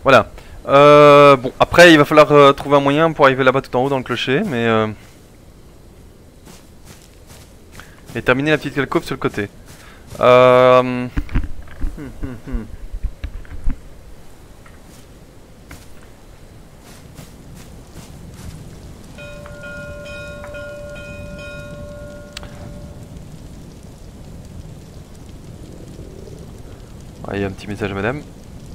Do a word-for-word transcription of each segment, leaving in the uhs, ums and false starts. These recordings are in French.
Voilà. Euh, bon, après, il va falloir euh, trouver un moyen pour arriver là-bas tout en haut dans le clocher, mais... Euh... Et terminer la petite alcôve sur le côté. Euh... Hum, hum, hum. Ah, il y a un petit message à madame.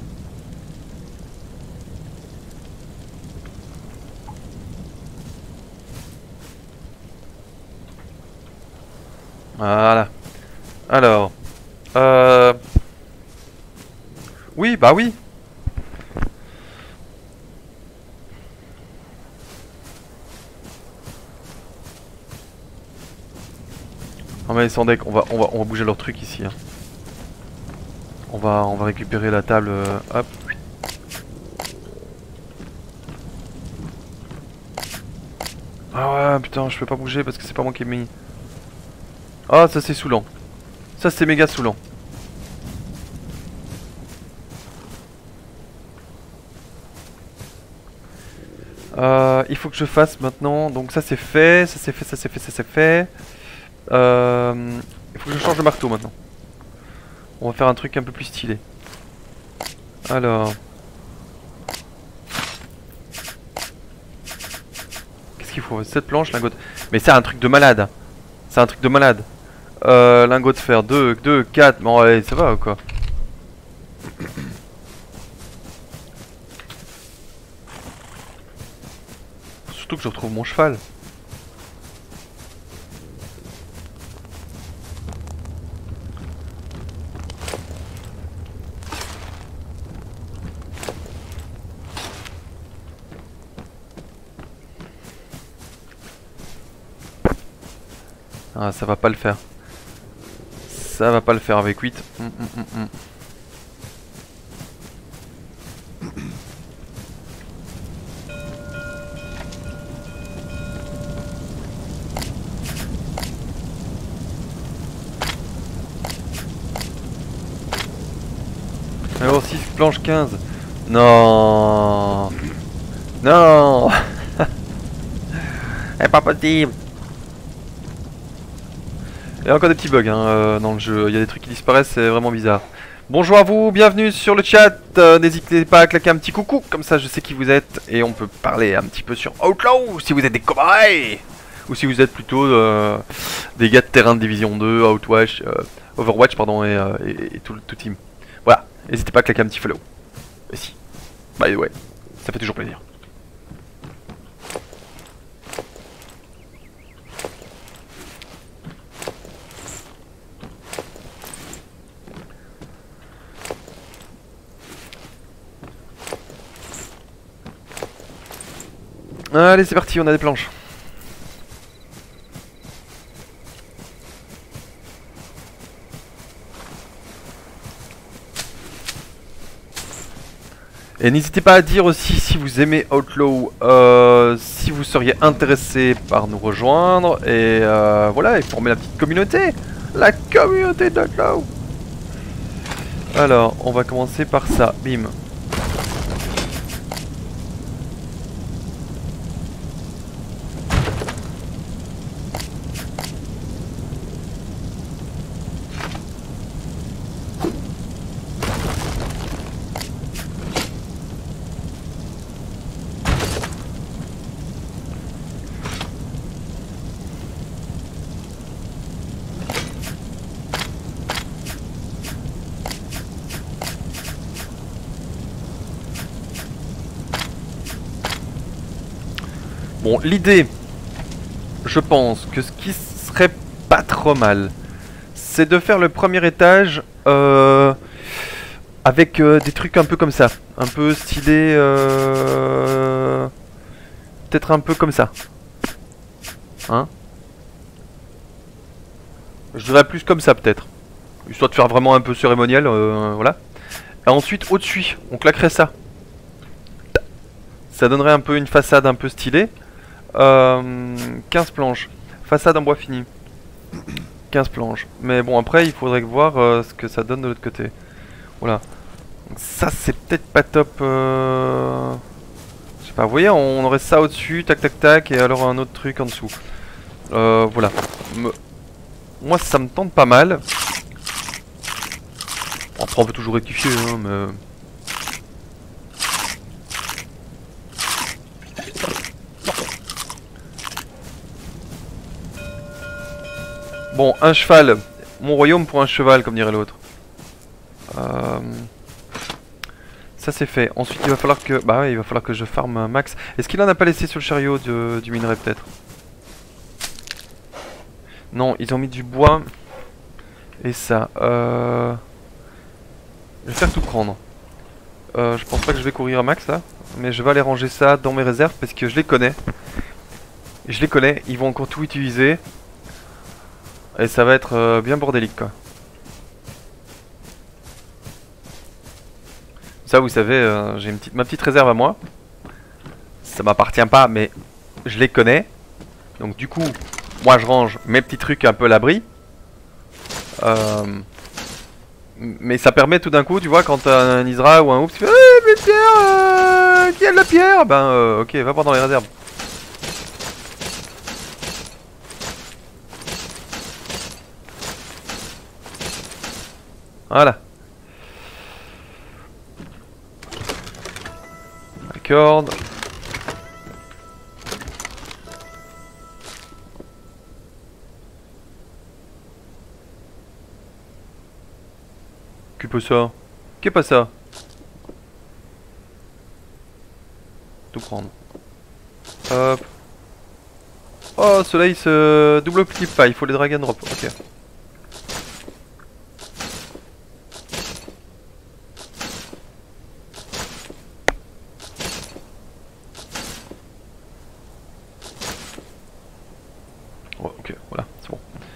Voilà. Alors. Euh... Oui, bah oui. Non mais sans deck, on va, on va, on va bouger leur truc ici. Hein. On va, on va récupérer la table. Euh, hop. Ah ouais, putain, je peux pas bouger parce que c'est pas moi qui ai mis. Ah, ça c'est saoulant. Ça c'est méga saoulant. Euh, il faut que je fasse maintenant. Donc ça c'est fait, ça c'est fait, ça c'est fait, ça c'est fait. Euh, il faut que je change de marteau maintenant. On va faire un truc un peu plus stylé. Alors. Qu'est-ce qu'il faut? Cette planche, lingot. Mais c'est un truc de malade. C'est un truc de malade. Euh, lingot de fer, deux, deux, quatre. Bon, allez, ça va ou quoi? Surtout que je retrouve mon cheval. Ah, ça va pas le faire. Ça va pas le faire avec huit. Hum, hum, hum, hum. Alors six planche quinze. Non. Non. C'est pas possible. Il y a encore des petits bugs hein, euh, dans le jeu. Il y a des trucs qui disparaissent, c'est vraiment bizarre. Bonjour à vous, bienvenue sur le chat. Euh, N'hésitez pas à claquer un petit coucou, comme ça je sais qui vous êtes. Et on peut parler un petit peu sur Outlaw, si vous êtes des cobayes. Ou si vous êtes plutôt euh, des gars de terrain de Division deux, Outwatch, euh, Overwatch pardon, et, euh, et, et tout le tout team. Voilà, n'hésitez pas à claquer un petit follow. Et si, by the way, ça fait toujours plaisir. Allez, c'est parti, on a des planches. Et n'hésitez pas à dire aussi si vous aimez Outlaw, euh, si vous seriez intéressé par nous rejoindre et euh, voilà, et former la petite communauté, la communauté d'Outlaw. Alors, on va commencer par ça, bim. Bon, l'idée, je pense que ce qui serait pas trop mal, c'est de faire le premier étage euh, avec euh, des trucs un peu comme ça, un peu stylé, euh, peut-être un peu comme ça, hein? Je dirais plus comme ça peut-être, histoire de faire vraiment un peu cérémoniel, euh, voilà. Et ensuite au-dessus, on claquerait ça. Ça donnerait un peu une façade un peu stylée. Euh, quinze planches. Façade en bois fini. quinze planches. Mais bon, après, il faudrait voir euh, ce que ça donne de l'autre côté. Voilà. Ça c'est peut-être pas top. Euh... Je sais pas, vous voyez, on aurait ça au-dessus, tac tac tac, et alors un autre truc en dessous. Euh, voilà. Me... Moi ça me tente pas mal. Bon, après on peut toujours rectifier, hein, mais... Bon, un cheval. Mon royaume pour un cheval, comme dirait l'autre. Euh... Ça c'est fait. Ensuite il va falloir que... Bah ouais, il va falloir que je farme un max. Est-ce qu'il en a pas laissé sur le chariot de... du minerai peut-être? Non, ils ont mis du bois. Et ça. Euh... Je vais faire tout prendre. Euh, je pense pas que je vais courir un max là. Mais je vais aller ranger ça dans mes réserves parce que je les connais. Je les connais, ils vont encore tout utiliser. Et ça va être euh, bien bordélique quoi. Ça vous savez, euh, j'ai une petite, ma petite réserve à moi. Ça m'appartient pas mais je les connais. Donc du coup, moi je range mes petits trucs un peu à l'abri. Euh, mais ça permet tout d'un coup, tu vois, quand t'as un Isra ou un Oups, tu fais eh, mais pierre, euh, qui a de la pierre? Ben euh, ok, va voir dans les réserves. Voilà. La corde. Qu'est pas ça? Qu'est pas ça? Tout prendre. Hop. Oh, ceux-là ils se double clip pas, il faut les drag and drop. Ok. Oh, ok, voilà, c'est bon.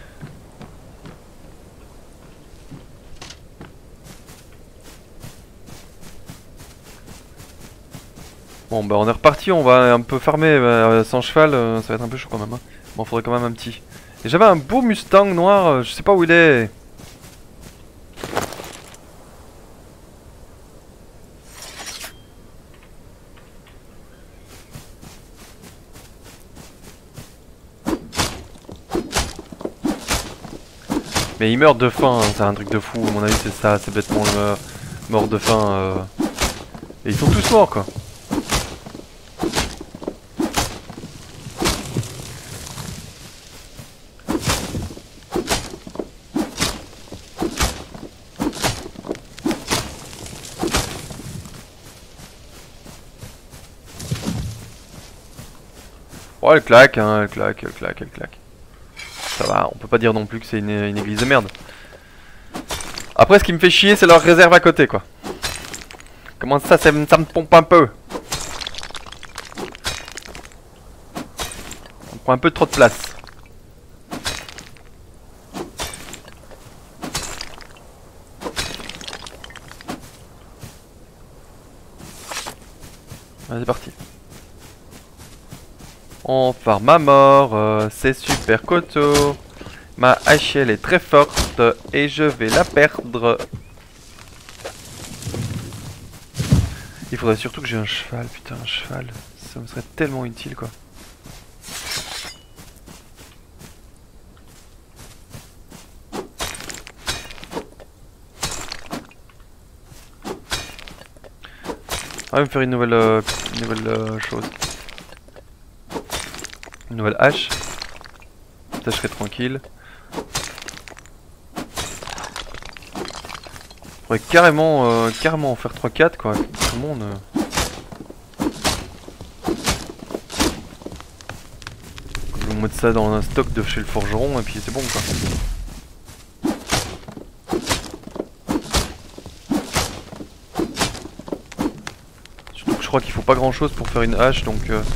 Bon bah on est reparti, on va un peu farmer euh, sans cheval, euh, ça va être un peu chaud quand même. Hein. Bon, faudrait quand même un petit. Et j'avais un beau Mustang noir, euh, je sais pas où il est. Mais il meurt de faim, hein, c'est un truc de fou, à mon avis c'est ça, c'est bêtement le mort de faim. Euh... Et ils sont tous morts quoi. Oh elle claque, hein, elle claque, elle claque, elle claque. Ça va, on peut pas dire non plus que c'est une, une église de merde. Après ce qui me fait chier c'est leur réserve à côté quoi. Comment ça, ça, ça me pompe un peu. On prend un peu trop de place. Allez c'est parti. On farm à mort, euh, c'est super coteau. Ma hache elle est très forte et je vais la perdre. Il faudrait surtout que j'ai un cheval, putain un cheval. Ça me serait tellement utile quoi. On va me faire une nouvelle, euh, une nouvelle euh, chose. Une nouvelle hache. Ça je serai tranquille. On pourrait carrément, euh, carrément en faire trois quatre quoi. Tout le monde. Euh... Je vais mettre ça dans un stock de chez le forgeron et puis c'est bon quoi. Surtout que je crois qu'il faut pas grand chose pour faire une hache donc. Euh...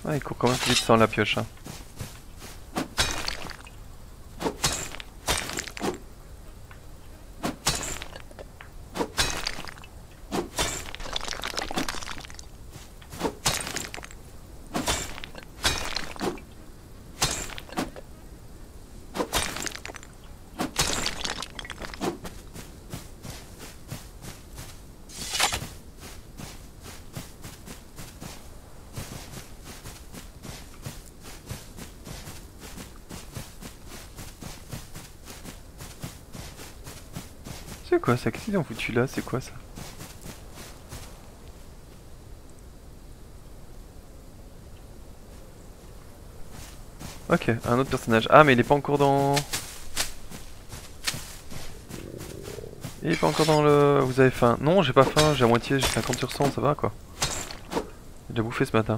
Ah, il court quand même plus vite sans la pioche. Hein. C'est quoi ça? Qu'est-ce qu'ils ont foutu là? C'est quoi ça? Ok, un autre personnage. Ah mais il est pas encore dans... Il est pas encore dans le... Vous avez faim? Non, j'ai pas faim, j'ai à moitié, j'ai cinquante sur cent, ça va quoi. J'ai déjà bouffé ce matin.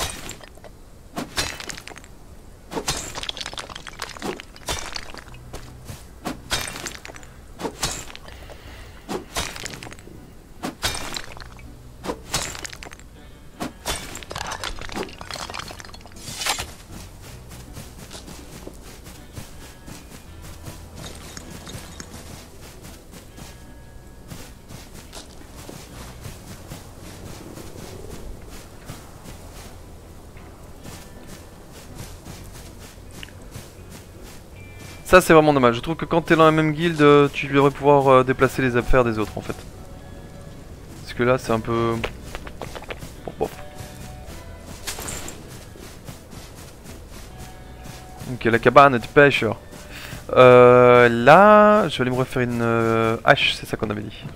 Ça c'est vraiment dommage, je trouve que quand t'es dans la même guilde, euh, tu devrais pouvoir euh, déplacer les affaires des autres en fait. Parce que là c'est un peu... Bon, bon. Ok, la cabane du pêcheur. Euh, là, je vais aller me refaire une euh, hache, c'est ça qu'on avait dit.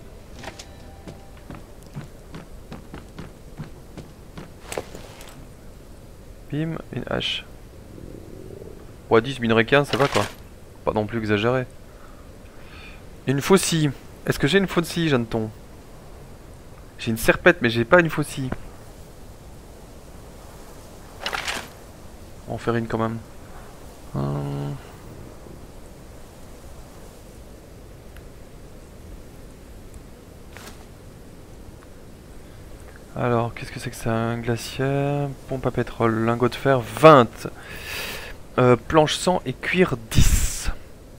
Bim, une hache. Ouais, dix minerais quinze, ça va quoi. Pas non plus exagéré. Une faucille. Est-ce que j'ai une faucille, Jeanneton? J'ai une serpette, mais j'ai pas une faucille. On va en faire une quand même. Hum. Alors, qu'est-ce que c'est que ça? Un glaciaire, pompe à pétrole, lingot de fer, vingt. Euh, planche cent et cuir dix.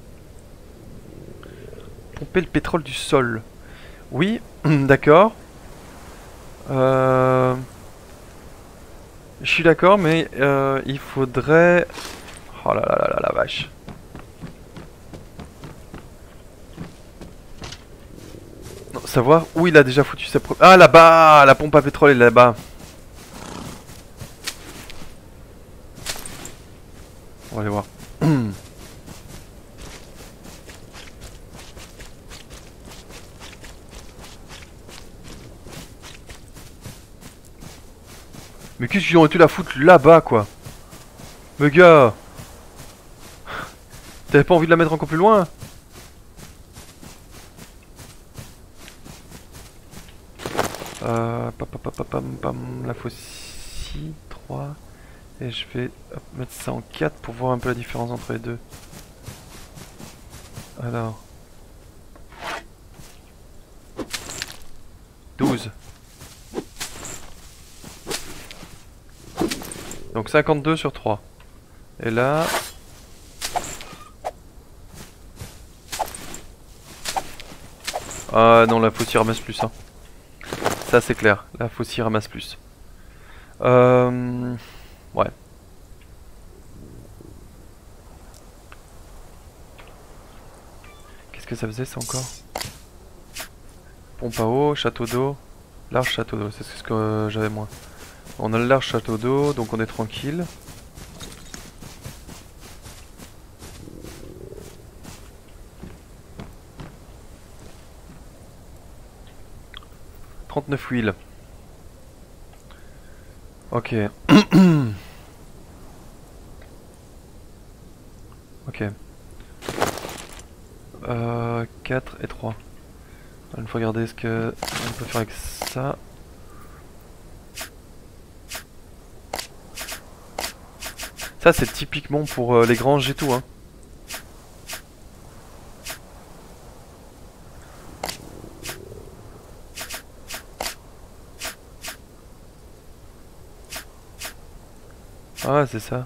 Pomper le pétrole du sol. Oui, d'accord. Euh... Je suis d'accord, mais euh, il faudrait... Oh là là là là la vache. Non, savoir où il a déjà foutu sa pro... Ah là-bas, la pompe à pétrole est là-bas. On va aller voir. Mais qu'est-ce qu'ils ont été la foutre là-bas quoi? Me gars, t'avais pas envie de la mettre encore plus loin? Euh, pam, pam, pam, pam, pam, la faucille, trois. Et je vais hop, mettre ça en quatre pour voir un peu la différence entre les deux. Alors. douze. Donc cinquante-deux sur trois. Et là... Ah non, la faucille ramasse plus. Hein. Ça c'est clair, la faucille ramasse plus. Euh... Ouais. Qu'est-ce que ça faisait ça encore? Pompe à eau, château d'eau, large château d'eau, c'est ce que euh, j'avais moins. On a le large château d'eau, donc on est tranquille. trente-neuf huiles. Ok. Ok. Euh, quatre et trois. Une fois regarder ce que on peut faire avec ça. Ça c'est typiquement pour euh, les granges et tout hein. Ah, c'est ça.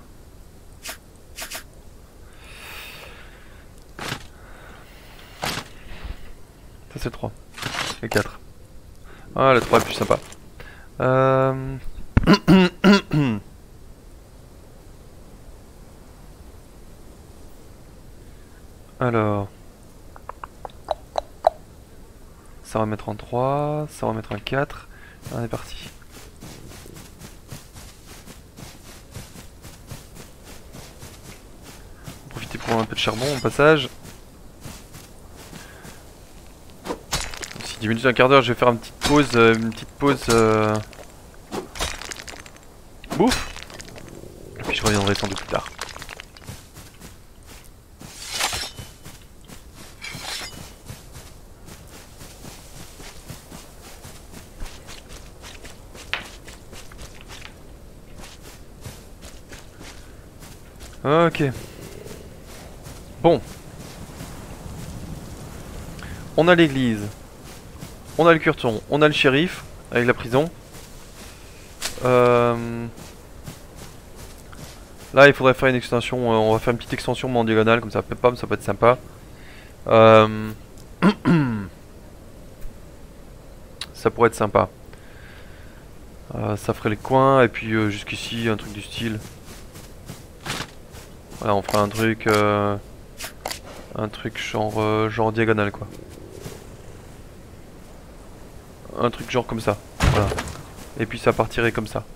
Ça, c'est le trois. Le quatre. Ah, le trois est plus sympa. Euh... Alors... Ça va mettre en trois, ça va mettre en quatre. On est parti. Profitez pour un peu de charbon au passage. Si dix minutes, un quart d'heure, je vais faire une petite pause, euh, une petite pause euh... bouffe. Et puis je reviendrai sans doute plus tard. Ok. Bon. On a l'église. On a le curton. On a le shérif. Avec la prison. Euh... Là, il faudrait faire une extension. Euh, on va faire une petite extension mais en diagonale. Comme ça, pam, ça peut être sympa. Euh... ça pourrait être sympa. Euh, ça ferait les coins. Et puis euh, jusqu'ici, un truc du style. Voilà, on fera un truc... Euh... Un truc genre, euh, genre diagonal quoi. Un truc genre comme ça. Voilà. Et puis ça partirait comme ça.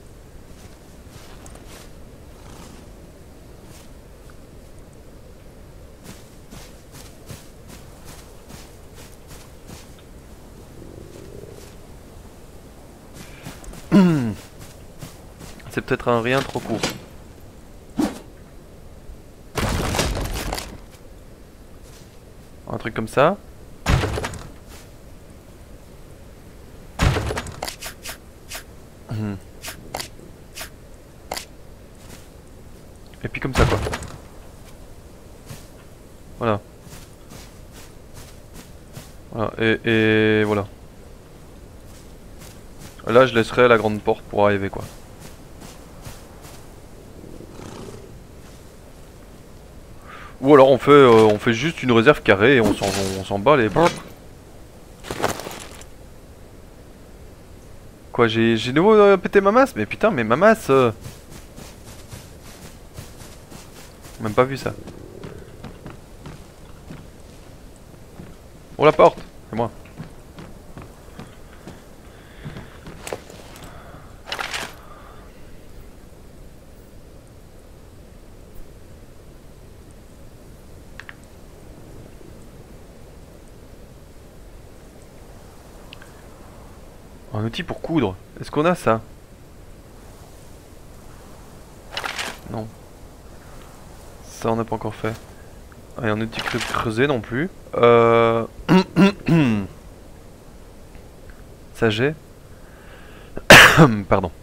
C'est peut-être un rien trop court. Un truc comme ça. Et puis comme ça quoi. Voilà. Voilà. Et, et voilà. Là je laisserai la grande porte pour arriver quoi. Ou alors on fait euh, on fait juste une réserve carrée et on s'en on s'en bat les. Quoi, j'ai j'ai de nouveau euh, pété ma masse? Mais putain, mais ma masse euh... Même pas vu ça. Oh la porte, c'est moi. Un outil pour coudre. Est-ce qu'on a ça? Non. Ça on n'a pas encore fait. Et un outil creusé non plus. Euh... Ça j'ai. Pardon.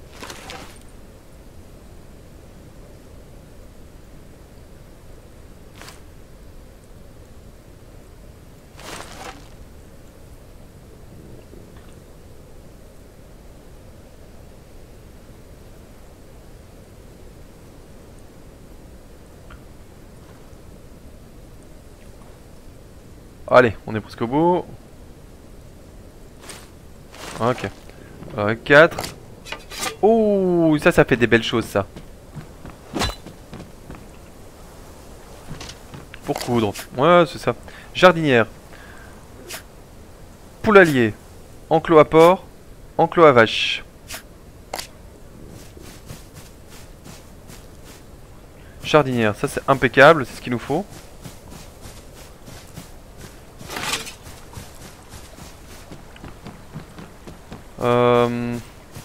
Allez, on est presque au bout. Ok. Euh, quatre. Oh, ça, ça fait des belles choses, ça. Pour coudre. Ouais, c'est ça. Jardinière. Poulailler. Enclos à porc. Enclos à vache. Jardinière, ça c'est impeccable, c'est ce qu'il nous faut. Euh...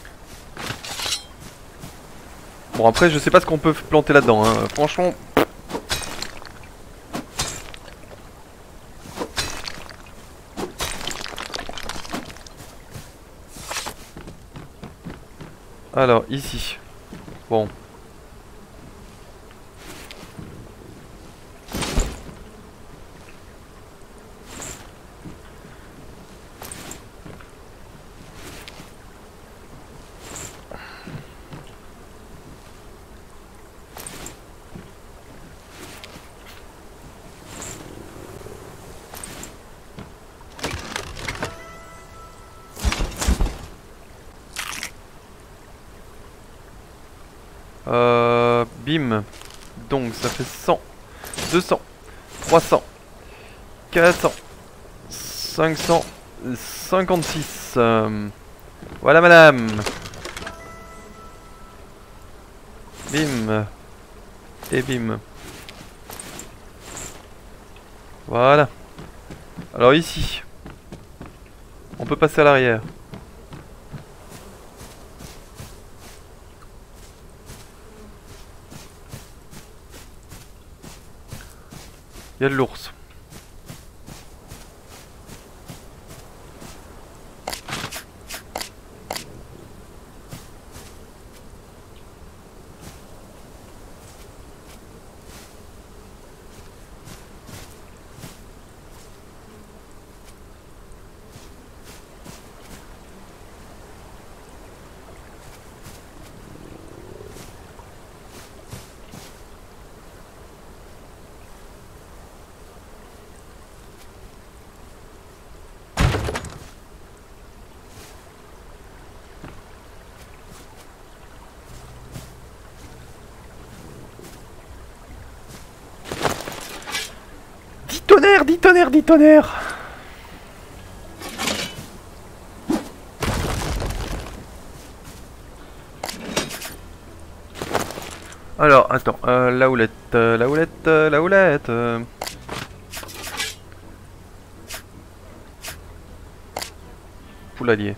Bon après je sais pas ce qu'on peut planter là-dedans, hein. Franchement... Alors ici. Bon. Euh, bim. Donc ça fait cent, deux cents, trois cents, quatre cents, cinq cents, cinquante-six. Euh, voilà madame. Bim. Et bim. Voilà. Alors ici, on peut passer à l'arrière. Il y a de l'ours. Dix tonnerres, dix tonnerres, dix tonnerres. Alors, attends, euh, la houlette, euh, la houlette, euh, la houlette. Euh... Poulalier.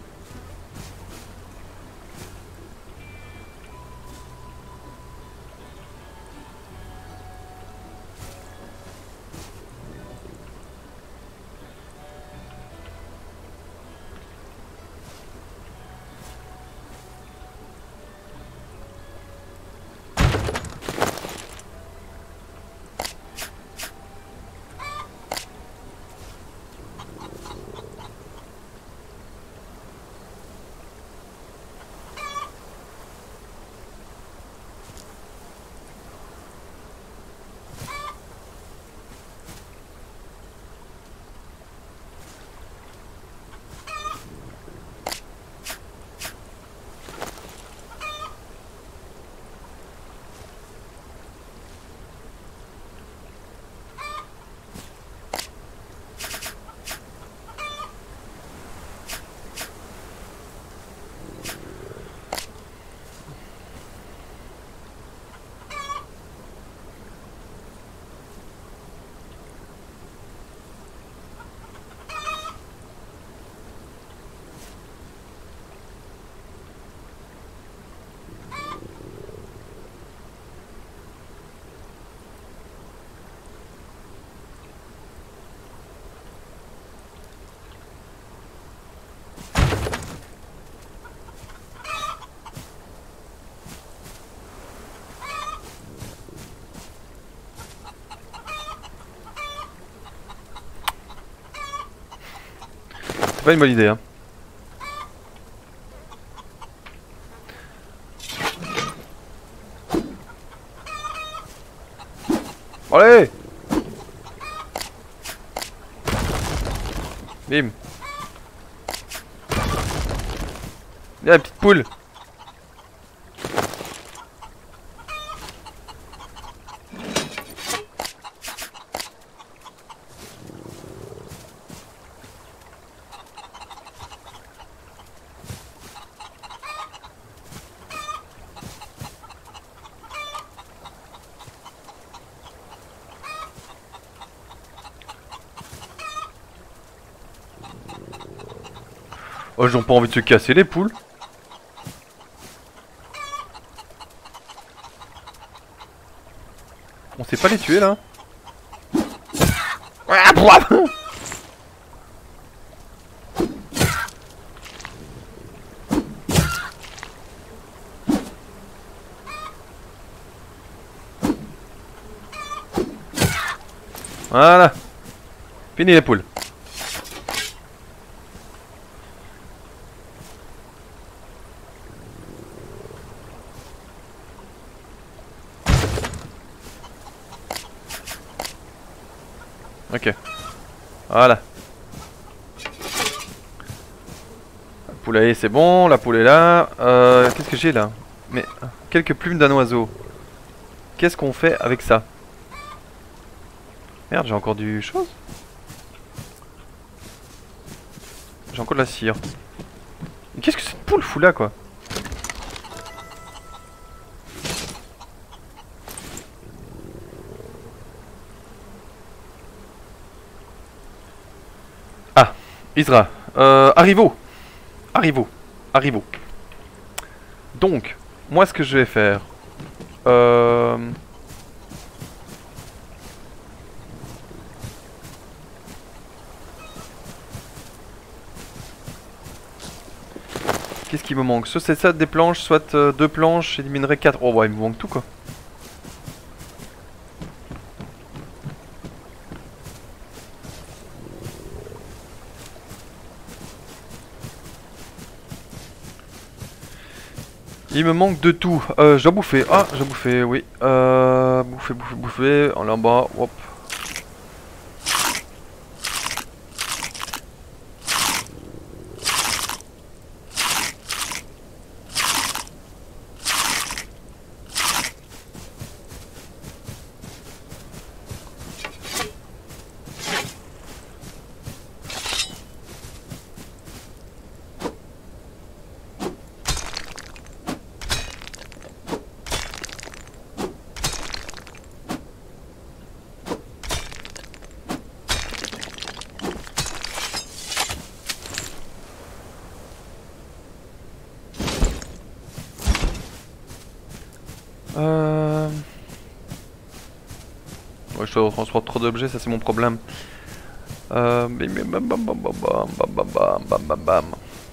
C'est pas une bonne idée, hein. Allez! Bim! Viens, petite poule! Oh, ils ont pas envie de se casser les poules. On sait pas les tuer là. Voilà. Fini les poules. Ok. Voilà. La poulailler c'est bon, la poule est là. Euh, Qu'est-ce que j'ai là? Mais quelques plumes d'un oiseau. Qu'est-ce qu'on fait avec ça? Merde, j'ai encore du chose. J'ai encore de la cire. Mais qu'est-ce que cette poule fout là, quoi? Ah, Isra. Euh, Arrivo. Arrivo. Arrivo. Donc, moi ce que je vais faire... Euh... Qu'est-ce qui me manque? Soit c'est ça, des planches, soit euh, deux planches, j'éliminerai quatre. Oh ouais, il me manque tout, quoi. Il me manque de tout. Euh, je dois bouffer. Ah, je dois bouffer, oui. Euh, bouffer, bouffer, bouffer. En là en bas, hop. Euh... Ouais, je dois transporter trop d'objets, ça c'est mon problème. Euh... Bam bam bam bam bam bam bam bam bam bam.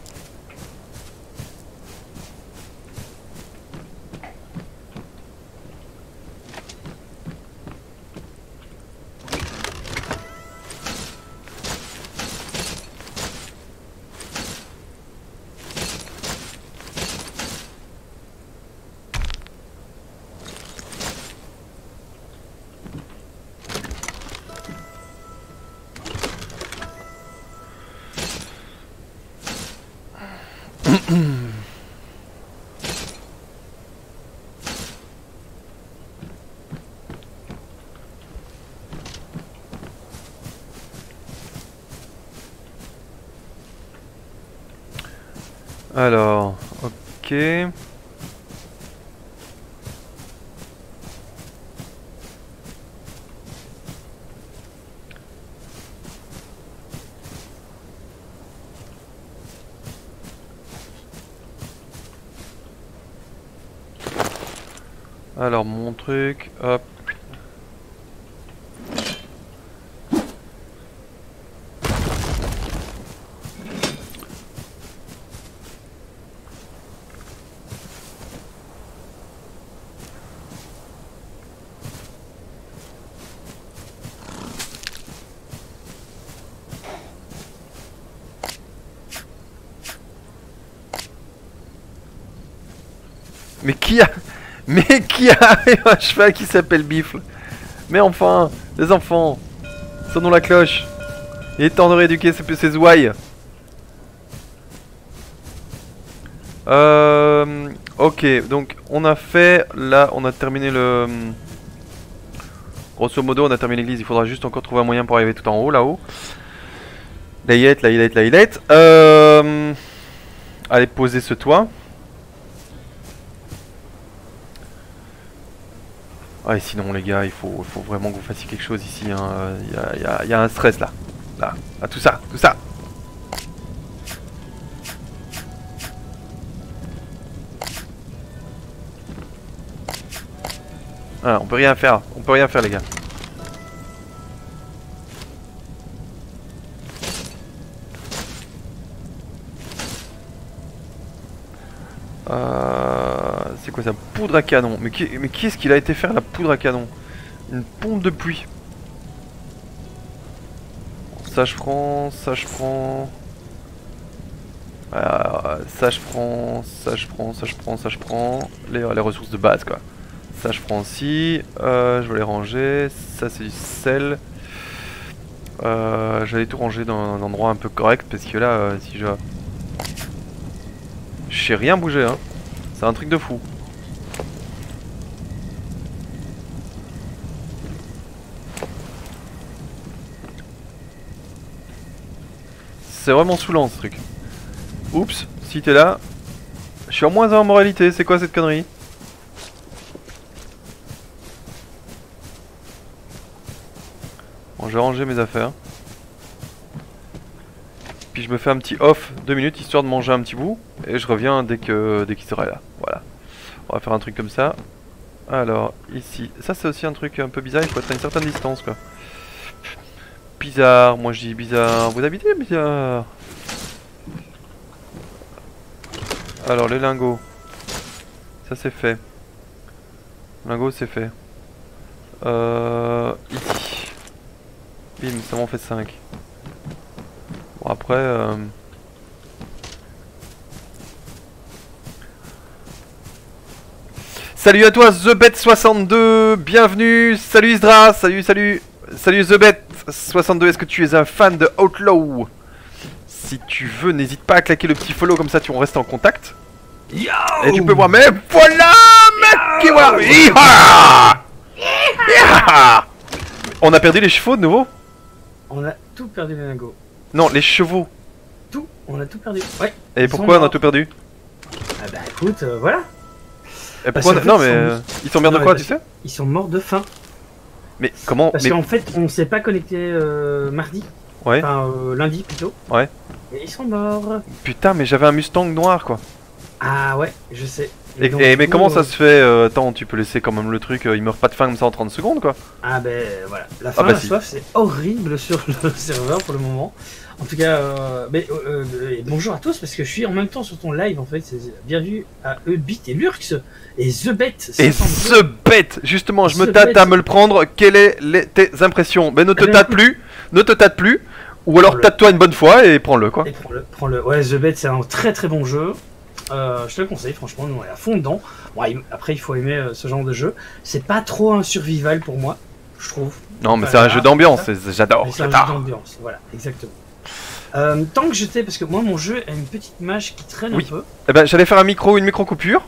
Alors, ok. Alors mon truc, hop. Mais qui a... Mais qui a un cheval qui s'appelle Bifle? Mais enfin, les enfants, sonnons la cloche. Il est temps de rééduquer ces, ces ouailles. Euh... Ok, donc on a fait... Là, on a terminé le... Grosso modo, on a terminé l'église. Il faudra juste encore trouver un moyen pour arriver tout en haut, là-haut. La hillette, la hillette, la hillette. Euh... Allez, poser ce toit. Ah, et sinon les gars, il faut, il faut vraiment que vous fassiez quelque chose ici, hein. Il y a, il y a, il y a un stress là. Là, ah, tout ça, tout ça. Ah, on peut rien faire, on peut rien faire les gars. Euh, c'est quoi ça? Poudre à canon. Mais qui, mais qui est-ce qu'il a été faire la poudre à canon? Une pompe de pluie. Ça je prends, ça je prends. Euh, ça je prends, ça je prends, ça je prends, ça je prends. Les, les ressources de base quoi. Ça je prends aussi. Euh, je vais les ranger. Ça c'est du sel. Euh, J'allais tout ranger dans un endroit un peu correct parce que là, euh, si je... Je sais rien bouger hein. C'est un truc de fou. c'est vraiment saoulant ce truc. Oups, si t'es là. Je suis en moins un en moralité, c'est quoi cette connerie? Bon, je vais ranger mes affaires. Puis je me fais un petit off, deux minutes, histoire de manger un petit bout. Et je reviens dès que dès qu'il sera là. Voilà. On va faire un truc comme ça. Alors, ici. Ça, c'est aussi un truc un peu bizarre, il faut être à une certaine distance, quoi. Bizarre, moi je dis bizarre. Vous habitez bizarre? Alors, les lingots. Ça, c'est fait. Lingots, c'est fait. Euh... Ici. Bim, ça m'en fait cinq. Bon, après... Euh... Salut à toi The Bet soixante-deux, bienvenue, salut Isdra, salut, salut, salut The Bet soixante-deux, est-ce que tu es un fan de Outlaw? Si tu veux, n'hésite pas à claquer le petit follow, comme ça tu on reste en contact. Yo. Et tu peux voir, mais voilà, mec, qui voilà. Iha Iha. On a perdu les chevaux de nouveau? On a tout perdu les lingots. Non, les chevaux. Tout, on a tout perdu. Ouais. Et pourquoi on a tout perdu? Ah bah écoute, euh, voilà. Et pourquoi on a... fait, Non ils mais sont... euh, ils sont bien de non, quoi, mais tu sais? Ils sont morts de faim. Mais comment? Parce mais... qu'en fait, on s'est pas connecté euh, mardi. Ouais. Enfin, euh, lundi plutôt. Ouais. Et ils sont morts. Putain, mais j'avais un Mustang noir quoi. Ah ouais, je sais. Et, donc, et mais coup, comment euh... ça se fait euh, Attends, tu peux laisser quand même le truc, euh, il meurt pas de faim comme ça en trente secondes quoi. Ah ben voilà, la faim, ah bah la si. soif, c'est horrible sur le serveur pour le moment. En tout cas, euh, mais, euh, euh, et bonjour à tous parce que je suis en même temps sur ton live en fait. Bienvenue à Eubit et Lurx et The Bet. Et The Bet, justement, je The me tâte Bet. à me le prendre. Quelles sont les, tes impressions? Mais ne te Eh bien, tâte écoute. plus, ne te tâte plus. Ou alors Prends-le. tâte-toi une bonne fois et prends-le quoi. Et prends-le, prends-le. Ouais, The Bet, c'est un très très bon jeu. Euh, je te le conseille, franchement, nous on est à fond dedans. Bon, il- après, il faut aimer euh, ce genre de jeu. C'est pas trop un survival pour moi, je trouve. Non, mais Enfin, c'est un voilà, jeu d'ambiance, ça. c'est- j'adore. Mais c'est un jeu j'adore. d'ambiance, voilà, exactement. Euh, tant que j'étais, parce que moi mon jeu a une petite mage qui traîne Oui. un peu. Eh ben, j'allais faire un micro, une micro coupure.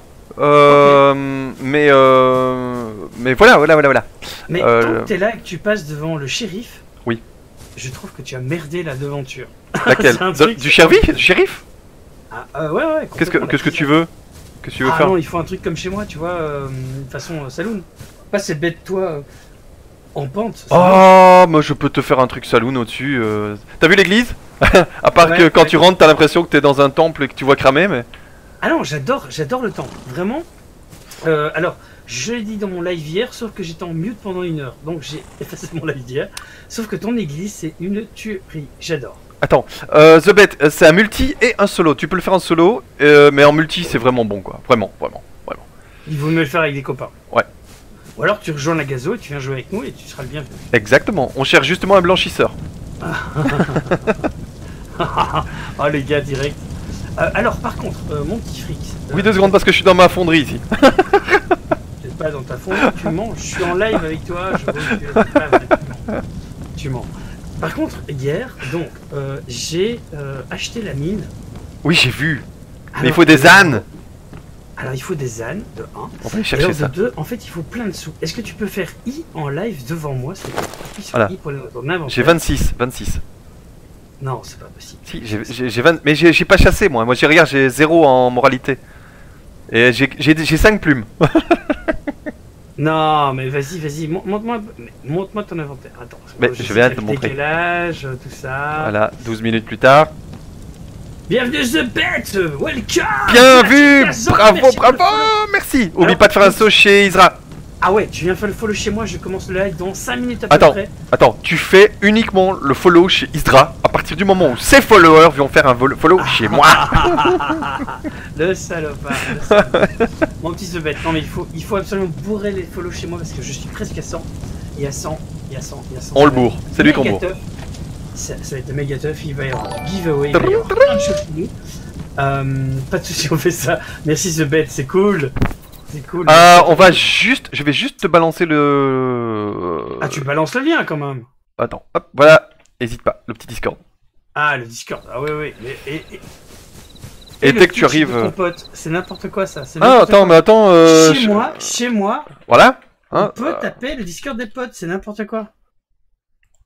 Euh, mais euh, mais voilà, voilà, voilà, voilà. Mais Euh, tant que t'es là et que tu passes devant le shérif, Oui. je trouve que tu as merdé la devanture. Laquelle? C'est un De- truc- Du shérif? Du shérif? Ah, euh, ouais, ouais. Qu'est-ce que complètement, qu'est-ce que la tu veux? Qu'est-ce que tu veux Ah faire? non, il faut un truc comme chez moi, tu vois, euh, façon euh, saloon. Pas c'est bête toi euh, en pente. ça va. Oh, moi je peux te faire un truc saloon au-dessus. euh. T'as vu l'église? À part Ouais, que quand ouais. tu rentres, t'as l'impression que t'es dans un temple et que tu vois cramer, mais. Ah non, j'adore, j'adore le temps, vraiment. Euh, alors, je l'ai dit dans mon live hier, sauf que j'étais en mute pendant une heure, donc j'ai effacé mon live d'hier. Sauf que ton église, c'est une tuerie, j'adore. Attends, euh, The Bet, euh, c'est un multi et un solo. Tu peux le faire en solo, euh, mais en multi c'est vraiment bon quoi. Vraiment, vraiment, vraiment. Il vaut mieux le faire avec des copains. Ouais. Ou alors tu rejoins la gazo et tu viens jouer avec nous et tu seras le bienvenu. Exactement, on cherche justement un blanchisseur. Oh les gars, direct. Euh, alors par contre, euh, mon petit fric. euh, Oui, deux secondes parce que je suis dans ma fonderie ici. T'es pas dans ta fond, tu mens, je suis en live avec toi, je vois que tu es pas vrai, tu mens. Tu mens. Par contre, hier, donc, euh, j'ai euh, acheté la mine. Oui, j'ai vu. Mais il Alors, faut des ânes. Alors il faut des ânes, de un. On va aller Et chercher alors, ça. de deux, en fait, il faut plein de sous. Est-ce que tu peux faire I en live devant moi? C'est appuie sur Voilà. I pour le ton inventaire. J'ai vingt-six, vingt-six. Non, c'est pas possible. Si, j'ai- j'ai j'ai vingt... Mais j'ai j'ai pas chassé moi. Moi j'ai regarde, j'ai zéro en moralité. Et j'ai j'ai- j'ai cinq plumes. Non, mais vas-y, vas-y, mon- montre-moi montre-moi ton inventaire. Attends. Mais Moi, je sais viens quel te montrer. décalage, tout ça. Voilà, douze minutes plus tard. Bienvenue The Bet, welcome. Bien vu. Merci, Bravo, merci pour le bravo. follow. Merci. Oublie Alors, pas de faire un saut chez Isra. Ah ouais, tu viens faire le follow chez moi, je commence le live dans cinq minutes à peu Attends, près. attends, tu fais uniquement le follow chez Isra à partir du moment où ses followers vont faire un vol- follow chez moi. Le salopard, le salopard. Mon petit The Bet, non mais il faut, il faut absolument bourrer les follow chez moi parce que je suis presque à cent. Et à cent, et à cent, et à cent. On le bourre, c'est lui qu'on Méga bourre. tough. Ça, ça va être méga tough, il va y avoir un giveaway, il va y avoir plein de choses chez nous. Euh, pas de soucis, on fait ça. Merci The Bet, c'est cool. C'est cool. Ah, on va juste, je vais juste te balancer le. Ah, tu balances le lien quand même. Attends, hop, voilà, hésite pas, le petit Discord. Ah, le Discord, ah ouais, ouais. Et, et, et, Et le dès que tu Twitch arrives. de ton pote, c'est n'importe quoi ça. c'est Ah, n'importe attends, quoi. mais attends. Euh, Chez je- moi, chez moi, Voilà. on Hein, peut euh, taper le Discord des potes, c'est n'importe quoi.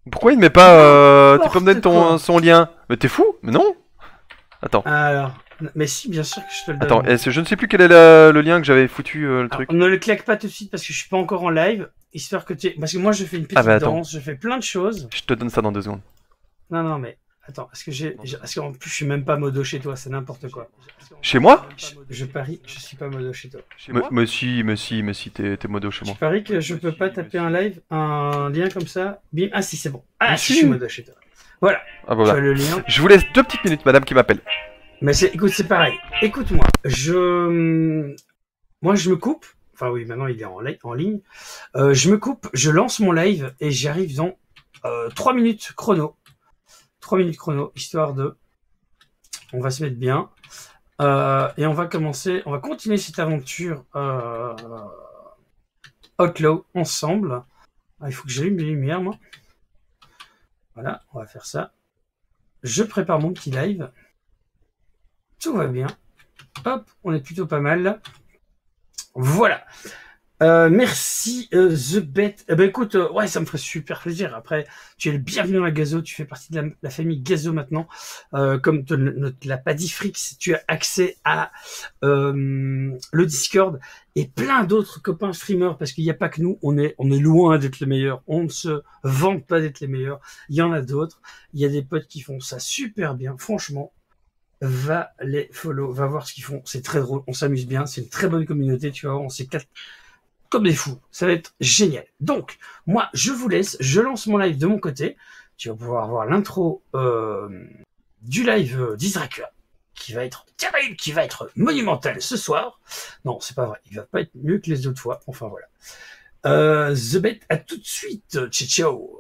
Pourquoi il met pas... Euh... Tu peux me donner N'importe ton, quoi. son lien? Mais t'es fou? Mais non. Attends. Alors, mais si, bien sûr que je te le donne. Attends, est-ce- je ne sais plus quel est la- le lien que j'avais foutu, euh, le Alors, truc. ne le claque pas tout de suite parce que je suis pas encore en live, histoire que tu... Parce que moi, je fais une petite Ah bah attends. danse, je fais plein de choses. Je te donne ça dans deux secondes. Non, non, mais attends, est-ce que j'ai... j'ai- Parce qu'en plus, je suis même pas modo chez toi, c'est n'importe quoi. Chez moi? Je, je parie, je suis pas modo chez toi. Me, me si, me si, me si, t'es t'es modo chez Je moi. parie que je peux pas taper un live, un lien comme ça. Bim, ah si, c'est bon. Ah Mais si, si. je suis modo chez toi. Voilà, Ah bah tu as voilà. le lien. Je vous laisse deux petites minutes, madame qui m'appelle. Mais c'est, écoute, c'est pareil. Écoute-moi, je... Moi, je me coupe. Enfin oui, maintenant il est en, li- en ligne. Euh, je me coupe, je lance mon live et j'arrive dans euh, trois minutes chrono. trois minutes chrono, histoire de... On va se mettre bien. Euh, et on va commencer, on va continuer cette aventure euh, Outlaw ensemble. Ah, il faut que j'allume les lumières, moi. Voilà, on va faire ça. Je prépare mon petit live. Tout va bien. Hop, on est plutôt pas mal là. Voilà. Euh, merci euh, The Bet. Eh ben écoute, euh, ouais, ça me ferait super plaisir. Après, tu es le bienvenu dans la Gazo. Tu fais partie de la, la famille Gazo maintenant. Euh, comme te ne te l'a pas dit Frix, tu as accès à euh, le Discord et plein d'autres copains streamers parce qu'il n'y a pas que nous. On est on est loin d'être les meilleurs. On ne se vante pas d'être les meilleurs. Il y en a d'autres. Il y a des potes qui font ça super bien. Franchement, va les follow, va voir ce qu'ils font. C'est très drôle. On s'amuse bien. C'est une très bonne communauté. Tu vois, on s'éclate comme des fous. Ça va être génial. Donc, moi, je vous laisse. Je lance mon live de mon côté. Tu vas pouvoir voir l'intro euh, du live euh, d'Israker, qui va être terrible, qui va être monumental ce soir. Non, c'est pas vrai. Il va pas être mieux que les autres fois. Enfin, voilà. Euh, The Bet, à tout de suite. Ciao, ciao.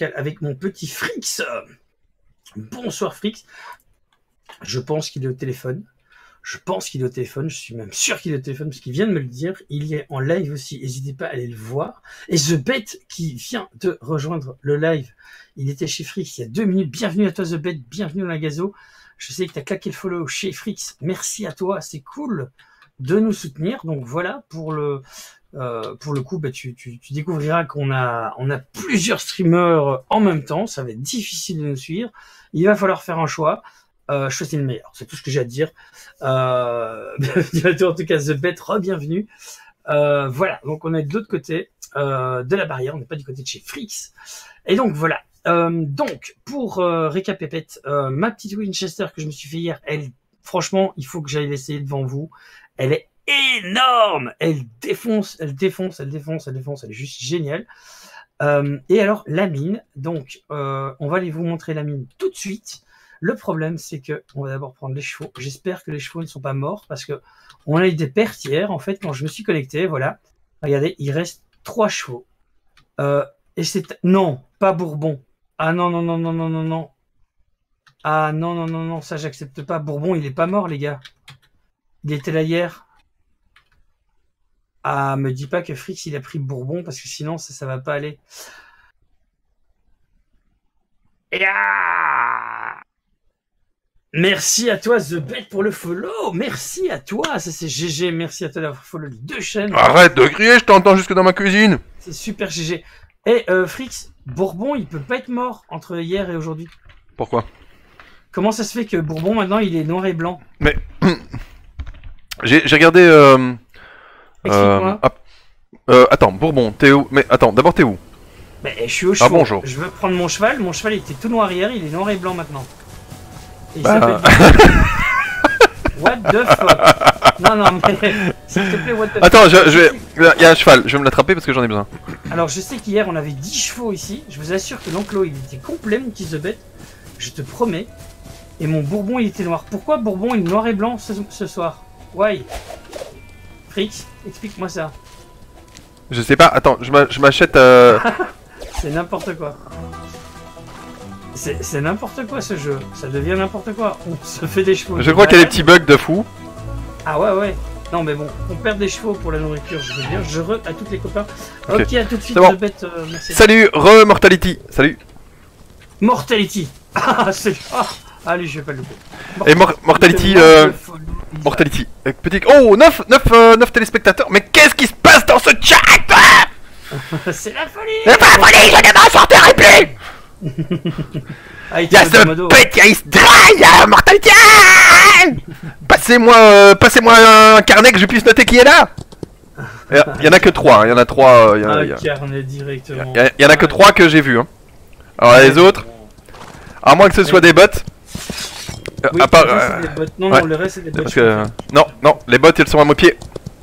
local avec mon petit Frix. Bonsoir Frix. Je pense qu'il est au téléphone. Je pense qu'il est au téléphone. Je suis même sûr qu'il est au téléphone parce qu'il vient de me le dire. Il est en live aussi. N'hésitez pas à aller le voir. Et The Bet qui vient de rejoindre le live. Il était chez Frix il y a deux minutes. Bienvenue à toi The Bet. Bienvenue dans la gazo. Je sais que tu as claqué le follow chez Frix. Merci à toi. C'est cool de nous soutenir. Donc voilà pour le... Euh, pour le coup, bah, tu, tu, tu découvriras qu'on a, on a plusieurs streamers en même temps. Ça va être difficile de nous suivre. Il va falloir faire un choix. Euh, choisir le meilleur. C'est tout ce que j'ai à te dire. Euh, bienvenue à toi, en tout cas, The Bet, re-bienvenue. Euh, voilà. Donc, on est de l'autre côté euh, de la barrière. On n'est pas du côté de chez Frix. Et donc, voilà. Euh, donc, pour euh, récapéter, euh, ma petite Winchester que je me suis fait hier, elle, franchement, il faut que j'aille l'essayer devant vous. Elle est énorme, elle défonce, elle défonce, elle défonce, elle défonce, elle est juste géniale. Euh, et alors la mine, donc euh, on va aller vous montrer la mine tout de suite. Le problème c'est que on va d'abord prendre les chevaux. J'espère que les chevaux ne sont pas morts parce que on a eu des pertes hier en fait quand je me suis connecté. Voilà, regardez, il reste trois chevaux. Euh, et c'est non, pas Bourbon. Ah non non non non non non non. Ah non non non non, ça j'accepte pas. Bourbon, il est pas mort les gars. Il était là hier. Ah, me dis pas que Frix il a pris Bourbon parce que sinon ça, ça va pas aller. Et ah merci à toi The Bet pour le follow. Merci à toi, ça c'est G G. Merci à toi d'avoir follow les deux chaînes. Arrête de crier, je t'entends jusque dans ma cuisine. C'est super G G. Et euh, Frix, Bourbon il peut pas être mort entre hier et aujourd'hui. Pourquoi? Comment ça se fait que Bourbon maintenant il est noir et blanc? Mais j'ai regardé... Euh... Euh, ah, euh, attends, Bourbon, t'es où? Mais attends, d'abord t'es où? Ben, je suis au cheval. Ah bonjour. Je veux prendre mon cheval. Mon cheval était tout noir hier, il est noir et blanc maintenant. Et il bah... s'appelle... What the fuck? Non, non, mais... S'il te plaît, what the fuck? Attends, je, je vais... Il y a un cheval, je vais me l'attraper parce que j'en ai besoin. Alors, je sais qu'hier, on avait dix chevaux ici. Je vous assure que l'enclos, il était complet, mon petit The Bet. Je te promets. Et mon Bourbon, il était noir. Pourquoi Bourbon est noir et blanc ce, ce soir? Why? Frix, explique-moi ça. Je sais pas, attends, je m'achète... Euh... C'est n'importe quoi. C'est n'importe quoi ce jeu. Ça devient n'importe quoi. On se fait des chevaux. Je crois qu'il y a des petits bugs de fou. Ah ouais, ouais. Non mais bon, on perd des chevaux pour la nourriture, je veux dire. Je re à tous les copains. Ok, okay à tout de suite, bon. The Bet, euh, merci. Salut, re-Mortality. Salut. Mortality. Ah, c'est... Ah, allez, je vais pas le louper. Mort Et mor Mortality... Euh... Mortality. Euh, petit... Oh, neuf, neuf, euh, neuf téléspectateurs. Mais qu'est-ce qui se passe dans ce chat? C'est la folie. C'est pas la folie, je ne m'en sortirai plus. Ah, il y a ce petit Ice Dry, Mortality. Passez-moi euh, passez-moi un carnet que je puisse noter qui est là. Il y en a que trois, il y en a trois. Il y, un y a... carnet directement. Il y, y en a que trois que j'ai vu. Hein. Alors les autres, à moins que ce soit des bots. Oui, à part, euh... des bots. Non, ouais. non, le reste c'est des bots. Parce que... Non, non, les bots ils sont à mon pied.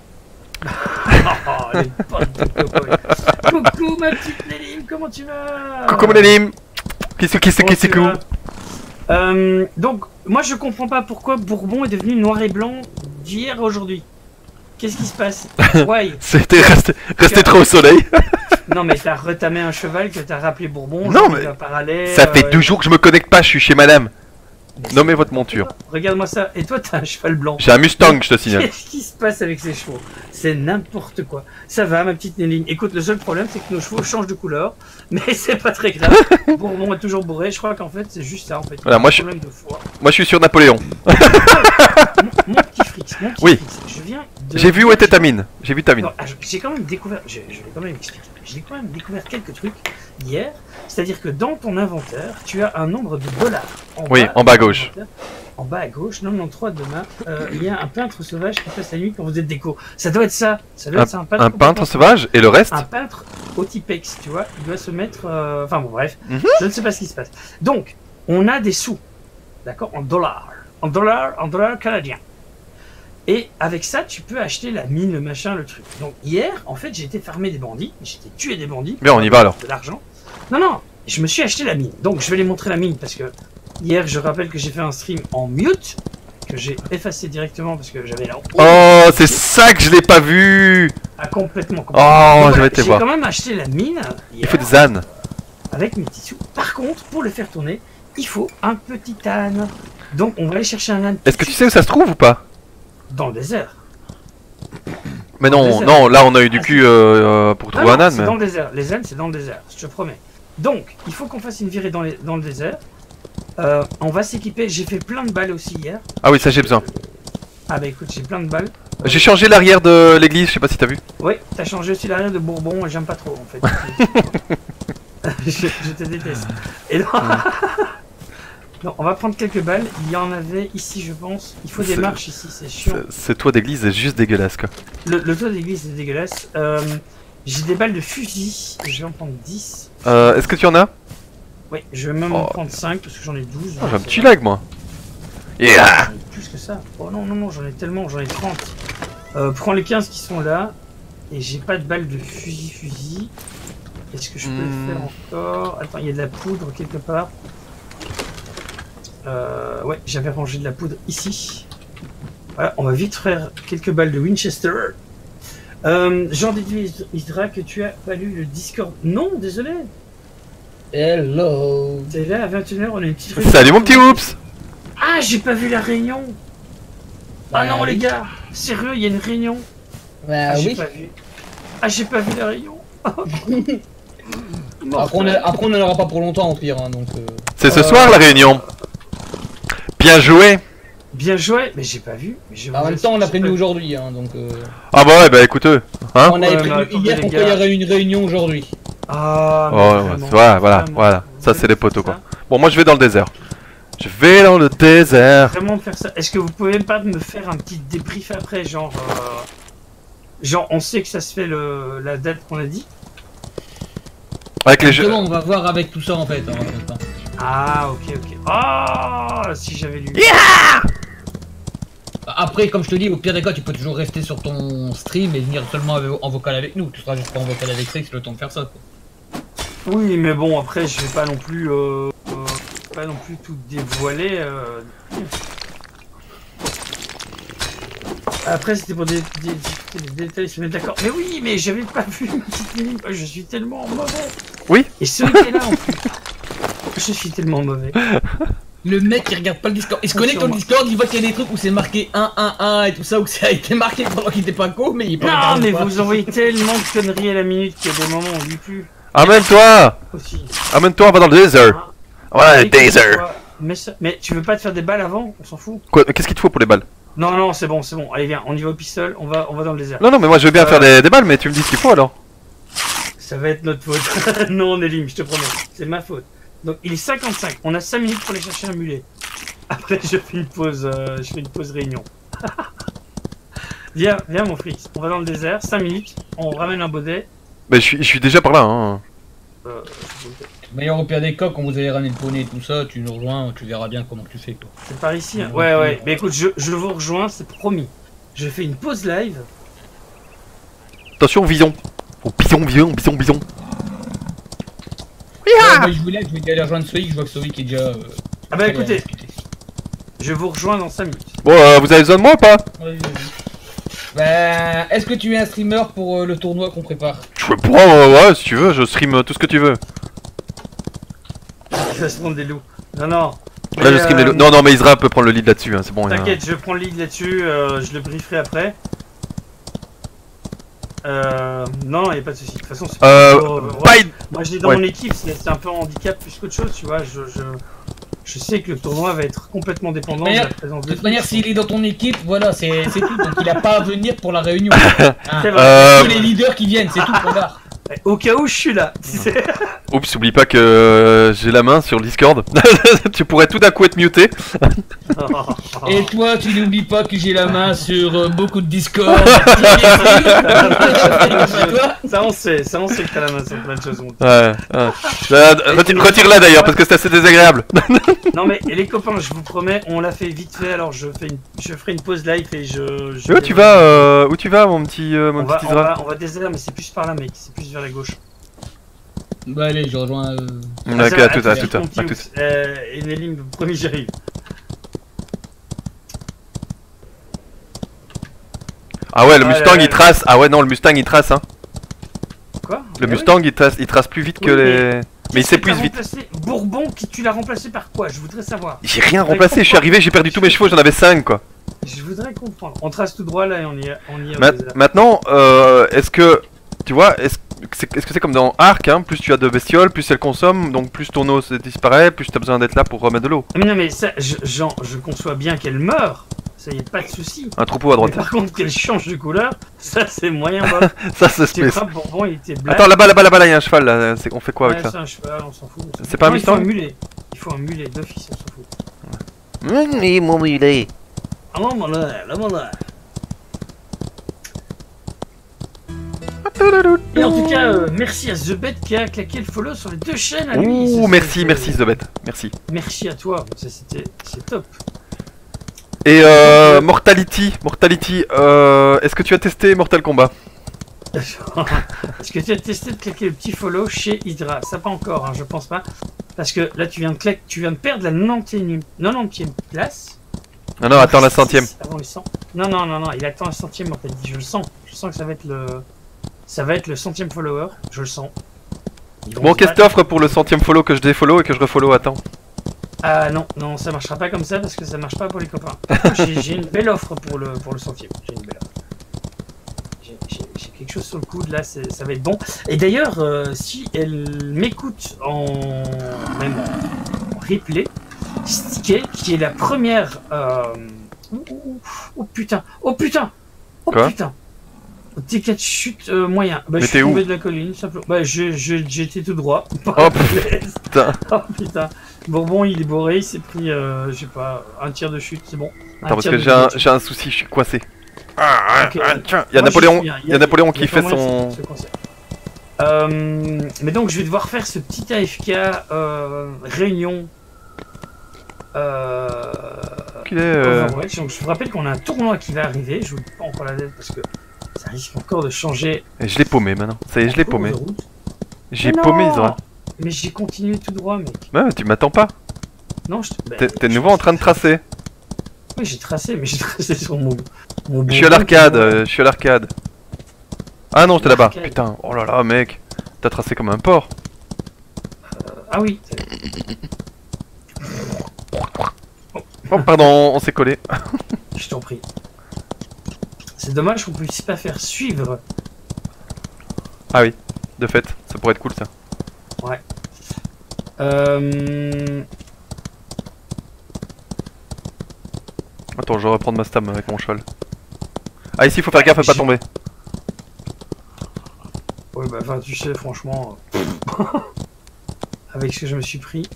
Oh, les potes de Coco. Coucou ma petite Nélim, comment tu vas? Coucou mon Nélim. Qui c'est qui c'est qui c'est que euh, Donc, moi je comprends pas pourquoi Bourbon est devenu noir et blanc d'hier à aujourd'hui. Qu'est-ce qui se passe? Why? C'était resté, resté trop au soleil. Non mais t'as retamé un cheval que t'as rappelé Bourbon. Non mais parallèle, ça fait euh, deux jours que je me connecte pas, je suis chez madame. Nommez votre monture. Regarde-moi ça. Et toi, t'as un cheval blanc. J'ai un Mustang, je te signale. Qu'est-ce qui se passe avec ces chevaux? C'est n'importe quoi. Ça va, ma petite Néline. Écoute, le seul problème, c'est que nos chevaux changent de couleur. Mais c'est pas très grave. Bourbon est toujours bourré. Je crois qu'en fait, c'est juste ça, en fait. Voilà, moi, je... De moi je suis sur Napoléon. mon, mon petit Frix, mon petit oui. Frix. Je viens de... J'ai vu où était ta mine. J'ai vu ta mine. Ah, j'ai quand même découvert... Je, je vais quand même expliquer. J'ai quand même découvert quelques trucs hier. C'est-à-dire que dans ton inventaire, tu as un nombre de dollars. En oui, bas, en bas à gauche. En bas à gauche, non, non, trois demain, euh, il y a un peintre sauvage qui passe la nuit quand vous êtes déco. Ça doit être ça. Ça doit un, être ça, un peintre, un peintre sauvage et le reste? Un peintre au Tipex, tu vois. Il doit se mettre... Euh... Enfin bon, bref. Mm-hmm. Je ne sais pas ce qui se passe. Donc, on a des sous. D'accord? En dollars. En dollars, en dollars canadiens. Et avec ça, tu peux acheter la mine, le machin, le truc. Donc hier, en fait, j'ai été farmer des bandits. J'ai été tuer des bandits. Bien, on y va alors. De l'argent. Non, non. Je me suis acheté la mine. Donc, je vais les montrer la mine parce que hier, je rappelle que j'ai fait un stream en mute. Que j'ai effacé directement parce que j'avais la... Oh, c'est ça que je l'ai pas vu. Ah, complètement, complètement. Oh, voilà, je vais te voir. J'ai quand même acheté la mine. Hier. Il faut des ânes. avec mes petits sous. Par contre, pour le faire tourner, il faut un petit âne. Donc on va aller chercher un âne. Est-ce que tu sais où ça se trouve ou pas? Dans le désert. Mais Dans le non, désert. non, là on a eu du Ah, cul si. euh, euh, pour Ah trouver non, un âne. c'est Mais... dans le désert. Les ânes, c'est dans le désert, je te promets. Donc, il faut qu'on fasse une virée dans, les, dans le désert. Euh, on va s'équiper. J'ai fait plein de balles aussi hier. Ah oui, ça j'ai besoin. Ah bah écoute, j'ai plein de balles. J'ai changé l'arrière de l'église, je sais pas si t'as vu. Oui, t'as changé aussi l'arrière de Bourbon et j'aime pas trop en fait. je, je te déteste. Et non... non, on va prendre quelques balles. Il y en avait ici, je pense. Il faut des C'est- marches ici, c'est chiant. C'est- Ce toit d'église est juste dégueulasse quoi. Le, le toit d'église est dégueulasse. Euh, j'ai des balles de fusil. Je vais en prendre dix. Euh, Est-ce que tu en as? Oui, je vais même en Oh. prendre cinq parce que j'en ai douze. Oh, j'ai un petit lag moi. Yeah. J'en ai plus que ça. Oh non, non, non, j'en ai tellement, j'en ai trente. Euh, prends les quinze qui sont là. Et j'ai pas de balles de fusil fusil. Est-ce que je peux Hmm. le faire encore? Attends, il y a de la poudre quelque part. Euh, ouais, j'avais rangé de la poudre ici. Voilà, on va vite faire quelques balles de Winchester. Euh, J'en déduis, Isra, que tu as pas lu le Discord. Non, désolé. Hello. T'es là à vingt et une heures, on a une petite réunion. Salut mon petit oups. Ah, j'ai pas vu la réunion. Ah Bah non, oui. les gars, sérieux, il y a une réunion. Bah Ah, j'ai oui. pas vu. Ah, j'ai pas vu la réunion. Après on, a- après on en aura pas pour longtemps au pire, hein, donc. euh, C'est ce Euh, soir la réunion. Bien joué. Bien joué, mais j'ai pas vu. Mais je En vous même assure temps, on que l'a j'ai prévenu pas vu. aujourd'hui, hein, donc. euh, Ah bah ouais, bah écoute eux. Hein? On avait Ouais, mais prévenu attendez, hier les pourquoi gars. il y aurait une réunion aujourd'hui. Ah, Oh, mais ouais, vraiment, voilà, voilà, vraiment, voilà. Ça, c'est les vraiment poteaux, ça. quoi. Bon, moi je vais dans le désert. Je vais dans le désert. Vraiment faire ça. Est-ce que vous pouvez pas me faire un petit débrief après, genre, euh, genre, on sait que ça se fait le la date qu'on a dit. Avec les jeux. Justement, on va voir avec tout ça en fait. hein, en même temps. Ah, ok, ok. Ah, si j'avais lu. Après, comme je te dis, au pire des cas, tu peux toujours rester sur ton stream et venir seulement avec- en vocal avec nous. Tu seras juste pas en vocal avec Rex le temps de faire ça. Quoi. Oui, mais bon, après, je vais pas non plus, euh, euh, pas non plus tout dévoiler. euh. Après, c'était pour des, des, des- des détails, se mettre d'accord. Mais oui, mais j'avais pas vu ma petite ligne. Je suis tellement mauvais. Oui. Et ce qui est là en plus. Je suis tellement mauvais. Le mec qui regarde pas le Discord, il se connecte au Sur moi. Discord, il voit qu'il y a des trucs où c'est marqué un un un et tout ça, où ça a été marqué pendant qu'il était pas co, mais il est pas Non, regarde mais pas. vous envoyez tellement de conneries à la minute qu'il y a des moments où on lit plus Amène-toi. aussi. Amène-toi, on va dans le désert. Ouais, le Et que ce désert. soit- Mais, ça- mais tu veux pas te faire des balles avant? On s'en fout. Quoi, qu'est-ce qu'il te faut pour les balles? Non, non, c'est bon, c'est bon. Allez, viens, on y va au pistolet, on va, on va dans le désert. Non, non, mais moi je veux bien Euh. faire des, des balles, mais tu me dis ce qu'il faut alors. Ça va être notre faute. Non, Nélim, je te promets. C'est ma faute. Donc, il est cinquante-cinq. On a cinq minutes pour aller chercher un mulet. Après, je fais une pause, euh, je fais une pause réunion. Viens, viens, mon fric. On va dans le désert, cinq minutes. On ramène un baudet. Bah, je suis, je suis déjà par là. Hein. Euh, Mais au pire des cas, quand vous allez ramener le poney et tout ça, tu nous rejoins, tu verras bien comment tu fais quoi. c'est par ici. Hein. Ouais, ouais. Mais écoute, je, je vous rejoins, c'est promis. Je fais une pause live. Attention, vision. Oh, bison, bison, bison, bison. Ouais, bah, je voulais, je vais aller rejoindre Soïc, je vois que Soïc est déjà. Euh, Ah bah prêt à écoutez, discuter. je vous rejoins dans cinq minutes. Bon, euh, vous avez besoin de moi ou pas? Ouais, vas-y. Bah, est-ce que tu es un streamer pour euh, le tournoi qu'on prépare? Je peux prendre, euh, ouais, si tu veux, je stream euh, tout ce que tu veux. Il va se prendre des loups. Non, non. Là, Mais, je stream euh, les... Non, non, mais Isra peut prendre le lead là-dessus, hein, c'est bon. il y a- T'inquiète, je prends le lead là-dessus, euh, je le brieferai après. Euh, non, y a pas de souci. De toute façon, c'est Euh, plutôt, euh, ouais. Biden. Moi, je l'ai dans ouais. mon équipe, c'est c'est un peu un handicap plus qu'autre chose, tu vois. Je, je, je sais que le tournoi va être complètement dépendant de la présence De de toute manière, s'il est dans ton équipe, voilà, c'est c'est tout. Donc il a pas à venir pour la réunion. Hein. C'est vrai. Euh, Que les leaders qui viennent, c'est tout pour voir. Au cas où je suis là. tu sais. Oups, oublie pas que euh, j'ai la main sur le Discord. Tu pourrais tout d'un coup être muté. Et toi, tu n'oublies pas que j'ai la main sur euh, beaucoup de Discord. Ça on sait, ça on sait que t'as la main sur plein de choses. on- Ouais, ouais. Euh, retire- Retire-la d'ailleurs parce que c'est assez désagréable. Non mais et les copains, je vous promets, on l'a fait vite fait. Alors je fais une, je ferai une pause live et je. je Et où tu vas, euh, où tu vas, mon petit, euh, mon on va, petit on Isra? va, on va désert, mais c'est plus par là, mec. C'est plus vers la gauche. Bah allez, je rejoins. Euh... Ok, ça, à tout, à suite, tout, à mon petit tout. Oups. Euh, et Nélim, promis, j'arrive. Ah ouais, le Ah, Mustang là, là, il trace. Ah ouais, non, le Mustang il trace, hein. Quoi Le Ah oui. Mustang il trace, il trace plus vite que Oui, les. Mais il Qu'est-ce que s'épuise t'as vite. remplacé Bourbon, qui tu l'as remplacé par quoi? Je voudrais savoir. J'ai rien remplacé, je suis arrivé, j'ai perdu tous mes chevaux, j'en avais cinq quoi. Je voudrais comprendre. On trace tout droit là et on y, on y est. Ma- maintenant, euh, est-ce que, tu vois, est-ce que c'est est -ce c'est comme dans Ark, hein, plus tu as de bestioles, plus elles consomment, donc plus ton eau se disparaît, plus tu as besoin d'être là pour remettre de l'eau. Mais non, mais ça, je, Jean, je conçois bien qu'elle meurt. Ça y est, pas de souci. Un troupeau à Mais droite. par contre, qu'elle change de couleur, ça c'est moyen bof. Ça c'est Tu space. vois, Bourbon, il était blanc. Attends, là-bas, là-bas, là-bas, là, il y a un cheval, là. c'est- On fait quoi avec Ouais, ça? c'est un cheval, on s'en fout. on s'en C'est fout. pas un Non, il faut Mustang un mulet. Il faut un mulet d'office, on s'en fout. Oui, mon mulet. Ah non, mon là, là, mon là. Et en tout cas, euh, merci à TheBet qui a claqué le follow sur les deux chaînes à lui. Ouh, Ça, merci, c'était- merci The Bet. Merci. Merci à toi, ça c'était c'est top. Et euh, Mortality, Mortality, euh, est-ce que tu as testé Mortal Kombat? Est-ce que tu as testé de claquer le petit follow chez Hydra? Ça pas encore, hein, je pense pas. Parce que là tu viens de claquer, tu viens de perdre la quatre-vingt-dixième place. Non, non, attends la centième. Avant les cent. Non, non, non, non, il attend la centième Mortality, je le sens. Je sens que ça va être le. Ça va être le centième follower, je le sens. Ils vont Bon, se qu'est-ce que battre. t'offres pour le centième follow que je défollow et que je refollow? Attends. Ah non, non, ça marchera pas comme ça parce que ça marche pas pour les copains. J'ai j'ai une belle offre pour le, pour le centième. J'ai une belle offre. J'ai- J'ai j'ai quelque chose sur le coude là, c'est- ça va être bon. Et d'ailleurs, euh, si elle m'écoute en même en, en replay, Sticky, qui est la première. Euh... Oh, oh, oh, oh putain, oh putain, oh Quoi putain. Dégâts de chute euh, moyen. Bah, Mais je suis t'es où tombé de la colline, simplement. Bah, je- je- j'étais tout droit. Oh putain. Oh putain. Bourbon, il est bourré, il s'est pris, euh, je sais pas, un tir de chute, c'est bon. Un Attends, parce tir que de j'ai un, dégâts de j'ai un souci, je suis coincé. Ah, Ok. ah, tiens, il y a Moi, Napoléon, je suis- il y a Napoléon qui il y a fait pas moyen son... de se- se coincer. Euh, mais donc, je vais devoir faire ce petit A F K euh, réunion. Euh, Qu'il est, euh, Overwatch. Donc, je vous rappelle qu'on a un tournoi qui va arriver. Je vous dis pas encore la date parce que ça risque encore de changer. Et je l'ai paumé maintenant. Ça y est, je l'ai en cours paumé. de route. J'ai Mais paumé non Isra. Mais j'ai continué tout droit, mec. Ouais, mais tu m'attends pas. Non, je. bah, T'es t'es de je- nouveau en train de tracer. Oui, j'ai tracé, mais j'ai tracé sur mon. mon Je suis à bonbon l'arcade, qui- euh, je suis à l'arcade. Ah non, j'étais là-bas. L'arcade. Putain, oh là là, mec. T'as tracé comme un porc. Ah oui. Oh, pardon, on s'est collé. Je t'en prie. C'est dommage qu'on puisse pas faire suivre. Ah oui, de fait, ça pourrait être cool ça. Euh... Attends, je vais reprendre ma stam avec mon cheval. Ah, ici, il faut faire gaffe à pas J'ai- tomber. Ouais, bah, enfin, tu sais, franchement. euh, Avec ce que je me suis pris.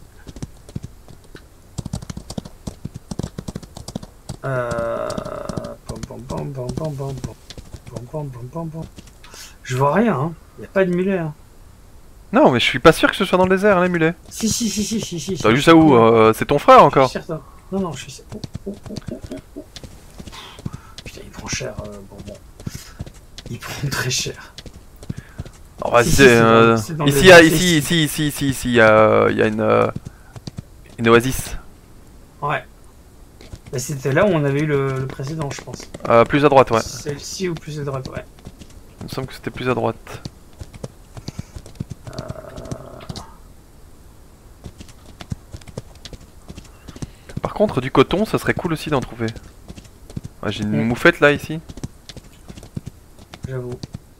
Euh... pom, pom, pom, pom, pom, pom, pom. Pom, pom, pom, pom, pom. Je vois rien, hein. Y a pas de mulet, hein. Non, mais je suis pas sûr que ce soit dans le désert, hein, les mulets. Si, si, si, si, si, si. T'as si, vu ça où euh, C'est ton frère Je suis encore. certain. Non, non, je suis certain. Oh, oh, oh, oh, oh. Putain, il prend cher, euh, bon, bon. Il prend très cher. Oh, vas-y, Si, si, c'est, c'est dans- euh, c'est dans le ici, il y a- désert, ici, c'est ici, ici, ici, ici, il y a, il y a une, euh, une oasis. Ouais. Bah, c'était là où on avait eu le, le précédent, je pense. Euh, plus à droite, ouais. Celle-ci ou plus à droite, ouais. Il me semble que c'était plus à droite. Par contre, du coton, ça serait cool aussi d'en trouver. Ouais, j'ai une Mm. moufette là, ici. J'avoue.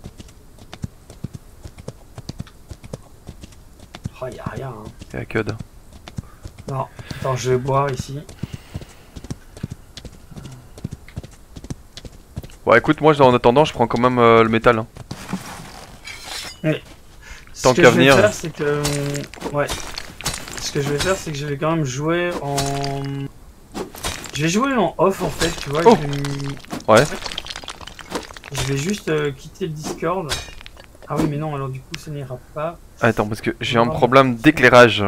Oh, y a rien, hein. Et à queue. Non. Attends, je vais boire ici. Bon, écoute, moi, en attendant, je prends quand même euh, le métal. Hein. Ce Tant que qu'à je vais venir. faire, c'est que... Ouais. Ce que je vais faire, c'est que je vais quand même jouer en... Je vais jouer en off, en fait, tu vois. Oh. Je vais... Ouais. Je vais juste euh, quitter le Discord. Ah oui, mais non, alors du coup, ça n'ira pas. Attends, parce que j'ai un problème d'éclairage.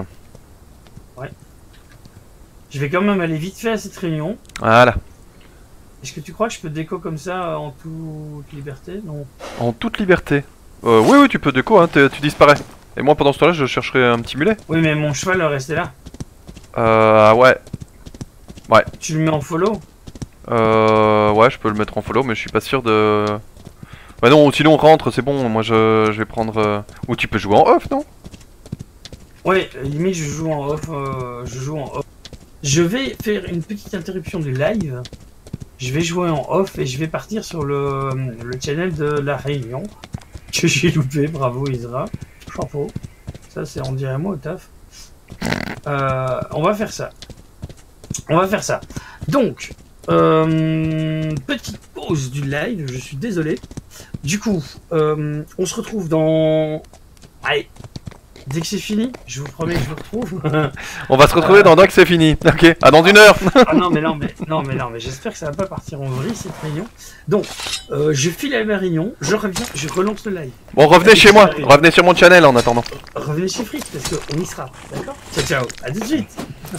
Je vais quand même aller vite fait à cette réunion. Voilà. Est-ce que tu crois que je peux déco comme ça euh, en toute liberté? Non. En toute liberté. Euh, oui, oui, tu peux déco, hein, t'es- tu disparais. Et moi, pendant ce temps-là, je chercherai un petit mulet. Oui, mais mon cheval va rester là. Euh, ouais. Tu le mets en follow? Euh, ouais, je peux le mettre en follow, mais je suis pas sûr de... Bah non, sinon on rentre, c'est bon, moi je, je vais prendre... euh, Ou tu peux jouer en off, non? Ouais, limite je joue en off, euh, je joue en off. Je vais faire une petite interruption du live. Je vais jouer en off et je vais partir sur le, le channel de la Réunion. Que j'ai loupé, bravo Isra. Chapeau. Ça c'est on dirait moi au taf. Euh, on va faire ça. On va faire ça. Donc, euh, petite pause du live, je suis désolé. Du coup, euh, on se retrouve dans... Allez, dès que c'est fini, je vous promets que je vous retrouve. On va se retrouver euh... dans dès que c'est fini. Ok, ah dans une heure. Ah non mais non mais non mais non mais j'espère que ça va pas partir en vrille cette réunion. Donc, euh, je file à ma réunion, je reviens, je relance le live. Bon, revenez Allez, chez moi, revenez sur mon channel en attendant. Revenez chez Fritz parce qu'on y sera, d'accord? Ciao ciao, à tout de suite.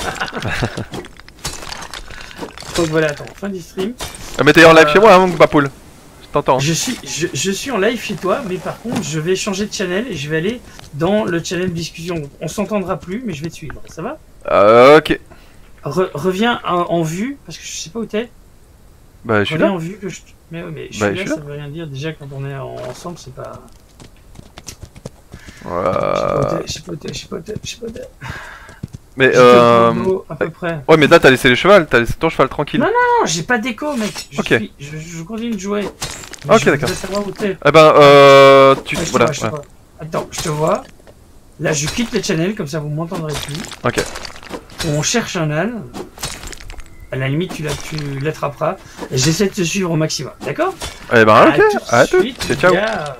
Donc voilà, attends, fin du stream. Ah, mais t'es en live euh... chez moi, hein, mon papoule. Je t'entends. Je suis, je, je suis en live chez toi, mais par contre, je vais changer de channel et je vais aller dans le channel discussion. On s'entendra plus, mais je vais te suivre. Ça va? euh, Ok. Re, reviens en, en vue, parce que je sais pas où t'es. Bah, je suis reviens là. en vue que je. Mais, mais je bah, suis je là, suis ça là. veut rien dire. Déjà, quand on est en, ensemble, c'est pas. Voilà. Je sais pas où t'es, je sais pas où t'es, je sais pas où t'es. Mais euh... à peu près. Ouais, mais là t'as laissé le cheval, t'as laissé ton cheval tranquille. Non, non, j'ai pas d'écho, mec. Je, ok. suis, je, je continue de jouer. Mais ok, d'accord. savoir où t'es. Eh ben, euh. Tu. Ouais, voilà. Vois, ouais. Attends, je te vois. Là, je quitte le channel, comme ça vous m'entendrez plus. Ok. On cherche un âne. À la limite, tu l'attraperas. Et j'essaie de te suivre au maximum, d'accord? Eh ben, ok. À tout. Ciao. Gars.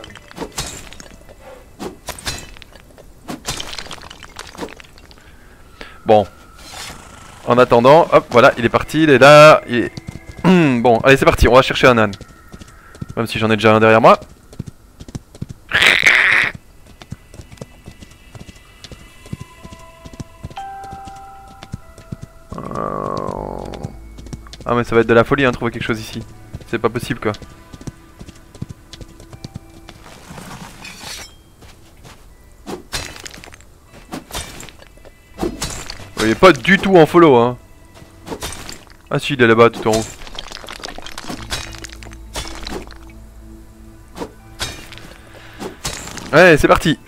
Bon. En attendant, hop, voilà, il est parti, il est là. Il est... bon, allez, c'est parti, on va chercher un âne. Même si j'en ai déjà un derrière moi. Euh... Ah, mais ça va être de la folie, hein, trouver quelque chose ici. C'est pas possible, quoi. Il est pas du tout en follow, hein. Ah si, il est là-bas tout en haut. Ouais, c'est parti.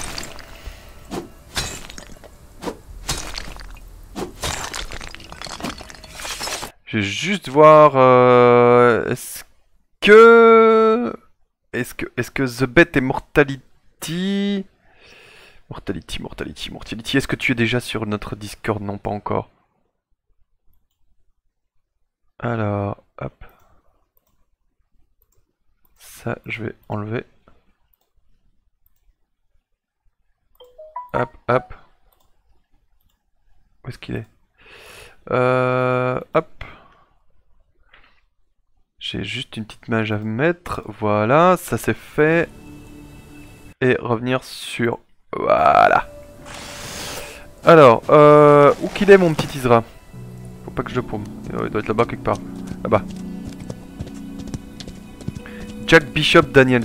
Je vais juste voir... Euh, est-ce que... Est-ce que... Est-ce que The Bet et Mortality... Mortality, Mortality, Mortality. Est-ce que tu es déjà sur notre Discord? Non, pas encore. Alors, hop. Ça, je vais enlever. Hop, hop. Où est-ce qu'il est, euh, hop. J'ai juste une petite image à mettre. Voilà, ça c'est fait. Et revenir sur... Voilà. Alors, euh, où qu'il est mon petit Isra? Faut pas que je le paume. Il doit être là-bas quelque part. Là-bas. Jack Bishop Daniels.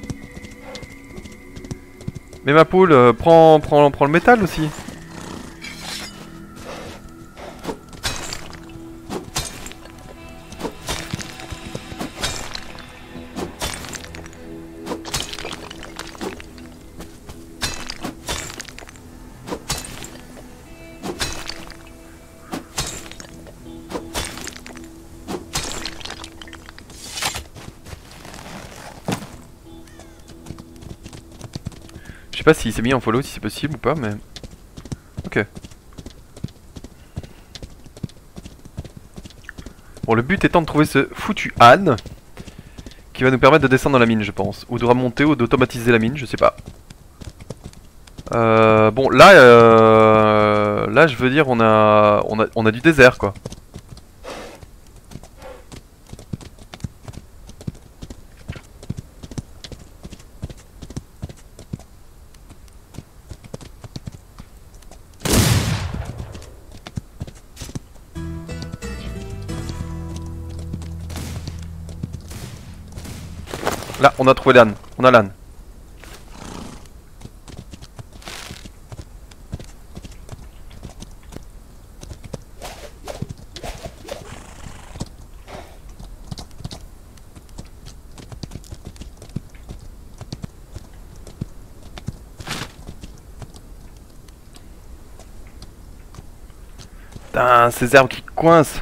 Mais ma poule, euh, prends, prends, prends le métal aussi. Je sais pas s'il s'est mis en follow, si c'est possible ou pas, mais... Ok. Bon, le but étant de trouver ce foutu âne qui va nous permettre de descendre dans la mine, je pense. Ou de remonter ou d'automatiser la mine, je sais pas. Euh, bon, là, euh, là, je veux dire, on a, on a, on a du désert, quoi. Là, on a trouvé l'âne. On a l'âne. Putain, ces arbres qui coincent.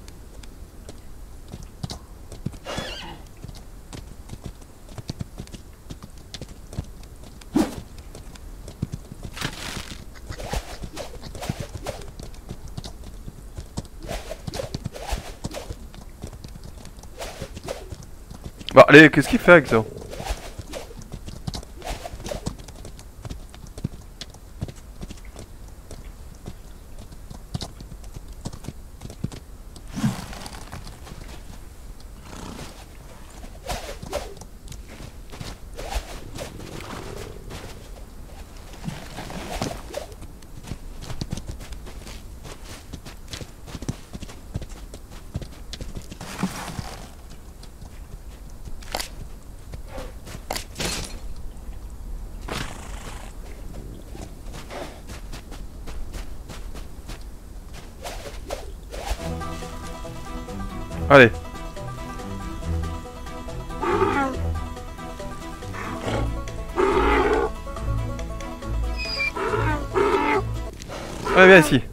Bon, allez, qu'est-ce qu'il fait avec ça? Allez. Allez, viens ici.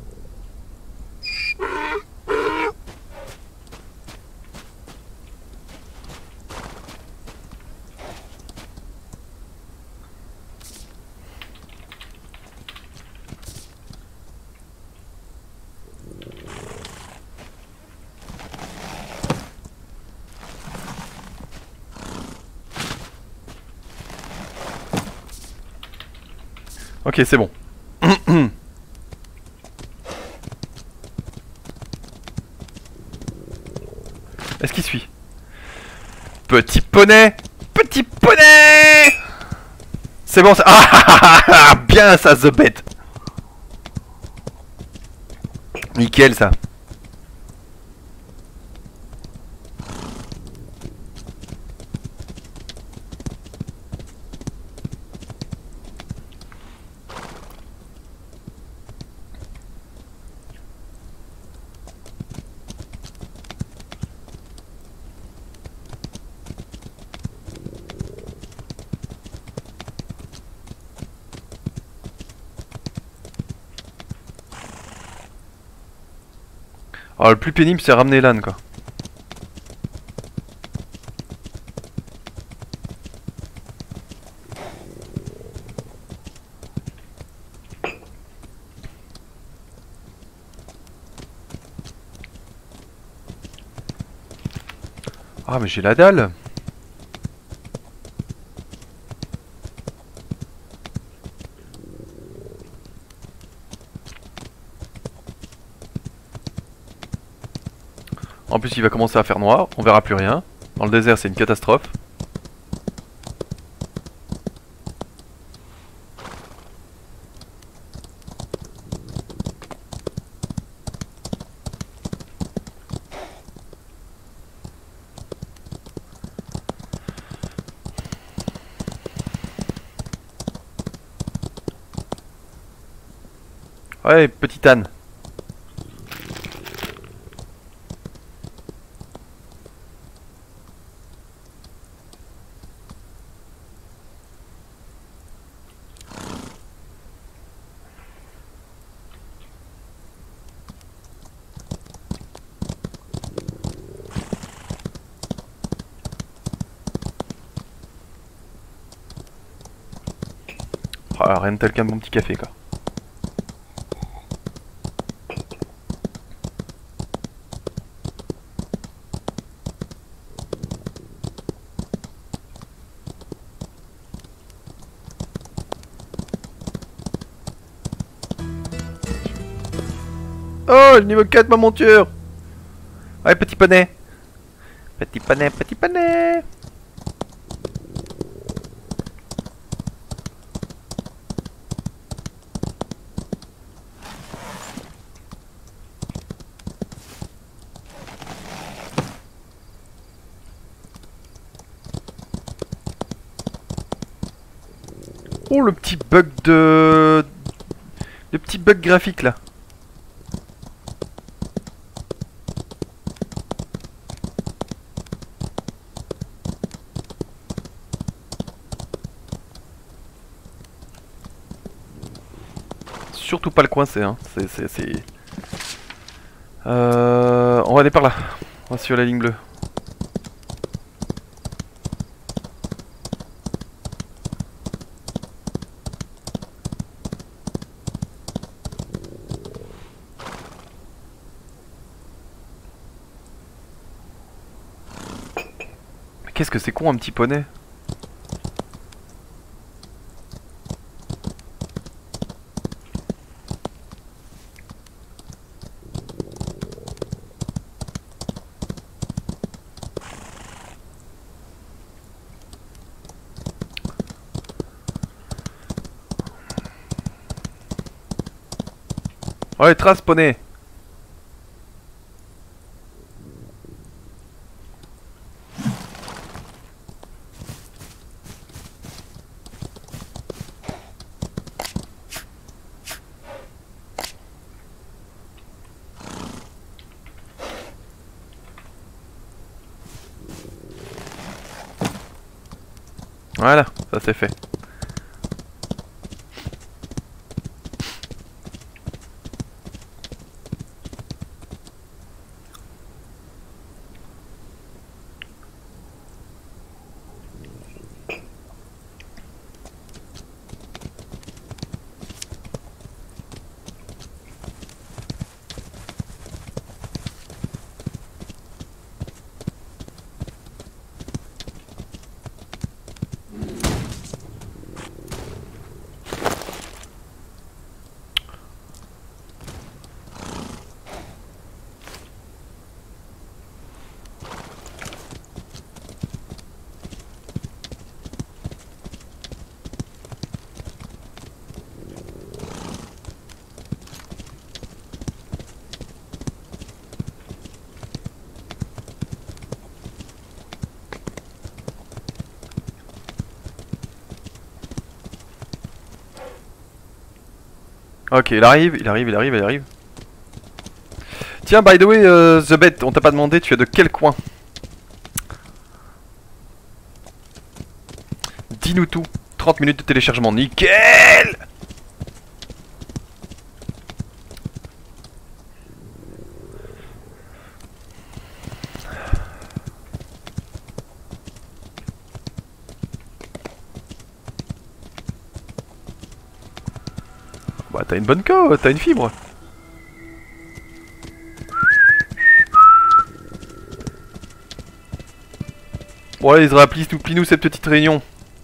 Ok, c'est bon. Est-ce qu'il suit? Petit poney! Petit poney! C'est bon ça. Ah, bien ça, The Bête. Nickel ça. Alors le plus pénible c'est ramener l'âne quoi. Ah mais j'ai la dalle. En plus il va commencer à faire noir, on verra plus rien. Dans le désert c'est une catastrophe. Ouais, petit âne. Ah, rien de tel qu'un bon petit café quoi. Oh, le niveau quatre ma monture. Ouais, petit poney. Petit poney, petit poney. Oh, le petit bug de... Le petit bug graphique là. Surtout pas le coincer, hein. C'est... c'est... c'est... Euh, on va aller par là. On va suivre la ligne bleue. Mais qu'est-ce que c'est con un petit poney? Oh les traces poney. Voilà, ça c'est fait. Ok, il arrive, il arrive, il arrive, il arrive. Tiens, by the way, euh, The Bet, on t'a pas demandé, tu es de quel coin? Dis-nous tout. trente minutes de téléchargement, nickel! Bah t'as une bonne queue, t'as une fibre. Bon allez Ezra, plie-nous cette petite réunion.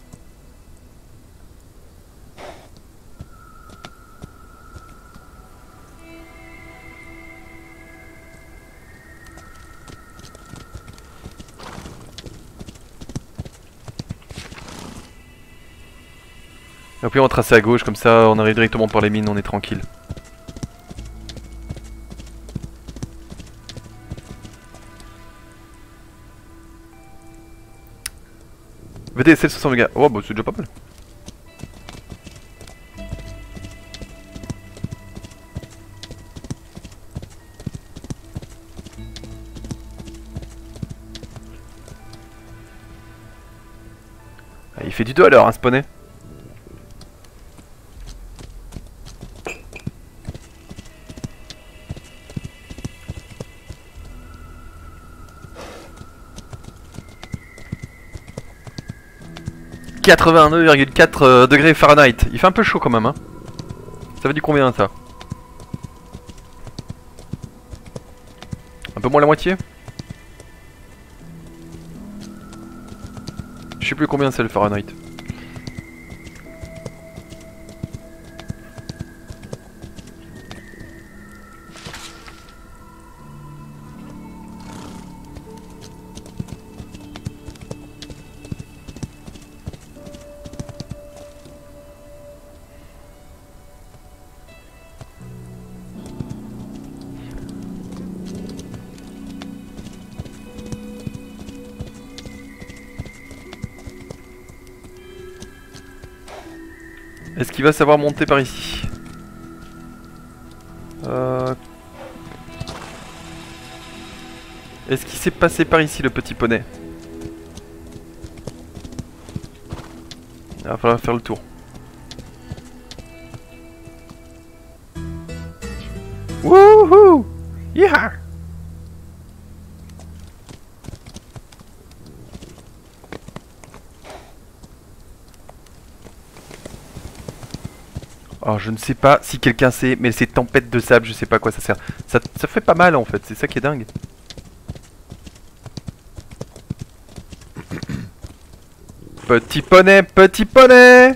Et puis on va tracer à gauche, comme ça on arrive directement par les mines, on est tranquille. V D S L soixante mégas, oh bah c'est déjà pas mal. Ah, il fait du dos à l'heure hein ce poney. quatre-vingt-neuf virgule quatre euh, degrés Fahrenheit. Il fait un peu chaud quand même hein. Ça fait du combien ça? Un peu moins la moitié? Je sais plus combien c'est le Fahrenheit. Est-ce qu'il va savoir monter par ici? euh... Est-ce qu'il s'est passé par ici le petit poney? Il va falloir faire le tour. Wouhou! Yeah! Alors je ne sais pas si quelqu'un sait, mais ces tempêtes de sable, je sais pas à quoi ça sert. Ça, ça fait pas mal en fait, c'est ça qui est dingue. Petit poney, petit poney.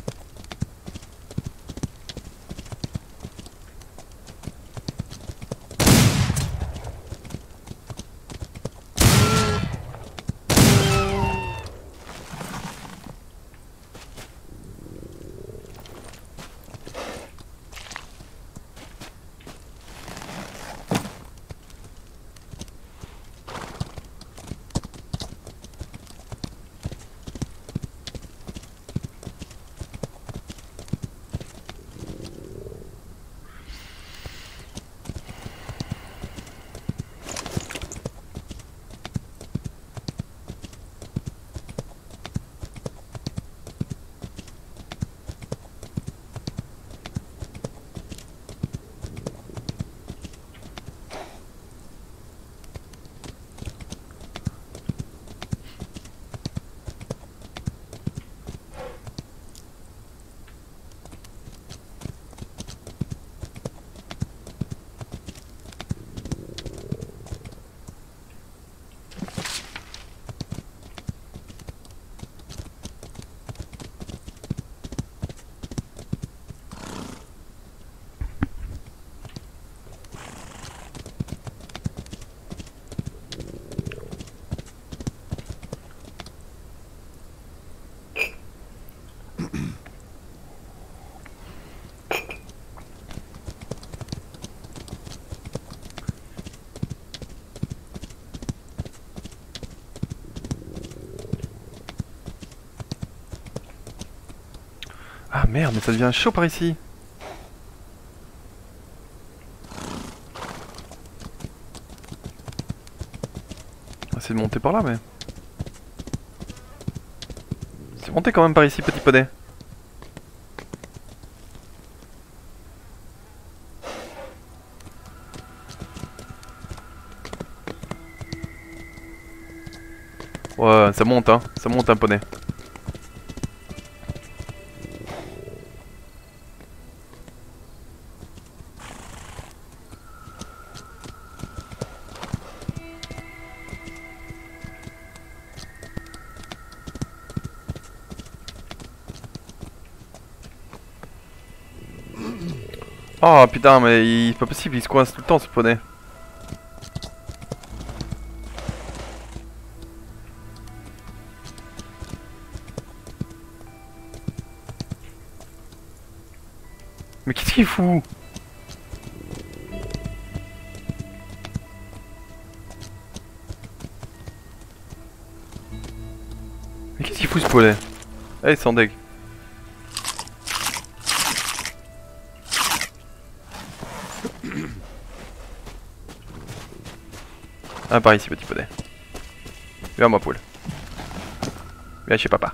Ah merde, mais ça devient chaud par ici. On va essayer de monter par là, mais... C'est monté quand même par ici, petit poney. Ouais, ça monte, hein. Ça monte un poney. Oh putain, mais il... c'est pas possible, il se coince tout le temps ce poney. Mais qu'est-ce qu'il fout? Mais qu'est-ce qu'il fout ce poney? Allez, sans deg. Ah, par ici, petit poney. Viens, moi, poule. Viens chez papa.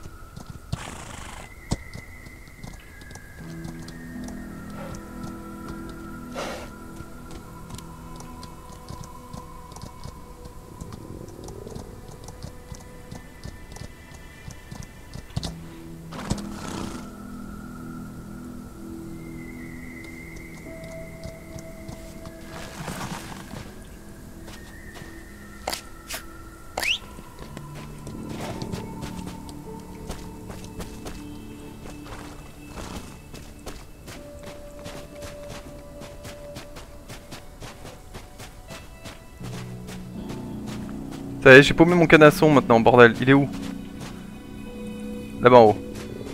Ça y est, j'ai paumé mon canasson maintenant, bordel. Il est où? Là-bas en haut.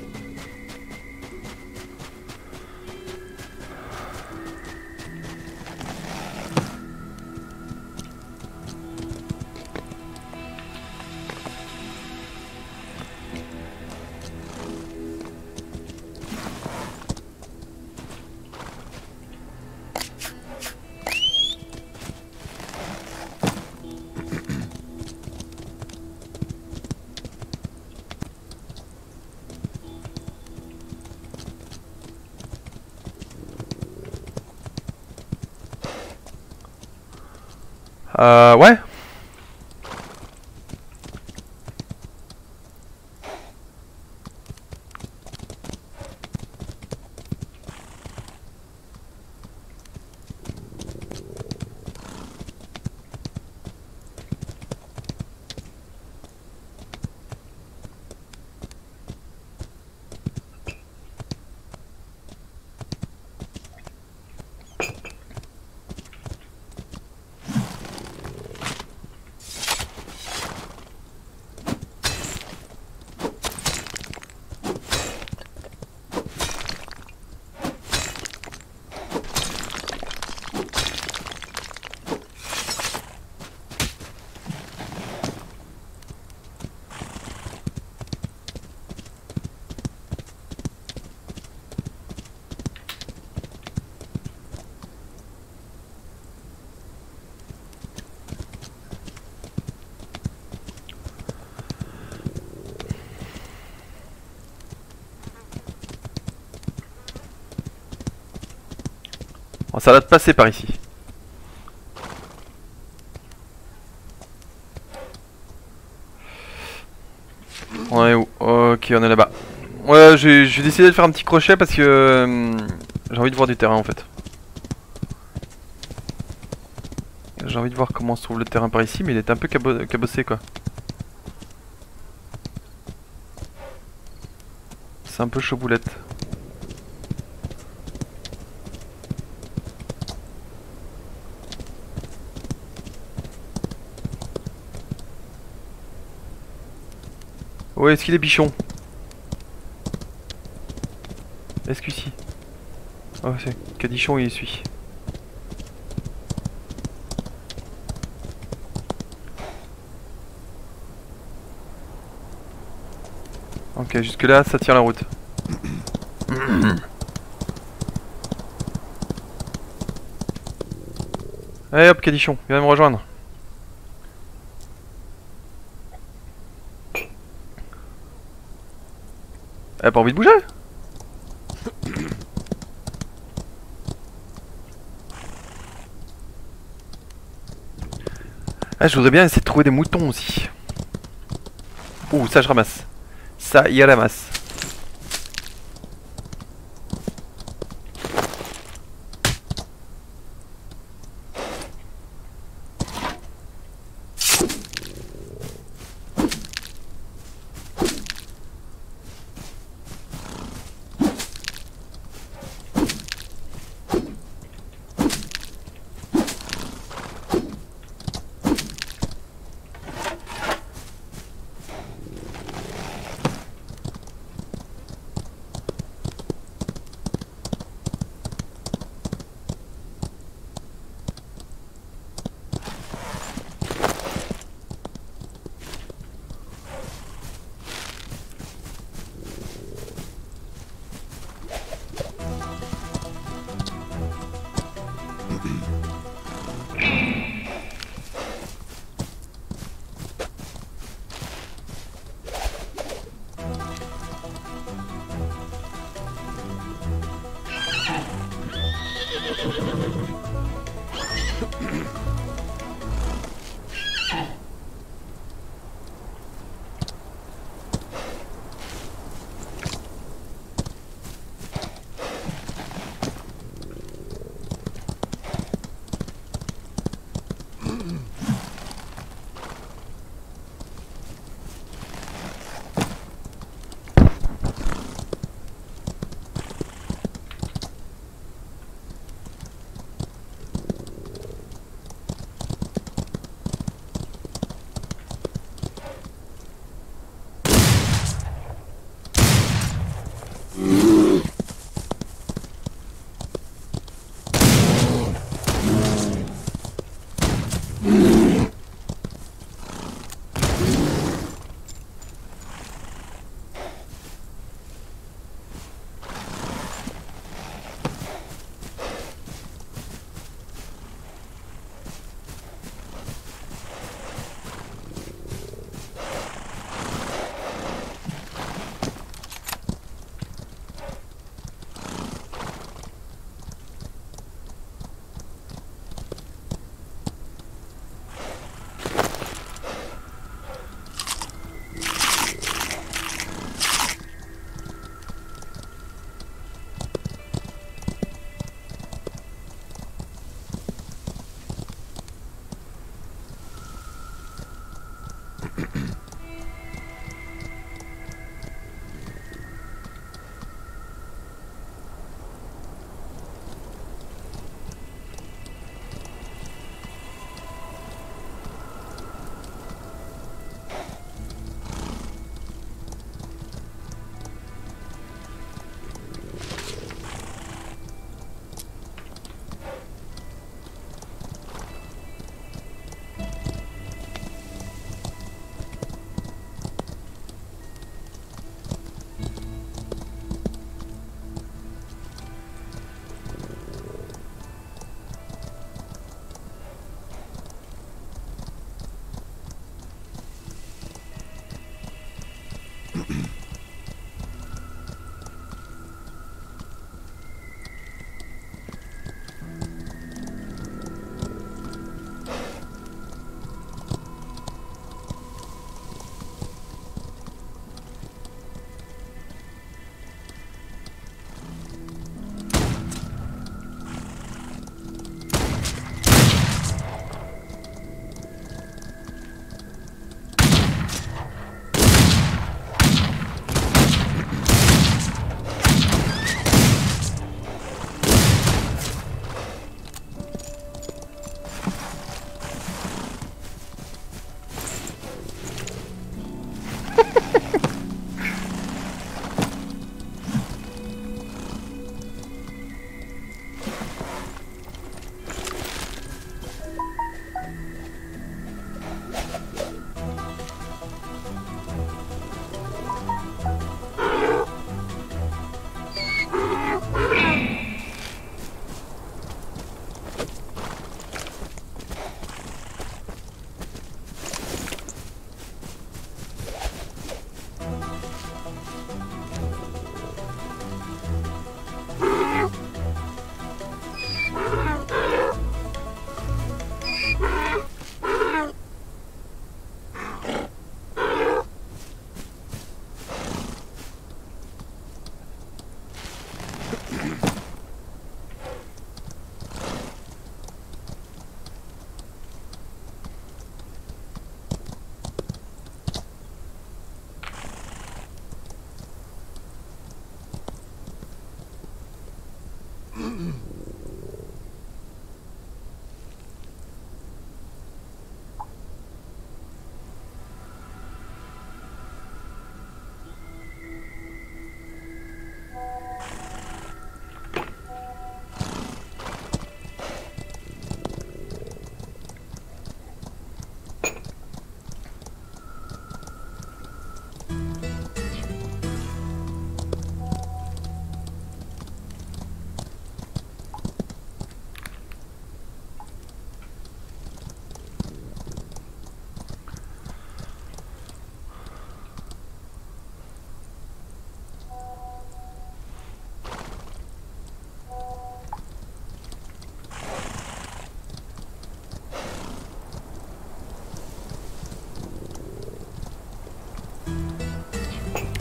Euh, ouais. Ça a l'air de passer par ici. On est où? Ok, on est là-bas. Ouais, je vais décider de faire un petit crochet parce que euh, j'ai envie de voir du terrain en fait. J'ai envie de voir comment se trouve le terrain par ici, mais il est un peu cabo cabossé quoi. C'est un peu chaud boulette. Ouais, est-ce qu'il est bichon? Est-ce que si? Oh, c'est Cadichon, il suit. Ok, jusque là, ça tient la route. Allez hop, Cadichon, viens me rejoindre. Elle a pas envie de bouger? Ah, je voudrais bien essayer de trouver des moutons aussi. Ouh, ça je ramasse. Ça, il ramasse.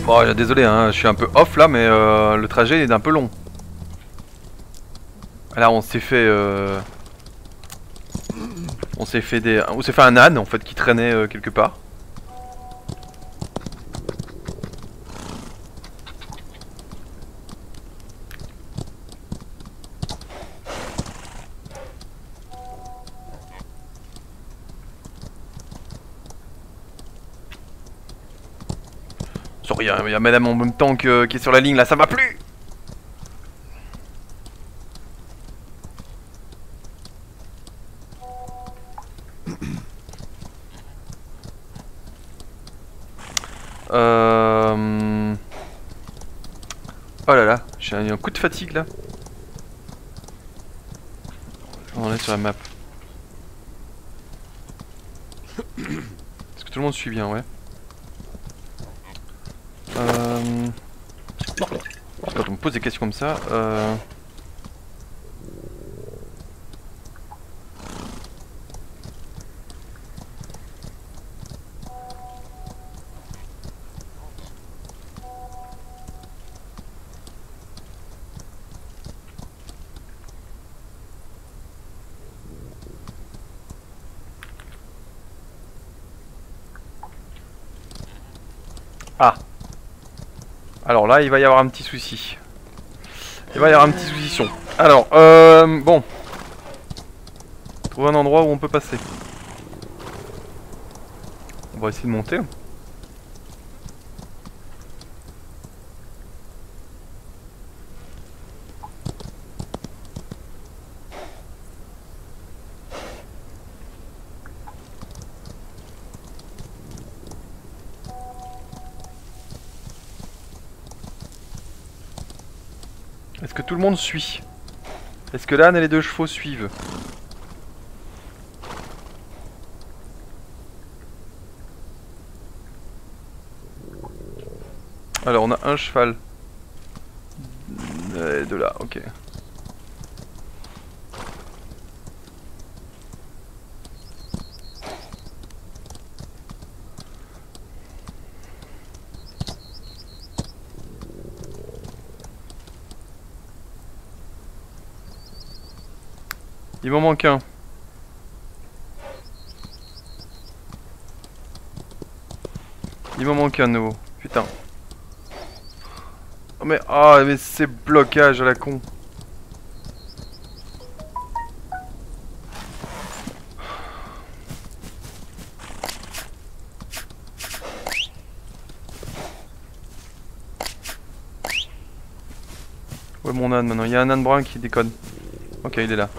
Bon, désolé, hein, je suis un peu off là, mais euh, le trajet est un peu long. Là, on s'est fait... Euh... On s'est fait des... On s'est fait un âne, en fait, qui traînait euh, quelque part. Sorry, il y a madame en même temps que, qui est sur la ligne, là, ça va plus. Euh... Oh là là, j'ai un, un coup de fatigue là. On est sur la map. Est-ce que tout le monde suit bien, ouais. Euh... Quand on me pose des questions comme ça, euh... Ah. Alors là, il va y avoir un petit souci. Il va y avoir un petit souci. Alors, euh, bon. Trouver un endroit où on peut passer. On va essayer de monter. Est-ce que tout le monde suit? Est-ce que l'âne et les deux chevaux suivent? Alors on a un cheval. Et de là, ok. Il m'en manque un. Il m'en manque un de nouveau. Putain. Oh mais, ah oh, mais c'est blocage à la con. Où est mon âne maintenant? Il y a un âne brun qui déconne. Ok, il est là.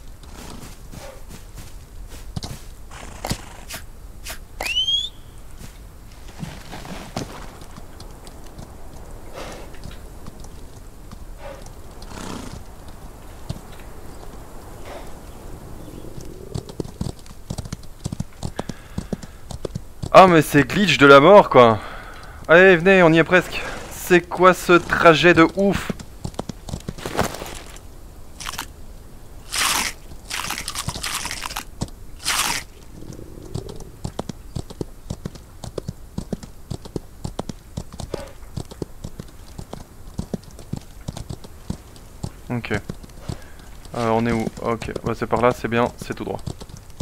Ah mais c'est glitch de la mort quoi. Allez venez, on y est presque. C'est quoi ce trajet de ouf? Ok. Euh, on est où? Ok, bah, c'est par là, c'est bien, c'est tout droit.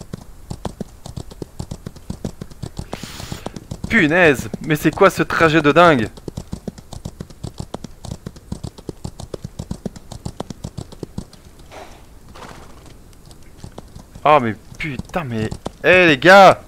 Punaise! Mais c'est quoi ce trajet de dingue? Ah mais putain mais... Eh hey, les gars!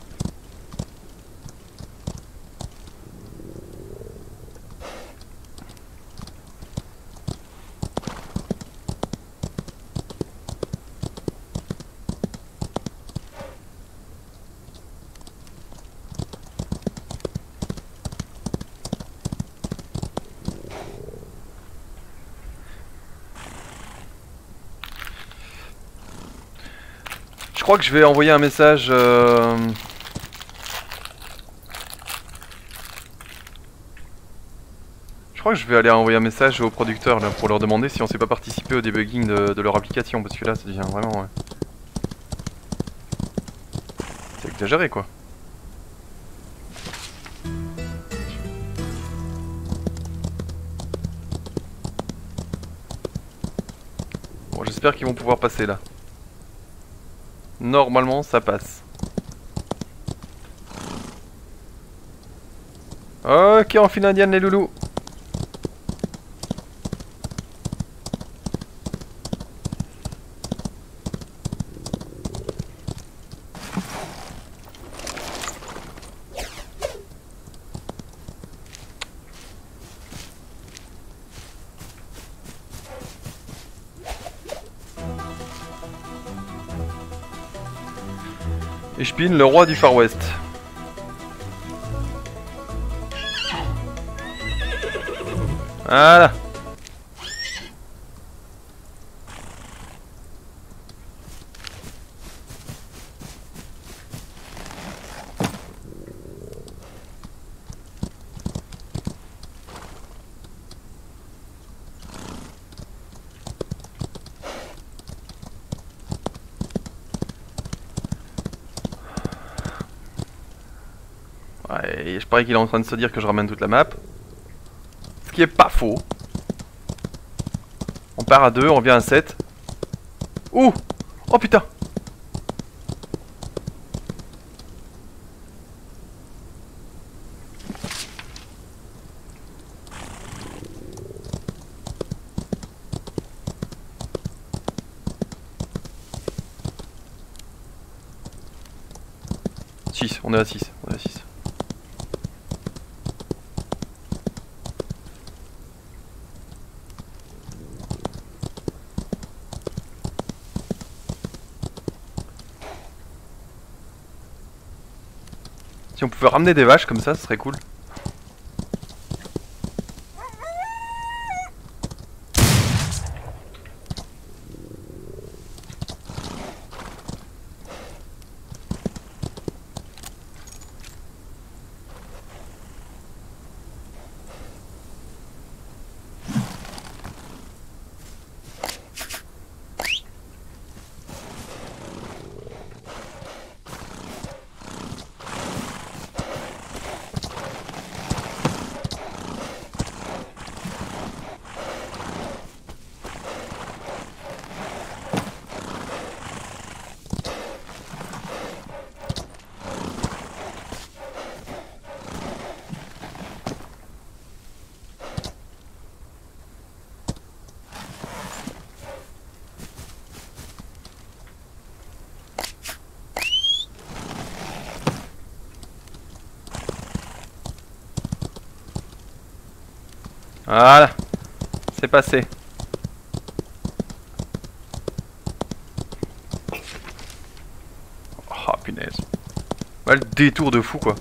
Je crois que je vais envoyer un message... Euh... Je crois que je vais aller envoyer un message aux producteurs là, pour leur demander si on sait pas participer au debugging de, de leur application, parce que là ça devient vraiment... Ouais. C'est exagéré quoi. J'espère qu'ils vont pouvoir passer là. Normalement ça passe. Ok, en file indienne les loulous. Et je pine le roi du Far West. Voilà. Ouais, et je parie qu'il est en train de se dire que je ramène toute la map. Ce qui est pas faux. On part à deux, on revient à sept. Ouh! Oh putain! six, on est à six, on est à six. Si on pouvait ramener des vaches comme ça, ce serait cool. Voilà, c'est passé. Oh punaise. Ouais, le détour de fou quoi.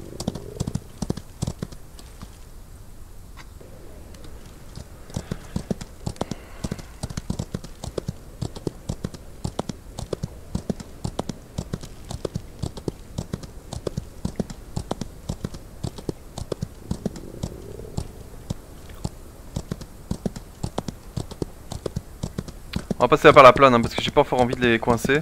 On va passer par la plane hein, parce que j'ai pas fort envie de les coincer.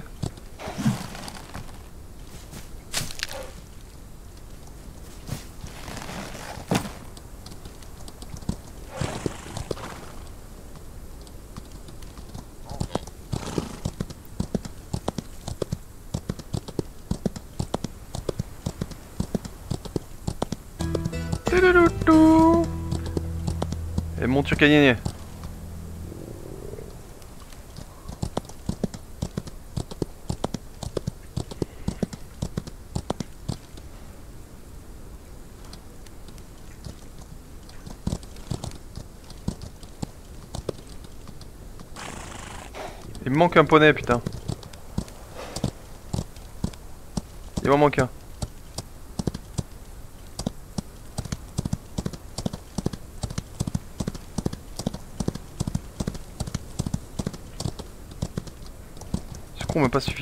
Et mon turcanier. Il me manque un poney, putain. Il m'en manque un. Ce con m'a pas suffi.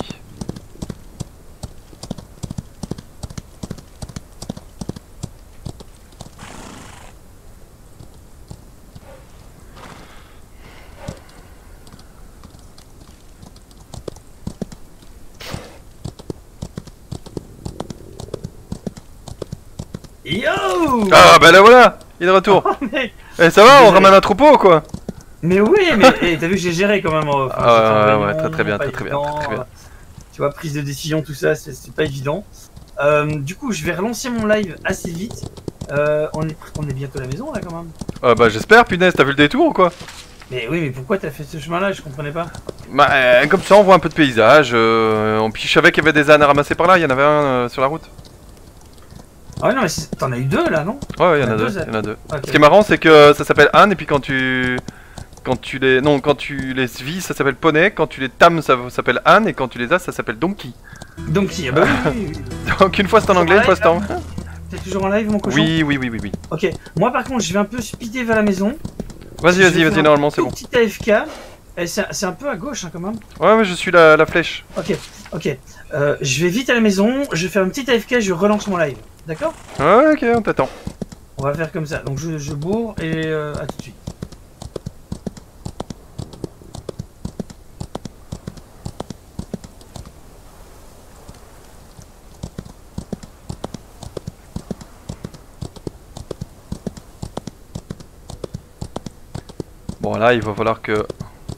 Yo! Ah bah là voilà, il est de retour. Oh, mais... Eh ça va, on Désolé. ramène un troupeau quoi. Mais oui, mais eh, t'as vu que j'ai géré quand même. Enfin, Ah ouais, j'étais en ouais, réunion, ouais, très très bien, pas très très bien, évident, très très bien. Tu vois, prise de décision, tout ça, c'est c'est pas évident. Euh, du coup, je vais relancer mon live assez vite. Euh, on, est, on est bientôt à la maison là quand même. Ah bah j'espère, punaise, t'as vu le détour ou quoi? Mais oui, mais pourquoi t'as fait ce chemin-là? Je comprenais pas. Bah euh, comme ça on voit un peu de paysage, euh, on- puis je savais qu'il y avait des ânes à ramasser par là, il y en avait un euh, sur la route. Ah ouais, non, mais c'est- t'en as eu deux là, non? Ouais, ouais, il y en Ah, a deux, deux il y en a deux. Ok. Ce qui est marrant c'est que ça s'appelle âne et puis quand tu... Quand tu les... Non, quand tu les vis ça s'appelle poney, quand tu les tames ça s'appelle âne et quand tu les as ça s'appelle donkey. Donc si, ah bah oui, oui, oui. Donc une fois c'est en anglais, une fois c'est en... T'es toujours en live, mon cochon? Oui, oui, oui, oui, oui. Ok, moi par contre, je vais un peu speeder vers la maison. Vas-y, Je vais vas-y, faire vas-y, un normalement c'est tout bon. petit A F K. Et c'est c'est un peu à gauche hein, quand même. Ouais, ouais, je suis la, la flèche. Ok, ok. Euh, je vais vite à la maison, je vais faire un petit A F K, je relance mon live. D'accord? Ouais, ok, on t'attend. On va faire comme ça. Donc je, je bourre et euh, à tout de suite. Bon là il va falloir que...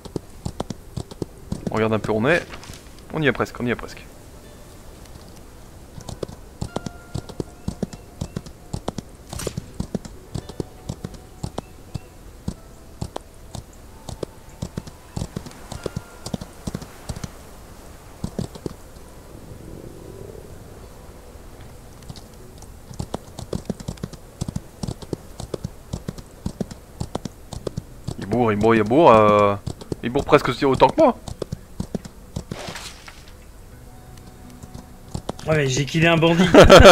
On regarde un peu où on est. On y est presque, on y est presque. Il bourre, il bourre, il bourre. Euh... Il bourre presque aussi autant que moi. Ouais, mais j'ai killé un bandit.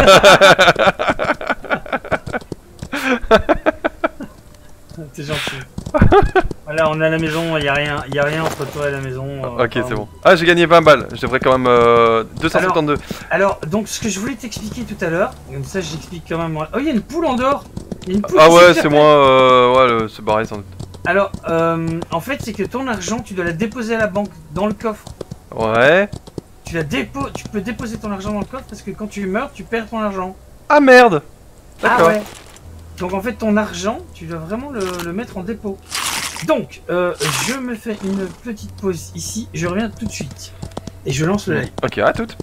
T'es gentil. Voilà, on est à la maison, il y a rien, y a rien entre toi et la maison. euh, Ok, pardon. c'est bon. Ah, j'ai gagné vingt balles. Je devrais quand même... Euh... deux cent soixante-deux. Alors, donc ce que je voulais t'expliquer tout à l'heure, comme ça j'explique quand même. Oh, il y a une poule en dehors. Il y a une poule Ah qui ouais, s'est c'est fait- moi. Euh... Ouais, le... c'est barré sans doute. Alors, euh, en fait, c'est que ton argent, tu dois la déposer à la banque dans le coffre. Ouais. Tu la dépo, tu peux déposer ton argent dans le coffre parce que quand tu meurs, tu perds ton argent. Ah merde. Ah D'accord. ouais. Donc en fait, ton argent, tu dois vraiment le, le mettre en dépôt. Donc, euh, je me fais une petite pause ici. Je reviens tout de suite et je lance le live. Ok, à toutes.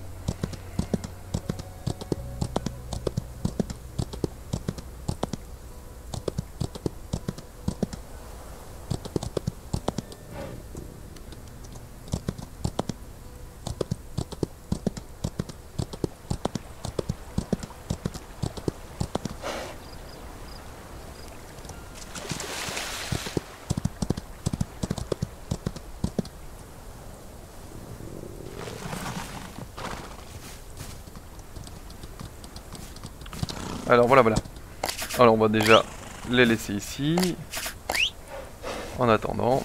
Alors voilà, voilà. Alors on va déjà les laisser ici. En attendant.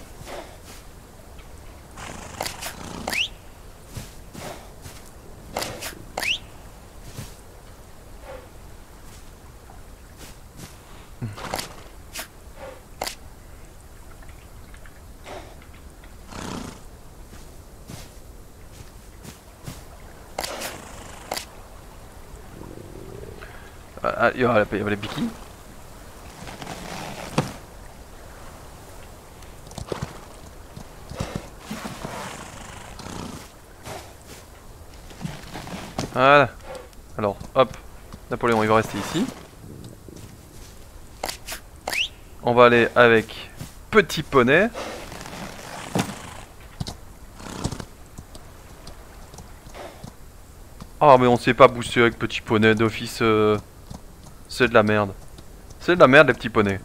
Ah, il y aura il y aura les bikinis. Voilà. Alors, hop. Napoléon, il va rester ici. On va aller avec Petit Poney. Ah, mais on s'est pas boosté avec Petit Poney d'office. Euh... C'est de la merde. C'est de la merde, les petits poneys.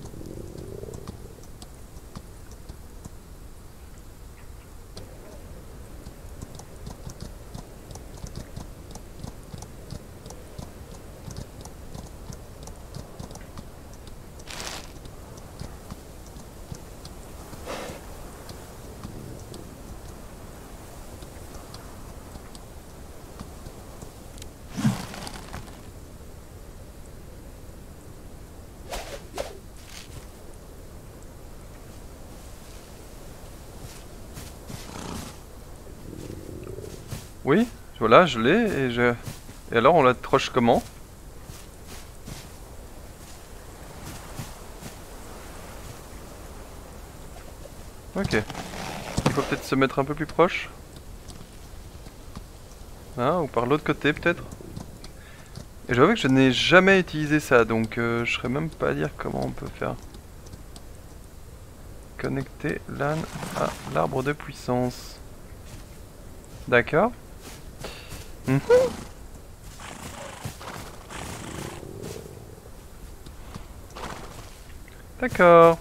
Oui, voilà, je l'ai et je... Et alors, on l'accroche comment? Ok. Il faut peut-être se mettre un peu plus proche. Ah, ou par l'autre côté peut-être. Et j'avoue que je n'ai jamais utilisé ça, donc euh, je saurais même pas dire comment on peut faire. Connecter LAN à l'arbre de puissance. D'accord. Mmh. D'accord.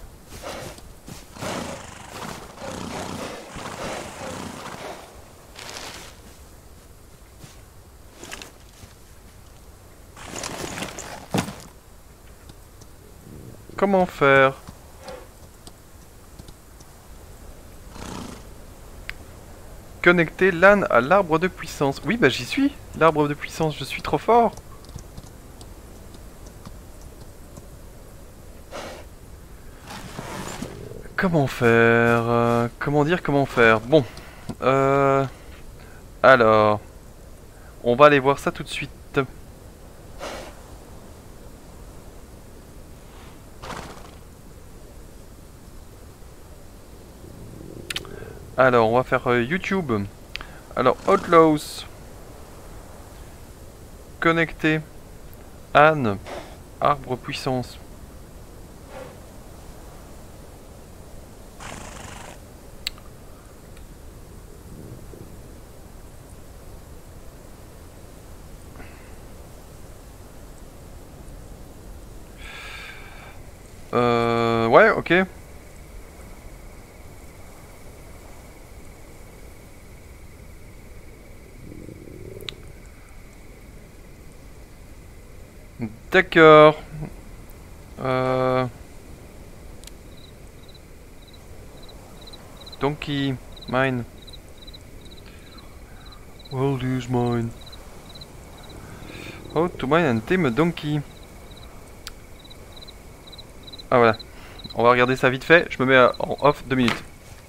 Comment faire? Connecter LAN à l'arbre de puissance. Oui, bah j'y suis. L'arbre de puissance, je suis trop fort. Comment faire euh, Comment dire comment faire? Bon. Euh... Alors... On va aller voir ça tout de suite. Alors, on va faire euh, YouTube. Alors, Outlaws. Connecter. Anne. Arbre puissance. Euh... Ouais, ok. D'accord. Euh... Donkey, mine. We'll use mine. How to mine and tame a donkey. Ah voilà. On va regarder ça vite fait. Je me mets en off deux minutes.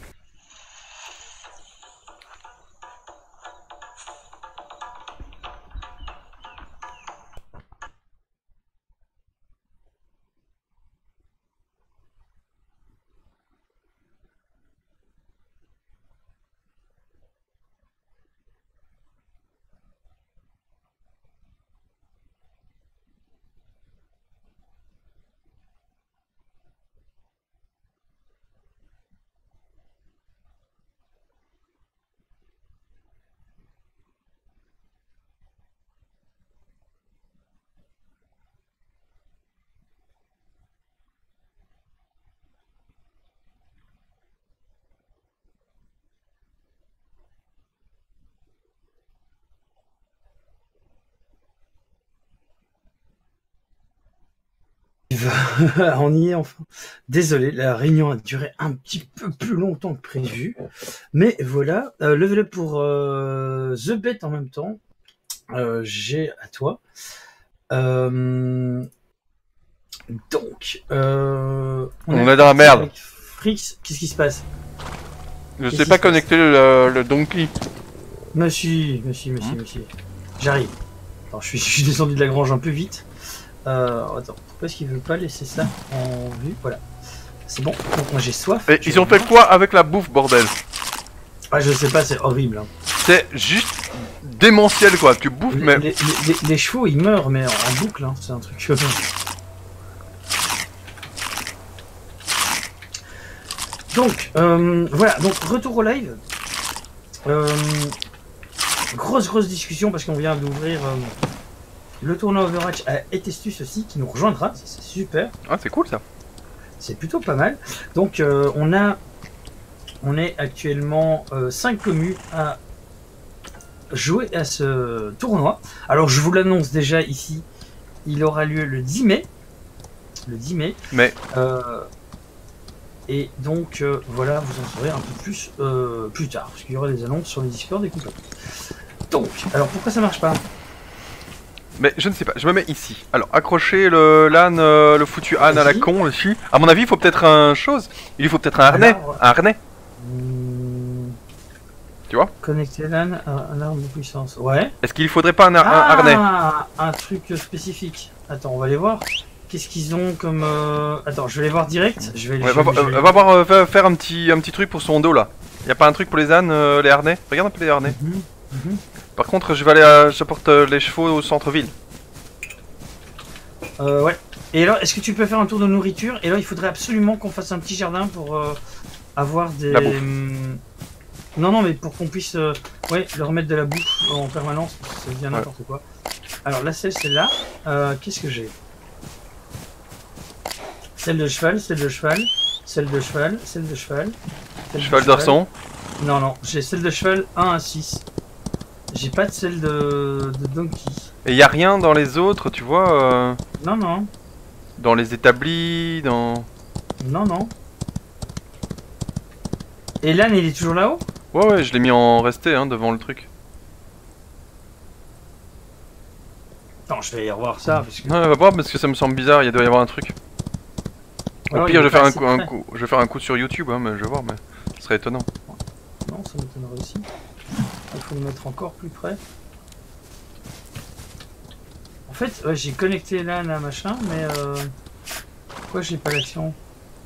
On y est enfin. Désolé, la réunion a duré un petit peu plus longtemps que prévu. Mais voilà, euh, level up pour euh, The Bet en même temps. Euh, J'ai à toi. Euh, donc, euh, on, on est dans la merde. Frix, qu'est-ce qui se passe? Je sais pas connecter le, le donkey. Monsieur, monsieur, monsieur, monsieur. J'arrive. Alors, je suis, je suis descendu de la grange un peu vite. Euh, attends, pourquoi est-ce qu'il veut pas laisser ça en vue? Voilà. C'est bon, donc moi j'ai soif. Et ils ont fait quoi avec la bouffe, bordel? Ah, je sais pas, c'est horrible. Hein. C'est juste démentiel, quoi. Tu bouffes, les, mais... Les, les, les chevaux, ils meurent, mais en, en boucle, hein. C'est un truc... Donc, euh, voilà, donc retour au live. Euh, grosse, grosse discussion, parce qu'on vient d'ouvrir... Euh, le tournoi Overwatch à Etestus aussi, qui nous rejoindra, c'est super. Ah, c'est cool ça. C'est plutôt pas mal. Donc euh, on a, on est actuellement euh, cinq communes à jouer à ce tournoi. Alors je vous l'annonce déjà ici, il aura lieu le dix mai. Le dix mai. Mais. Euh, et donc euh, voilà, vous en saurez un peu plus euh, plus tard, parce qu'il y aura des annonces sur les Discord et compagnie. Donc, alors pourquoi ça marche pas? Mais je ne sais pas, je me mets ici. Alors, accrocher le LAN, euh, le foutu âne à la con dessus. À mon avis, il faut peut-être un chose. Il lui faut peut-être un harnais. Alors, un harnais. Hmm... Tu vois? Connecter LAN à un arme de puissance. Ouais. Est-ce qu'il faudrait pas un, ah, un harnais? Un truc spécifique. Attends, on va aller voir. Qu'est-ce qu'ils ont comme... Euh... Attends, je vais les voir direct. Je vais, Ouais, je va, vais- va- je vais- va voir, euh, va faire un petit, un petit truc pour son dos là. Y a pas un truc pour les ânes, euh, les harnais? Regarde un peu les harnais. Mhm, mhm. Par contre, je vais aller à... J'apporte euh, les chevaux au centre-ville. Euh, ouais. Et alors, est-ce que tu peux faire un tour de nourriture? Et là, il faudrait absolument qu'on fasse un petit jardin pour euh, avoir des... La bouffe. hum, Non, non, mais pour qu'on puisse euh, ouais, leur mettre de la bouffe en permanence, parce que ça devient Ouais. n'importe quoi. Alors, la selle, celle-là. Euh, Qu'est-ce que j'ai? Celle de cheval, celle de cheval, celle de cheval, celle de cheval. celle de Cheval d'arçon. Non, non, j'ai celle de cheval un à six. J'ai pas de celle de, de donkey. Et y a rien dans les autres, tu vois, euh, Non, non, dans les établis, dans... non, non. Et l'âne, il est toujours là-haut? Ouais, ouais, je l'ai mis en resté, hein, devant le truc. Attends, je vais aller revoir ça, parce que... Ouais, va voir, parce que ça me semble bizarre, il doit y avoir un truc. Au Alors, pire, il je est vais, faire pas un assez coup, un près. coup, je vais faire un coup sur YouTube, hein, mais je vais voir, mais ce serait étonnant. Non, ça m'étonnerait aussi. Il faut le mettre encore plus près. En fait, ouais, j'ai connecté l'âne à machin, mais euh... pourquoi j'ai pas l'action?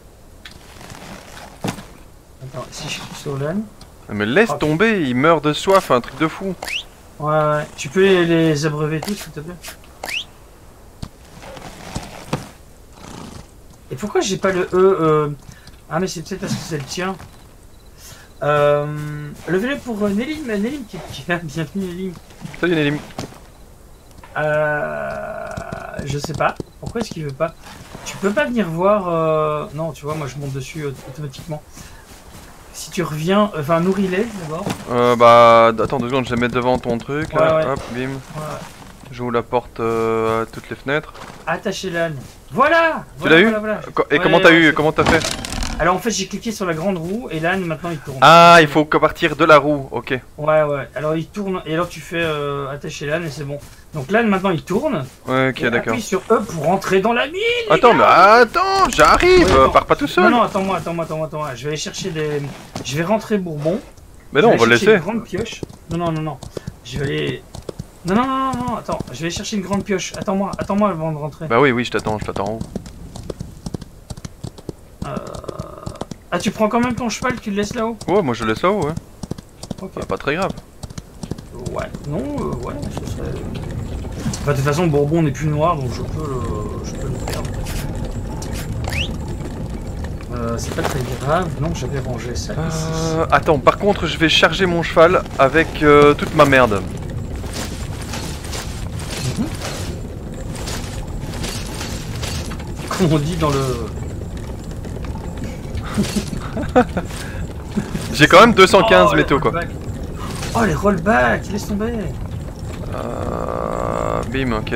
Attends, si je clique sur l'âne... Mais laisse Ah. tomber, il meurt de soif, un truc de fou. Ouais, ouais, tu peux les, les abreuver tous, s'il te plaît? Et pourquoi j'ai pas le E euh... Ah, mais c'est peut-être parce que c'est le tien. Euh... Levez-le pour euh, Nélim, Nélim qui, qui est là, bienvenue Nélim. Salut Nélim. Euh... Je sais pas. Pourquoi est-ce qu'il veut pas? Tu peux pas venir voir... Euh... Non, tu vois, moi je monte dessus euh, automatiquement. Si tu reviens... Enfin, nourris-les d'abord. Euh, bah, attends deux secondes, je vais mettre devant ton truc, Ouais, là, ouais. hop, bim. Ouais. J'ouvre la porte euh, à toutes les fenêtres. Attachez l'âne. Voilà, Tu voilà, l'as eu voilà, voilà. Co- Et Ouais, comment t'as ouais, eu, c'est- comment t'as fait? Alors en fait, j'ai cliqué sur la grande roue et l'âne maintenant il tourne. Ah, il faut que partir de la roue, ok. Ouais, ouais. Alors il tourne et alors tu fais euh, attacher l'âne et c'est bon. Donc l'âne maintenant il tourne. Ouais, ok, Et d'accord. appuie sur E pour rentrer dans la mine. les Attends, mais gars. attends, j'arrive, Ouais, attends. pars pas tout Non, seul. non, attends-moi, attends-moi, attends-moi, attends-moi. Je vais aller chercher des. Je vais rentrer Bourbon. Mais non, Je on va vais le aller chercher laisser. Une grande pioche. Non, non, non, non. Je vais aller. Non, non, non, non, non, attends. Je vais aller chercher une grande pioche. Attends-moi, attends-moi avant de rentrer. Bah oui, oui, je t'attends, je t'attends en haut. Euh... Ah, tu prends quand même ton cheval, tu le laisses là-haut? Ouais, moi je le laisse là-haut, ouais. Ok. Bah, pas très grave. Ouais, non, euh, ouais, ce serait. Bah, de toute façon, Bourbon n'est plus noir, donc je peux le, je peux le perdre. Euh, c'est pas très grave. Non, j'avais rangé ça ici. Euh, attends, par contre, je vais charger mon cheval avec euh, toute ma merde. Mhm. Comme on dit dans le. J'ai quand même deux cent quinze Oh, les métaux, quoi. rollbacks. Oh, les rollbacks, laisse tomber. Euh, bim, ok.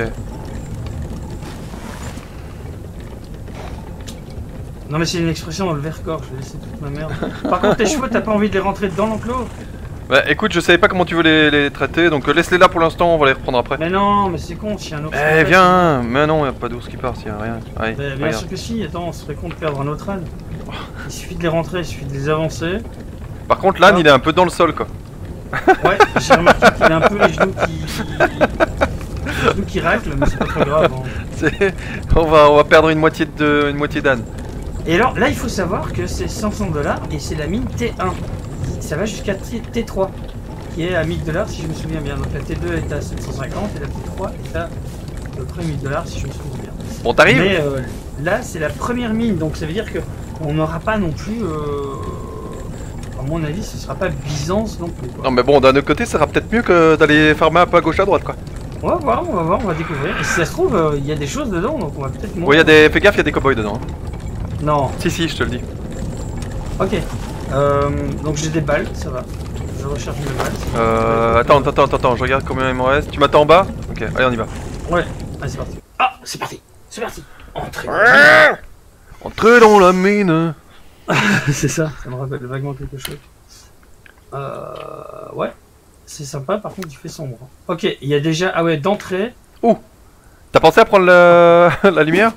Non, mais c'est une expression dans le Vercors, je vais laisser toute ma merde. Par contre, tes chevaux, t'as pas envie de les rentrer dans l'enclos? Bah écoute, je savais pas comment tu veux les, les traiter, donc euh, laisse-les là pour l'instant, on va les reprendre après. Mais non, mais c'est con, s'il y a un ours. Eh viens. Mais non, y a pas d'ours qui part, s'il y a rien. Allez, Mais bien regarde. sûr que si, attends, on serait con de perdre un autre âne. Il suffit de les rentrer, il suffit de les avancer. Par contre, l'âne, Ah. il est un peu dans le sol, quoi. Ouais, j'ai remarqué qu'il a un peu les genoux qui. les genoux qui raclent, mais c'est pas très grave. hein. C'est- on, va, on va perdre une moitié de une moitié d'âne. Et alors, là, il faut savoir que c'est cinq cents dollars et c'est la mine T un. Ça va jusqu'à T trois, qui est à mille dollars si je me souviens bien. Donc la T deux est à sept cent cinquante et la T trois est à à peu près mille dollars si je me souviens bien. Bon, t'arrives? Mais euh, là, c'est la première mine, donc ça veut dire que on n'aura pas non plus. Euh... À mon avis, ce sera pas Byzance non plus. Quoi. Non, mais bon, d'un autre côté, ça sera peut-être mieux que d'aller farmer un peu à gauche à droite, quoi. On va voir, on va voir, on va découvrir. Et si ça se trouve, euh, il y a des choses dedans, donc on va peut-être. Bon, y a des... fais gaffe, il y a des cowboys dedans. hein. Non. Si, si, je te le dis. Ok. Euh, donc j'ai des balles, ça va. Je recherche mes balles. Euh, attends, attends, attends, attends, je regarde combien il me reste. Tu m'attends en bas? Ok, allez, on y va. Ouais. Allez, c'est parti. Ah, c'est parti. C'est parti. Entrez. Entrez dans la mine. C'est ça. Ça me rappelle vaguement quelque chose. Euh, ouais. C'est sympa. Par contre, il fait sombre. Ok. Il y a déjà. Ah ouais, d'entrée. T'as pensé à prendre le... la lumière?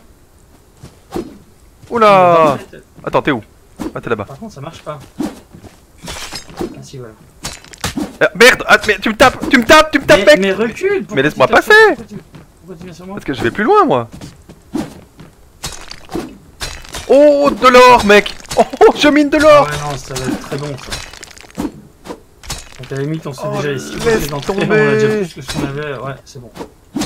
Oula. Attends, t'es où? Ah, t'es là-bas. Par contre, ça marche pas. Ah si, voilà. Ah, merde, ah, mais tu me tapes, tu me tapes, tu me tapes, Mais, mec. mais recule. pourquoi Mais laisse-moi tu tapes passer. sur- Pourquoi tu, pourquoi tu viens sur moi? Parce que je vais plus loin, moi. Oh, de l'or, mec. Oh, je mine de l'or. Ouais, non, ça va être très bon ça. Donc à la limite, on sait Oh, déjà ici. laisse Dans tomber. on a déjà plus que ce qu'on avait. Ouais, c'est bon.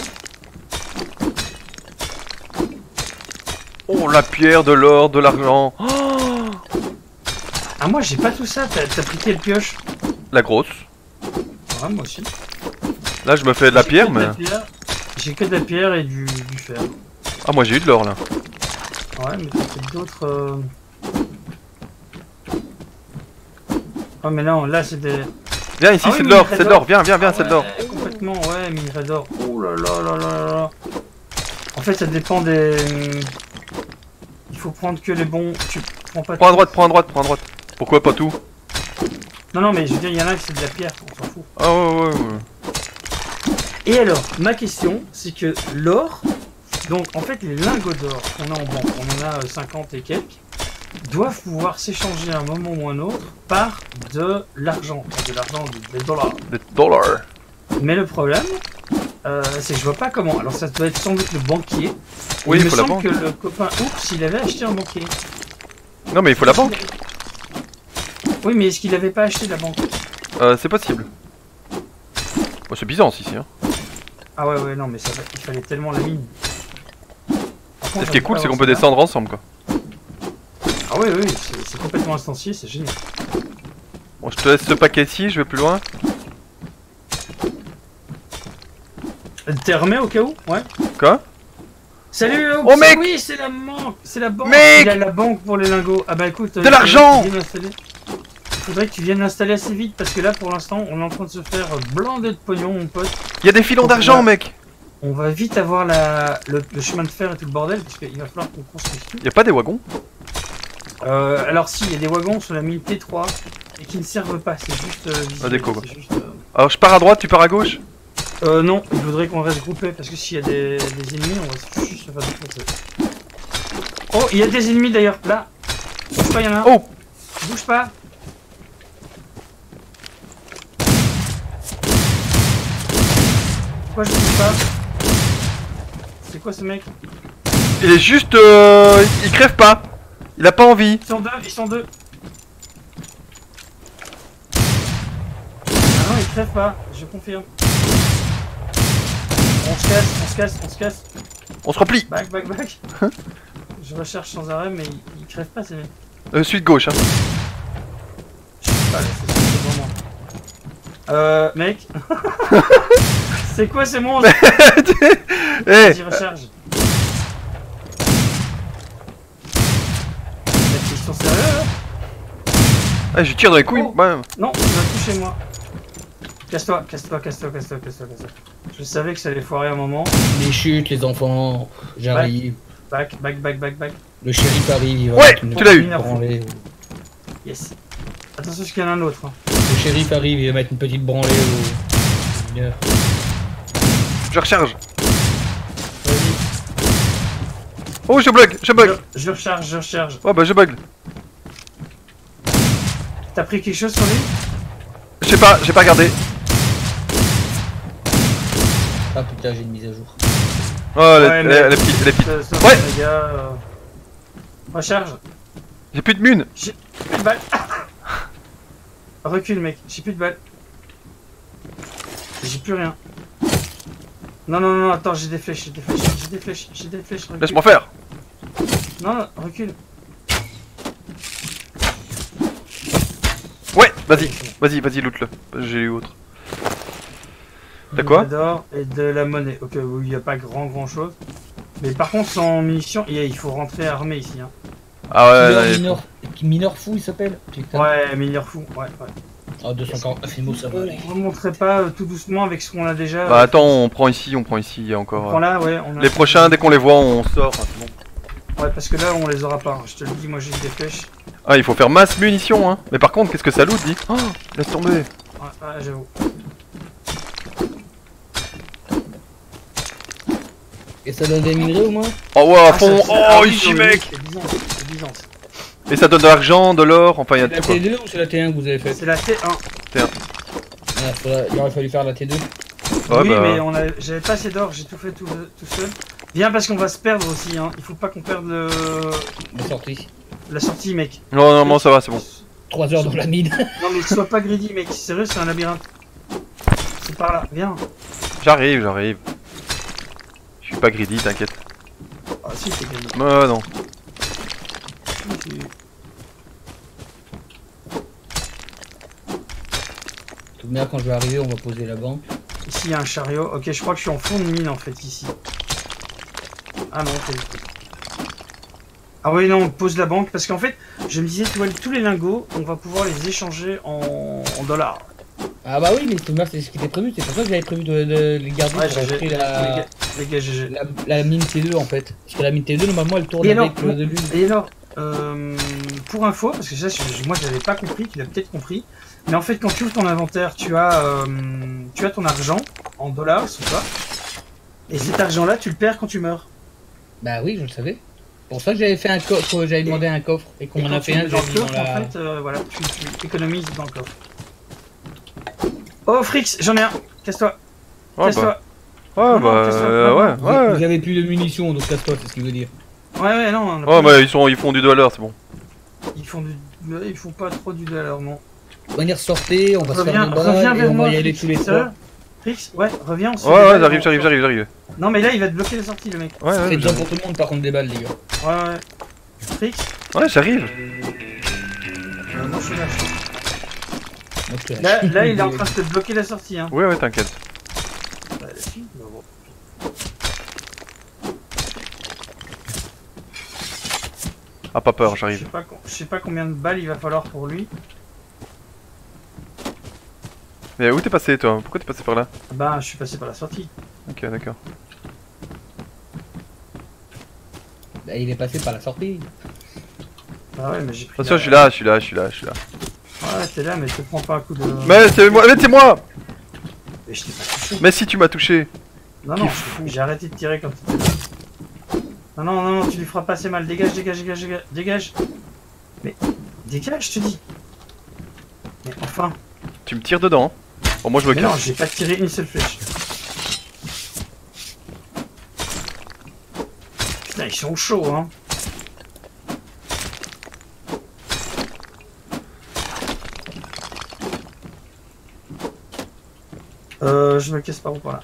Oh, la pierre, de l'or, de l'argent. Oh, Ah, moi j'ai pas tout ça. T'as t'as pris quelle pioche? la grosse. Ouais, moi aussi. Là, je me fais de la J'ai pierre, que de mais... la pierre. J'ai que de la pierre et du, du fer. Ah, moi, j'ai eu de l'or, là. Ouais, mais t'as peut-être d'autres. Euh... Oh, mais non, là c'est des. Viens ici, Ah oui, c'est de l'or, minerai c'est de d'or. l'or. Viens, viens, viens, Ah c'est de l'or. ouais, complètement, ouais, minerai d'or. Oh là là là là là. En fait, ça dépend des. Il faut prendre que les bons. Tu prends pas. Prends à tout. droite, prends à droite, prends à droite. Pourquoi pas tout? Non, non, mais je veux dire, il y en a qui c'est de la pierre, on s'en fout. Ah ouais, ouais, ouais. Et alors, ma question, c'est que l'or. Donc, en fait, les lingots d'or qu'on a en banque, on en a euh, cinquante et quelques, doivent pouvoir s'échanger à un moment ou un autre par de l'argent. Enfin, de l'argent, des dollars. Des dollars. Mais le problème, euh, c'est que je vois pas comment. Alors ça doit être sans doute le banquier. Oui, il il me faut la semble banque. que le copain Oups, il avait acheté un banquier. Non, mais il faut la banque. Oui, mais est-ce qu'il avait pas acheté la banque? Euh, c'est possible. Oh, c'est Byzance ici, hein. Ah ouais, ouais, non, mais ça, va- il fallait tellement la mine. Par contre, Et ce qui est j'arrive cool, pas c'est à qu'on voir peut ça. descendre ensemble, quoi. Ah oui, oui, c'est c'est complètement instancié, c'est génial. Bon, je te laisse ce paquet ici, je vais plus loin. T'es remis au cas où? Ouais. Quoi? Salut Oups. Oh, mec. Oui, c'est la banque, c'est la banque. Mec. Il a la banque pour les lingots. Ah bah écoute. De l'argent. Il faudrait que tu viennes l'installer assez vite parce que là, pour l'instant, on est en train de se faire blinder de pognon, mon pote. Il y a des filons Donc, d'argent, là- mec. On va vite avoir la, le, le chemin de fer et tout le bordel parce qu'il va falloir qu'on construise tout. Il y a pas des wagons? Euh, alors si, il y a des wagons sur la mine T trois et qui ne servent pas, c'est juste euh, visuel, Ah, déco, quoi. c'est juste, euh... Alors, je pars à droite, tu pars à gauche? euh, non, il faudrait qu'on reste groupé parce que s'il y a des, des ennemis, on va juste se faire défoncer. Oh, il y a des ennemis d'ailleurs, là. Bouge pas, il y en a un. Oh. Bouge pas. Pourquoi je bouge pas? C'est quoi ce mec? Il est juste... Euh, il crève pas. Il a pas envie. Ils sont deux, ils sont deux. Ah non, ils crèvent pas, je confirme. On se casse, on se casse, on se casse. On se replie. Back, back, back. Je recherche sans arrêt, mais ils, ils crèvent pas ces mecs. Euh, suite gauche, hein. Je sais pas, là, c'est c'est pour moi. Euh, mec. C'est quoi ces monstres? Eh, Vas-y, recharge. Mec, ils sont sérieux là? ah, je tire dans les couilles. Oh. Bam. Non, tu vas toucher moi. Casse-toi, casse-toi, casse-toi, casse-toi, casse-toi, casse-toi. Je savais que ça allait foirer un moment. Les chutes, les enfants, j'arrive. Back, back, back, back, back. Le shérif arrive, il va Ouais, mettre une tu l'as eu. petite branlée. Yes. Attention, parce qu'il y en a un autre. Hein. Le shérif arrive, il va mettre une petite branlée au mineur. Je recharge. Vas-y. Oh, je bug, je bug. Je, je recharge, je recharge. Oh, bah, je bug. T'as pris quelque chose sur lui? Je sais pas, j'ai pas regardé. Ah putain, j'ai une mise à jour. Oh, elle, Ouais, est- mais- elle est petite, elle est petite. Euh, sauf Ouais. les gars. euh, Recharge. J'ai plus de mune. J'ai plus de balles. Recule, mec. J'ai plus de balles. J'ai plus rien. Non, non, non, attends, j'ai des flèches, j'ai des flèches, j'ai des flèches, j'ai des flèches. recule. Laisse-moi faire. Non, non, recule. Ouais, vas-y, vas-y, vas-y, loot-le. J'ai eu autre. T'as quoi? D'or et de la monnaie. Ok, oui, il n'y a pas grand grand chose. Mais par contre, sans munitions, il y a- il faut rentrer armé ici. Hein. Ah ouais, Mineur, ouais, mineur, mineur fou, il s'appelle. Putain. Ouais, mineur fou. Ouais, ouais. Ah, deux cent quarante-neuf mots, ça va aller. On remonterait pas euh, tout doucement avec ce qu'on a déjà. Bah attends, on prend ici, on prend ici, il y a encore... Prends là, ouais. On a... Les prochains, dès qu'on les voit, on sort. hein, c'est bon. Ouais, parce que là, on les aura pas. Je te le dis, moi j'ai des flèches. Ah, il faut faire masse munitions, hein. Mais par contre, qu'est-ce que ça loot, dit? Oh, laisse tomber. Ouais, ouais, j'avoue. Et ça donne des minerais au moins? Oh, ouais, à Ah, fond. ça- Oh, ah oui, ici, oui, mec. C'est Byzance, c'est Byzance. Et ça donne de l'argent, de l'or, enfin, il y a C'est la tout, quoi. T deux ou c'est la T un que vous avez fait? C'est la T un. Ah, faudra- il aurait fallu faire la T deux. Ouais, oui, bah... mais on a... j'avais pas assez d'or, j'ai tout fait tout, tout seul. Viens parce qu'on va se perdre aussi, hein. Il faut pas qu'on perde le... La sortie. la sortie, mec. Non, non, non, ça va, c'est bon. trois heures dans la mine. Non mais sois pas greedy, mec. Sérieux, c'est un labyrinthe. C'est par là, viens. J'arrive, j'arrive. Je suis pas greedy, t'inquiète. Ah si, c'est greedy. Euh, non. Si, si. Tout de même, quand je vais arriver, on va poser la banque. Ici, il y a un chariot. Ok, je crois que je suis en fond de mine, en fait, ici. Ah non, ok. Ah oui, non, on pose la banque. Parce qu'en fait, je me disais, tu vois, tous les lingots, on va pouvoir les échanger en, en dollars. Ah bah oui, mais tout de même, c'est ce qui était prévu. C'est pour ça que j'avais prévu de, de les garder Ouais, pour j'ai- acheter les la, gars, les gars, G G. la, la mine T deux en fait. Parce que la mine T deux, normalement, elle tourne Et avec alors, le début. Et alors, euh, pour info, parce que ça, je- moi, je l'avais pas compris, tu l'as peut-être compris. Mais en fait, quand tu ouvres ton inventaire, tu as, euh, tu as ton argent en dollars, ou pas. Et cet argent-là, tu le perds quand tu meurs. Bah oui, je le savais. C'est pour ça que j'avais fait un coffre, j'avais demandé un coffre et qu'on Et en quand a tu fait le un, mets j'ai dans le mis dans coffre, la... en fait, euh, voilà, tu, tu économises dans le coffre. Oh, Frix, j'en ai un. Casse-toi. Ouais, Casse-toi. bah. Ouais, Non, non, bah. qu'est-ce que- euh, ouais, Vous, ouais. vous avez plus de munitions, donc casse-toi, c'est ce qu'il veut dire. Ouais, ouais, non. on a Ouais, pas- bah, ils, sont, ils font du dollar, c'est bon. Ils font du... Ils font pas trop du dollar, non. On va venir sortir, on va se Reviens, faire des balles reviens et vers on moi, va y aller Frix. tous les Sérieux trois. Frix, ouais, reviens, on se Ouais, fait des ouais, balles, j'arrive, on- j'arrive, j'arrive, j'arrive. Non, mais là, il va te bloquer la sortie, le mec. Ouais, ouais, C'est déjà j'arrive. pour tout le monde par contre des balles, les gars. Ouais, ouais. Frix, Ouais, j'arrive. euh, moi, je suis là. Donc, je te Là, lâche. là, il est en train de te bloquer la sortie, hein. Ouais, ouais, t'inquiète. Bah, si, bah, bon. Ah, pas peur, Je j'arrive. sais pas, com- je sais pas combien de balles il va falloir pour lui. Mais où t'es passé, toi? Pourquoi t'es passé par là? Bah, je suis passé par la sortie. Ok, d'accord. Bah, il est passé par la sortie. Bah ouais, mais j'ai pris. Attention, la- je suis là, je suis là, je suis là, je suis là. Ouais, t'es là, mais te prends pas un coup de. Mais c'est moi, mais c'est moi! Mais je t'ai pas touché. Mais si tu m'as touché. Non, Qui non, fou. j'ai arrêté de tirer quand t'étais là. Non, non, non, non, tu lui feras pas assez mal. Dégage, dégage, dégage, dégage, dégage. Mais, dégage, je te dis. Mais enfin. Tu me tires dedans. Bon, moi je me Mais non, casse. j'ai pas tiré une seule flèche. Putain, ils sont chauds, hein. Euh, je me casse par où par là.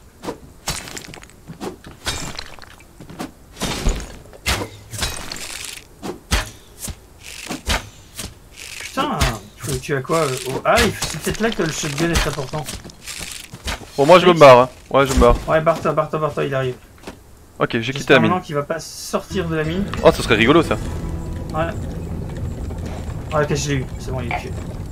Putain, faut- tu as quoi euh, oh, ah, il- c'est peut-être là que le shotgun est important. Bon, moi je me barre. Hein. Ouais, je me barre. Ouais, barre-toi, barre-toi, barre-toi, il arrive. Ok, j'ai quitté J'espère la mine. maintenant qu'il va pas sortir de la mine. Oh, ça serait rigolo ça. Ouais. Ouais, ok, je l'ai eu. C'est bon, il est tué.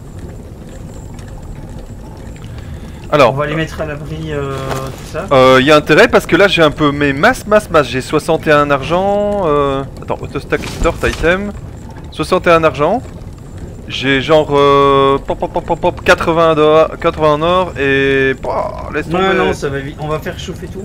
On Alors, va les mettre à l'abri, euh, tout ça. euh, y a intérêt parce que là j'ai un peu mes masses, masses, masses. J'ai soixante et un argent. Euh... Attends, autostack start item. soixante et un argent. J'ai genre euh, pop, pop, pop, pop, pop, quatre-vingts, d'or- quatre-vingts en or et. Pouah, laisse tomber. Non, non, ça va vite. On va faire chauffer tout.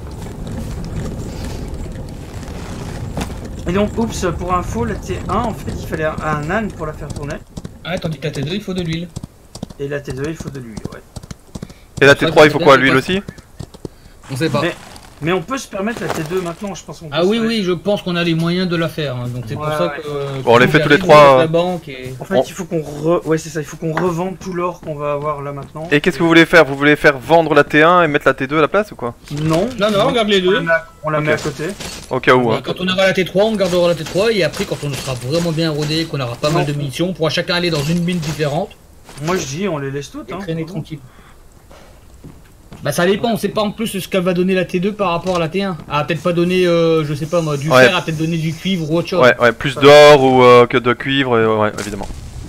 Et donc, oups, pour info, la T un, en fait, il fallait un, un âne pour la faire tourner. Ah, tandis que la T deux, il faut de l'huile. Et la T deux, il faut de l'huile, ouais. Et la T trois, il faut quoi? L'huile aussi? On sait pas. Mais, mais on peut se permettre la T deux maintenant, je pense qu'on peut Ah se oui, permettre. oui, je pense qu'on a les moyens de la faire. hein, Donc c'est pour Ouais, ça ouais. que. euh, Bon, on les fait tous les j'arrive, trois, on laisse euh. La banque et... En fait, Bon. il faut qu'on re... Ouais, c'est ça, il faut qu'on revende tout l'or qu'on va avoir là maintenant. Et qu'est-ce que vous voulez faire? Vous voulez faire vendre la T un et mettre la T deux à la place ou quoi? Non. Non, non, on garde les On la deux. met à, on la met Ok. à côté. Au cas où, Et hein. quand on aura la T trois, on gardera la T trois et après, quand on sera vraiment bien rodé, qu'on aura pas Non. mal de munitions, on pourra chacun aller dans une mine différente Moi, je dis, on les laisse toutes. et Hein. traîner tranquille. Bah ça dépend, on sait pas en plus ce qu'elle va donner la T deux par rapport à la T un. Elle va peut-être pas donner, euh, je sais pas moi, du Ouais. fer, elle va peut-être donner du cuivre ou autre chose. Ouais, ouais, plus d'or ou euh, que de cuivre, et, ouais, évidemment.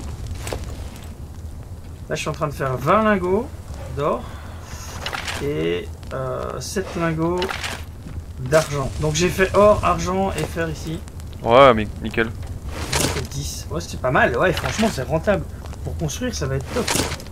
Là, je suis en train de faire vingt lingots d'or et euh, sept lingots d'argent. Donc, j'ai fait or, argent et fer ici. Ouais, mais nickel. Ça fait dix. Ouais, c'est pas mal. Ouais, franchement, c'est rentable. Pour construire, ça va être top.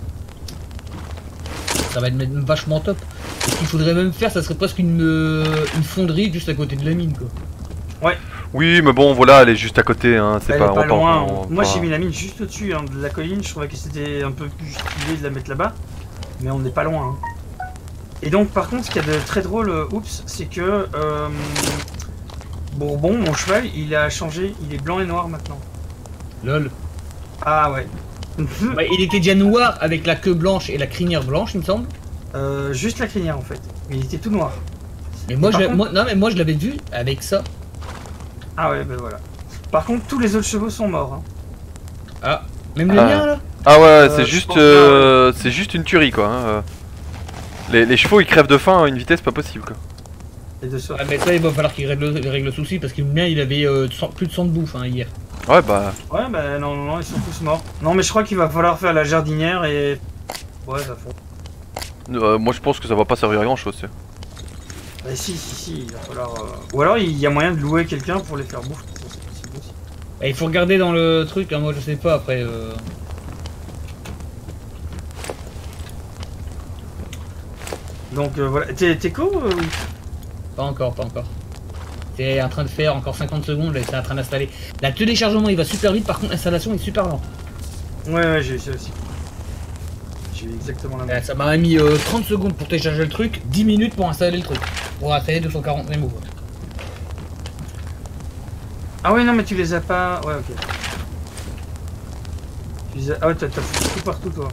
Ça va être même vachement top. Et ce qu'il faudrait même faire, ça serait presque une, euh, une fonderie juste à côté de la mine quoi. Oui, mais bon, voilà, elle est juste à côté, hein. C'est Elle pas, est pas on va loin. on va Moi, pas- j'ai mis la mine juste au-dessus hein, de la colline. Je trouvais que c'était un peu plus stylé de la mettre là-bas. Mais on n'est pas loin. Hein. Et donc par contre ce qu'il y a de très drôle, euh, oups, c'est que euh, Bourbon, mon cheval, il a changé, il est blanc et noir maintenant. Lol. Ah ouais. Bah, il était déjà noir avec la queue blanche et la crinière blanche, il me semble. euh, juste la crinière en fait. Mais il était tout noir. Mais moi, Par je, contre- moi, non, mais moi je l'avais vu avec ça. Ah ouais, ben voilà. Par contre tous les autres chevaux sont morts. Hein. Ah, même le Ah. mien là. Ah ouais, Euh, c'est je juste, pense euh, c'est juste une tuerie quoi. Hein. euh. Les, les chevaux ils crèvent de faim à une vitesse pas possible quoi. Les deux sortes. Ah, mais ça, il va falloir qu'il règle, il règle le souci parce que le mien il avait euh, cent- plus de cent de bouffe hein, hier. Ouais bah, Ouais, bah non, non, non, ils sont tous morts. Non, mais je crois qu'il va falloir faire la jardinière et. Ouais, ça fond. euh, moi je pense que ça va pas servir à grand chose. Bah si, si, si, il va falloir. euh, Ou alors il y a moyen de louer quelqu'un pour les faire bouffer. C'est possible aussi. Et il faut regarder dans le truc, hein, moi je sais pas après. Euh... Donc euh, voilà. T'es t'es co euh, oui. Pas encore, pas encore. C'est en train de faire encore cinquante secondes, là, c'est en train d'installer. La téléchargement il va super vite, par contre l'installation est super lente. Ouais, ouais, j'ai eu ça aussi. J'ai eu exactement la même. Euh, ça m'a mis euh, trente secondes pour télécharger le truc, dix minutes pour installer le truc. Pour installer deux cent quarante mémos. quoi. Ah ouais, non, mais tu les as pas. Ouais, ok. Tu les as... Ah ouais, t'as t'as foutu tout partout, toi.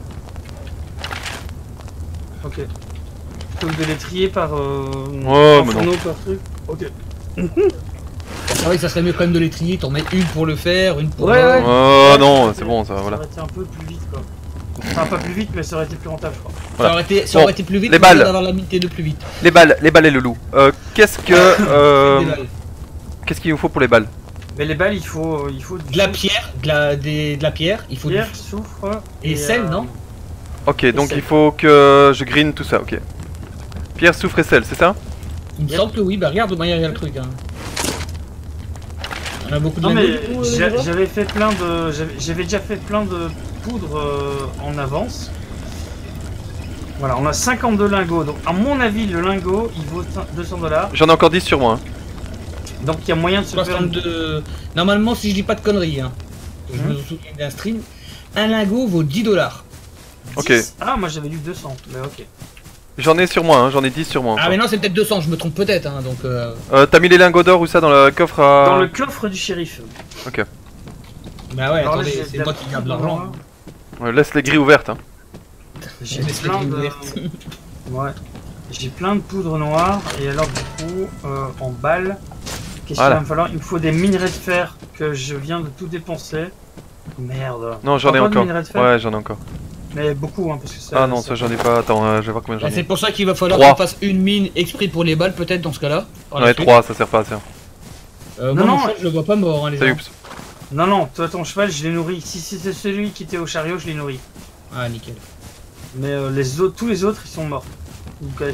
Ok. Plutôt que de les trier par. Euh... Ouais, par mais fourneau, par truc. Ok. C'est vrai que ça serait mieux quand même de les trier, t'en mets une pour le faire, une pour Ouais, ouais. Oh non, c'est bon ça, voilà. Ça aurait été un peu plus vite, quoi. Enfin, pas plus vite, mais ça aurait été plus rentable, je crois. Voilà. Ça aurait été, ça Bon, aurait été plus vite les mais au lieu balles. d'avoir la minute de plus vite. Les balles, les balles et le loup. Euh, qu'est-ce que, euh, Des balles. qu'est-ce qu'il nous faut pour les balles? Mais les balles, il faut, il faut De la pierre, de la, des- de la pierre, il faut du- pierre, soufre Et sel, non Ok, donc sel. il faut que je green tout ça, ok. Pierre, soufre et sel, c'est ça? Il me Yep. semble que oui, bah regarde, il y a le truc. Hein. On a beaucoup de Non mais lingots, du coup, euh, j'a- là-bas j'avais fait plein de, j'avais- j'avais déjà fait plein de poudre euh, en avance. Voilà, on a cinquante-deux lingots. Donc à mon avis, le lingot, il vaut deux cents dollars. J'en ai encore dix sur moi. hein. Donc il y a moyen de se faire. une- soixante-deux. Normalement, si je dis pas de conneries, hein, je Mhm. me souviens d'un stream, un lingot vaut dix dollars. Ok. dix. Ah, moi j'avais lu deux cents. Mais ok. J'en ai sur moi, hein, j'en ai dix sur moi. Ah, encore. mais non, c'est peut-être deux cents, je me trompe peut-être. Hein, donc, euh... Euh, t'as mis les lingots d'or ou ça dans le coffre à... Dans le coffre du shérif. Ok. Bah ouais, Alors là, attendez, j'ai c'est de moi la qui garde poudre l'argent. noire. Ouais, laisse les grilles ouvertes. Hein. J'ai On laisse les plein grilles de. ouvertes. Ouais. J'ai plein de poudre noire et alors du coup euh, en balles, qu'est-ce Voilà. qu'il va me falloir? Il me faut des minerais de fer que je viens de tout dépenser. Merde. Non, j'en ai Encore du encore. minerai de fer Ouais, j'en ai encore. Mais beaucoup hein parce que ça. Ah non, ça j'en ai pas. Attends, euh, je vais voir combien j'en Bah, c'est ai. pour ça qu'il va falloir Trois. qu'on fasse une mine exprès pour les balles, peut-être dans ce cas-là. par la J'en ai suite. trois, ça sert pas à ça. Euh, Non, moi, mon non. cheval, je le vois pas mort, hein, les Salut, gens. oups. Non non, toi ton cheval je l'ai nourri. Si c'était celui qui était au chariot, je l'ai nourri. Ah, nickel. Mais euh, les autres, tous les autres ils sont morts. Ou quasi.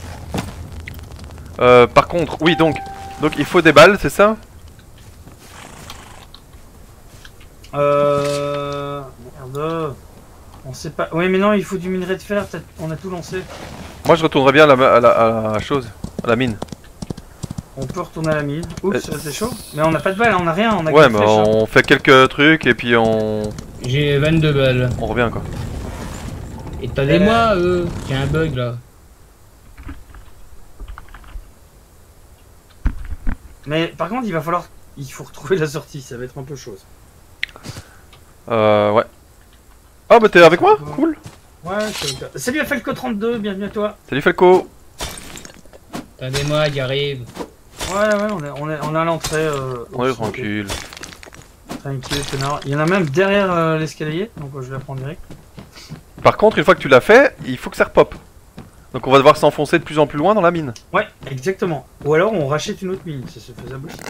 Euh, par contre, oui, donc, donc il faut des balles, c'est ça? Euh. Merde. On sait pas. Oui mais non, il faut du minerai de fer. t'as- On a tout lancé. Moi, je retournerais bien à la, à la, à la chose, à la mine. On peut retourner à la mine. Oups, Euh, c'est chaud. Mais on n'a pas de balles, on a rien. On a que Ouais, des mais flèches, hein. on fait quelques trucs et puis on, J'ai vingt-deux balles. on revient quoi. Étonnez-moi, euh, il y a un bug là. Mais par contre, il va falloir. Il faut retrouver la sortie, ça va être un peu chaud. Euh, ouais. Ah, bah t'es avec moi? Cool. Ouais, c'est le cas. Salut à Falco trente-deux, bienvenue à toi. Salut Falco. Attendez-moi, il arrive. Ouais, ouais, on est, on est, on est à l'entrée. Euh, On est au- tranquille. Tranquille, connard. Il y en a même derrière euh, l'escalier, donc euh, je vais la prendre direct. Par contre, une fois que tu l'as fait, il faut que ça repop. Donc on va devoir s'enfoncer de plus en plus loin dans la mine. Ouais, exactement. Ou alors on rachète une autre mine, ça se faisable aussi.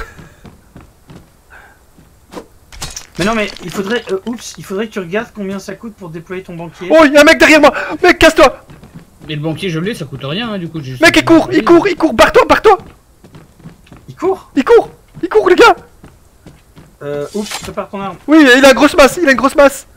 Mais non, mais il faudrait. euh, oups, il faudrait que tu regardes combien ça coûte pour déployer ton banquier. Oh, il y a un mec derrière moi. Mec, casse-toi. Mais le banquier, je l'ai, ça coûte rien, hein, du coup. j'ai juste- Mec, il court, il court, il court. Barre-toi, barre-toi. Il court. Il court. Il court, les gars. Euh, oups, prépare ton arme. Oui, il a une grosse masse, il a une grosse masse.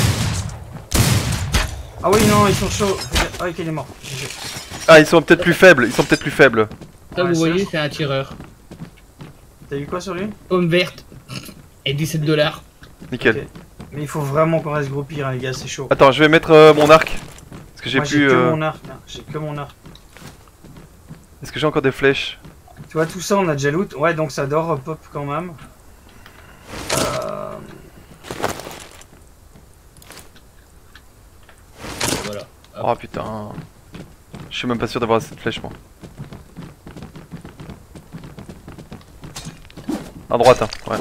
Ah oui, non, ils sont chauds. Ah, ok, il est mort. G G. Ah, ils sont peut-être plus faibles, ils sont peut-être plus faibles. Ça, Ouais, vous c'est voyez, vrai. c'est un tireur. T'as eu quoi sur lui? Pomme verte. Et dix-sept dollars. Nickel. Ok. Mais il faut vraiment qu'on reste groupir, hein, les gars, c'est chaud. Attends, je vais mettre euh, mon arc. Parce que j'ai Moi, plus... que euh, mon arc. hein. j'ai que mon arc. Est-ce que j'ai encore des flèches? Tu vois, tout ça, on a déjà loot. Ouais, donc ça dort pop quand même. Euh... Voilà. Hop. Oh putain. Je suis même pas sûr d'avoir assez de flèches moi. À droite, hein, ouais.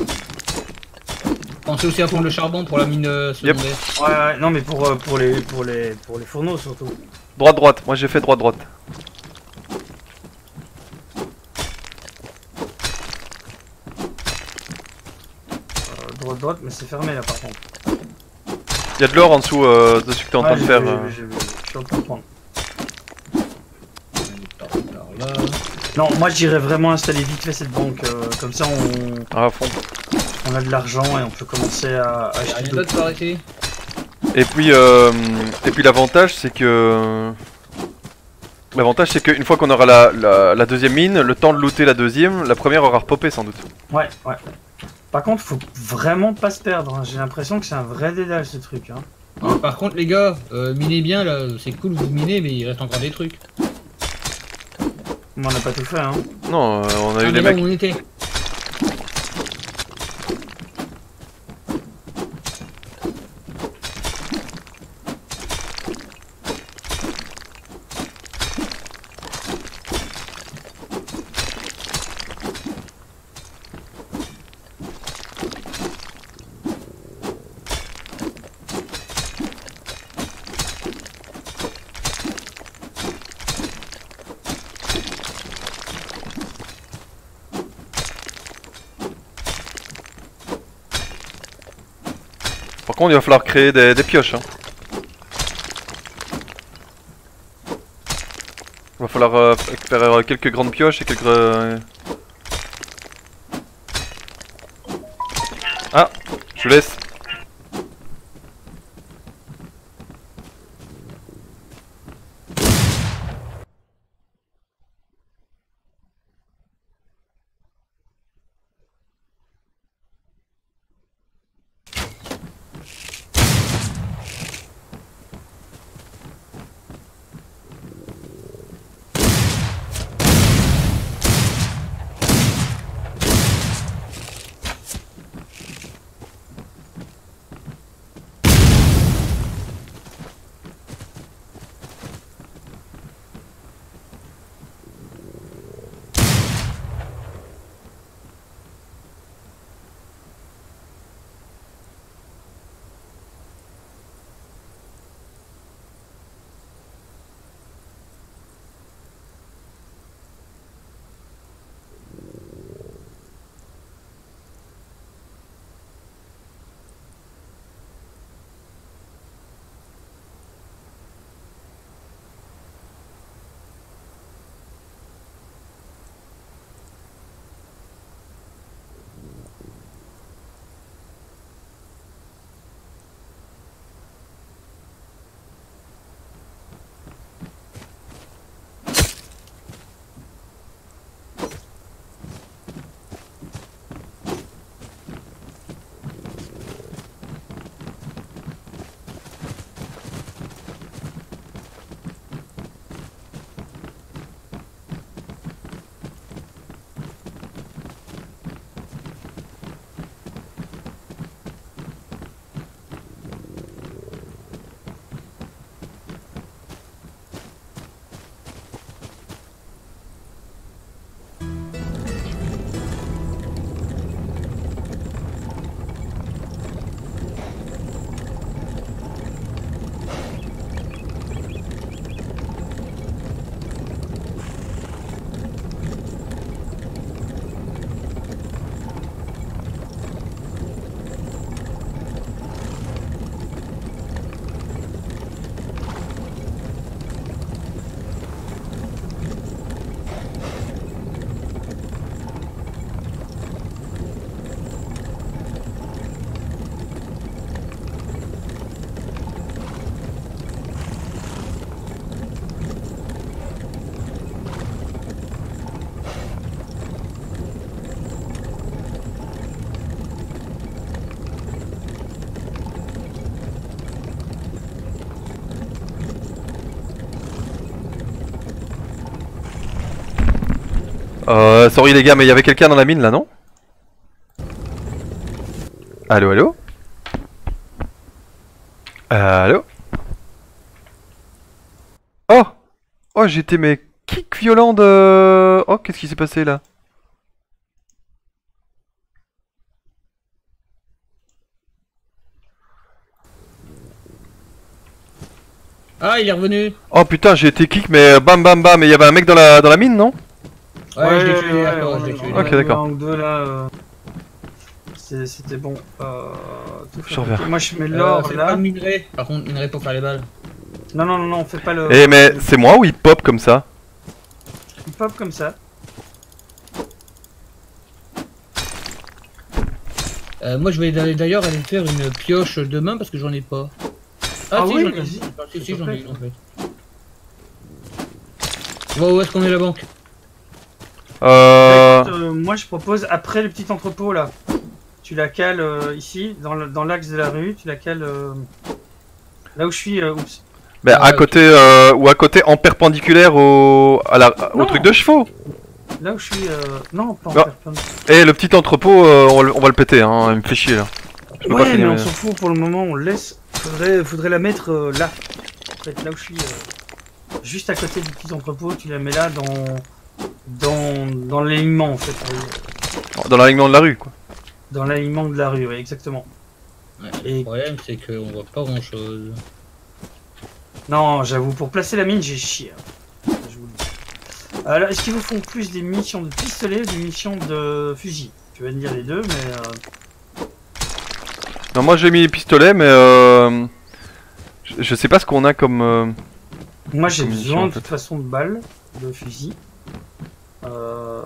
Pensez aussi à prendre le charbon pour la mine euh, secondaire. Ouais, ouais, non, mais pour, euh, pour, les, pour, les, pour les fourneaux surtout. Droite, droite. Moi j'ai fait droite, droite. Euh, droite, droite, mais c'est fermé là par contre. Il y a de l'or en dessous euh, de ce que t'es en Ouais, train de j'ai faire. vu, euh. j'ai vu, j'ai vu. Je suis en train de prendre. Alors là... Non, moi j'irais vraiment installer vite fait cette banque. euh, comme ça, on, Ah, à fond. on a de l'argent et on peut commencer à, à Y'a acheter rien d'autres. d'autre par ici? Et puis, euh, et puis l'avantage c'est que... L'avantage c'est qu'une fois qu'on aura la, la, la deuxième mine, le temps de looter la deuxième, la première aura repopé sans doute. Ouais, ouais. Par contre, faut vraiment pas se perdre. hein. J'ai l'impression que c'est un vrai dédale ce truc. Hein. Ah, par contre les gars, euh, minez bien là, c'est cool vous minez mais il reste encore des trucs. Mais on n'a pas tout fait. Hein. Non, euh, on a Ah, eu mais des là mecs... où on était. Par contre il va falloir créer des, des pioches. Hein. Il va falloir euh, récupérer euh, quelques grandes pioches et quelques... euh, Ah, je vous laisse. Euh, sorry les gars, mais il y avait quelqu'un dans la mine là, non? Allô, allô? Allô? Oh! Oh, j'étais mais kick violent de... Oh, qu'est-ce qui s'est passé là? Ah, il est revenu. Oh putain, j'ai été kick, mais bam bam bam, mais il y avait un mec dans la, dans la mine, non? Ouais, je l'ai ouais, tué, ouais, d'accord, on je l'ai a- tué. on a Ok, eu d'accord. un ou deux, là, euh, c'est- C'était bon. Euh, tout Je fabriqué. reviens. Moi je mets Euh, l'or fais là. pas de minerai. Par contre, minerai pour faire les balles. Non, non, non, non, on fait pas le. Eh, mais c'est moi ou il pop comme ça? Il pop comme ça. Euh, moi, je vais d'ailleurs aller faire une pioche demain parce que j'en ai pas. Ah, Ah si, oui, j'en ai. vas-y. Ah, si, si, S'il te j'en ai plaît. une en fait. Bon, où est-ce qu'on est la banque? Euh... Écoute, euh, moi je propose après le petit entrepôt là. Tu la cales euh, ici, dans le- dans l'axe de la rue, tu la cales euh, là où je suis. euh, oups. Bah, à Ah, côté, euh, ou à côté en perpendiculaire au, à la, au Non. truc de chevaux. Là où je suis. euh, Non, pas en Non. perpendiculaire. Eh, le petit entrepôt, euh, on, va le- on va le péter, hein, il me fait chier là. Je peux pas Ouais, mais finir. on mais- s'en fout pour le moment, on le laisse. Faudrait, faudrait la mettre euh, là. En fait, là où je suis. euh, Juste à côté du petit entrepôt, tu la mets là dans. Dans, dans l'alignement en fait. euh, Dans l'alignement de la rue, quoi. Dans l'alignement de la rue, oui, exactement. Ouais, Et- Le problème, c'est qu'on voit pas grand chose. Non, j'avoue, pour placer la mine, j'ai chié. hein. Je vous le dis. Alors, est-ce qu'ils vous font plus des missions de pistolet ou des missions de fusil? Tu vas me dire les deux, mais... euh, Non, moi j'ai mis les pistolets, mais euh... je, je sais pas ce qu'on a comme. euh, Moi, j'ai Comme mission, besoin en de toute façon de balles, de fusil. Euh...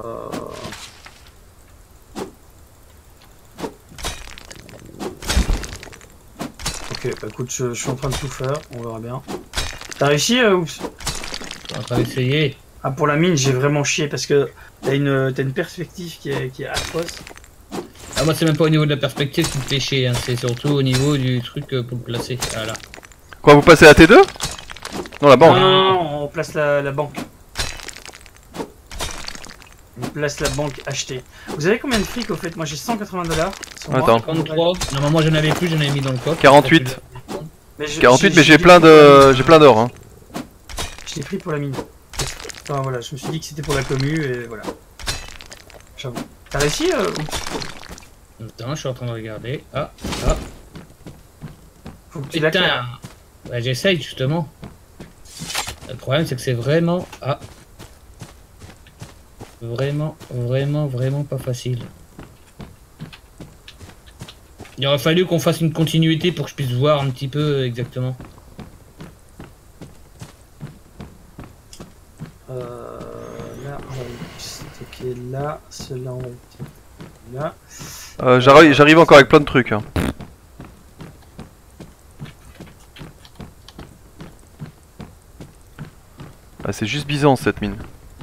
Ok, bah écoute, je, je suis en train de tout faire, on verra bien. T'as réussi euh, oups. Je suis en train d'essayer. Ah, pour la mine, j'ai vraiment chié parce que t'as une, t'as une perspective qui est, qui est atroce. Ah, moi, c'est même pas au niveau de la perspective qui me fait chier, hein. C'est surtout au niveau du truc euh, pour le placer. Voilà. Quoi, vous passez à T deux? Non, la banque. Non, non, non, on place la, la banque. On place la banque achetée. Vous avez combien de fric au fait? Moi j'ai cent quatre-vingts dollars. Attends. trente-trois. Non, mais moi, j'en avais plus, j'en avais mis dans le coffre. quarante-huit. Mais je- quarante-huit, mais j'ai dit plein pour la de, mine. j'ai plein d'or. Hein. Je l'ai pris pour la mine. Enfin voilà, je me suis dit que c'était pour la commu et voilà. J'avoue. T'as réussi euh, oups. Attends, je suis en train de regarder. Ah, ah. Faut que tu la Putain. cales. Bah, j'essaye, justement. Le problème, c'est que c'est vraiment... Ah. Vraiment, vraiment, vraiment pas facile. Il aurait fallu qu'on fasse une continuité pour que je puisse voir un petit peu exactement. Euh, là, on va stocker là. Cela on va stocker là. Euh, j'arrive, j'arrive encore avec plein de trucs. Hein. Ah, c'est juste Byzance cette mine.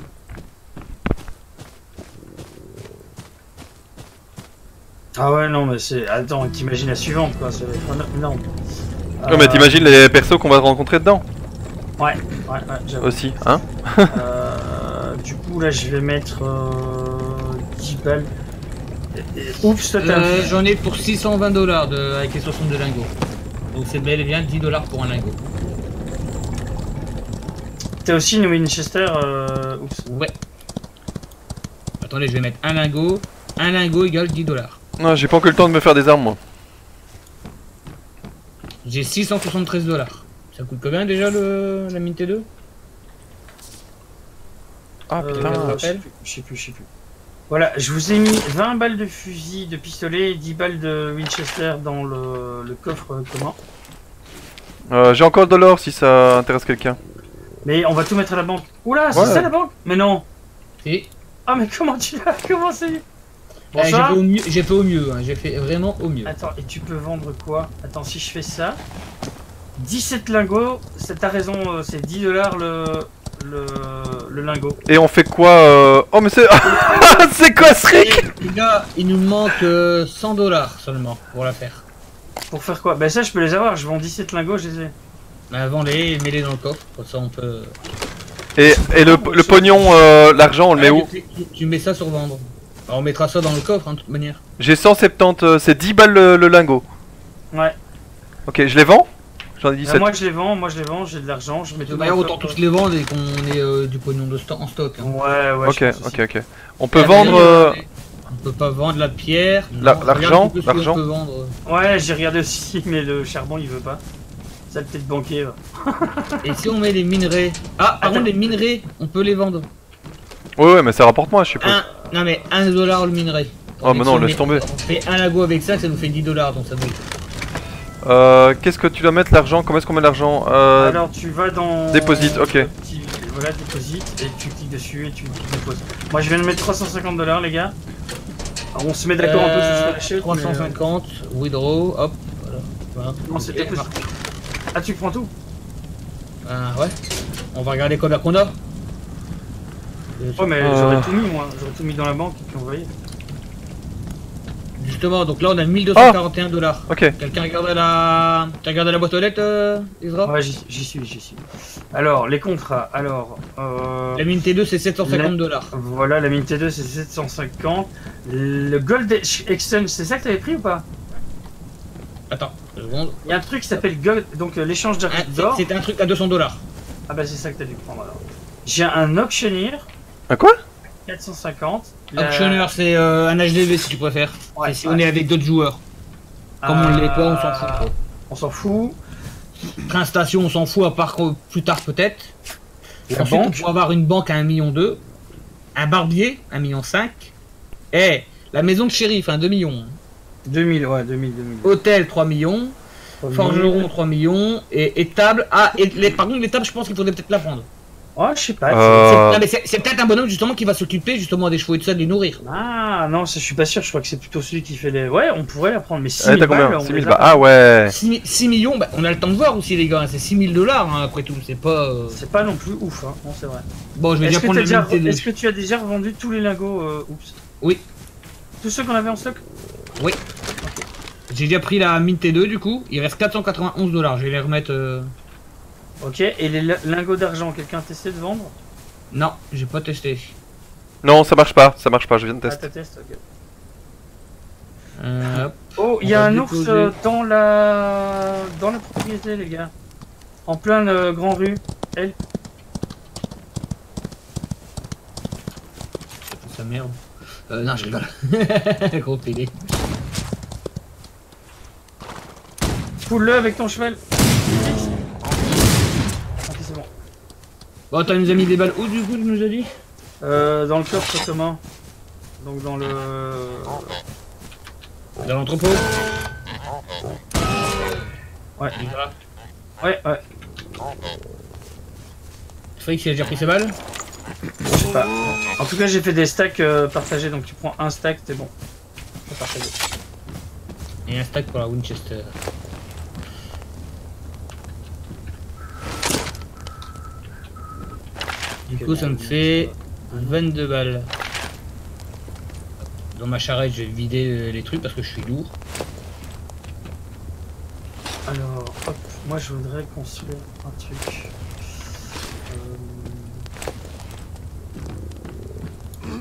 Ah ouais, non, mais c'est. Attends, t'imagines la suivante quoi, ça va être énorme. Ouais, mais Euh, t'imagines les persos qu'on va rencontrer dedans Ouais, ouais, ouais, j'avoue. aussi, hein? Euh, du coup, là, je vais mettre euh, dix balles. Et- et- Oups, toi, t'as un Euh, fusil. J'en ai pour six cent vingt dollars de... avec les soixante-deux lingots. Donc c'est bel et bien dix dollars pour un lingot. T'as aussi une Winchester. Euh... Oups. Ouais. Attendez, je vais mettre un lingot. Un lingot égale dix dollars. Non, j'ai pas encore eu le temps de me faire des armes moi. J'ai six cent soixante-treize dollars. Ça coûte combien déjà le... la mine T deux? Ah Euh, putain. je sais plus, je sais plus, je sais plus. Voilà, je vous ai mis vingt balles de fusil, de pistolet et dix balles de Winchester dans le, le coffre commun. Euh, j'ai encore de l'or si ça intéresse quelqu'un. Mais on va tout mettre à la banque. Oula, c'est Ouais. ça la banque? Mais non. Et Ah, mais comment tu as commencé? Bon, Eh, j'ai ça fait au mieux, j'ai fait au mieux, hein. J'ai fait vraiment au mieux. Attends, et tu peux vendre quoi? Attends, si je fais ça, dix-sept lingots, c'est- t'as raison, euh, c'est dix dollars le, le, le lingot. Et on fait quoi euh... Oh mais c'est... c'est quoi ce trick? Les gars, il nous manque euh, cent dollars seulement pour la faire. Pour faire quoi? Bah ça, je peux les avoir, je vends dix-sept lingots, je les ai. Bah, vends-les et mets-les dans le coffre, comme ça on peut... Et, et le, le pognon, euh, l'argent, on le met Ah, où? tu, tu- tu mets ça sur vendre. Alors on mettra ça dans le coffre, hein, de toute manière. J'ai cent soixante-dix, euh, c'est dix balles le, le lingot. Ouais. Ok, je les vends? J'en ai Bah, dix-sept. moi je les vends, moi je les vends, j'ai de l'argent, je mets tout De dans manière, le autant coffre. tous les vendre et qu'on ait euh, du pognon de sto- en stock. Hein. Ouais, ouais. Ok, je pense ok, aussi. ok. On peut La vendre... pierre, euh, On peut pas vendre la pierre. La- Non, l'argent, regarde un peu ce l'argent. qu'on peut vendre. Ouais, j'ai regardé aussi, mais le charbon il veut pas. Ça le peut-être banquier. Ouais. Et si on met les minerais. Ah, par Attends. contre, les minerais, on peut les vendre. Ouais, ouais, mais ça rapporte moins, je suppose. Un... Non, mais un dollar le minerai. Oh, mais non, on laisse met- tomber. On fait un lago avec ça, ça nous fait dix dollars, donc ça vaut. Euh, qu'est-ce que tu dois mettre l'argent? Comment est-ce qu'on met l'argent? euh... Alors tu vas dans. Deposit, ok. le petit- Voilà, deposit, et tu cliques dessus et tu déposes. Moi je viens de mettre trois cent cinquante dollars, les gars. Alors, on se met d'accord un peu sur la chute. trois cent cinquante, withdraw, hop, voilà. voilà. Non, c'est Ok, deposit. marqué. Ah, tu prends tout? Ah, ouais. On va regarder combien qu'on a. Ouais, mais Euh. j'aurais tout mis, moi. J'aurais tout mis dans la banque et puis envoyé. Justement, donc là on a mille deux cent quarante et un dollars. Ok. Quelqu'un regarde la. T'as regardé la boîte aux lettres, euh, Ezra? Ouais, j'y j'y suis, j'y suis. Alors, les contrats. Alors, euh, La mine T deux c'est sept cent cinquante La- dollars. voilà, la mine T deux c'est sept cent cinquante. Le Gold Exchange, c'est ça que t'avais pris ou pas? Attends, deux secondes. Il y a un truc qui s'appelle Gold, donc euh, l'échange Ah, d'or. c'est- C'était un truc à deux cents dollars. Ah bah c'est ça que t'as dû prendre alors. J'ai un auctioneer, Un quoi? quatre cent cinquante. La- Auctionnaire, c'est euh, un H D V si tu préfères. Ouais, Et si ouais. on est avec d'autres joueurs. Comme on l'est pas, on s'en fout. Euh, quoi. On s'en fout. Train station, on s'en fout, à part que plus tard peut-être. La Ensuite, on banque. pourra avoir une banque à un million deux. Un barbier, un million cinq. Et la maison de shérif, un deux millions. deux mille, ouais, deux mille, deux mille. Hôtel, trois millions. Forgeron, trois millions. Et, et table. Ah, et les, par contre, les tables, je pense qu'il faudrait peut-être la prendre. Ouais, je sais pas. Euh. C'est- non, mais c'est c'est peut-être un bonhomme justement qui va s'occuper justement des chevaux et tout ça, de les nourrir. Ah non, ça, je suis pas sûr, je crois que c'est plutôt celui qui fait les... Ouais, on pourrait la prendre, mais six Eh, mille t'as combien? balles, on six les mille a balles. pas. Ah ouais. six millions, bah, on a le temps de voir aussi les gars, c'est six mille dollars hein, après tout, c'est pas... euh, C'est pas non plus ouf, hein, non, c'est vrai. Bon, je vais Est-ce déjà que, prendre t'as le déjà... mine T deux. Est-ce que tu as déjà revendu tous les lingots euh, Oups. Oui. Tous ceux qu'on avait en stock? J'ai déjà pris la mine T deux du coup, il reste quatre cent quatre-vingt-onze dollars, je vais les remettre... euh, Ok, et les li- lingots d'argent, quelqu'un a testé de vendre? Non, j'ai pas testé. Non, ça marche pas, ça marche pas, je viens de Ah, tester. t'as testé, ok. Euh, hop. Oh, il y On a va un ours déposer. euh, dans la... dans la propriété, les gars. En plein euh, grand rue. Elle. Sa merde. Euh, non, je rigole. Gros pédé. Foule-le avec ton cheval. Ok, c'est bon. Bon, t'as nous a mis des balles où du coup, tu nous as dit? Euh, dans le coffre commun. Donc dans le... Dans l'entrepôt. Ouais. Ouais, ouais. Frix, il a déjà pris ses balles? Je sais pas. En tout cas, j'ai fait des stacks euh, partagés, donc tu prends un stack, t'es bon. C'est partagé. Et un stack pour la Winchester. Du coup, ça me fait vingt-deux balles. Dans ma charrette, je vais vider euh, les trucs parce que je suis lourd. Alors, hop, moi je voudrais construire un truc. Euh...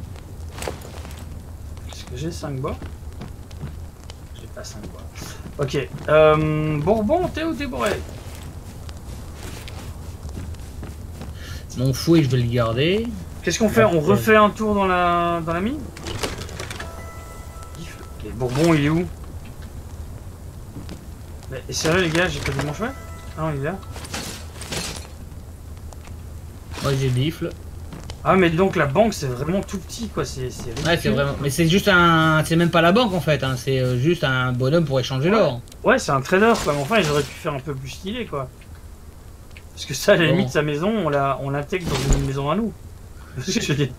Est-ce que j'ai cinq bois? J'ai pas cinq bois. Ok. Euh... Bourbon, thé ou déboré? Mon fouet, je vais le garder. Qu'est-ce qu'on fait? On refait un tour dans la dans la mine? Et Bourbon, il est où? Mais sérieux les gars, j'ai pas vu mon cheval? Ah non, il est là. Moi, j'ai bifle. Ah mais donc la banque c'est vraiment tout petit quoi, c'est c'est ridicule. Ouais, c'est vraiment. Mais c'est juste un. C'est même pas la banque en fait, hein. C'est euh, juste un bonhomme pour échanger Ouais. l'or. Ouais, c'est un trader quoi, mais enfin ils auraient pu faire un peu plus stylé quoi. Parce que ça, à la Bon. limite, sa maison, on la on l'intègre dans une maison à nous. C'est ce que je veux dire.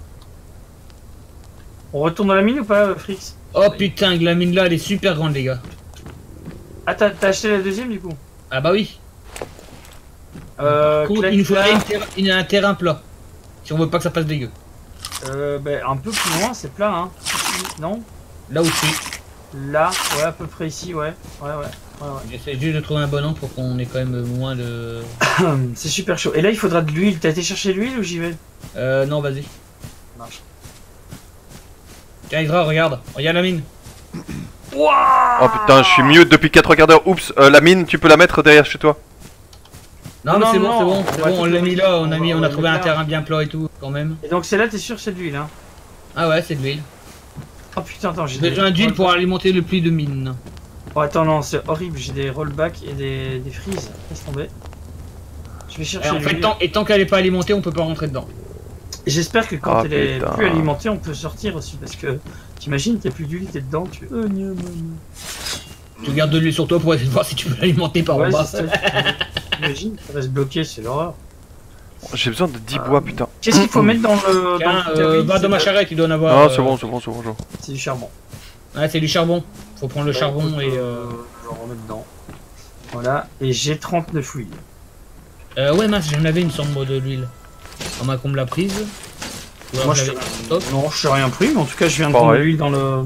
On retourne dans la mine ou pas, euh, Frix? Oh putain, que la mine là, elle est super grande, les gars. Ah, t'as t'as acheté la deuxième du coup? Ah bah oui. Euh, Par contre, clac, il nous faudrait clac. une terrain- une- un terrain plat. Si on veut pas que ça fasse dégueu. Euh, ben, un peu plus loin, c'est plat, hein. Non? Là où je suis. Là, ouais, à peu près ici, ouais. Ouais, ouais. ouais, ouais. J'essaie juste de trouver un bon angle pour qu'on ait quand même moins de... C'est super chaud. Et là, il faudra de l'huile. T'as été chercher de l'huile ou j'y vais? Euh, non, vas-y. Marche. Tiens, Hydra, regarde. Regarde la mine. Oh putain, je suis mute depuis quatre quarts d'heure. Oups, euh, la mine, tu peux la mettre derrière chez toi. Non, mais Non, c'est bon, non, c'est bon. on C'est va bon, on tout l'a mis là. On a, on mis, va- on on a va trouvé le un faire. terrain bien plat et tout, quand même. Et donc, c'est là, t'es sûr, c'est de l'huile, hein? Ah ouais, c'est de l'huile. Oh putain, attends, j'ai J'ai besoin d'huile pour alimenter le puits de mine. Oh, attends, non, c'est horrible. J'ai des rollbacks et des, des freezes. Laisse tomber. Je vais Et chercher en fait, l'huile. tant, et tant qu'elle est pas alimentée, on peut pas rentrer dedans. J'espère que quand Ah, elle est putain. plus alimentée, on peut sortir aussi. Parce que t'imagines, t'as plus d'huile, t'es dedans, tu. Euh, gna, gna, gna. Tu gardes de l'huile sur toi pour essayer de voir si tu peux l'alimenter par en Ouais, bas. c'est ça. T'imagines, ça reste bloqué, c'est l'horreur. J'ai besoin de dix Ah. bois, putain. Qu'est-ce qu'il faut mettre dans le. Tiens, dans le euh, terrine, va c'est dans ma le- charrette, il doit en avoir. Non, euh, c'est bon, c'est bon, c'est bon, c'est bon. C'est du charbon. Ouais, c'est du charbon. Faut prendre le Bah, charbon écoute, et. euh, Euh... Je vais en remettre dedans. Voilà, et j'ai trente-neuf huiles. euh, ouais, mince, j'en avais une sombre de l'huile. On m'a qu'on me l'a prise. Ou alors Moi, je je l'avais- Stop. Non, je sais rien pris, mais en tout cas, je viens de Pareil. prendre de l'huile dans le.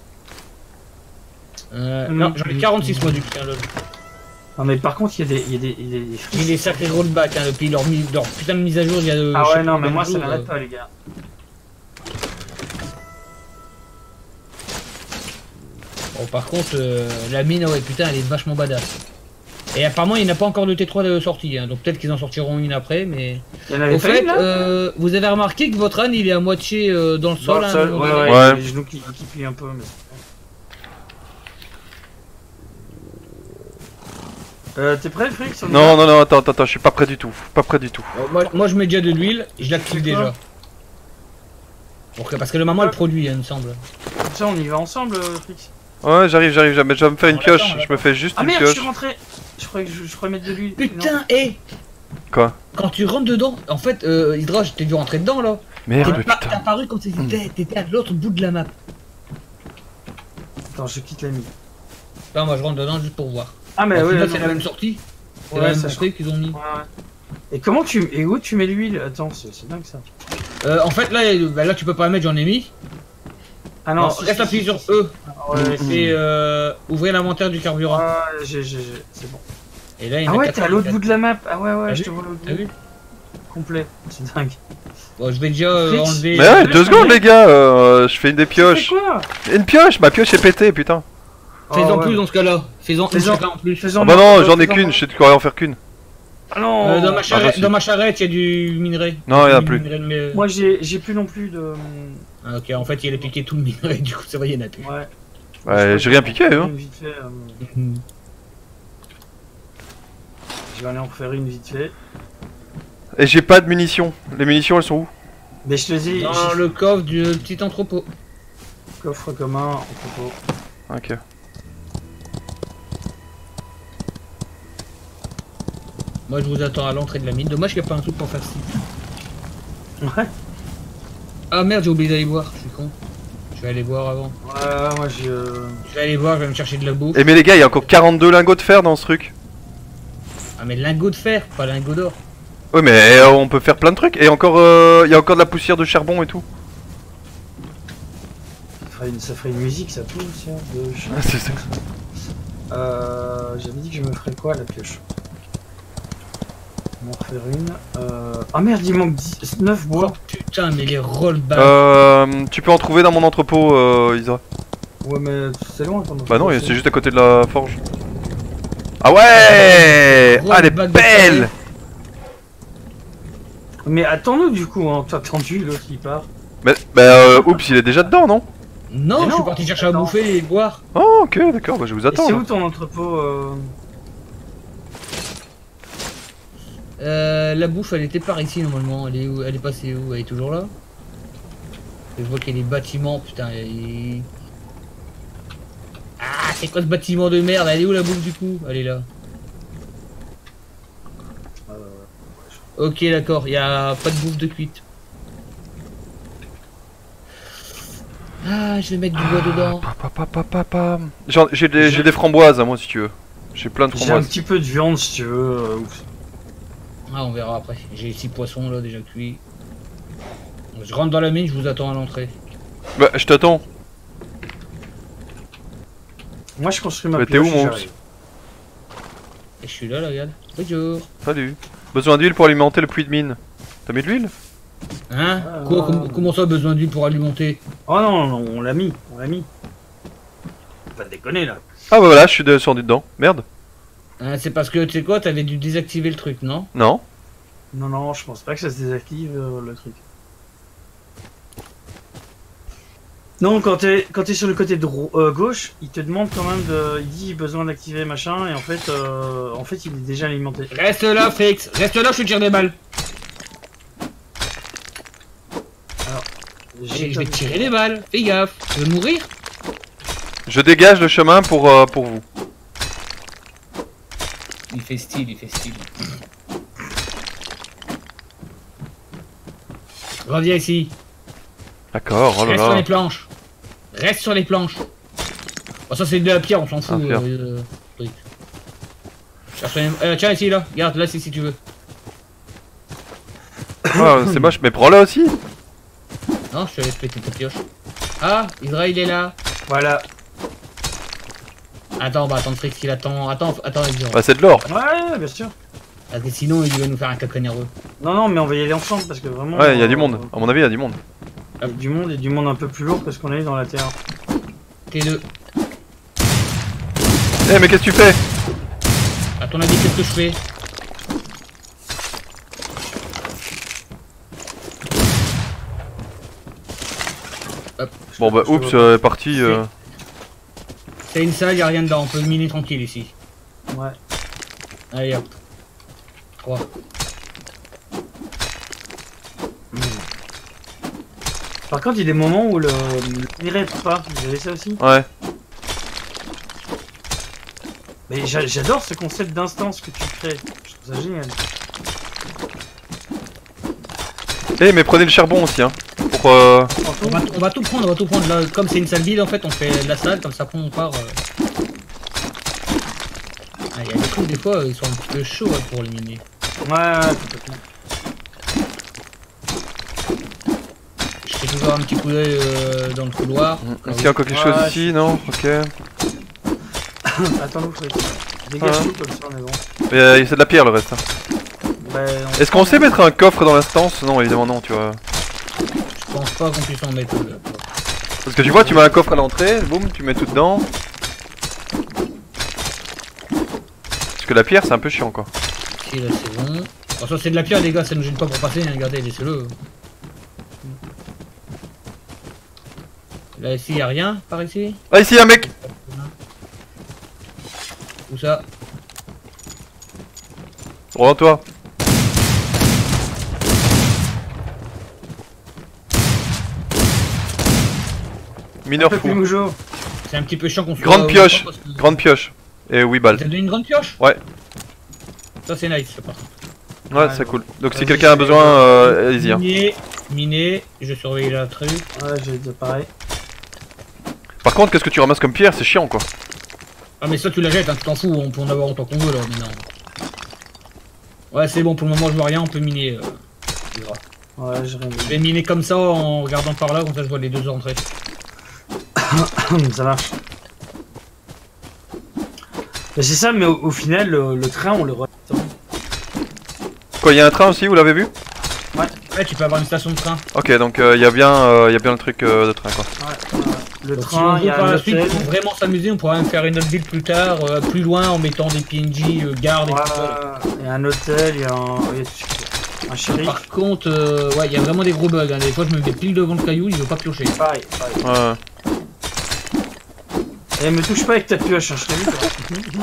Euh, Mm. Non, j'en ai quarante-six moi du putain lol. Non, mais par contre, il y a des, il y a des, il y a des frises. Il est sacré rollback, hein, depuis leur, mi- leur putain de mise à jour, il y a de. Ah je sais ouais, pas non, mais combien moi, de ça jours, m'arrête euh. pas, les gars. Bon, par contre, euh, la mine, ouais, putain, elle est vachement badass. Et apparemment, il n'y a pas encore de T trois de sortie, hein, donc peut-être qu'ils en sortiront une après, mais. Il y en avait Au pas fait, une, là euh, vous avez remarqué que votre âne, il est à moitié euh, dans le Dans sol, le hein, sol, à un moment ouais, donné. ouais, Ouais. les genoux qui, qui plient un peu, mais. Euh, t'es prêt, Frick sur le Non, gars non, non, attends, attends, attends, je suis pas prêt du tout. Pas prêt du tout. Euh, moi, moi, je mets déjà de l'huile, et je l'active C'est quoi déjà. Pour que- parce que le maman, elle produit, hein, il me semble. Comme ça, on y va ensemble, euh, Frick. Ouais, j'arrive, j'arrive, j'arrive. Mais je vais me faire une On l'attend, pioche. on Je me fais juste Ah une merde, je suis pioche. rentré. Je croyais que je, je croyais mettre de l'huile. Putain, hé Quoi? Quand tu rentres dedans, en fait, euh, Hydra, t'es dû rentrer dedans, là. Merde, T'es pas- T'es putain. apparu quand t'étais t'étais à l'autre bout de la map. Non. Attends, je quitte la mine. Non, moi, je rentre dedans juste pour voir. Ah, mais Au ouais, final, non, c'est la mais- même sortie. C'est Ouais, la même ça, je truc qu'ils ont mis. Ouais, ouais. Et comment tu. Et où tu mets l'huile? Attends, c'est c'est dingue ça. Euh, en fait, là, euh, bah, là, tu peux pas la mettre, j'en ai mis. Ah Non, non, si, reste si, appuyé si, sur si. E. Ah, ouais, Et c'est euh, ouvrir l'inventaire du carburant. Ah, j'ai, j'ai, j'ai, c'est bon. Et là, il y en Ah a ouais, quatre- t'es à l'autre bout de la map. Ah ouais, ouais, T'as je vu te vois l'autre T'as bout. vu Complet. C'est dingue. Bon, je vais déjà euh, Fritz. enlever. Mais ouais, laisse deux secondes, tomber. les gars. euh, Je fais une des C'est pioches. quoi? Une pioche, ma pioche est pétée, putain. Fais-en Ah ouais. plus dans ce cas-là. Fais-en une Fais-en- chacun en plus. Fais-en Ah bah moi, non, euh, j'en ai fais-en qu'une. moi. Je sais de quoi en faire qu'une. Ah non. Euh, dans, ma charrette, bah si. dans ma charrette, il y a du minerai. Non, il y en a Du plus. minerai, mais- Moi, j'ai, j'ai plus non plus de. Ah, ok, en fait, il a piqué tout le minerai, du coup, ça va, il y en a plus. Ouais. Ouais, j'ai rien piqué, hein. Vite fait, euh, Mhm. je vais aller en refaire une vite fait. Et j'ai pas de munitions. Les munitions, elles sont où? Mais je te dis, Dans j'ai le coffre du petit entrepôt. coffre commun, entrepôt. Ok. Moi, je vous attends à l'entrée de la mine. Dommage qu'il n'y a pas un truc pour faire ci. Ouais. Ah merde, j'ai oublié d'aller boire, je suis con. Je vais aller boire avant. Ouais, moi j'ai. euh, Je vais aller boire, je vais me chercher de la bouffe. Et mais les gars, il y a encore quarante-deux lingots de fer dans ce truc. Ah, mais lingot de fer, pas lingot d'or. Ouais, mais euh, on peut faire plein de trucs. Et encore, euh, il y a encore de la poussière de charbon et tout. Ça ferait une, ça ferait une musique, ça pousse. Hein, de... Ah, c'est ça. Euh, J'avais dit que je me ferais quoi à la pioche? On va en refaire une. Euh... Ah merde, il manque dix... neuf bois. Putain, mais les rollbacks. Euh, tu peux en trouver dans mon entrepôt, euh, Isa. Ouais, mais c'est loin quand même. Bah non, c'est juste à côté de la forge. Ah ouais! Ah, elle est belle! Mais attends-nous du coup, hein. T'as attendu l'autre qui part. Mais, bah, euh, oups, il est déjà dedans, non? Non, Mais je non, suis parti chercher à attends. bouffer et boire. Oh, ok, d'accord, bah je vous Et attends. c'est là. où ton entrepôt euh... Euh, la bouffe, elle était par ici normalement. Elle est où? Elle est passée où? Elle est toujours là? Je vois qu'il y a des bâtiments, putain. il- Ah, c'est quoi ce bâtiment de merde? Elle est où la bouffe du coup? Elle est là. Ok, d'accord, il y a pas de bouffe de cuite. Ah, je vais mettre du bois dedans. Pa, pa, pa, pa, pa, pa. J'en- J'ai des, j'ai des framboises, hein, moi, si tu veux. J'ai plein de J'ai un framboises. petit peu de viande si tu veux. euh, ouf. Ah, on verra après. J'ai six poissons là déjà cuits. Je rentre dans la mine, je vous attends à l'entrée. Bah, je t'attends. Moi je construis ma Mais t'es pioche où, et mon j'arrive. Et je suis là, là, regarde. Bonjour. Salut. Besoin d'huile pour alimenter le puits de mine. T'as mis de l'huile? Hein Ah, Quoi, ah, com- ah. Comment ça, besoin d'huile pour alimenter? Oh non, non, on l'a mis, on l'a mis. Faut pas déconner là. Ah bah voilà, je suis descendu dedans. Merde. Hein, c'est parce que, tu sais quoi, t'avais dû désactiver le truc, non? Non. Non, non, je pense pas que ça se désactive euh, le truc. Non, quand t'es quand t'es sur le côté dro- euh, gauche, il te demande quand même de. Il dit besoin d'activer machin et en fait, euh, en fait, il est déjà alimenté. Reste là, Fix. Reste là, je te tire des balles. J'ai Je vais te tirer des balles. Fais gaffe. Tu veux mourir? Je dégage le chemin pour, euh, pour vous. Il fait style, il fait style. Reviens ici. D'accord, oh là Reste sur les là. planches. Reste sur les planches. Bon, ça c'est de la pierre, on s'en fout. Ah, pierre. euh, euh, truc. Cherche les- euh, tiens ici là, regarde là si, si tu veux. Ah, c'est moche, mais prends-le aussi. Non, je te laisse péter ta pioche. Ah, Israël il est là. Voilà. Attends, bah attends, Frix il attend. Attends, attends, Israël. Bah c'est de l'or. Ouais, bien sûr. Parce que sinon il va nous faire un caca nerveux. Non, non, mais on va y aller ensemble parce que vraiment. Ouais, il y a du euh, monde. À mon avis, il y a du monde. Il y a du monde et du monde un peu plus lourd que ce qu'on a eu dans la Terre. T deux. Eh mais qu'est-ce que tu fais? À ton avis, qu'est-ce que je fais? Hop. Bon bah Je te oups, vois euh, parti. Euh... C'est une salle, y'a rien dedans, on peut miner tranquille ici. pas. Ouais. Allez hop. trois. Par contre, il y a des moments où le. Il n'arrête pas. Vous avez ça aussi? Ouais. Mais j'a- j'adore ce concept d'instance que tu crées. Je trouve ça génial. Eh mais prenez le charbon aussi hein. Pour euh... On va, on va tout prendre, on va tout prendre. Là, comme c'est une salle vide en fait, on fait la salle, comme ça après on part. euh. Ah, y a des trucs des fois, ils sont un petit peu chauds hein, pour les miner. Ouais, ouais, complètement. Je fais toujours un petit coup d'œil euh, dans le couloir. Est-ce qu'il y a encore quelque chose Ouais, ici? Non? Ok. Attends-nous, Fred. Dégage Ah. tout comme ça, on est bon. Mais euh, c'est de la pierre le reste. hein. Bah, on- Est-ce qu'on sait mettre un coffre dans l'instance? Non, évidemment non, tu vois. Je pense pas qu'on puisse en mettre. euh, Parce que tu vois, tu mets un coffre à l'entrée, boum, tu mets tout dedans. Parce que la pierre c'est un peu chiant quoi. Si là c'est bon. Bon, ça c'est de la pierre les gars, ça nous gêne pas pour passer, hein, regardez, laissez-le. Là ici y a rien par ici. Ah ici y'a un mec! Où ça? Rends toi. Un Mineur peu plus fou. moujo. C'est un petit peu chiant qu'on soit. Grande au pioche. temps parce que- Grande pioche. Et oui balles. T'as donné une grande pioche? Ouais. Ça c'est nice, ça par contre. Ouais, Ouais, c'est bon. cool. Donc si Vas-y, quelqu'un a je vais- besoin, euh, allez-y. hein. Miner, miner, je surveille la truc. Ouais, j'ai dit pareil. Par contre, qu'est-ce que tu ramasses comme pierre? C'est chiant quoi. Ah mais ça tu la jettes, hein, tu t'en fous, on peut en avoir autant qu'on veut là maintenant. Ouais c'est bon, pour le moment je vois rien, on peut miner. Euh... c'est grave. Ouais, j'ai rien Je vais miner comme ça en regardant par là, comme ça je vois les deux entrées. dit. Ça marche. Mais c'est ça, mais au, au final, le, le train, on le re... Quoi, y a un train aussi, vous l'avez vu? Ouais, tu peux avoir une station de train. Ok, donc il euh, y, a bien, euh, y a bien le truc euh, de train quoi. Ouais, ouais. Le Donc, si train, on il veut y a par un la suite, hôtel. pour vraiment s'amuser, on pourra même faire une autre ville plus tard, euh, plus loin, en mettant des P N J, euh, gardes et tout ça. Ouais, il y a un hôtel, il y a un, il y a tout ce qu'il faut. Un shérif. Par contre, euh, ouais, il y a vraiment des gros bugs. Hein. Des fois, je me mets pile devant le caillou, il veut pas piocher. Pareil, pareil. Ouais. Et me touche pas avec ta pioche, hein, je t'ai vu toi.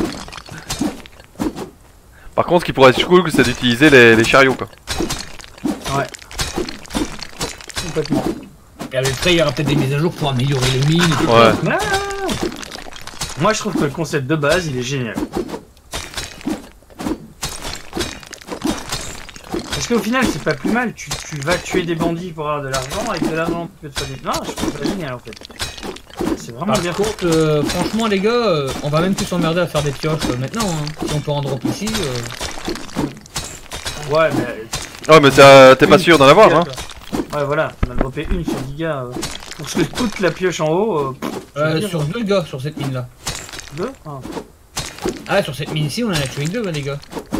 Par contre, ce qui pourrait être cool, c'est d'utiliser les, les chariots quoi. Ouais. Complètement. Et après, il y aura peut-être des mises à jour pour améliorer les mines et tout. Ouais. Ah. Moi je trouve que le concept de base il est génial. Parce qu'au final c'est pas plus mal, tu, tu vas tuer des bandits pour avoir de l'argent, avec de l'argent tu peux te faire des... Non, je trouve ça génial en fait. C'est vraiment Par bien. contre, euh, franchement, les gars, euh, on va même plus s'emmerder à faire des pioches euh, maintenant. Hein. Si on peut en drop ici. Euh... Ouais mais... Oh, mais ça, t'es pas Une sûr d'en avoir giga, hein. quoi. Ouais voilà, on a droppé une sur dix gars. Euh, pour ce que coûte la pioche en haut, euh, pff, je veux Euh, dire, sur deux gars sur cette mine là. Deux ah. Ah, sur cette mine ici, on en a tué que deux, bah, les gars.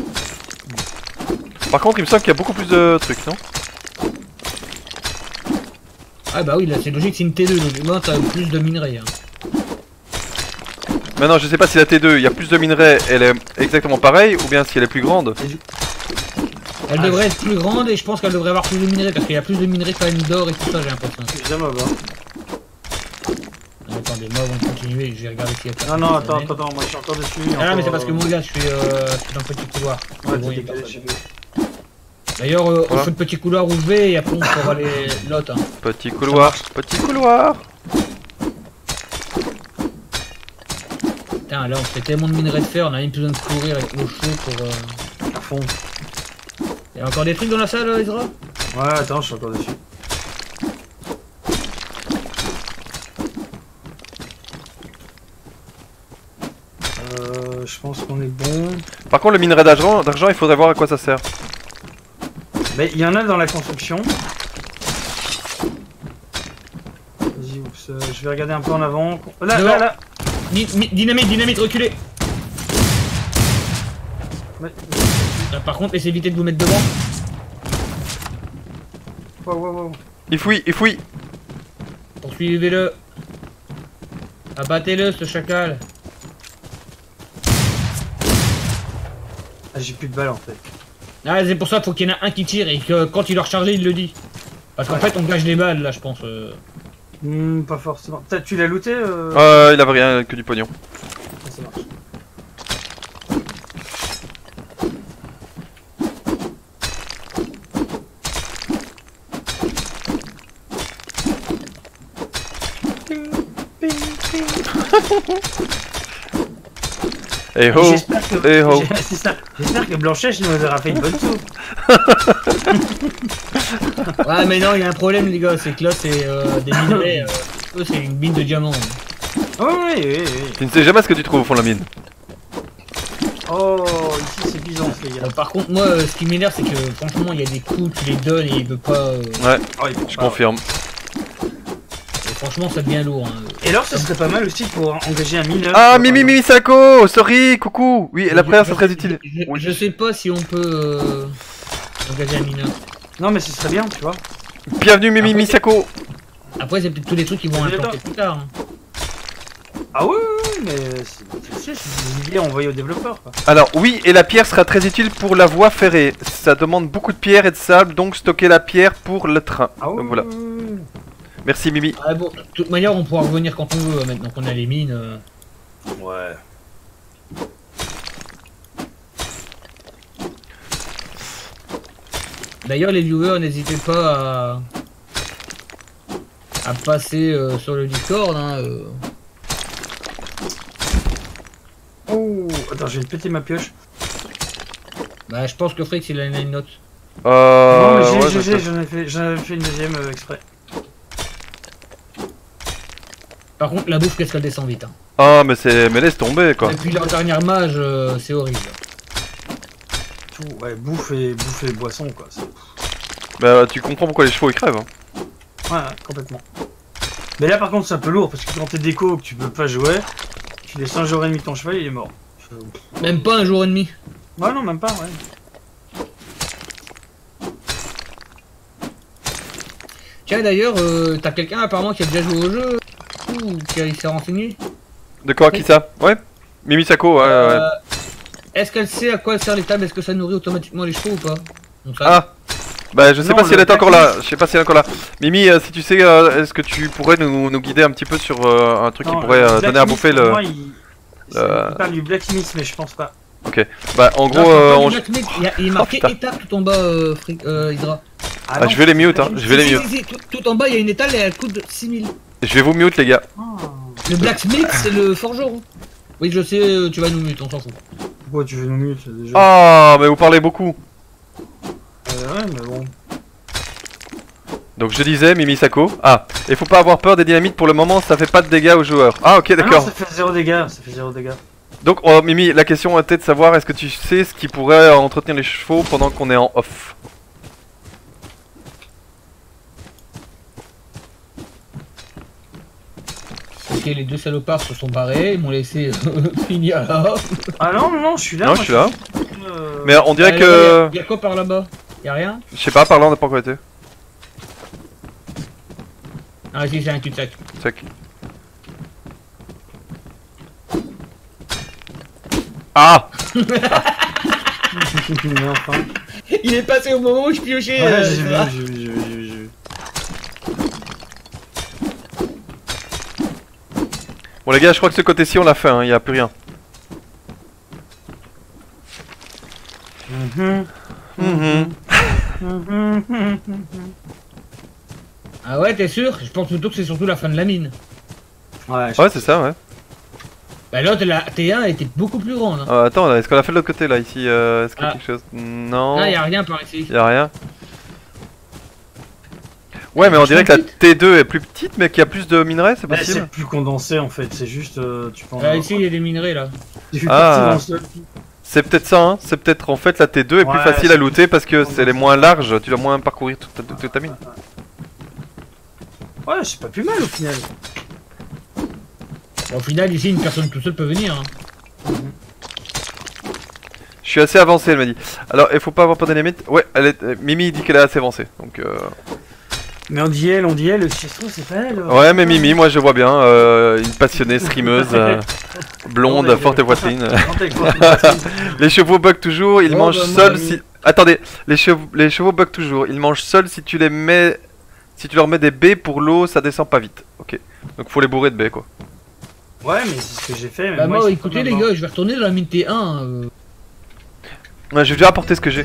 Par contre, il me semble qu'il y a beaucoup plus de trucs, non? Ah, bah oui, là, c'est logique, c'est une T deux, donc moi, t'as plus de minerais. Hein. Maintenant, je sais pas si la T deux, il y a plus de minerais, elle est exactement pareille, ou bien si elle est plus grande. Elle Ah, devrait je... être plus grande et je pense qu'elle devrait avoir plus de minerais parce qu'il y a plus de minerais quand même d'or et tout ça, j'ai l'impression. J'ai mob, hein. Attendez, moi, on va continuer, je vais regarder s'il y a Non, non, attends, attends, attends, moi je suis encore dessus. Ah, encore... mais c'est parce que moi, gars, je suis, euh, je suis dans le petit couloir. Ouais, Bon, t'es il y a décalé, personne. je sais plus. D'ailleurs, euh, on Voilà. fait le petit couloir où je vais et après on fera les l'autre. Hein. Petit couloir, petit couloir. Putain, là, on fait tellement de minerais de fer, on a même plus besoin de courir avec l'eau chaude pour. Euh... À fond. Il y a encore des trucs dans la salle, Ezra? Ouais, attends, je suis encore dessus. Euh, je pense qu'on est bon. Par contre, le minerai d'argent, d'argent, il faudrait voir à quoi ça sert. Mais il y en a dans la construction. Vas-y, oups, euh, je vais regarder un peu en avant. Là, Devant. là, là. Ni- mi- Dynamite, dynamite, reculez! Ouais. Euh, par contre, essayez d'éviter de vous mettre devant. Wow, wow, wow. Il fouille, il fouille. Poursuivez-le. Abattez-le, ce chacal. Ah, j'ai plus de balles en fait. Ah, c'est pour ça qu'il faut qu'il y en a un qui tire et que quand il est rechargé, il le dit. Parce qu'en Ouais. fait, on gâche des balles là, je pense. euh. Hmm, pas forcément. T'as- Tu l'as looté euh... Euh, il avait rien que du pognon. Ah, ça marche. Eh ho, J'espère que... eh ho. j'ai- c'est ça. J'espère que Blanchèche nous aura fait une bonne soupe. Ouais, mais non, il y a un problème, les gars, c'est que là, c'est euh, des minerais. Euh, eux, c'est une mine de diamants. Oh oui, oui, oui. Tu ne sais jamais ce que tu trouves au fond de la mine. Oh, ici c'est Byzance les gars. Euh, par contre, moi, euh, ce qui m'énerve, c'est que franchement, il y a des coups, tu les donnes et il veut pas. euh, Ouais, Oh, il faut je pas. confirme. et franchement, ça devient lourd. Hein. Et alors, ça serait pas mal aussi pour engager un mineur. Ah, par Mimi exemple. Mimi Sako, sorry, coucou. Oui, la Je- prière je- c'est très utile. Je, Oui. je sais pas si on peut euh, engager un mineur. Non, mais ce serait bien, tu vois. Bienvenue Mimi Après, Misako. Après, c'est peut-être tous les trucs qui vont Mais implanter plus tard. Hein. Ah oui, oui, oui, mais c'est tu sais, c'est des idées envoyées aux développeurs quoi. Alors oui, et la pierre sera très utile pour la voie ferrée. Ça demande beaucoup de pierre et de sable, donc stocker la pierre pour le train. Ah oui, Donc voilà. oui, oui, oui. Merci Mimi. Ah bon, de toute manière, on pourra revenir quand on veut, hein, maintenant qu'on a les mines. euh. Ouais. D'ailleurs, les viewers, n'hésitez pas à, à passer euh, sur le Discord. Hein, euh. Oh, attends, je vais te péter ma pioche. Bah, je pense que Frix, il a une note. Euh... non, mais j'ai, ouais, j'ai, je j'ai, sais. j'en ai fait, j'en avais fait une deuxième euh, exprès. Par contre, la bouffe, qu'est-ce qu'elle descend vite. Hein. Ah mais c'est... mais laisse tomber quoi. Depuis leur dernière mage, euh, c'est horrible. Tout, ouais, bouffe et, bouffe et boisson quoi. C'est... Bah tu comprends pourquoi les chevaux ils crèvent. Hein. Ouais, ouais, complètement. Mais là par contre c'est un peu lourd parce que quand t'es déco que tu peux pas jouer, tu laisses un jour et demi ton cheval il est mort. Je- Même pas un jour et demi. Ouais non même pas ouais. Tiens, d'ailleurs, euh, t'as quelqu'un apparemment qui a déjà joué au jeu ou qui a- il s'est renseigné. De quoi, qui ça? Ouais. Mimi Sako, ouais, ouais. Euh, Est-ce qu'elle sait à quoi elle sert les tables? Est-ce que ça nourrit automatiquement les chevaux ou pas? On sait. Ah. Bah je sais Non, pas si le elle est encore là. black Je sais pas si elle est encore là. Mimi, euh, si tu sais, euh, est-ce que tu pourrais nous, nous guider un petit peu sur euh, un truc Non, qui pourrait le euh, donner à blacksmith, bouffer pour le... moi, il... c'est- le- il parle du blacksmith mais je pense pas. Bah en Non, gros, c'est euh, pas on- du blacksmith, il, y a- il est marqué putain. étape tout en bas, euh, Fric- euh, Hydra. Ah, non, je vais les mute, hein. c'est- Je vais les Si, mute. si, si, tout, tout en bas, il y a une étale et elle coûte six mille. Je vais vous mute les gars. Ah. Le blacksmith, c'est le forgeron. Oui, je sais, euh, tu vas nous mute, on s'en fout. Pourquoi tu veux nous mute déjà? Ah, mais vous parlez beaucoup. Euh, ouais mais bon. Donc je disais, Mimi Sako. Ah, et faut pas avoir peur des dynamites pour le moment, ça fait pas de dégâts aux joueurs. Ah ok, Ah non, d'accord. ça fait zéro dégâts, ça fait zéro dégâts. Donc oh, Mimi, la question était de savoir est-ce que tu sais ce qui pourrait euh, entretenir les chevaux pendant qu'on est en off. Ok, les deux salopards se sont barrés, ils m'ont laissé finir là. Ah non, non, non, je suis là. Non, moi, je suis là. Euh... Mais on dirait Ah, que... Y'a quoi par là-bas? Y'a rien? Je sais pas, par là on n'a pas encore été. Ah si, c'est un cul-de-sac. Sec. Ah! Mais enfin. Il est passé au moment où je piochais. Ouais, euh, j'ai tu vu, vois. j'ai vu, j'ai vu, j'ai vu, j'ai vu. Bon les gars, je crois que ce côté-ci on l'a fait, hein, y a plus rien. Mhm. Mhm. Mhm. Ah ouais, t'es sûr? Je pense plutôt que c'est surtout la fin de la mine. Ouais, je- Ouais, c'est ça, ouais. Bah l'autre, la T un était beaucoup plus grande. Hein. Euh, attends, est-ce qu'on a fait de l'autre côté là, ici euh, Est-ce qu'il y a Ah. quelque chose? Non. Ah, y'a rien par ici. Y'a rien. Ouais, mais on dirait que la T deux est plus petite, mais qu'il y a plus de minerais, c'est Bah, possible? c'est plus condensé en fait, c'est juste. Euh, tu penses. Ah, ici, il y a des minerais là. Tu fais Ah. partie dans le sol. C'est peut-être ça, hein. C'est peut-être en fait la T deux est plus Ouais, facile à c'est- looter parce que c'est les moins larges, tu dois moins parcourir toute ta, toute ta mine. Ouais, c'est pas plus mal au final. Au final, ici, une personne tout seule peut venir. Hein. Je suis assez avancé, elle m'a dit. Alors, il faut pas avoir peur des limites. Ouais, elle est... euh, Mimi dit qu'elle est assez avancée. Donc, euh... Mais on dit elle, on dit elle, si ça se trouve, c'est pas elle. ouais, mais Mimi, moi je vois bien. Euh, une passionnée streameuse, euh, blonde, Non, mais- forte poitrine. Non, t'as quoi, Martine. Les chevaux bug toujours, ils Oh, mangent bah, moi, seuls Mimi. si... Attendez, les chevaux, les chevaux bug toujours, ils mangent seuls si tu les mets... Si tu leur mets des baies pour l'eau, ça descend pas vite. Ok. Donc faut les bourrer de baies quoi. Ouais, mais c'est ce que j'ai fait. Mais Bah moi, moi, j'ai écoutez pas les mal gars, je vais retourner dans la mine T un. euh. Ouais, j'ai déjà apporté ce que j'ai.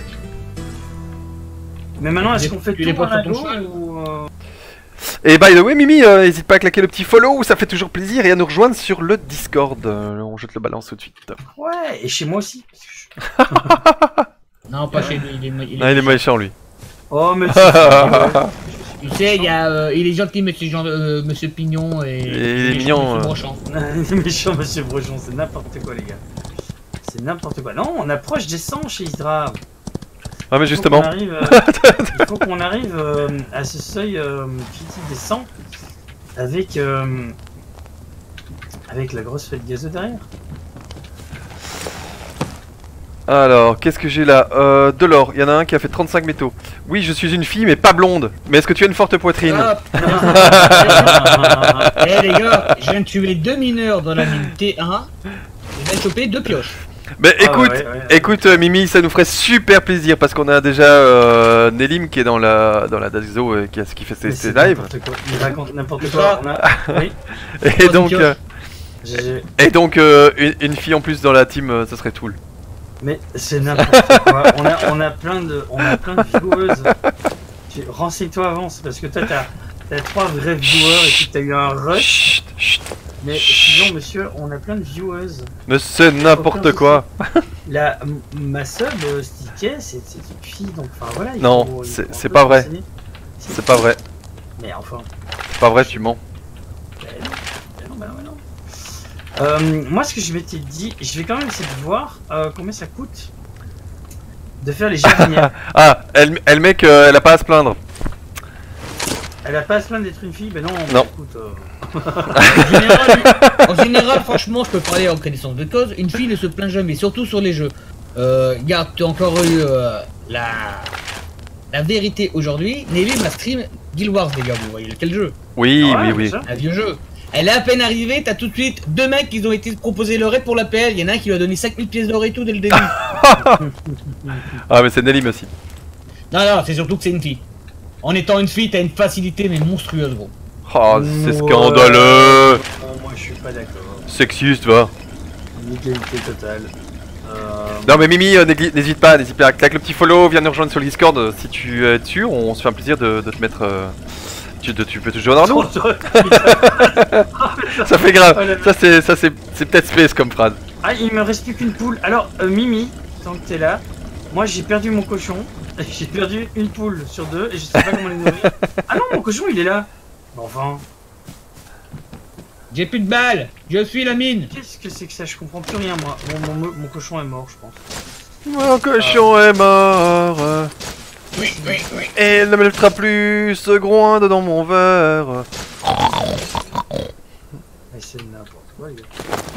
Mais maintenant, est-ce Tu qu'on les- fait tu tout les portes par sur ton là cheval ou euh, Et by the way, Mimi, euh, n'hésite pas à claquer le petit follow, ça fait toujours plaisir, et à nous rejoindre sur le Discord. Euh, on jette le balance tout de suite. Ouais, et chez moi aussi. parce que je- Non, pas chez lui, il est, il est- Ah, il est méchant lui. Oh, mais c'est ouais. Tu sais, il, y a, euh, il est gentil, monsieur, Jean, euh, monsieur Pignon, et, Et il est méchant, mignon, monsieur euh. Brochant. Il est méchant, monsieur Brochon, c'est n'importe quoi, les gars. C'est n'importe quoi. Non, on approche des cent chez Hydra. Ah, mais Il faut justement. qu'on arrive, euh, il faut qu'on arrive euh, à ce seuil euh, critique des cent avec, euh, avec la grosse fête gazeuse derrière. Alors, qu'est-ce que j'ai là euh, De l'or, il y en a un qui a fait trente-cinq métaux. Oui, je suis une fille, mais pas blonde. Mais est-ce que tu as une forte poitrine? Hop. Eh les gars, je viens de tuer deux mineurs dans la mine T un. Je viens de choper deux pioches. Mais Ah, écoute, ouais, ouais, ouais. écoute euh, Mimi, ça nous ferait super plaisir parce qu'on a déjà euh, Nelim qui est dans la dans la Dazo euh, qui, a, qui fait ses, Mais ses c'est lives. n'importe quoi. Il raconte n'importe C'est quoi. ça. On a... Oui, Et Oh, donc, c'est euh, j'ai- et donc euh, une, une fille en plus dans la team, euh, ça serait Tool. mais c'est n'importe quoi. On a, on a plein de, on a plein de vieweuses. Tu- Renseigne-toi avant, c'est parce que toi t'as, t'as trois vrais viewers et puis t'as eu un rush. Chut, chut. Mais sinon, monsieur, on a plein de vieweuses. Mais c'est n'importe Aucun quoi. La, m- ma sub, euh, Sticket, c'est c'est une fille, donc enfin voilà. il Non, faut- il c'est- faut un c'est peu pas vrai. renseigner. Si. C'est pas vrai. Mais enfin. C'est pas vrai, tu mens. Ben non, ben non, ben non, ben non. Euh, moi, ce que je m'étais dit, je vais quand même essayer de voir euh, combien ça coûte de faire les jardinières. Ah, elle, elle met qu'elle a pas à se plaindre. Elle a pas à se plaindre d'être une fille, ben non. Non. Écoute, euh, En général, en général, franchement, je peux parler en connaissance de cause. Une fille ne se plaint jamais, surtout sur les jeux. Euh, regarde, tu as encore eu euh, la... la vérité aujourd'hui. Nelly m'a stream Guild Wars, les gars, vous voyez quel jeu? Oui, ah ouais, oui, oui. bien sûr. Un vieux jeu. Elle est à peine arrivée, t'as tout de suite deux mecs qui ont été proposés le raid pour la P L. Il y en a un qui lui a donné cinq mille pièces d'or et tout dès le début. Ah, mais c'est Nelim aussi. Non, non, c'est surtout que c'est une fille. En étant une fille, t'as une facilité mais monstrueuse, gros. Oh, c'est Ouais. scandaleux. Oh, moi, je suis pas d'accord. Sexiste, va. Inégalité totale. Euh... Non mais Mimi, euh, négli- n'hésite pas, n'hésite pas, claque le petit follow, viens nous rejoindre sur le Discord, euh, si tu es dessus, on se fait un plaisir de, de te mettre... euh, tu, de- tu peux te joindre à nous, ça fait grave, ça c'est ça c'est c'est peut-être space comme phrase. Ah, il me reste plus qu'une poule. Alors, euh, Mimi, tant que t'es là, moi j'ai perdu mon cochon. J'ai perdu une poule sur deux et je sais pas comment les nourrir. Ah non, mon cochon il est là. Bon, enfin, J'ai plus de balles, je suis la mine. qu'est-ce que c'est que ça? Je comprends plus rien moi. Mon, mon, mon cochon est mort, je pense. Mon cochon est mort, Oui, oui, oui. et il ne me mettra plus ce groin dans mon verre. Mais c'est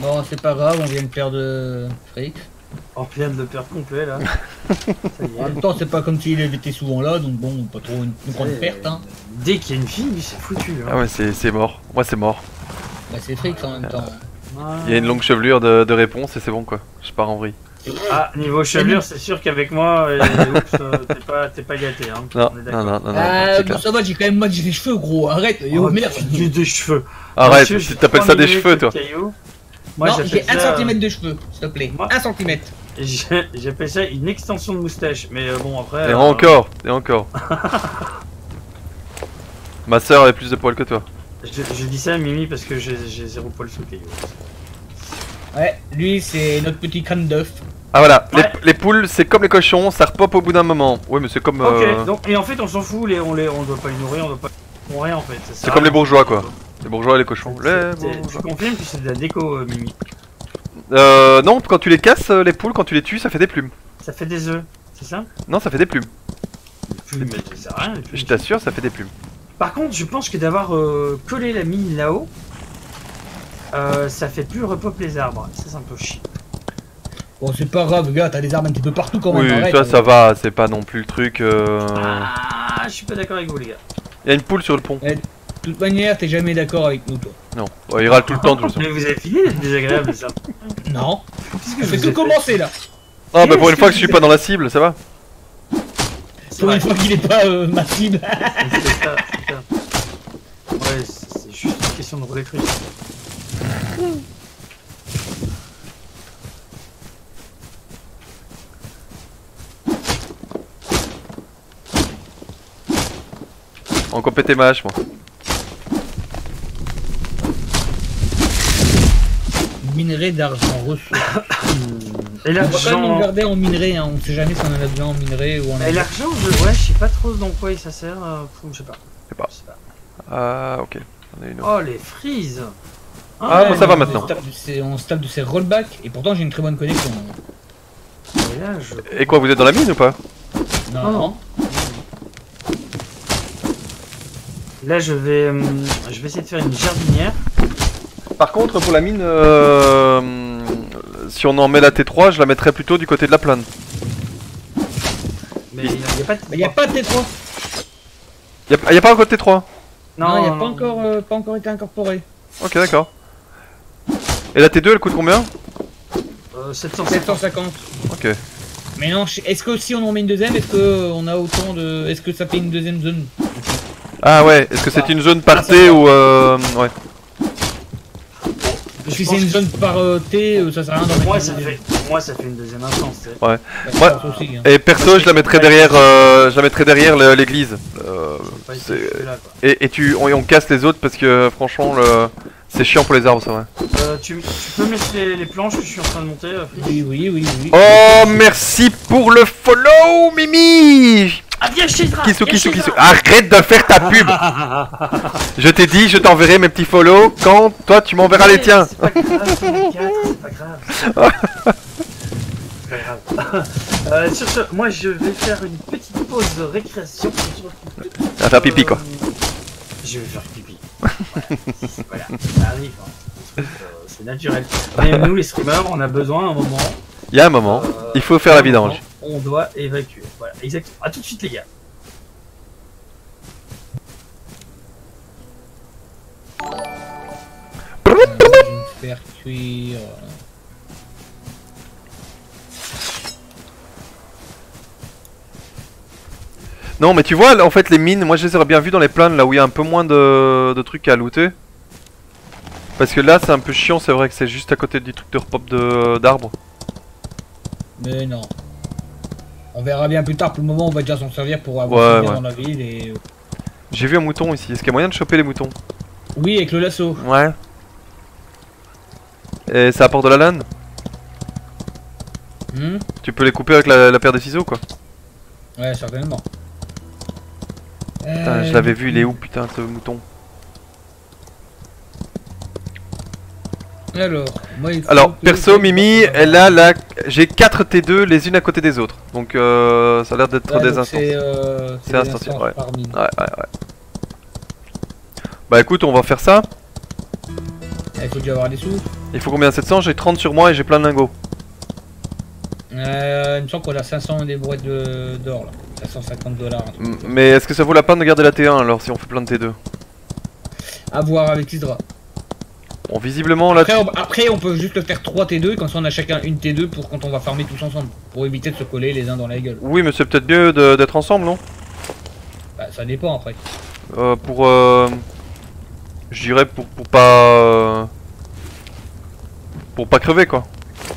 Bon, c'est pas grave, on vient de perdre fric. On vient de le perdre complet là. Ça y En est. même temps, c'est pas comme s'il avait été souvent là, donc bon, pas trop une, une grande Ouais, perte. Hein. Dès qu'il y a une fille, lui, c'est foutu. Hein. Ah ouais, c'est mort. Moi, c'est mort. Bah, c'est fric en même temps. Il y a une longue chevelure de, de réponse et c'est bon quoi. Je pars en vrille. Ah, niveau chevelure, c'est sûr qu'avec moi, euh, oups, euh, t'es pas, t'es pas gâté. Hein. Non, On est non, d'accord. non, non, non, Ah, c'est bon, clair. ça va, j'ai quand même mal, j'ai des cheveux gros, arrête. Yo, Oh, merde. j'ai des cheveux. Arrête, Monsieur, tu j'ai t'appelles trois ça des millimètres cheveux de toi. cailloux. Moi, Non, j'appelle j'ai un ça- centimètre de cheveux, s'il te plaît. Moi- un centimètre. j'ai- J'appelle ça une extension de moustache. Mais euh, bon, après. Et euh, encore, et encore. Ma soeur avait plus de poils que toi. Je, je dis ça à Mimi parce que j'ai j'ai zéro poil sous le caillou. Ouais, lui, c'est notre petit crâne d'œuf. Ah voilà, Ouais. les, les poules c'est comme les cochons, ça repop au bout d'un moment. Ouais mais c'est comme... Ok, euh, donc, et en fait, on s'en fout, les, on les, on doit pas les nourrir, on doit pas. On rien en fait. ça sert C'est à comme les rien. bourgeois quoi. Les bourgeois et les cochons. C'est- Les c'est- Tu bourgeois. confirmes que c'est de la déco, euh, Mimi. Euh non, quand tu les casses, euh, les poules, quand tu les tues, ça fait des plumes. Ça fait des œufs, c'est ça? Non, ça fait des plumes. Plus, mais ça sert à rien. les plumes. Je t'assure, ça fait des plumes. Par contre, je pense que d'avoir euh, collé la mine là-haut, euh, ça fait plus repop les arbres. Ça, c'est un peu chiant. Bon, c'est pas grave, gars, t'as des armes un petit peu partout quand même. Oui, arrête, ça, euh. ça va, c'est pas non plus le truc... euh... Ah, je suis pas d'accord avec vous, les gars. Il y a une poule sur le pont. De toute manière, t'es jamais d'accord avec nous, toi. Non, ouais, il râle tout le temps de toute façon. Mais vous avez fini d'être désagréable, ça. Non. Qu'est-ce que Je je fais vous que ai fait commencer là. Ah bah pour une Qu'est-ce fois que que je suis vous pas dans la cible, ça va. C'est Pour vrai. une fois qu'il est pas euh, ma cible. C'est ça, c'est ça. Ouais, c'est c'est juste une question de rouler truc. En compété ma hache moi. Minerai d'argent ressources. Et On va quand même en l'argent. garder en minerai, hein. On sait jamais si on en a besoin en minerai ou en Et argent. l'argent, je... ouais, je sais pas trop dans quoi ça sert. euh, faut- Je sais pas. Je sais pas. Je sais pas. Ah ok, on a une autre. Oh, les frises. Ah, bon, ça va on maintenant. se tape de ses- On se tape de ses rollbacks et pourtant j'ai une très bonne connexion. Et là, je... Et quoi, vous êtes dans la mine ou pas? Non, non. Là, je vais, hum, je vais essayer de faire une jardinière. Par contre, pour la mine, euh, si on en met la T trois, je la mettrais plutôt du côté de la plane. Mais il n'y a pas de. Mais y a pas de T trois. Y'a y a pas encore T trois? Non, y a pas encore, euh, pas encore été incorporé. Ok, d'accord. Et la T deux, elle coûte combien? Euh, sept cent sept cent cinquante. cinquante. Ok. Mais non, je- est-ce que si on en met une deuxième, est-ce que on a autant de, est-ce que ça fait une deuxième zone? Ah ouais, est-ce que c'est une zone par T ou euh... Ouais. Je Si pense c'est une que- zone par euh, T, euh, ça sert à rien d'en mettre Moi, une ça deuxième. fait, pour moi, ça fait une deuxième instance. tu sais. Ouais. Je Ouais. pense aussi, hein. Et perso, je la mettrais derrière, euh, je la mettrais derrière le- l'église. Euh, Faut pas c'est- essayer de faire là, quoi. et, et tu, on, on casse les autres parce que franchement, le... c'est chiant pour les arbres, ça vrai. Euh, tu, tu peux me laisser les, les planches que je suis en train de monter, euh, Fritz Oui, oui, oui, oui. Oh, merci pour le follow, Mimi. Ah, viens chez Dra. Kissou, viens kissou, chez kissou. Dra. Arrête de faire ta pub. Je t'ai dit, je t'enverrai mes petits follow quand toi tu m'enverras les tiens. C'est pas grave, c'est les quatre, c'est pas grave. C'est pas grave. Euh, sur ce, moi je vais faire une petite pause de récréation. On va faire pipi quoi. Euh, Je vais faire pipi. Voilà, ça arrive. Hein. Ce truc, euh, C'est naturel. Mais nous les streamers, on a besoin à un moment. Il y a un moment, euh, il faut faire la à un moment, vidange. On doit évacuer. Voilà, exactement. A tout de suite les gars. Je vais me faire cuire. Non mais tu vois, là, en fait les mines, moi je les aurais bien vues dans les plaines là où il y a un peu moins de, de trucs à looter. Parce que là c'est un peu chiant, c'est vrai que c'est juste à côté du truc de repop de- d'arbres. Mais non. On verra bien plus tard. Pour le moment, on va déjà s'en servir pour Ouais, avoir bien ouais. dans la ville et. J'ai vu un mouton ici, est-ce qu'il y a moyen de choper les moutons? Oui, avec le lasso. Ouais. Et ça apporte de la laine? Hmm Tu peux les couper avec la, la paire de ciseaux quoi. Ouais, certainement. Putain, Euh, je l'avais vu, il est où putain ce mouton? Alors, moi, il faut Alors, que- perso, Mimi, elle a la... J'ai quatre T deux les unes à côté des autres. Donc euh, ça a l'air d'être Ouais, des donc instants. C'est euh, C'est des instanciel, instances ouais. par mine. Ouais, ouais, ouais. Bah écoute, on va faire ça. Il faut déjà avoir des sous. Il faut combien? sept cents? J'ai trente sur moi et j'ai plein de lingots. Euh, il me semble qu'on a cinq cents des brouettes de- d'or là. cinq cent cinquante dollars. M- Mais est-ce que ça vaut la peine de garder la T un alors si on fait plein de T deux? À voir avec Isra. Bon, visiblement là. Après on, après, on peut juste le faire trois T deux, comme ça on a chacun une T deux pour quand on va farmer tous ensemble. Pour éviter de se coller les uns dans la gueule. Oui, mais c'est peut-être mieux de- d'être ensemble, non? Bah, ça dépend après. Euh, pour. Euh... Je dirais pour, pour pas. euh, Pour pas crever quoi.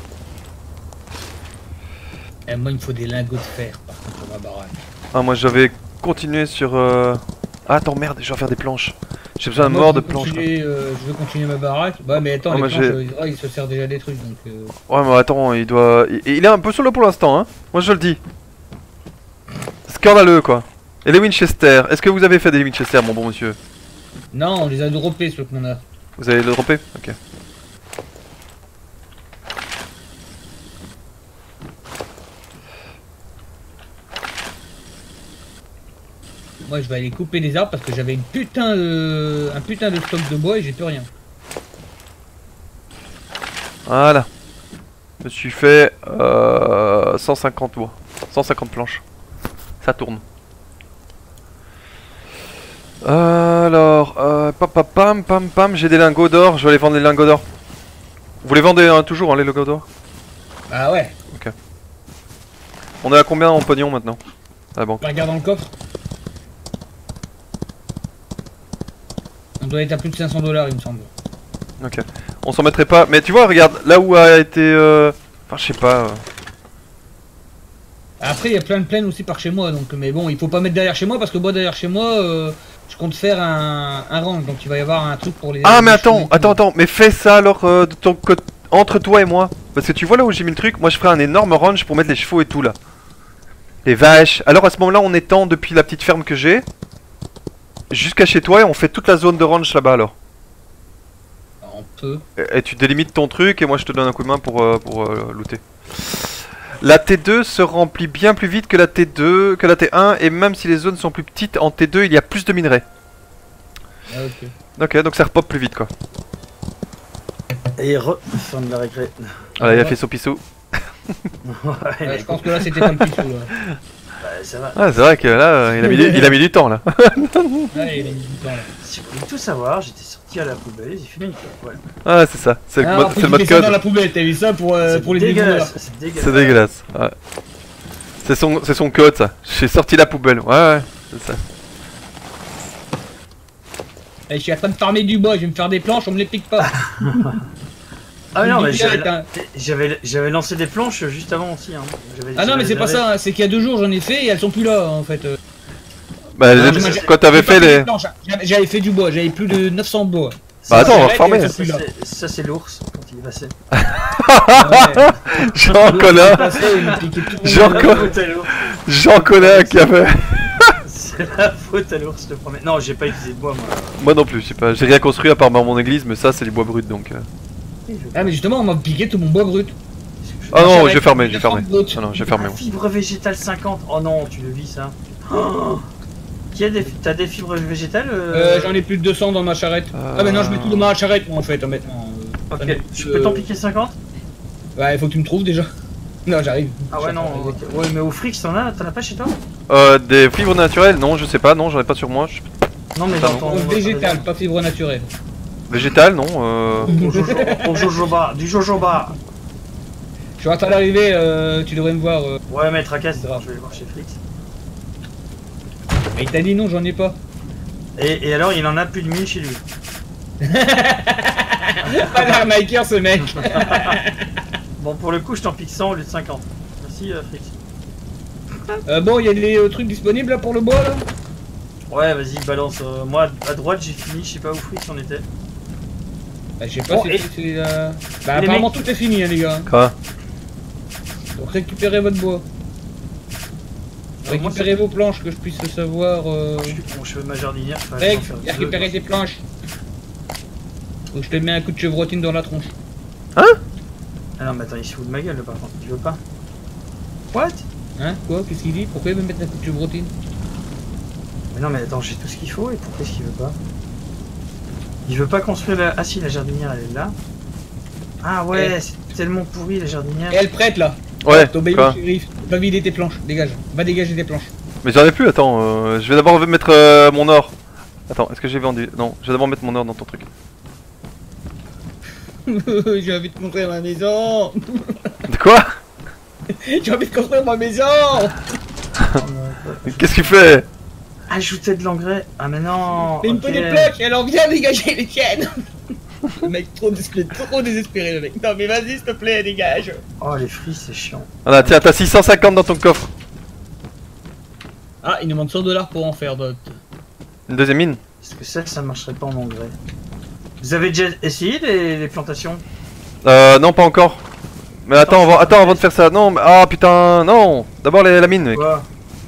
Et moi il me faut des lingots de fer par contre pour ma baraque. Ah, moi j'avais continué sur. Euh... Ah, attends, merde, je vais faire des planches. J'ai besoin de Moi, mort je de veux planches. continuer, euh, je veux continuer ma baraque. Bah mais attends, Ah, les moi, planches, j'ai- euh, Isra, il se sert déjà des trucs donc... Euh... Ouais, mais attends, il doit. Il, il est un peu solo pour l'instant, hein. Moi je le dis. Scandaleux quoi. Et les Winchester, est-ce que vous avez fait des Winchester, mon bon monsieur? Non, on les a droppés ceux qu'on a. Vous avez le droppé? Ok. Moi je vais aller couper des arbres parce que j'avais une putain de... un putain de stock de bois et j'ai plus rien. Voilà. Je me suis fait euh, cent cinquante bois. cent cinquante planches. Ça tourne. Euh, alors, euh, pam pam pam pam pam, j'ai des lingots d'or, je vais aller vendre les lingots d'or. Vous les vendez hein, toujours, hein, les lingots d'or? Ah ouais. On est à combien en pognon maintenant? À la banque. Regarde dans le coffre. On doit être à plus de cinq cents dollars il me semble. Ok. On s'en mettrait pas. Mais tu vois, regarde, là où a été. Euh... Enfin, je sais pas. euh, Après il y a plein de plaines aussi par chez moi donc mais bon il faut pas mettre derrière chez moi parce que moi derrière chez moi euh, je compte faire un, un range donc il va y avoir un truc pour les... Ah, mais les attends, chevaux. attends, attends. Mais fais ça alors euh, de ton côté. Entre toi et moi. Parce que tu vois là où j'ai mis le truc, moi je ferai un énorme range pour mettre les chevaux et tout là. Les vaches. Alors à ce moment là on étend depuis la petite ferme que j'ai jusqu'à chez toi et on fait toute la zone de ranch là-bas alors. On peut. Et, et tu délimites ton truc et moi je te donne un coup de main pour, euh, pour euh, looter. La T deux se remplit bien plus vite que la T deux, que la T un et même si les zones sont plus petites en T deux il y a plus de minerais. Ah, ok. Ok donc ça repop plus vite quoi. Et re... fin de la récré. Voilà il a fait son pissou. Ouais, Ouais, je pense que là c'était pas le pissou là. bah, ça va. Ah c'est vrai que là euh, il a mis, du- il a mis du temps là. Ouais, il a mis du temps là. Si vous voulez tout savoir, j'étais sorti à la poubelle, j'ai fumé une clope, voilà. Ah c'est ça, c'est le, Ah, mode- faut c'est le qu'il mode mette ça code. dans la poubelle, t'as vu ça pour, euh, C'est pour les dégueulasse, dégueulasses. c'est dégueulasse. C'est dégueulasse. Ouais. C'est son, c'est son code ça. J'ai sorti la poubelle. Ouais ouais. C'est ça. Eh, je suis en train de farmer du bois, je vais me faire des planches, on me les pique pas. Ah non, mais Dis j'avais direct, hein. j'avais j'avais lancé des planches juste avant aussi. Hein. J'avais- Ah non mais j'avais c'est pas réservé. ça, hein, c'est qu'il y a deux jours j'en ai fait et elles sont plus là en fait. Euh, Bah Non, les- mais ça, quand t'avais j'ai pas fait les. des planches, hein. J'avais- J'avais fait du bois, j'avais plus de neuf cents bois. Bah attends, on va arrête, reformer. et Ça, c'est- ça c'est l'ours quand il est passé. Ouais. Jean L'autre, il est Colin. passé, il m'a piqué tout mon Jean bois. Colin. La faute à l'ours. Jean Colin qui avait. C'est la faute à l'ours, je te promets. Non, j'ai pas utilisé de bois moi. Moi non plus, je sais pas. J'ai rien construit à part mon église, mais ça c'est du bois brut donc. euh. Ah mais justement on m'a piqué tout mon bois brut. Ah non, J'avais j'ai fermé, j'ai neuf fermé. cents brut. Ah non, j'ai fermé. La moi. fibre végétale cinquante. Oh non, tu le vis ça. Oh, qui a des... T'as des fibres végétales euh... Euh, J'en ai plus de deux cents dans ma charrette. Euh. Ah mais non je mets tout dans ma charrette moi en fait honnêtement. Euh, Ok, ça met- je euh, peux t'en piquer cinquante? Ouais il faut que tu me trouves déjà. Non j'arrive. Ah ouais non, ok. Ouais mais au fric t'en as, t'en as pas chez toi? Euh, des fibres naturelles, non, je sais pas, non, j'en ai pas sur moi. Je- Non mais Ah dans non. ton... Euh, végétal, pas fibre naturelle. Végétal, non. Euh... Au jojo- au jojoba, du jojoba. Je suis en train d'arriver, euh, tu devrais me voir. Euh... Ouais mais tracasse, je vais aller voir chez Flix. Mais il t'a dit non, j'en ai pas. Et, et alors il en a plus de mille chez lui. Ah l'arnaqueur ce mec. Bon pour le coup je t'en pique cent au lieu de cinquante. Merci euh, Flix. Euh, bon, il y a des euh, trucs disponibles là pour le bois là. Ouais vas-y balance, euh, moi à droite j'ai fini, je sais pas où Flix en était. Bah, je sais pas Bon, si et- c'est- c'est. Euh... Bah, les apparemment mecs- tout est fini, hein, les gars. Quoi? Donc récupérez votre bois. Euh, moi, Récupérez vos planches que je puisse savoir. Euh... Je suis bon, je fais ma jardinière. faut Mec, en faire deux. récupérez tes planches. Ou je te mets un coup de chevrotine dans la tronche. Ah non mais attends il se fout de ma gueule là par contre, tu veux pas? What? Hein? Quoi? Qu'est-ce qu'il dit? Pourquoi il veut mettre un coup de chevrotine? Mais non mais attends j'ai tout ce qu'il faut et pourquoi est-ce qu'il veut pas? Il veut pas construire la... Ah si, la jardinière elle est là. Ah ouais, Et... c'est tellement pourri la jardinière. Et elle prête là. Ouais, T'obéis quoi au shérif. Va vider tes planches, dégage. Va dégager tes planches. Mais j'en ai plus, attends, euh, je vais d'abord mettre euh, mon or. Attends, est-ce que j'ai vendu? Non, je vais d'abord mettre mon or dans ton truc. J'ai envie de construire ma maison. De quoi? J'ai envie de construire ma maison. Qu'est-ce qu'il fait? Ajouter de l'engrais. Ah mais non. Mais il me ok. faut des blocs, alors viens dégager les tiennes. Le mec trop, dés trop désespéré le mec. Non mais vas-y s'il te plaît, dégage. Oh les fruits c'est chiant. Voilà, tiens, t'as six cent cinquante dans ton coffre. Ah, il nous manque cent dollars pour en faire d'autres. Une deuxième mine? Est-ce que ça, ça marcherait pas en engrais? Vous avez déjà essayé les, les plantations? Euh, non, pas encore. Mais attends, avant, attends, avant de faire ça, non, mais... Ah putain, non. D'abord la mine, mec. Quoi?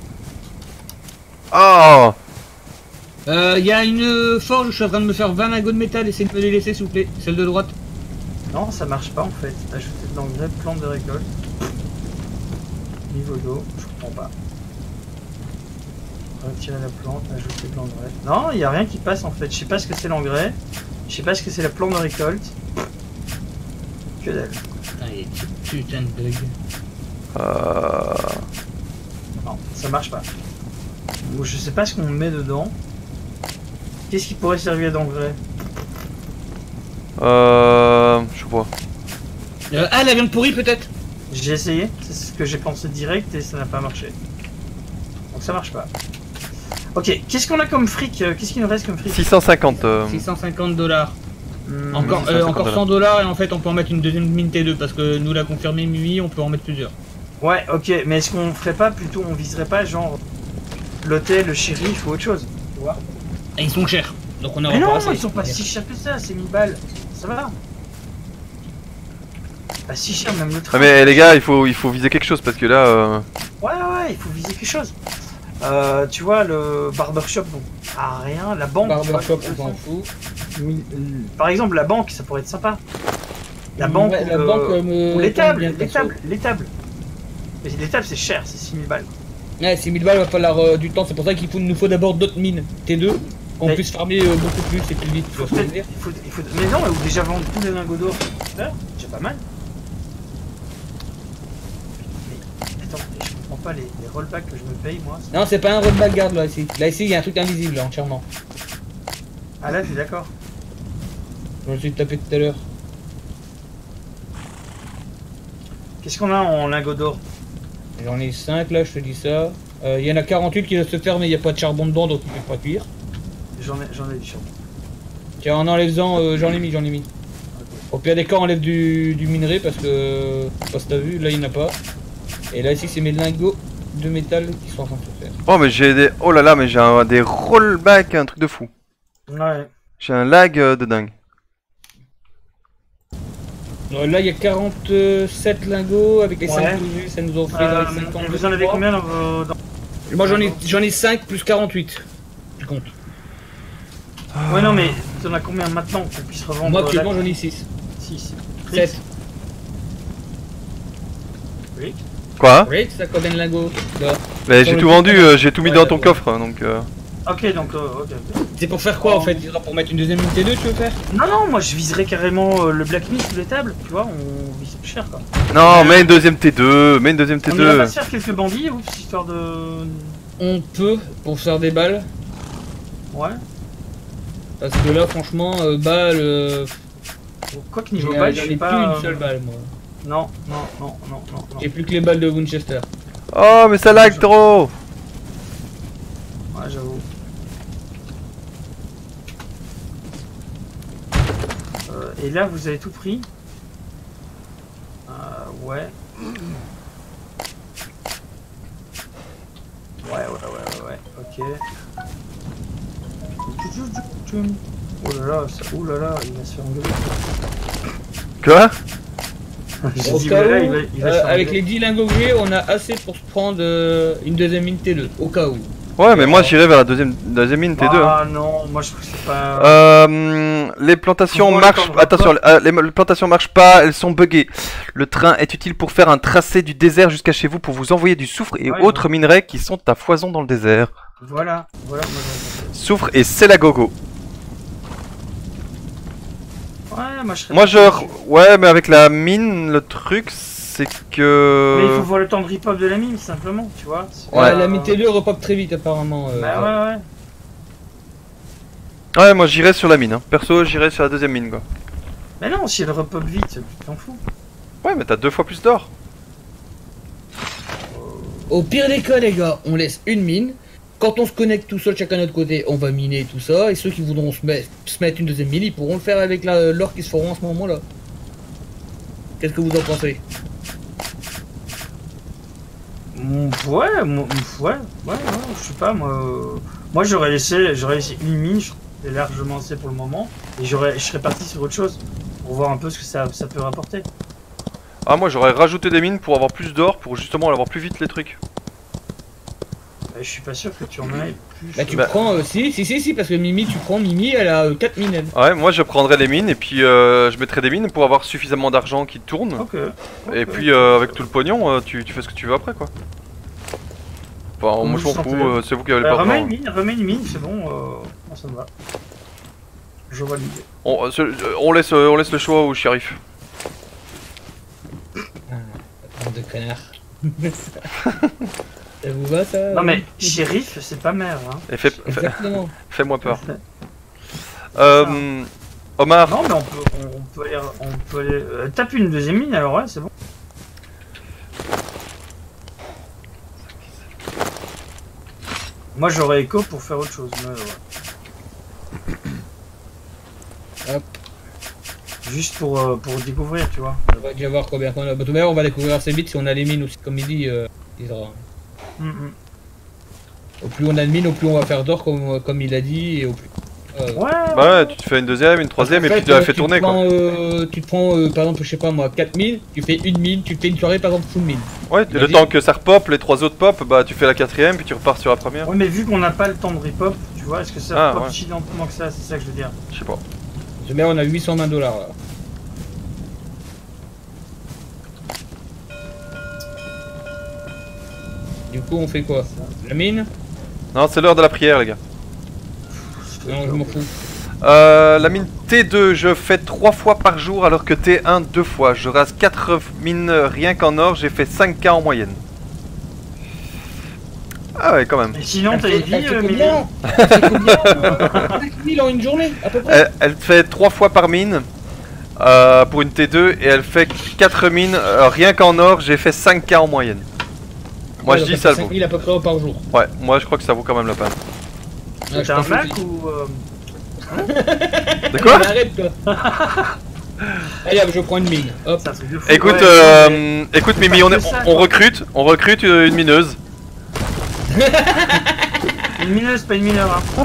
Ah. Euh, il y a une forge, je suis en train de me faire vingt lingots de métal, essayez de me les laisser s'il vous plaît, celle de droite. Non, ça marche pas en fait. Ajouter de l'engrais, plante de récolte. Niveau d'eau, je comprends pas. Retirer la plante, ajouter de l'engrais. Non, il n'y a rien qui passe en fait. Je sais pas ce que c'est l'engrais. Je sais pas ce que c'est la plante de récolte. Que dalle. Putain, il y a des putain de bugs. Euh... Non, ça marche pas. Bon, je sais pas ce qu'on met dedans. Qu'est-ce qui pourrait servir d'engrais? Euh... Je sais pas. Euh, ah, la viande pourrie peut-être. J'ai essayé, c'est ce que j'ai pensé direct et ça n'a pas marché. Donc ça marche pas. Ok, qu'est-ce qu'on a comme fric? Qu'est-ce qu'il nous reste comme fric? six cent cinquante. Euh... six cent cinquante dollars. Hmm, Encore, euh, encore cent dollars et en fait on peut en mettre une deuxième mine T deux parce que nous l'a confirmé Mimi, on peut en mettre plusieurs. Ouais, ok, mais est-ce qu'on ferait pas plutôt, on viserait pas genre l'hôtel, le shérif ou autre chose? Tu vois? Et ils sont chers, donc on a Mais non, assez. ils sont pas si chers que ça, c'est mille balles. Ça va? Pas si cher, même le train. Ah mais les gars, il faut, il faut viser quelque chose parce que là... Euh... Ouais, ouais, il faut viser quelque chose. Euh, tu vois, le barbershop, bon, ah rien, la banque. Barbershop, tu on vois, s'en fout. mille- Par exemple, la banque, ça pourrait être sympa. La banque, Ouais, ou, la le- banque euh, me ou les tente tables, bien, les perso. tables, les tables. Mais les tables, c'est cher, c'est six mille balles. Ouais, six mille balles, va falloir euh, du temps, c'est pour ça qu'il faut- nous faut d'abord d'autres mines T deux, qu'on Mais- puisse farmer euh, beaucoup plus et plus vite, tu vois ce que je veux dire. Il faut, il faut... Mais non, ou déjà vendre tous les lingots d'or. Là, déjà pas mal. Mais attends, mais je comprends pas les, les rollbacks que je me paye, moi. Non, c'est pas un rollback guard là ici. Là ici, il y a un truc invisible là, entièrement. Ah là, t'es d'accord. Je me suis tapé tout à l'heure. Qu'est-ce qu'on a en lingots d'or? J'en ai cinq là, je te dis ça. Euh, Il y en a quarante-huit qui doivent se faire, mais il n'y a pas de charbon dedans, donc ils peuvent pas cuire. J'en ai, j'en ai du charbon. Tiens, en enlèvant, euh, j'en ai mis, j'en ai mis. Au pire des cas, on enlève du, du minerai parce que, je sais pas si t'as vu, là il n'y en a pas. Et là ici, c'est mes lingots de métal qui sont en train de se faire. Oh mais j'ai des... Oh là là, mais j'ai un... des rollbacks, un truc de fou. Ouais. J'ai un lag euh, de dingue. Euh, là, il y a quarante-sept lingots avec les Ouais. cinq douze, ça nous offre Euh, dans les cinquante. vous en avez combien dans vos... dans- Moi j'en ai, j'en ai cinq plus quarante-huit. Tu comptes. Ouais, non, mais tu en as combien maintenant qu'on puisse revendre? Moi actuellement j'en ai six. six. sept. Oui. Quoi? Oui, ça combien de lingots là. Mais Sur j'ai le tout coup, vendu, on a- euh, j'ai tout mis Ouais, dans ton d'accord. coffre, donc... Euh... Ok, donc, euh, ok, ok. C'est pour faire quoi en fait? Pour mettre une deuxième unité deux, tu veux faire? Non, non, moi je viserais carrément euh, le blacksmith sous les tables, tu vois, on vise plus cher quoi. Non, mets une deuxième T deux, mets une deuxième T On irait deux. pas se faire quelques bandits, oups, histoire de... On peut pour faire des balles. Ouais. Parce que là franchement, euh, balles. Euh, Bon, quoi que J'en niveau ai balle, je j'en ai suis plus pas... une euh, seule balle moi. Non, non, non, non, non, non. J'ai plus que les balles de Winchester. Oh mais ça lag trop. Ouais, j'avoue. Euh, et là, vous avez tout pris. Euh, ouais. Ouais, ouais, ouais, ouais, ouais, ok. Oh là là, ça, oh là là, il va se faire engueuler. Quoi? J'ai Au dit, cas voilà, où, il va, il va euh, se faire avec engueuler. les dix lingots que j'ai, on a assez pour se prendre euh, une deuxième mine T deux. Au cas où. Ouais mais moi j'irai vers la deuxième, deuxième mine T deux. hein. Ah non, moi je trouve que c'est pas... Euh, les plantations Comment marchent. les temps de Attention, euh, les, les plantations marchent pas, elles sont buggées. Le train est utile pour faire un tracé du désert jusqu'à chez vous pour vous envoyer du soufre et Ouais, autres minerais qui sont à foison dans le désert. Voilà, voilà, moi, je- Soufre et c'est la gogo. Ouais, moi je serais Moi pas je... dessus. Ouais, mais avec la mine, le truc c'est que... Mais il faut voir le temps de rip-up de la mine, simplement, tu vois. C'est Ouais, pas- la mine T deux repop très vite apparemment. euh, Bah ouais, ouais. Ouais, moi j'irais sur la mine, hein. Perso, j'irais sur la deuxième mine, quoi. Mais non, si elle repop vite, tu t'en fous. Ouais, mais t'as deux fois plus d'or. Au pire des cas, les gars, on laisse une mine. Quand on se connecte tout seul, chacun de notre côté, on va miner tout ça. Et ceux qui voudront se, met- se mettre une deuxième mine, ils pourront le faire avec la- l'or qui se feront en ce moment-là. Qu'est-ce que vous en pensez? Mm, Ouais, moi, mm, ouais, ouais, ouais, je sais pas, moi. euh, Moi j'aurais laissé, j'aurais laissé une mine, je c'est largement assez pour le moment. Et j'aurais, je serais parti sur autre chose. Pour voir un peu ce que ça, ça peut rapporter. Ah, moi j'aurais rajouté des mines pour avoir plus d'or, pour justement avoir plus vite les trucs. Euh, Je suis pas sûr que tu en aies plus. Bah tu Bah. prends, euh, si, si, si, si, parce que Mimi, tu prends Mimi, elle a quatre mines elle. Ouais, moi je prendrais les mines et puis euh, je mettrais des mines pour avoir suffisamment d'argent qui tourne. Ok. Et ok. puis euh, avec tout le pognon, euh, tu, tu fais ce que tu veux après, quoi. Enfin, Comment moi je vous m'en fous, sentez euh, c'est vous qui avez le Bah, pas remets une mine, remets une mine, c'est bon, euh, moi, ça me va. Je vois l'idée. on, euh, ce- euh, on, laisse, euh, on laisse le choix au shérif. Bande de connards. Ça vous va ça? Non mais shérif, c'est pas mère, hein. Et fais, fais- Exactement. fais-moi peur. Euh, Omar, Non mais on peut, on, on peut aller, on peut aller. Euh, tape une deuxième mine alors ouais, c'est bon. Moi j'aurais écho pour faire autre chose, mais ouais. Hop. Juste pour, euh, pour découvrir, tu vois. On va déjà voir combien qu'on a. Bah, tout de même, on va découvrir assez vite si on a les mines aussi, comme il dit. Euh, il sera- Mm, mm. Au plus on a de mines, au plus on va faire d'or, comme, comme il a dit, et au plus. euh, Ouais, bah ouais, tu te fais une deuxième, une troisième en et fait, puis tu la euh, fais tu tourner, prends, quoi. euh, tu te prends, euh, par exemple, je sais pas moi, quatre mines, tu fais une mine, tu fais une soirée par exemple full mine. Ouais, le vas-y. temps que ça repop, les trois autres pop, bah tu fais la quatrième puis tu repars sur la première. ouais, mais vu qu'on n'a pas le temps de rip-up, tu vois, est-ce que ça Ah, pop ouais. si lentement que ça, c'est ça que je veux dire. Je sais pas. Je mets, on a huit cent vingt dollars là. Du coup, on fait quoi? La mine? Non, c'est l'heure de la prière, les gars. Non, je m'en fous. Euh, la mine T deux, je fais trois fois par jour alors que T un deux fois. Je rase quatre mines rien qu'en or, j'ai fait cinq K en moyenne. Ah ouais, quand même. Et sinon, Elle t'as fait- une vie, elle fait euh, combien Mylène Elle fait combien cinq mille en une journée, à peu près. Elle, elle fait trois fois par mine euh, pour une T deux et elle fait quatre mines euh, rien qu'en or, j'ai fait cinq K en moyenne. Moi Ouais, je donc dis elle ça fait le vaut. cinq mille à peu près par jour. Ouais, moi je crois que ça vaut quand même la peine. Ouais, je T'as un pense Mac aussi. ou. euh, De quoi? Allez, arrête toi. Allez, hop, je prends une mine. Hop. C'est un truc de fou. Écoute, Ouais, euh, mais- écoute Mimi, on, est- ça, on quoi. recrute, on recrute euh, une mineuse. Une mineuse, pas une mineure, hein.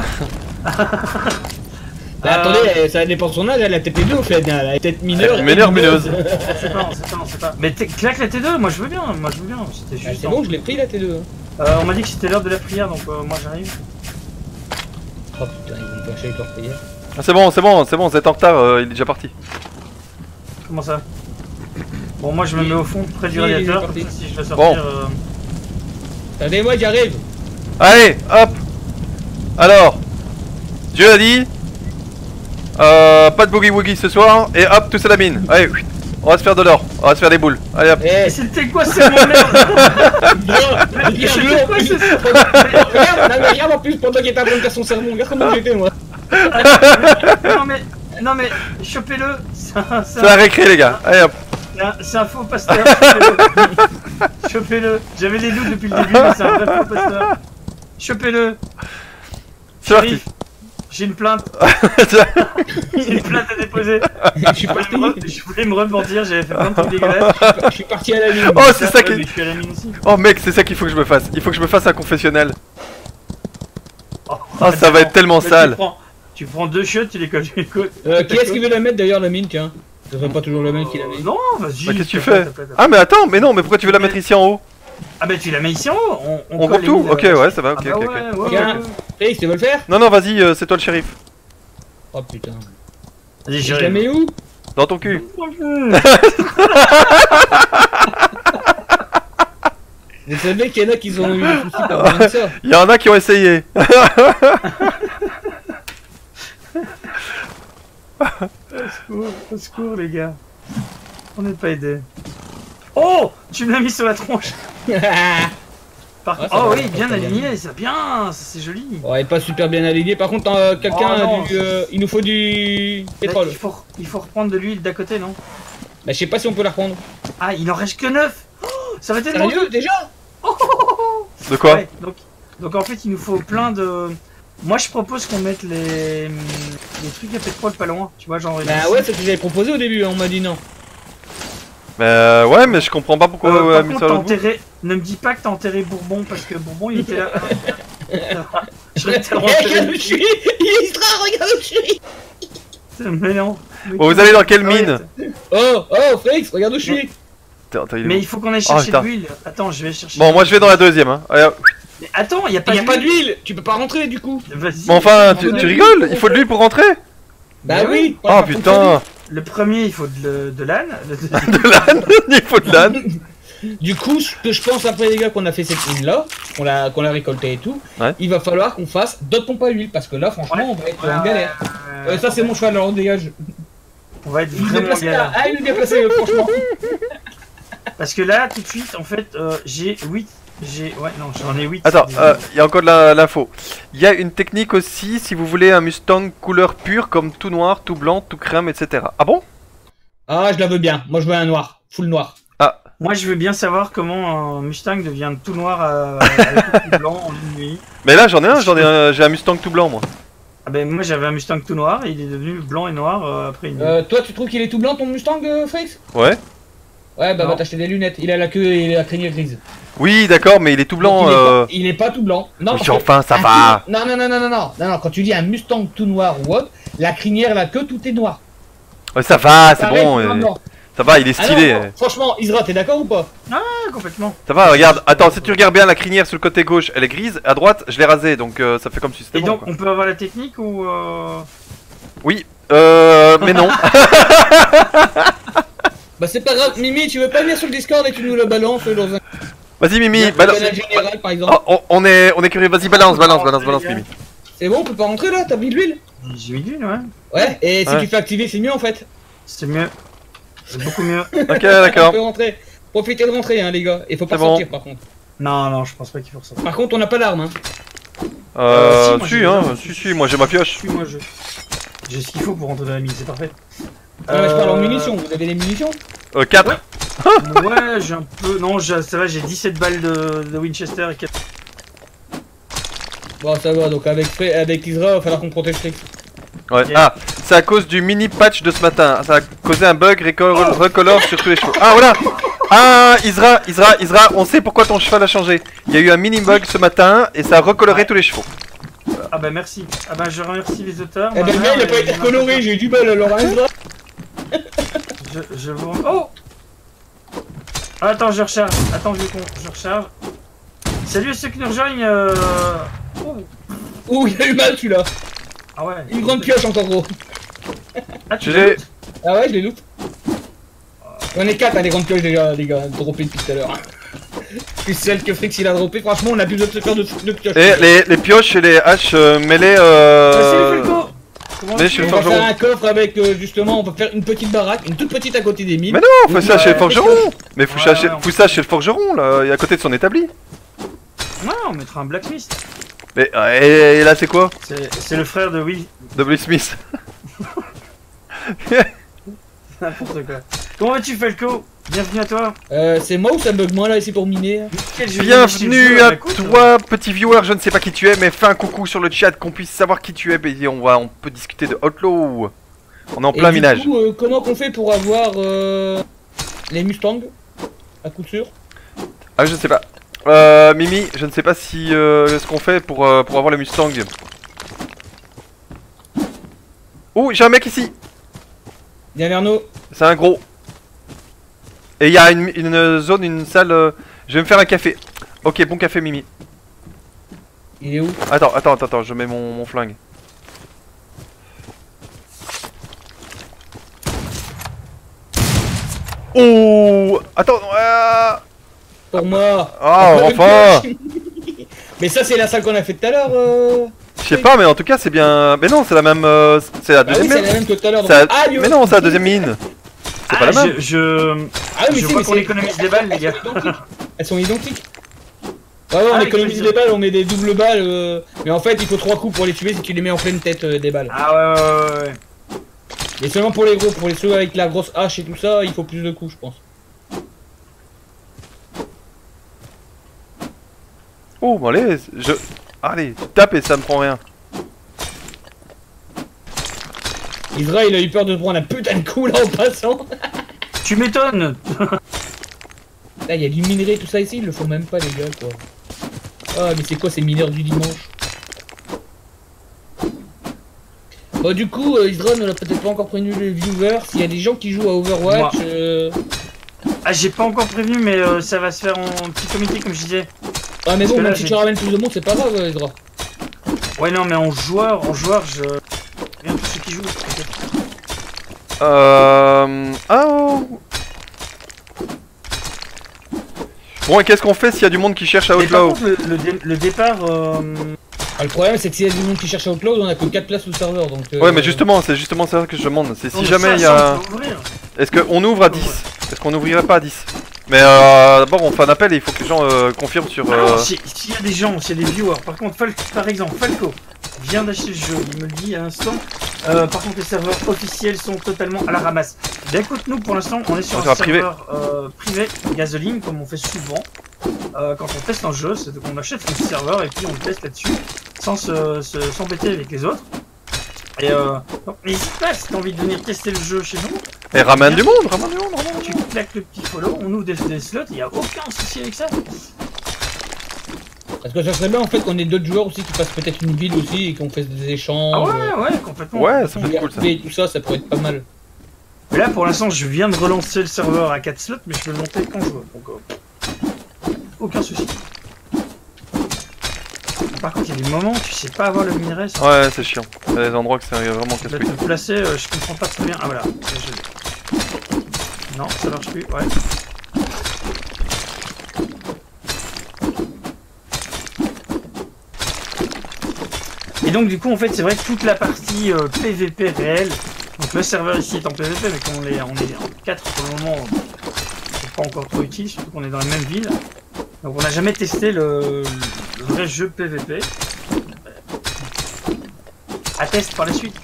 Bah, Euh, attendez, elle- ça dépend de son âge, elle a peut-être les deux au fait. Elle a peut-être mineur. et Mineure, mineuse. On sait pas, on sait pas, on sait pas. Mais t'es- claque la T deux, moi je veux bien, moi je veux bien. C'était Ah, juste. c'est en- bon, je l'ai pris la T deux. Euh, on m'a dit que c'était l'heure de la prière, donc euh, moi j'arrive. Oh putain, ils vont me fâcher avec leur prière. Ah, c'est bon, c'est bon, c'est bon, vous êtes en retard, euh, il est déjà parti. Comment ça? Bon, moi je me Il- mets au fond près du il est radiateur, parti. comme ça, si je dois Bon. sortir. euh, Attendez, moi j'arrive. Allez, hop. Alors, Dieu a dit, euh, pas de boogie woogie ce soir, et hop, tous à la mine. Allez, oui, on va se faire de l'or, on va se faire des boules. Allez hop. Eh, Mais c'était quoi ce mon merde? bien, C'était quoi ce Regarde, non, mais regarde en plus pendant qu'il était en train de faire son sermon, regarde comment j'étais moi. Non mais, non mais, chopez-le. C'est un, c'est C'est la un- récré les gars. Allez hop. c'est un- c'est un faux pasteur. Chopez-le. Chopez-le. J'avais des doutes depuis le début, mais c'est un vrai faux pasteur. Chopez-le. C'est parti. Shérif, j'ai une plainte. J'ai une plainte à déposer. Je suis Je voulais parti. me re- je voulais me repentir, j'avais fait plein de trucs dégueulasses. Je suis parti à la ligne. Oh, c'est ça Ouais, qui. mais je suis à la mine aussi. Oh mec, c'est ça qu'il faut que je me fasse. Il faut que je me fasse un confessionnel. Oh, Oh, ça va être tellement Mais sale. Tu prends, tu prends deux chiottes, tu les colles. tu les colles. Euh, qui est-ce qui veut la mettre d'ailleurs la mine, tiens? Ce serait pas toujours le même qui la met. Euh, Non, vas-y. Bah, qu'est-ce que tu s'il te plaît, fais? s'il te plaît, s'il te plaît. Ah mais attends, mais non, mais pourquoi tu veux la mettre ici en haut? Ah bah tu la mets ici en haut. On, On colle coupe les tout? mines, Ok, euh, ouais, ça va, ok, ah bah ok, ouais, ok. ouais, Tiens. ouais. Hey, tu veux le faire? Non, non, vas-y, euh, c'est toi le shérif. Oh putain. Vas-y, Je la j'arrive. mets où? Dans ton cul. Vous savez qu'il y en a qui ont eu des soucis par rapport à ça. Il y en a qui ont essayé. secours, au secours les gars. On n'est pas aidés. Oh, tu me l'as mis sur la tronche. Par... Ouais, oh va, oui, bien va, aligné, c'est bien, c'est joli. Ouais, pas super bien aligné. Par contre, euh, quelqu'un Oh, a non. du. euh, il nous faut du pétrole. Là, il, faut, il faut reprendre de l'huile d'à côté, non? Bah, je sais pas si on peut la reprendre. Ah, il en reste que neuf. Oh, ça va tellement Sérieux, déjà? Oh, oh, oh, oh. De quoi? Ouais, donc, donc en fait, il nous faut plein de... Moi, je propose qu'on mette les... les trucs à pétrole pas loin, tu vois, genre... Bah ouais, c'est ce que j'avais proposé au début, hein, on m'a dit non. Mais euh, ouais, mais je comprends pas pourquoi Euh, on a par mis contre, ça à t'as l'autre bout. enterré... Ne me dis pas que t'as enterré Bourbon, parce que Bourbon, il était là... je vais te le Regarde enterrer. où je suis. Il sera, regarde où je suis. Mais non. Mais Bon, vous qui- allez dans quelle Ah ouais, mine? Oh, oh, Frix, regarde où je suis. Attends, attends, il est Mais où? il faut qu'on aille Oh, chercher putain. de l'huile. Attends, je vais chercher. Bon, moi je vais dans la deuxième. Hein. Allez, hop. Mais attends, y a pas Il y a de pas d'huile, tu peux pas rentrer du coup. Vas-y. Mais enfin, tu, on tu a- rigoles? Il faut de l'huile pour rentrer? Bah Mais oui. Oh putain! Le premier, il faut de, le- de l'âne. Le- De l'âne? Il faut de l'âne? Du coup, ce que je pense après les gars qu'on a fait cette mine là, qu'on l'a qu'on l'a récolté et tout, Ouais. il va falloir qu'on fasse d'autres pompes à huile parce que là franchement on va être en galère. Euh, Euh, ça c'est mon cheval alors dégage. On va être Il est bien vraiment placé là, galère. ah il est bien placé euh, franchement. Parce que là, tout de suite, en fait, euh, j'ai huit. J'ai. Ouais, non, j'en ai huit. Attends, euh, il y a encore de la- l'info. Il y a une technique aussi si vous voulez un Mustang couleur pure comme tout noir, tout blanc, tout crème, et cetera. Ah bon? Ah je la veux bien, moi je veux un noir, full noir. Moi, je veux bien savoir comment un Mustang devient tout noir à, avec tout blanc en une nuit. Mais là j'en ai un, j'en ai un, j'ai un Mustang tout blanc moi. Ah ben, moi, j'avais un Mustang tout noir et il est devenu blanc et noir euh, après une nuit. Euh, toi tu trouves qu'il est tout blanc ton Mustang euh, Frix? Ouais. Ouais bah Non. va t'acheter des lunettes, il a la queue et la crinière grise. Oui, d'accord, mais il est tout blanc. Donc, il, est euh... pas, il est pas tout blanc. Non, Oui, parce que- enfin, ça un va. tout- Non, non, non, non, non, non, non, non, quand tu dis un Mustang tout noir ou autre, la crinière, la queue, tout est noir. Ouais, ça va, c'est Pareil, bon. tout euh, blanc. Ça va, il est Ah stylé. non, franchement, Isra, t'es d'accord ou pas? Ah, complètement. Ça va, regarde. Attends, si tu regardes bien la crinière sur le côté gauche, elle est grise. À droite, je l'ai rasée, donc euh, ça fait comme si c'était Et bon. donc, quoi. on peut avoir la technique ou. Euh... Oui, euh, mais non. Bah c'est pas grave, Mimi, tu veux pas venir sur le Discord et tu nous le balances dans un Vas-y, Mimi, un balance. canal général par exemple? Oh, on, on est, on est curieux. Vas-y, balance, balance, balance, balance, Mimi. C'est bon, on peut pas rentrer là? T'as mis de l'huile? J'ai mis d'une, ouais. Ouais, et si Ouais. tu fais activer, c'est mieux en fait. C'est mieux. C'est beaucoup mieux. Ok, On d'accord. peut rentrer. Profitez de rentrer, hein, les gars. Et faut pas C'est bon. sortir par contre. Non, non, je pense pas qu'il faut ressortir. Par contre, on n'a pas d'armes, hein. Euh, si, moi, si, j'ai hein, besoin. si, si, moi j'ai ma pioche. Puis moi, je. J'ai ce qu'il faut pour rentrer dans la mine, c'est parfait. Ouais, mais je parle en Euh, munitions. Vous avez des munitions? Euh, quatre. Ouais, j'ai un peu. Non, j'ai- ça va, j'ai dix-sept balles de, de Winchester et quatre. Bon, ça va, donc avec, Fré- avec Isra, il va falloir qu'on protège Frix. Ouais. Yeah. Ah, c'est à cause du mini patch de ce matin. Ça a causé un bug récol- recolore sur tous les chevaux. Ah voilà. Ah, Isra, Isra, Isra, on sait pourquoi ton cheval a changé. Il y a eu un mini bug ce matin et ça a recoloré Ouais. tous les chevaux. Ah bah merci. Ah bah je remercie les auteurs. Eh ben, le Ma gars, il a mère, pas été elle m'a coloré, j'ai eu du mal alors, hein, Isra? Je, je vous. Oh Ah, attends, je recharge. Attends, vieux con, je recharge. Salut à ceux qui nous rejoignent. Euh... Oh. Ouh, il a eu mal celui-là. Ah ouais. Une grande pioche encore gros. Ah, tu Je l'as l'ai- eu Ah ouais, je les loot. On est quatre, hein, les grandes pioches déjà, les gars, droppées depuis tout à l'heure. Puis celle que Frix il a droppé, franchement, on a plus besoin de se faire de, de pioches. Et les, les pioches et les haches, euh, mets-les. Bah, c'est le Euh... Felco. Comment mais tu je fais suis On va forgeron. faire un coffre avec, euh, justement, on va faire une petite baraque, une toute petite à côté des mines. Mais non, fais Ouais, ça chez le ouais, forgeron. Mais fous, Ouais, ça, chez, ouais, on- fous ça chez le forgeron, là, à côté de son établi. Non, on mettra un blacksmith. Mais euh, et, et là, c'est quoi? C'est c'est le frère de Will. W. Smith. N'importe quoi. Comment vas-tu, Falco? Bienvenue à toi. Euh, c'est moi ou ça bug moi là ici pour miner? Quel jeu vidéo chez le Bienvenue jeu, à bah, écoute, toi, petit viewer. Je ne sais pas qui tu es, mais fais un coucou sur le chat qu'on puisse savoir qui tu es. Et on va, on peut discuter de Outlaw. On est en Et plein du minage. coup, euh, comment qu'on fait pour avoir euh, les Mustangs? À coup sûr. Ah, je ne sais pas. Euh, Mimi, je ne sais pas si euh, ce qu'on fait pour, euh, pour avoir le Mustang. Oh, j'ai un mec ici. Derrière nous. C'est un gros. Et il y a une, une zone, une salle. euh, Je vais me faire un café. Ok, bon café, Mimi. Il est où? Attends, attends, attends, attends, je mets mon, mon flingue. Oh, attends, euh... Pour moi. Ah, Le enfin. pioche. Mais ça c'est la salle qu'on a fait tout à l'heure. Euh... Je sais pas, mais en tout cas, c'est bien. Mais non, c'est la même. Euh... C'est la Ah oui, deuxième c'est mine. la même que tout à l'heure. C'est la- donc- Ah, yo- Mais non, c'est la deuxième mine. C'est pas Ah, la même. je, je, Ah oui, mais je si, vois mais qu'on c'est- économise des balles, les gars. Elles sont identiques. Ouais, ouais, on Ah, économise ok. des balles, on met des doubles balles. euh, Mais en fait, il faut trois coups pour les tuer si tu les mets en pleine tête euh, des balles. Ah ouais, ouais, ouais, ouais. Et seulement pour les gros, pour les ceux avec la grosse hache et tout ça, il faut plus de coups, je pense. Oh, bon, allez, je. Allez, tu tapes et ça me prend rien. Isra, il a eu peur de prendre un putain de coup là en passant. Tu m'étonnes. Là, il y a du minerai, tout ça ici, ils le font même pas, les gars, quoi. Ah, mais c'est quoi ces mineurs du dimanche? Bon, du coup, euh, Isra ne l'a peut-être pas encore prévenu les viewers. S'il y a des gens qui jouent à Overwatch, Moi. euh... Ah, j'ai pas encore prévenu, mais euh, ça va se faire en petit comité, comme je disais. ah, mais Parce bon, que là, même si j'ai- tu ramènes plus de monde, c'est pas grave, euh, Isra. Ouais, non, mais en joueur, en joueur, je. Rien tous ceux qui jouent. ok. Euh. Ah. Oh. Bon, et qu'est-ce qu'on fait s'il y a du monde qui cherche à Mais par Outlaw? contre, le, le dé- le départ. euh, Ah, le problème, c'est que s'il y a du monde qui cherche à Outlaw, on a que quatre places sous le serveur, donc... euh, Ouais, mais justement, c'est justement ça que je demande. C'est non, si mais jamais ça, il y ça, a. on peut ouvrir. Est-ce qu'on ouvre à dix? Est-ce qu'on n'ouvrirait pas à dix? Mais euh, d'abord, on fait un appel et il faut que les gens euh, confirment sur. Alors, Euh... si- s'il y a des gens, s'il y a des viewers, par contre, Fal- par exemple, Falco vient d'acheter le jeu, il me le dit à l'instant. Euh, par contre, les serveurs officiels sont totalement à la ramasse. Ben écoute, nous pour l'instant, on est sur On un sera privé. serveur euh, privé, gasoline, comme on fait souvent. Euh, quand on teste un jeu, c'est qu'on achète un serveur et puis on le teste là-dessus, sans se- se- s'embêter avec les autres. Et euh, donc, n'hésite pas si t'as envie de venir tester le jeu chez nous. Et ramène du monde, ramène du monde, ramène du Tu claques le petit follow, on ouvre des, des slots, il n'y a aucun souci avec ça. Parce que ça serait bien, en fait, qu'on ait d'autres joueurs aussi qui fassent peut-être une ville aussi et qu'on fasse des échanges... Ah euh, ouais, ouais, complètement. Ouais, ça du peut être cool ça. R P et tout ça, ça pourrait être pas mal. Mais là, pour l'instant, je viens de relancer le serveur à quatre slots, mais je peux le monter quand je veux. Donc, euh, aucun souci. Par contre, il y a des moments où tu sais pas avoir le minerai. Ça Ouais, c'est chiant. Il y a des endroits que c'est vraiment va casse-couille. te placer, euh, je comprends pas très bien. Ah voilà, là, je l'ai. Non, ça marche plus, ouais. Et donc, du coup, en fait, c'est vrai que toute la partie euh, P V P réelle, donc le serveur ici est en P V P, mais qu'on est, on est en quatre pour le moment, c'est pas encore trop utile, surtout qu'on est dans la même ville. Donc, on n'a jamais testé le, le vrai jeu P V P. À test par la suite.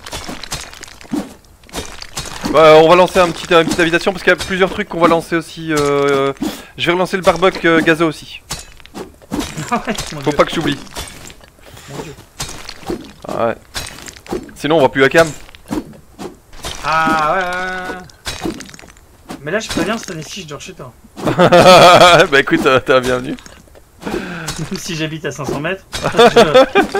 Ouais, on va lancer un petit, une petite invitation parce qu'il y a plusieurs trucs qu'on va lancer aussi. Euh... Je vais relancer le barbecue euh, gazo aussi. Ah ouais, mon Faut Dieu, pas que j'oublie. mon Dieu. Ah ouais. Sinon, on voit plus la cam. Ah ouais, ouais, ouais. Mais là, je préviens, cette année-ci, je dors chez toi. Bah écoute, euh, t'es la bienvenue. Même si j'habite à cinq cents mètres. je-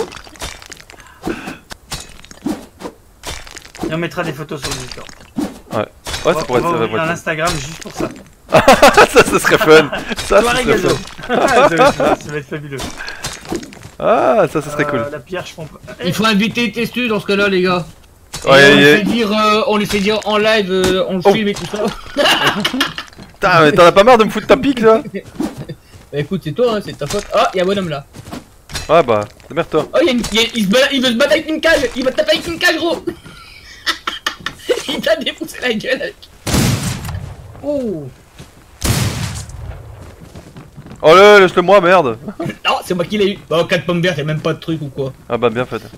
Et on mettra des photos sur le Discord. Ouais, On ça va- pourrait on va être. Ça, ouvrir pourrait un être- Instagram juste pour ça. ça, ça serait fun. Ça, ça Soirée serait gazo. fun. ça, va être, ça va être fabuleux. Ah, ça, ça serait Euh, cool. La pierre, je pompe. Eh, Il faut inviter Testu dans ce cas-là, les gars. Et Ouais, on, lui ouais. fait dire, euh, on lui fait dire en live, euh, on le Oh. filme et tout ça. Putain, mais t'en as pas marre de me foutre ta pique là? Bah écoute, c'est toi, hein, c'est ta faute. Ah, il y a un bonhomme là. Ouais, bah, démerde-toi. Oh, il, y a une- il y a- il se bat- il veut se battre avec une cage. Il va te taper avec une cage, gros. Il t'a défoncé la gueule avec. Oh. Oh là, laisse-le moi, merde. Non, c'est moi qui l'ai eu. Bah, quatre pommes vertes, y'a même pas de truc ou quoi. Ah bah, bien fait.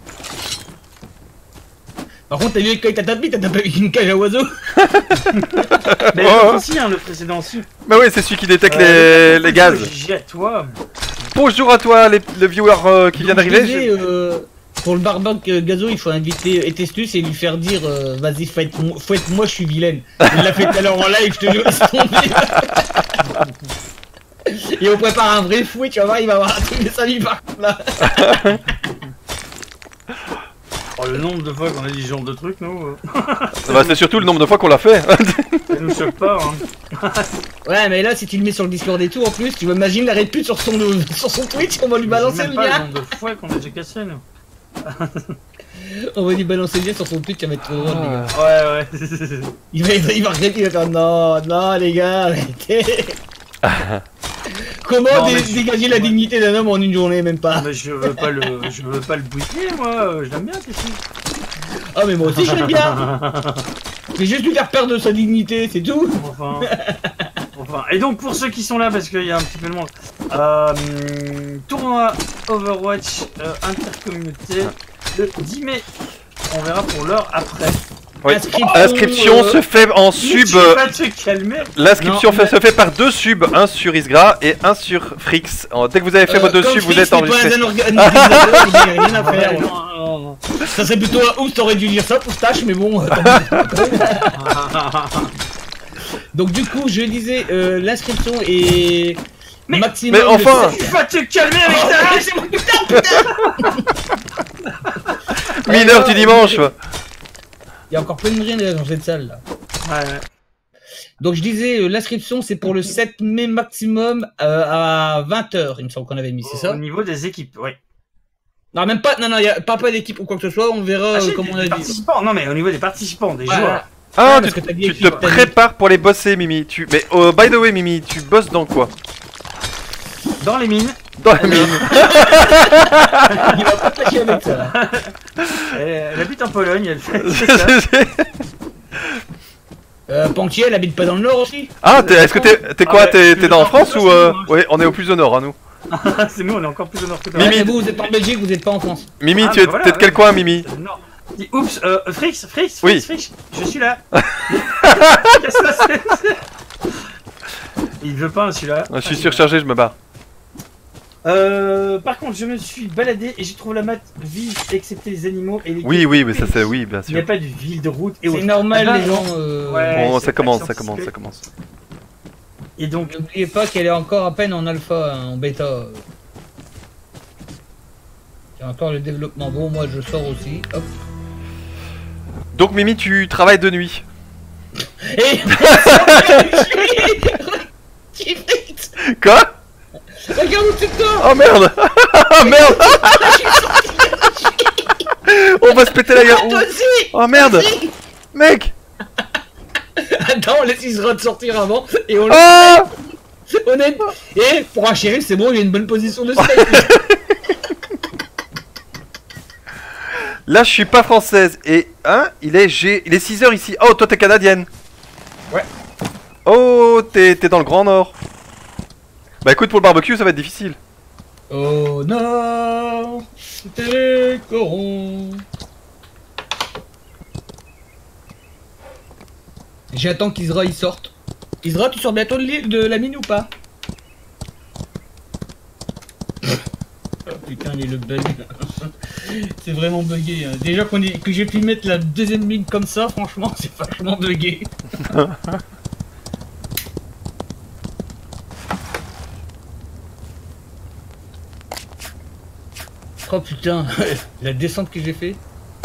Par contre, t'as vu quand il t'a tapé, t'as tapé avec une cage à oiseaux. Mais Oh, l'autre oh. aussi, hein, le précédent aussi. Bah oui, c'est celui qui détecte Euh, les, les gaz. J'ai à toi. Bonjour à toi, les, le viewer euh, qui vient Donc, je d'arriver. disais, euh, pour le barbecue euh, gazo, il faut inviter Etestus et lui faire dire euh, vas-y, faites-moi, faites-moi, je suis vilaine. Il l'a fait tout à l'heure en live, je te jure, laisse tomber. Et on prépare un vrai fouet, tu vas voir, il va avoir un truc de sa vie par contre là. Oh, le nombre de fois qu'on a dit ce genre de trucs, nous, euh, Bah, c'est surtout le nombre de fois qu'on l'a fait. ça nous choque pas. Hein. Ouais, mais là, si tu le mets sur le Discord et tout, en plus, tu imagines la répute sur son, sur son Twitch, on va lui balancer Même le pas le lien. nombre de fois qu'on a déjà cassé, nous. On va lui balancer le lien sur son Twitch, ça va être trop drôle, les gars. Ouais, ouais. Il va, il va regretter, il va faire non, non, les gars, arrêtez. Comment Non, dé- mais je- dégager la ouais. dignité d'un homme en une journée, même pas? Mais je veux pas le, je veux pas le bouiller, moi. Je l'aime bien, Tessie. Ah, mais moi aussi je l'aime bien! Mais juste lui faire perdre de sa dignité, c'est tout! Enfin. Enfin. Et donc pour ceux qui sont là, parce qu'il y a un petit peu de monde, euh, tournoi Overwatch euh, intercommunauté le dix mai. On verra pour l'heure après. Oui. Inscription, L'inscription euh, se fait en Mais sub. tu vas te calmer. L'inscription Non, fait- mais- se fait par deux subs, un sur Isgra et un sur Frix. Euh, Dès que vous avez fait Euh, vos deux comme subs, vous Frix êtes n'est enregistré. pas un organisateur, il n'y a rien à faire. Ouais, non, non, non. Ça serait plutôt un ouf, t'aurais dû dire ça, Poustache, mais bon. euh, Donc du coup, je disais, euh, l'inscription est Mais- maximum. mais enfin de- Tu vas te calmer avec Oh, ta c'est mon putain, putain. Mineur du dimanche. Il y a encore plein de rien dans cette salle là. Ouais, ouais. Donc je disais, euh, l'inscription c'est pour le sept mai maximum euh, à vingt heures, il me semble qu'on avait mis, c'est Au ça? niveau des équipes, oui. Non, même pas, non, non, il y a pas, pas d'équipe ou quoi que ce soit, on verra Ah, euh, si, comme des- on des a dit. participants. Non, mais au niveau des participants, des Ouais, joueurs. Ah, Ouais, tu, parce que t'as dit tu équipe, te t'as dit- prépares pour les bosser, Mimi. Tu... Mais oh, by the way, Mimi, tu bosses dans quoi? Dans les mines. Dans la mine. Il va pas te lâcher avec ça. Là. Elle, elle habite en Pologne, elle fait. c'est ça. Euh, Pantier, elle habite pas dans le nord aussi? Ah, t'es- est-ce que t'es t'es Ah quoi? ouais, T'es je t'es vais dans pas France faire ou ça, euh... moi. Ouais, on est au plus au nord, à nous. C'est nous, on est encore plus au nord que toi. Ouais, Mimi. mais vous, vous êtes en Belgique, vous êtes pas en France. Mimi, Ah, tu bah es voilà, t'es de quel ouais. coin, Mimi? C'est le nord. Dis, oups, euh, Frix, Frix, Frix, Oui. Frix, je suis là. Qu'est-ce que c'est? Il veut pas, celui-là. Je suis surchargé, je me barre. Euh, par contre, je me suis baladé et j'ai trouvé la map vide, excepté les animaux et les. Oui, oui, mais ça c'est oui, bien Il n'y a sûr. pas de ville, de route et C'est autres. normal, Ah bah, les gens. Euh... Ouais. Bon, c'est ça pas commence, ça scientifique. commence, ça commence. Et donc, N'oubliez pas qu'elle est encore à peine en alpha, hein, en bêta. Il y a encore le développement. Bon, moi je sors aussi. Hop. Donc Mimi, tu travailles de nuit. Et Quoi? regarde où tu te dors. Oh merde. Oh merde. On va se péter la gueule. Toi aussi. Oh merde. Si. Mec. Attends, on laisse Isra de sortir avant et on Ah. on est... Et pour un shérif, c'est bon, il a une bonne position de steak. Là, je suis pas française. Et hein, il est G... il est six heures ici. Oh, toi t'es canadienne. Ouais. Oh, t'es t'es dans le Grand Nord. Bah écoute, pour le barbecue, ça va être difficile. Oh non, t'es coron. J'attends qu'Isra il sorte. Isra, tu sors bientôt de l'île- de la mine ou pas? Oh putain, il est le bug. C'est vraiment bugué. Hein. Déjà qu'on est... que j'ai pu mettre la deuxième mine comme ça, franchement, c'est vachement bugué. Oh putain, la descente que j'ai fait.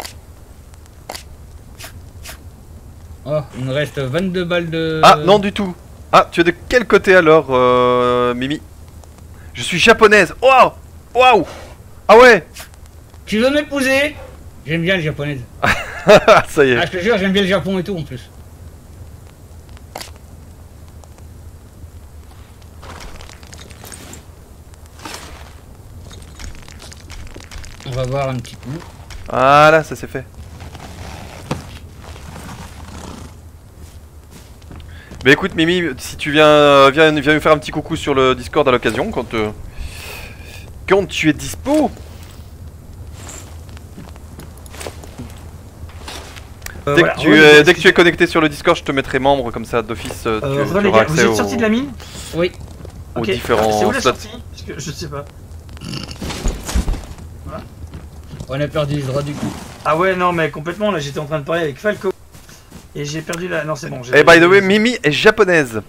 Oh, il me reste vingt-deux balles de... Ah, non du tout. Ah, tu es de quel côté alors, euh, Mimi? Je suis japonaise. Waouh. Waouh. Ah ouais. Tu veux m'épouser? J'aime bien les japonaises. Ça y est. Ah, je te jure, j'aime bien le Japon et tout en plus. On va voir un petit coup. Voilà, ça c'est fait. Mais écoute Mimi, si tu viens, viens, viens nous faire un petit coucou sur le Discord à l'occasion quand, euh, quand tu es dispo. euh, Dès, voilà. que tu, Ouais, es, mais- dès que tu es connecté sur le Discord, je te mettrai membre comme ça d'office. euh, Euh, tu, re, tu les auras gars, vous accès êtes aux, sortis de la mine? Oui. aux Ok. différents C'est où la slots. sortie? Parce que je sais pas. On a perdu les droits du coup. Ah ouais, non, mais complètement, là j'étais en train de parler avec Falco. Et j'ai perdu la. Non, c'est bon. j'ai- Et by the way, Mimi est japonaise.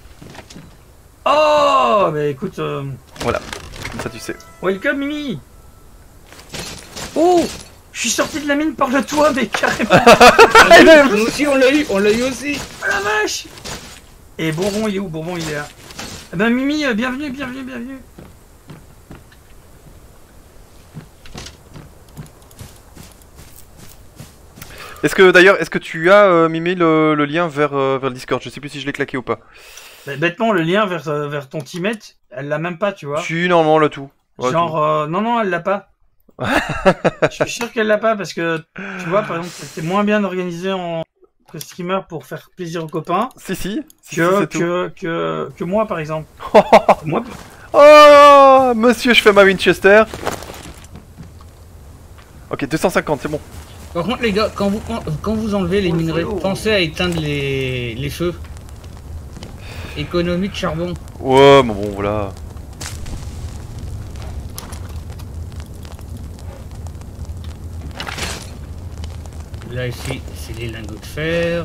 Oh, bah écoute. euh, Comme ça tu sais. Welcome, Mimi. Oh, je suis sorti de la mine par le toit, mais carrément. Nous aussi on l'a eu, on l'a eu aussi. Oh la vache. Et Bourbon, il est où? Bourbon, il est là. Eh ben Mimi, euh, bienvenue, bienvenue, bienvenue. Est-ce que d'ailleurs, est-ce que tu as euh, Mimi le, le lien vers, euh, vers le Discord? Je sais plus si je l'ai claqué ou pas. Bah, bêtement, le lien vers, euh, vers ton teammate, elle l'a même pas, tu vois. Si, normalement, le tout. Ouais, Genre, tout. euh, non, non, elle l'a pas. Je suis sûr qu'elle l'a pas parce que, tu vois, par exemple, c'était moins bien organisé en que streamer pour faire plaisir aux copains Si, si. si, que, si, c'est tout. que, que, que moi, par exemple. Moi, Oh, monsieur, je fais ma Winchester. Ok, deux cent cinquante, c'est bon. Par contre, les gars, quand vous, quand, quand vous enlevez les Oh, le minerais, follow. pensez à éteindre les, les feux. Économie de charbon. Ouais, mais bon, voilà. Là, ici, c'est les lingots de fer.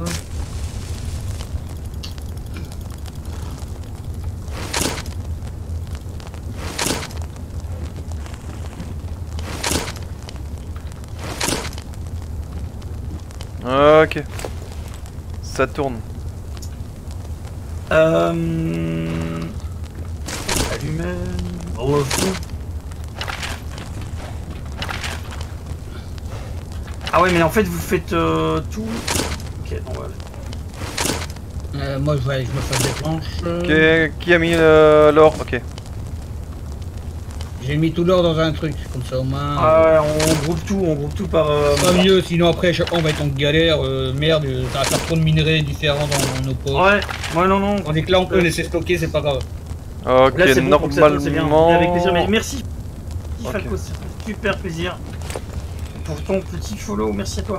Ok. Ça tourne. euh... Allumette. Oh, fou. Ah ouais, mais en fait, vous faites euh, tout. Ok, bon, ouais. Euh, moi, je, ouais, je me fais des planches. Ok, qui a mis euh, l'or? Ok. J'ai mis tout l'or dans un truc, comme ça au moins. Ah ouais, on, on groupe tout, on groupe tout par. Euh, Pas mieux, sinon après, chaque fois on va être en galère. Euh, merde, ça va faire trop de minerais différents dans nos pots. Ouais, ouais, non, non. Tandis que là, on peut laisser stocker, c'est pas grave. Ok, Là, c'est bon, pour que ça tourne, c'est bien. normalement. Avec plaisir, mais merci. Ok. Falco, ça fait super plaisir. Pour ton petit follow, merci à toi.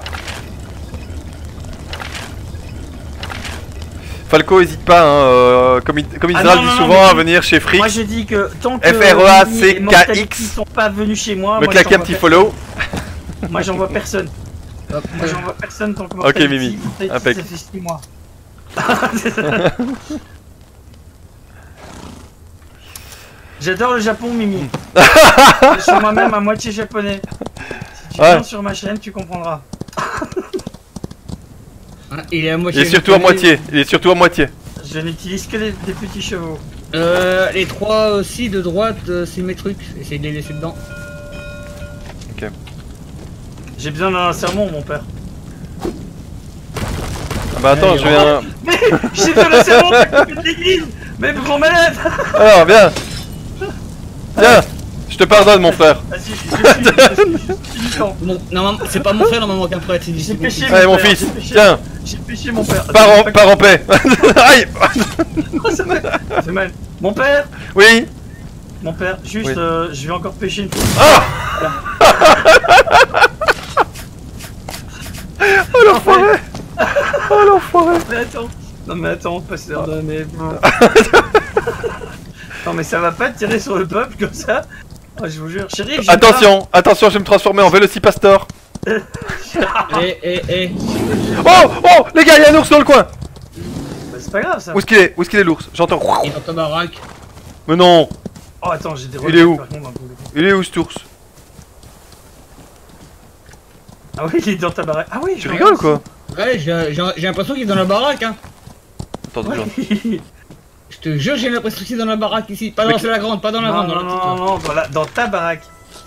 Falco, hésite pas, hein, euh, comme, il- comme Ah Israël non, dit non, souvent, non, mais à venir chez Frix, Moi, je dis que tant que F R E A Mimi C et K Mortality X, sont pas venus chez moi, me moi, claquer un j'envoie petit personne. follow. Moi, j'envoie personne. Hop, Moi, j'envoie personne tant que Ok, Mortality, Mimi. Mortality, Impec. ça fait six mois. J'adore le Japon, Mimi. Je suis moi-même à moitié japonais. Si tu Ouais. viens sur ma chaîne, tu comprendras. hein, il est à Il moitié. est surtout à moitié, il est surtout à moitié. Je n'utilise que des, des petits chevaux. Euh, les trois aussi de droite, euh, c'est mes trucs. Essayez de les laisser dedans. J'ai besoin d'un sermon, mon père. Ah bah attends, Ouais, je viens... Mais j'ai besoin d'un sermon, t'as coupé de l'église. Mais grand malade. Alors, viens. Viens, je te pardonne mon frère. Vas-y, je suis, je suis, je suis, je suis militant. Mon- normalement, c'est pas mon frère, normalement, qu'un prêtre. c'est J'ai c'est mon péché, fils. Allez mon père, fils, j'ai péché. tiens, J'ai péché mon père. pars en, pars en paix. Aïe. Ça fait, ça fait mal. Mon père, Oui. mon père, juste, Oui. euh, je vais encore pêcher une fois. Ah. Oh l'enfoiré. Oh l'enfoiré. Mais attends, non mais attends, pasteur, non mais bon. Non mais ça va pas tirer sur le peuple comme ça. Oh, je vous jure, chérie. j'ai Attention, attention, je vais me transformer en Vélocipastor. Eh, eh, eh. Oh, oh, les gars, il y a un ours dans le coin. pas- Bah, c'est pas grave ça. Où est-ce qu'il est? Où est-ce qu'il est l'ours? J'entends. Il est dans ta baraque. Mais non, Oh attends, j'ai des Il est où par contre, dans le coup. il est où cet ours? Ah oui, il est dans ta baraque. Ah oui, Tu je rigoles ou quoi? Ouais, j'ai j'ai- j'ai l'impression qu'il est dans la baraque, hein. Attends deux secondes. Oui. Je te jure, j'ai l'impression qu'il est dans la baraque ici. Pas Mais dans que- la grande, pas dans la Non, grande, non, dans la non, petite. non, non, dans, la- dans ta baraque.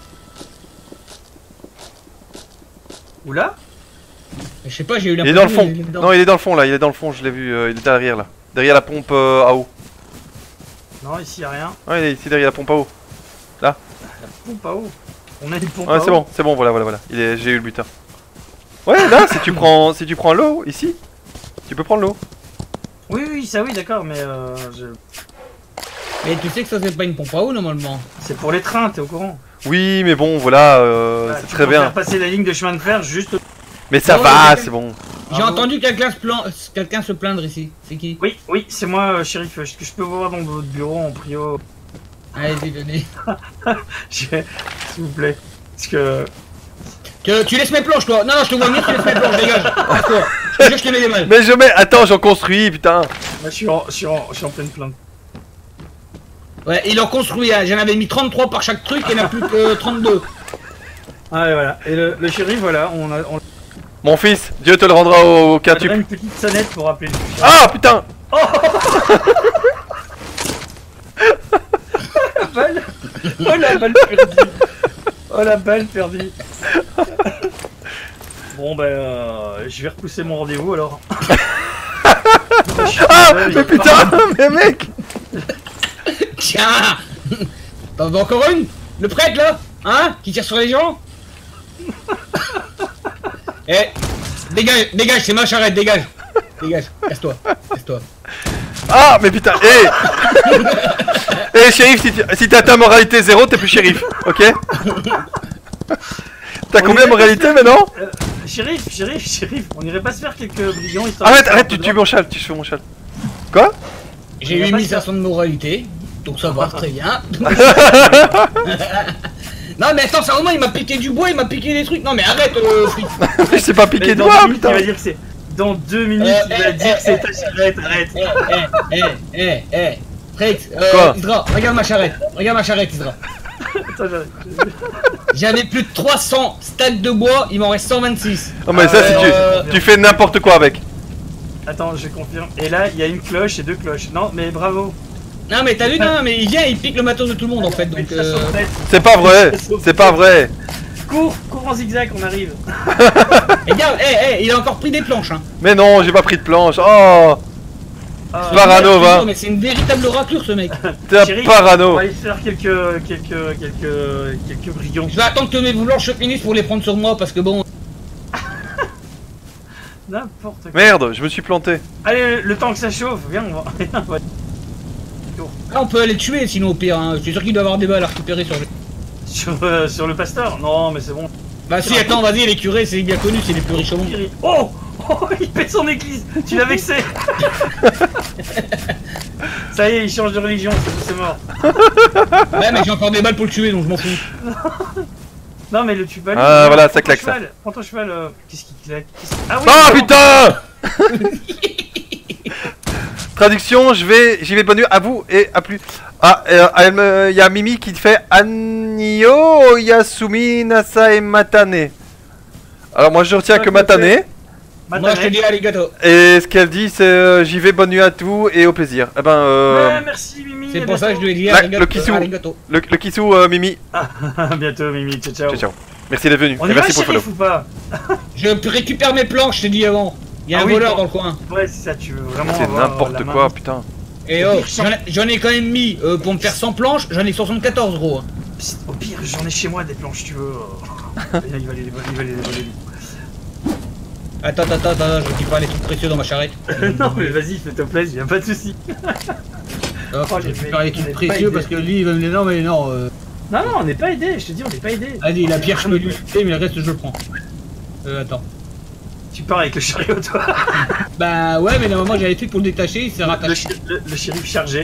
Où là? Je sais pas, j'ai eu Il est dans le l'impression fond. qu'il est dedans. Non, il est dans le fond là, il est dans le fond, je l'ai vu, euh, il est derrière là. Derrière la pompe euh, à eau. Non, ici y a rien. Ouais, il est ici derrière la pompe à eau. Pompe à eau. On a une pompe Ouais, à c'est eau. bon, c'est bon, voilà, voilà, voilà. Il est, j'ai eu le butin. Ouais, là, si tu prends, si tu prends l'eau ici, tu peux prendre l'eau. Oui, oui, ça oui, d'accord, mais euh, je- Mais tu sais que ça, c'est pas une pompe à eau normalement. c'est pour les trains, t'es au courant. Oui, mais bon, voilà, euh, Voilà, c'est tu très peux bien. faire passer la ligne de chemin de fer juste. Mais ça Non, va, mais- c'est bon. J'ai Bravo. entendu quelqu'un se, plan- quelqu'un se plaindre ici. C'est qui? Oui, oui, c'est moi, euh, shérif. Est-ce que je peux vous voir dans votre bureau en prio? Allez, donnez. J'ai- S'il vous plaît. Parce que. Tu, tu laisses mes planches, toi. Non, non, je te vois venir, tu laisses mes planches, dégage. Casse-toi. Je te jure, je te mets des balles. Mais je mets, attends, j'en construis, putain. Là, je suis en, je suis en, je suis en pleine plainte. Ouais, il en construit, hein. J'en avais mis trente-trois par chaque truc, et il n'y en a plus que trente-deux. Ah, et voilà. Et le, le shérif, voilà, on a. On Mon fils, Dieu te le rendra au, au a quintuple. une petite sonnette pour appeler le shérif. Ah, putain. La balle. Oh la balle perdue. Oh la balle perdue. Bon ben, euh, je vais repousser mon rendez-vous alors. Ah, Ouais, mais putain, mais mec. Tiens. T'en veux encore une? Le prêtre là? Hein? Qui tire sur les gens? Eh, dégage, dégage, c'est ma charrette, dégage. Dégage, casse-toi, casse-toi. Ah, mais putain, hé. Eh, shérif, si tu- si t'as ta moralité zéro, t'es plus shérif, ok? T'as On combien de irait moralité pas se maintenant? faire- euh, Shérif, shérif, shérif, on irait pas se faire quelques brillants histoire Arrête, de faire arrête, un tu peu tues de- mon châle, tu tues mon châle. Quoi? J'ai On va eu pas mille se cinq faire- cents de moralité, donc ça va, très bien. Non mais attends, ça au moins il m'a piqué du bois, il m'a piqué des trucs. Non mais arrête, euh, fric. Je sais pas piquer Mais de dans moi, deux minutes, il putain. va dire que c'est. Dans deux minutes, Euh, il va eh, dire eh, que c'est eh, ta charrette, arrête. Eh, eh, eh, eh, eh, Fric, euh, Quoi Isra, regarde ma charrette, regarde ma charrette, Isra. Attends, j'arrête. J'avais plus de trois cents stacks de bois, il m'en reste cent vingt-six. Oh, mais ça, Euh, c'est euh, tu, tu fais n'importe quoi avec. Attends, je confirme. Et là, il y a une cloche et deux cloches. Non, mais bravo. Non mais t'as vu, non mais il vient, il pique le matos de tout le monde en fait, Mais donc ça euh... saute tête. C'est pas vrai, c'est pas vrai. Cours, cours en zigzag, on arrive. Et regarde, eh, eh, il a encore pris des planches hein. Mais non, j'ai pas pris de planche. Oh, Ah, Parano, va. Non, mais c'est une véritable raclure ce mec. t'es un Chérie, parano. On va aller faire quelques, quelques, quelques, quelques brillants. Je vais attendre que mes planches finissent pour les prendre sur moi parce que bon... N'importe quoi. Merde, je me suis planté. Allez, le temps que ça chauffe, viens, on va. on va- Là on peut aller le tuer sinon au pire, hein. Je suis sûr qu'il doit avoir des balles à récupérer sur le... Sur, euh, sur le pasteur. Non, mais c'est bon. Bah si, attends, vas-y, les curés c'est bien connu, c'est les plus riches au monde. Oh, oh, il pète son église. Tu l'as vexé. Ça y est, il change de religion, c'est- c'est mort. Ouais mais j'ai encore des balles pour le tuer donc je m'en fous. Non, mais le tue pas. lui. Ah, Non, voilà, prends ça ton claque, ça. cheval, Prends ton cheval. euh, Qu'est-ce qui claque Qu'est-ce qui- Ah oui. Oh non. putain. Traduction, je vais, j'y vais de bonne nuit, à vous et à plus. Ah, il y a Mimi qui fait Annio Yasumi Nasai Matane. Alors moi je retiens que Matane. Moi je te dis arigato. Et ce qu'elle dit c'est euh, j'y vais, bonne nuit à tous et au plaisir. Eh ben, euh, Ouais, merci Mimi. C'est à pour ça que je bientôt. lui ai dit Là, arigato. le kissou. arigato. le, le kissou euh, Mimi. À bientôt Mimi, ciao ciao. Ciao, ciao. Merci d'être venu On et y va merci pour le follow. shérif ou pas? Je récupère mes planches, je t'ai dit avant. Il y a Ah un oui, voleur bon. dans le coin. Ouais, c'est ça, tu veux vraiment. C'est avoir, euh, n'importe la main. quoi, putain. Et oh, j'en ai- j'en ai quand même mis, euh, pour me faire cent planches, j'en ai soixante-quatorze gros. Psst, au pire, j'en ai chez moi des planches, tu veux. Et là, il va les voler, il va les voler. Attends, attends, attends, attends, je dis pas les trucs précieux dans ma charrette. Non, mais vas-y, fais-toi plaisir, y'a pas de soucis. Hop, Oh, je les récupère les mecs, trucs on est précieux pas parce que lui il va me dire non mais non. Euh... Non, non, on n'est pas aidé, je te dis, on n'est pas aidé. Vas-y, la pierre je peux lui jeter mais le reste je le prends. Euh, attends. Tu pars avec le chariot, toi. Bah ouais, mais normalement j'avais fait pour le détacher, il s'est Le, rattaché. chi- le, le shérif chargé.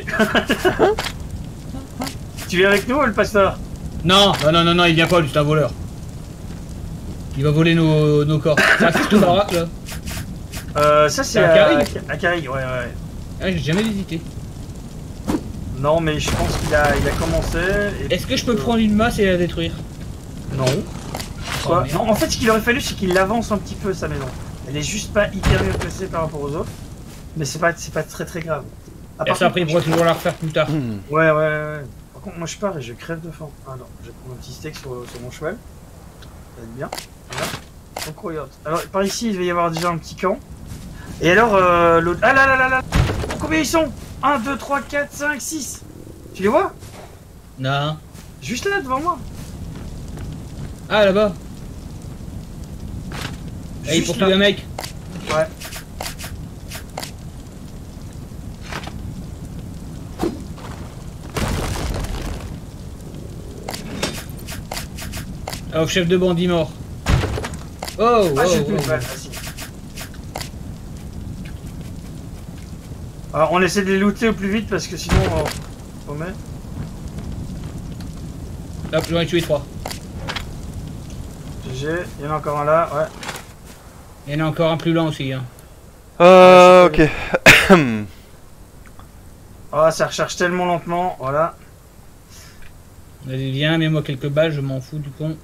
Tu viens avec nous, le pasteur? Non, non, non, non, non, il vient pas, lui, c'est un voleur. Il va voler nos, nos corps. C'est un fils de baraque là. Euh, ça, c'est C'est à à Carrigue à Carrigue, ouais, ouais. Ah, j'ai jamais visité. Non, mais je pense qu'il a, il a commencé. et- Est-ce que je peux prendre une masse et la détruire? Non. Oh, Quoi merde. Non, en fait, ce qu'il aurait fallu, c'est qu'il avance un petit peu sa maison. Elle est juste pas hyper bien placée par rapport aux autres. Mais c'est pas, c'est pas très très grave. À Et part ça après il contre, pourra toujours la refaire plus tard. Hmm. Ouais, ouais, ouais. Par contre, moi je pars et je crève de faim. Ah non, je vais prendre un petit steak sur, sur mon cheval. Ça va être bien. Voilà. Donc, regarde. Alors, par ici, il va y avoir déjà un petit camp. Et alors, euh, l'autre. Ah là là là là Combien ils sont un, deux, trois, quatre, cinq, six. Tu les vois? Non. Juste là, devant moi. Ah là-bas. Et il Juste poursuit là. un mec. Ouais. Oh, chef de bandit mort. Oh, Ah, oh, j'ai oh, plus de oh. balles, vas-y. Alors, on essaie de les looter au plus vite parce que sinon, on... on met. Hop, j'en ai tué trois. G G, il y en a encore un là, ouais. Il y en a encore un plus lent aussi. Hein. Euh, ok. Ah, ça recharge tellement lentement, voilà. Vas-y, viens, mets-moi quelques balles, je m'en fous du con.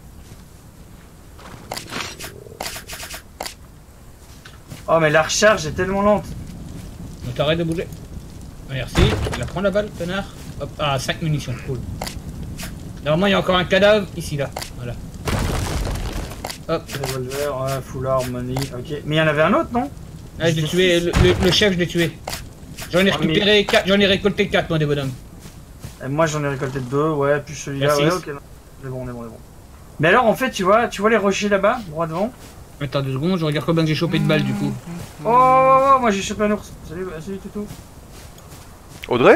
Oh, mais la recharge est tellement lente. Donc t'arrêtes de bouger. Merci. Tu la prends la balle, connard. Hop, ah, cinq munitions, cool. Normalement, il y a encore un cadavre ici, là. Voilà. Hop. Revolver, ouais, full arm, money, ok. Mais il y en avait un autre, non? Ah, je l'ai tué, le, le- le chef, je l'ai tué. J'en ai Ah, récupéré quatre, j'en ai récolté quatre, moi, des bonhommes. Et moi j'en ai récolté deux, ouais, puis celui-là, Merci. ouais, ok. non. On est bon, on est bon, on est bon. Mais alors en fait, tu vois, tu vois les rochers là-bas, droit devant. Attends deux secondes, je regarde combien que j'ai chopé de balles du coup. Oh, oh, oh, moi j'ai chopé un ours. Salut, salut Toutou. Audrey?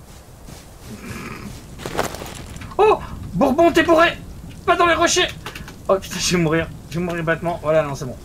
Oh, Bourbon, t'es bourré. Pas dans les rochers. Oh putain, je vais mourir. Je vais mourir bêtement. Voilà, non, c'est bon.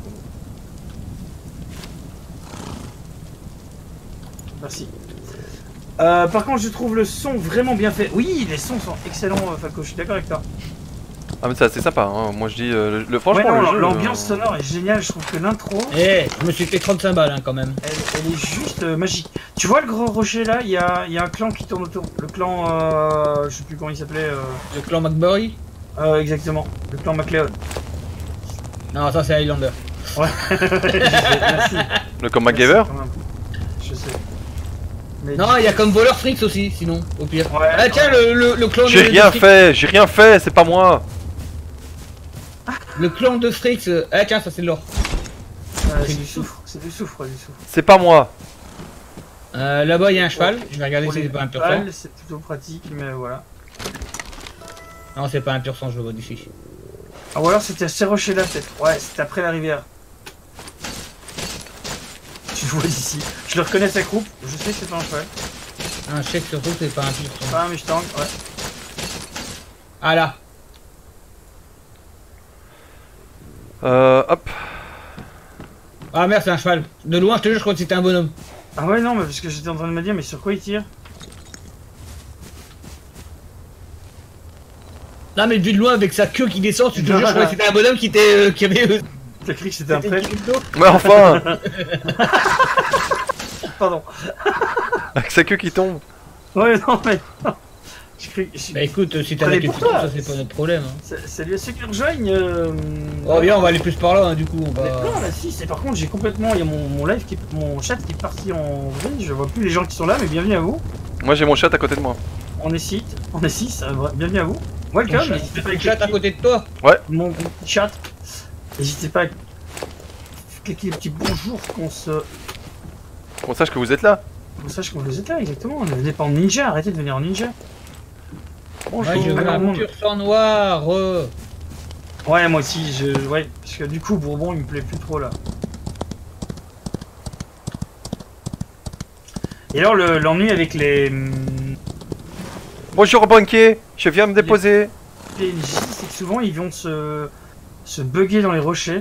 Merci. Euh, par contre, je trouve le son vraiment bien fait. Oui, les sons sont excellents, euh, Falco, je suis d'accord avec toi. Ah mais ça c'est sympa, hein. Moi je dis, euh, le, le- franchement Ouais, non, le jeu, l'ambiance euh, sonore est géniale, je trouve que l'intro, Eh, je me suis fait trente-cinq balles hein, quand même. elle, elle est juste euh, magique. Tu vois le gros rocher là, il y a, il y a un clan qui tourne autour. Le clan, euh, je sais plus comment il s'appelait. Euh, Le clan McBurry. euh, exactement, le clan MacLeod. Non, ça c'est Highlander. Ouais, je sais, merci. le comme MacGyver. Merci, quand même. Je sais. Mais Non, il y a comme voleur Fritz aussi, sinon, au pire. Ouais, ah tiens, le, le, le clan J'ai de, rien de Fritz. fait, j'ai rien fait, c'est pas moi. Le clan de Fritz. euh, Ah tiens, ça c'est de l'or. euh, c'est du soufre, c'est du soufre, du soufre. C'est pas moi. Euh, Là-bas, il y a un cheval. Je vais regarder Pour si les c'est pas un pur sang. balles, c'est plutôt pratique, mais voilà. Non, c'est pas un pur sang, je le vois d'ici. Ah, ou alors c'était à ces rochers là peut-être. Ouais, c'était après la rivière. Tu le vois d'ici. Je le reconnais sa croupe, je sais que c'est pas un cheval. Un chèque surtout, c'est pas un pur sang. Pas un Mustang, ouais. Ah là. Euh, hop. Ah merde, c'est un cheval. De loin, je te jure, je crois que c'était un bonhomme. Ah ouais, non, mais parce que j'étais en train de me dire, mais sur quoi il tire? Non, mais vu de loin, avec sa queue qui descend, je te jure, je crois que c'était un bonhomme qui était. Euh, qui avait. Euh, T'as cru que c'était un c'était prêtre? crypto. Mais enfin. Pardon. Avec sa queue qui tombe. Ouais, non, mais. J'ai cru. j'ai- Bah écoute, si t'as Prenez la queue pour qui tombe, toi. ça c'est pas notre problème. Hein. C'est- Salut à ceux qui nous rejoignent. Euh... Oh bien, on va aller plus par là, hein, du coup. On Mais va... non, là, si, c'est par contre, j'ai complètement. Il y a mon, mon live, qui est... mon chat qui est parti en vrille. Je vois plus les gens qui sont là, mais bienvenue à vous. Moi j'ai mon chat à côté de moi. On est six, on est six, euh, bienvenue à vous. Welcome, Ton chat, n'hésitez pas à ton chat à cliquer- côté de toi. mon petit chat. N'hésitez pas à cliquer le petit bonjour qu'on se. Qu'on sache que vous êtes là. qu'on sache qu'on vous êtes là, exactement. Ne venez pas en ninja, arrêtez de venir en ninja. Bonjour, Ouais, je veux tout le un monde. pur sang noir. euh. Ouais, moi aussi, je. Ouais, parce que du coup, Bourbon il me plaît plus trop là. Et alors, le- l'ennui avec les. hum, Bonjour banquier, je viens me déposer. P N J, c'est que souvent ils vont se. se bugger dans les rochers.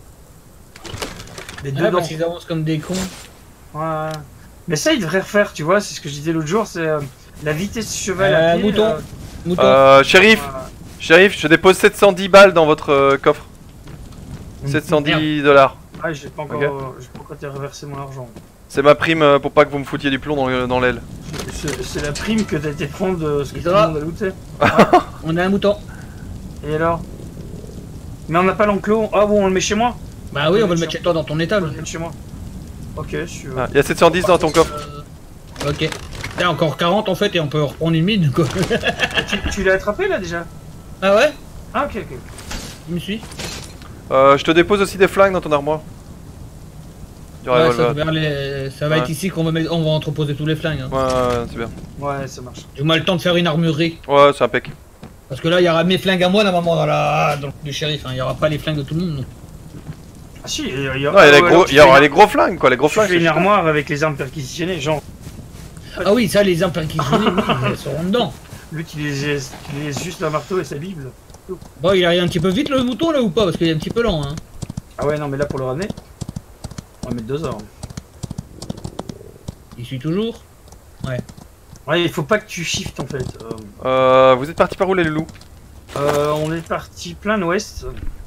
Les Ah, dedans. parce qu'ils avancent comme des cons. Ouais. Mais ça, ils devraient refaire, tu vois, c'est ce que je disais l'autre jour, c'est euh, la vitesse cheval Euh, à pied. mouton. euh, Mouton. Euh, shérif, voilà. shérif, je dépose sept cent dix balles dans votre euh, coffre. sept cent dix dollars. Ouais, j'ai pas encore, Ok. euh, j'ai pas encore été reversé mon argent. C'est ma prime euh, pour pas que vous me foutiez du plomb dans le- dans l'aile. C'est c'est la prime que t'as été prendre de ce que Et tout le ça monde a looté. On a un mouton. Et alors? Mais on n'a pas l'enclos. Ah bon, on le met chez moi? Bah oui, on va le mettre chez toi dans ton On va étable. le mettre chez moi. Ok, je suis. Ah, il y a sept cent dix dans ton coffre. Euh, Ok. Il y a encore quarante en fait et on peut reprendre une mine quoi. tu tu l'as attrapé là déjà? Ah ouais? Ah, ok, ok. Tu me suis? Euh, je te dépose aussi des flingues dans ton armoire. Du Ouais, ça, revolver. va, les- ça va Ouais. être ici qu'on va, mettre... on va entreposer tous les flingues. Hein. Ouais, ouais, c'est bien. Ouais, ça marche. J'ai mal le temps de faire une armurerie. Ouais, c'est impec. Parce que là, il y aura mes flingues à moi normalement dans la dans le du shérif. hein. Il y aura pas les flingues de tout le monde. non. Ah si, il y, a- Non, il y a les gros, il y aura les gros flingues quoi, les gros Tu flingues. fais c'est une chiant. armoire avec les armes perquisitionnées, genre. Ah oui, ça, les armes perquisitionnées, oui, elles seront dedans. Lui qui les utilise juste un marteau et sa bible. Bon, il arrive un petit peu vite le mouton là ou pas? Parce qu'il est un petit peu lent. Hein. Ah ouais, non, mais là pour le ramener, on va mettre deux heures. Il suit toujours. Ouais, il faut pas que tu shiftes en fait. Euh, Euh, vous êtes parti par où les loulous? euh, on est parti plein ouest,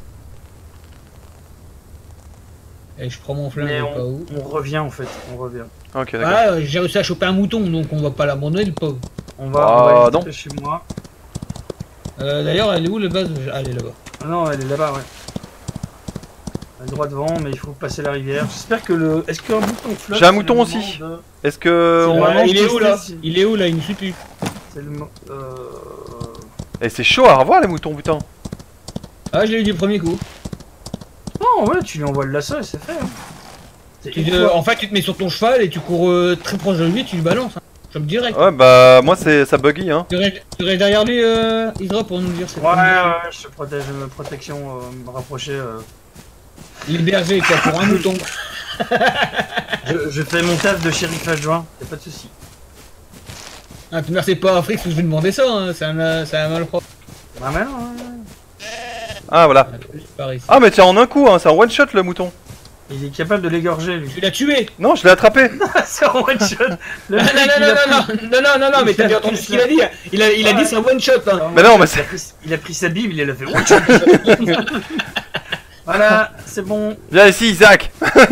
Et je prends mon flingue mais au cas où. on, on revient en fait, on revient. Ok, d'accord. Ah, euh, j'ai réussi à choper un mouton donc on va pas l'abandonner le pauvre. On va, Ah, on va aller non. chez moi. Euh, D'ailleurs, elle est où le base? Ah, elle est là-bas. Ah non, elle est là-bas, ouais. Elle est droit devant, mais il faut passer la rivière. J'espère que le. Est-ce qu'un mouton flotte? J'ai un c'est mouton le aussi. moment de- Est-ce que C'est on... le moment il de est où là? tester si- Il est où là? Il me suit plus. C'est le mo- euh... Eh, c'est chaud à revoir les moutons, putain. Ah, je l'ai eu du premier coup. Non, ouais, tu lui envoies le lasso et c'est fait. hein. C'est Tu une te- fois. en fait, tu te mets sur ton cheval et tu cours euh, très proche de lui et tu le balances. Hein. Comme direct. Ouais, bah, moi, c'est ça buggy, hein. Tu restes, tu restes derrière lui, euh, Isra, pour nous dire c'est Ouais, ouais, ouais, je te protège, euh, protection, euh, me rapprocher. Euh. Les bergers, quoi, pour un mouton. Je, je fais mon taf de shérif adjoint, y'a pas de soucis. Ah, tu merci pas à Frix que je vais demander ça, hein. c'est un, c'est un malpropre. Ah, mais non, ouais. Ah, voilà. Par ici. Ah, mais tiens, en un coup, hein, c'est un one shot le mouton. Il est capable de l'égorger, lui. Tu l'as tué. Non, je l'ai attrapé. C'est un one shot. Le Non, mec, non, il a non, pris- non, non, non, non, non, non, mais t'as bien entendu ce qu'il a dit. Il a, il a dit c'est un one shot. Hein. Mais non, mais il, c'est- a pris, il a pris sa bible, il a fait one shot. Voilà, c'est bon. Viens ici, Isaac.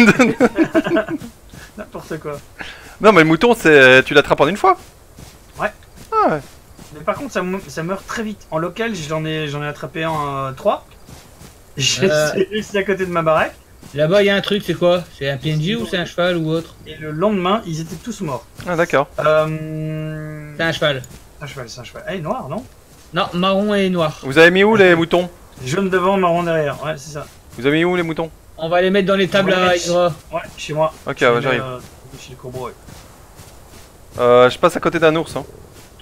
N'importe quoi. Non, mais le mouton, c'est tu l'attrapes en une fois. Ouais. Ah, ouais. Mais par contre, ça, me- ça meurt très vite. En local, j'en ai, j'en ai attrapé un euh, trois. J'ai Euh. réussi à côté de ma baraque. Là-bas, il y a un truc, c'est quoi? C'est un P N J ou c'est un cheval ou autre? Et le lendemain, ils étaient tous morts. Ah, d'accord. Euh... C'est un cheval. Un cheval, c'est un cheval. Ah, il est noir, non? Non, marron et noir. Vous avez mis où les moutons? Jaune devant, marron derrière. Ouais, c'est ça. Vous avez mis où les moutons? On va les mettre dans les tables On va les à mettre- Isra. Ouais, chez moi. Ok, Chez ouais, le- j'arrive. euh, Chez le corbeau, ouais. Euh, je passe à côté d'un ours. Hein.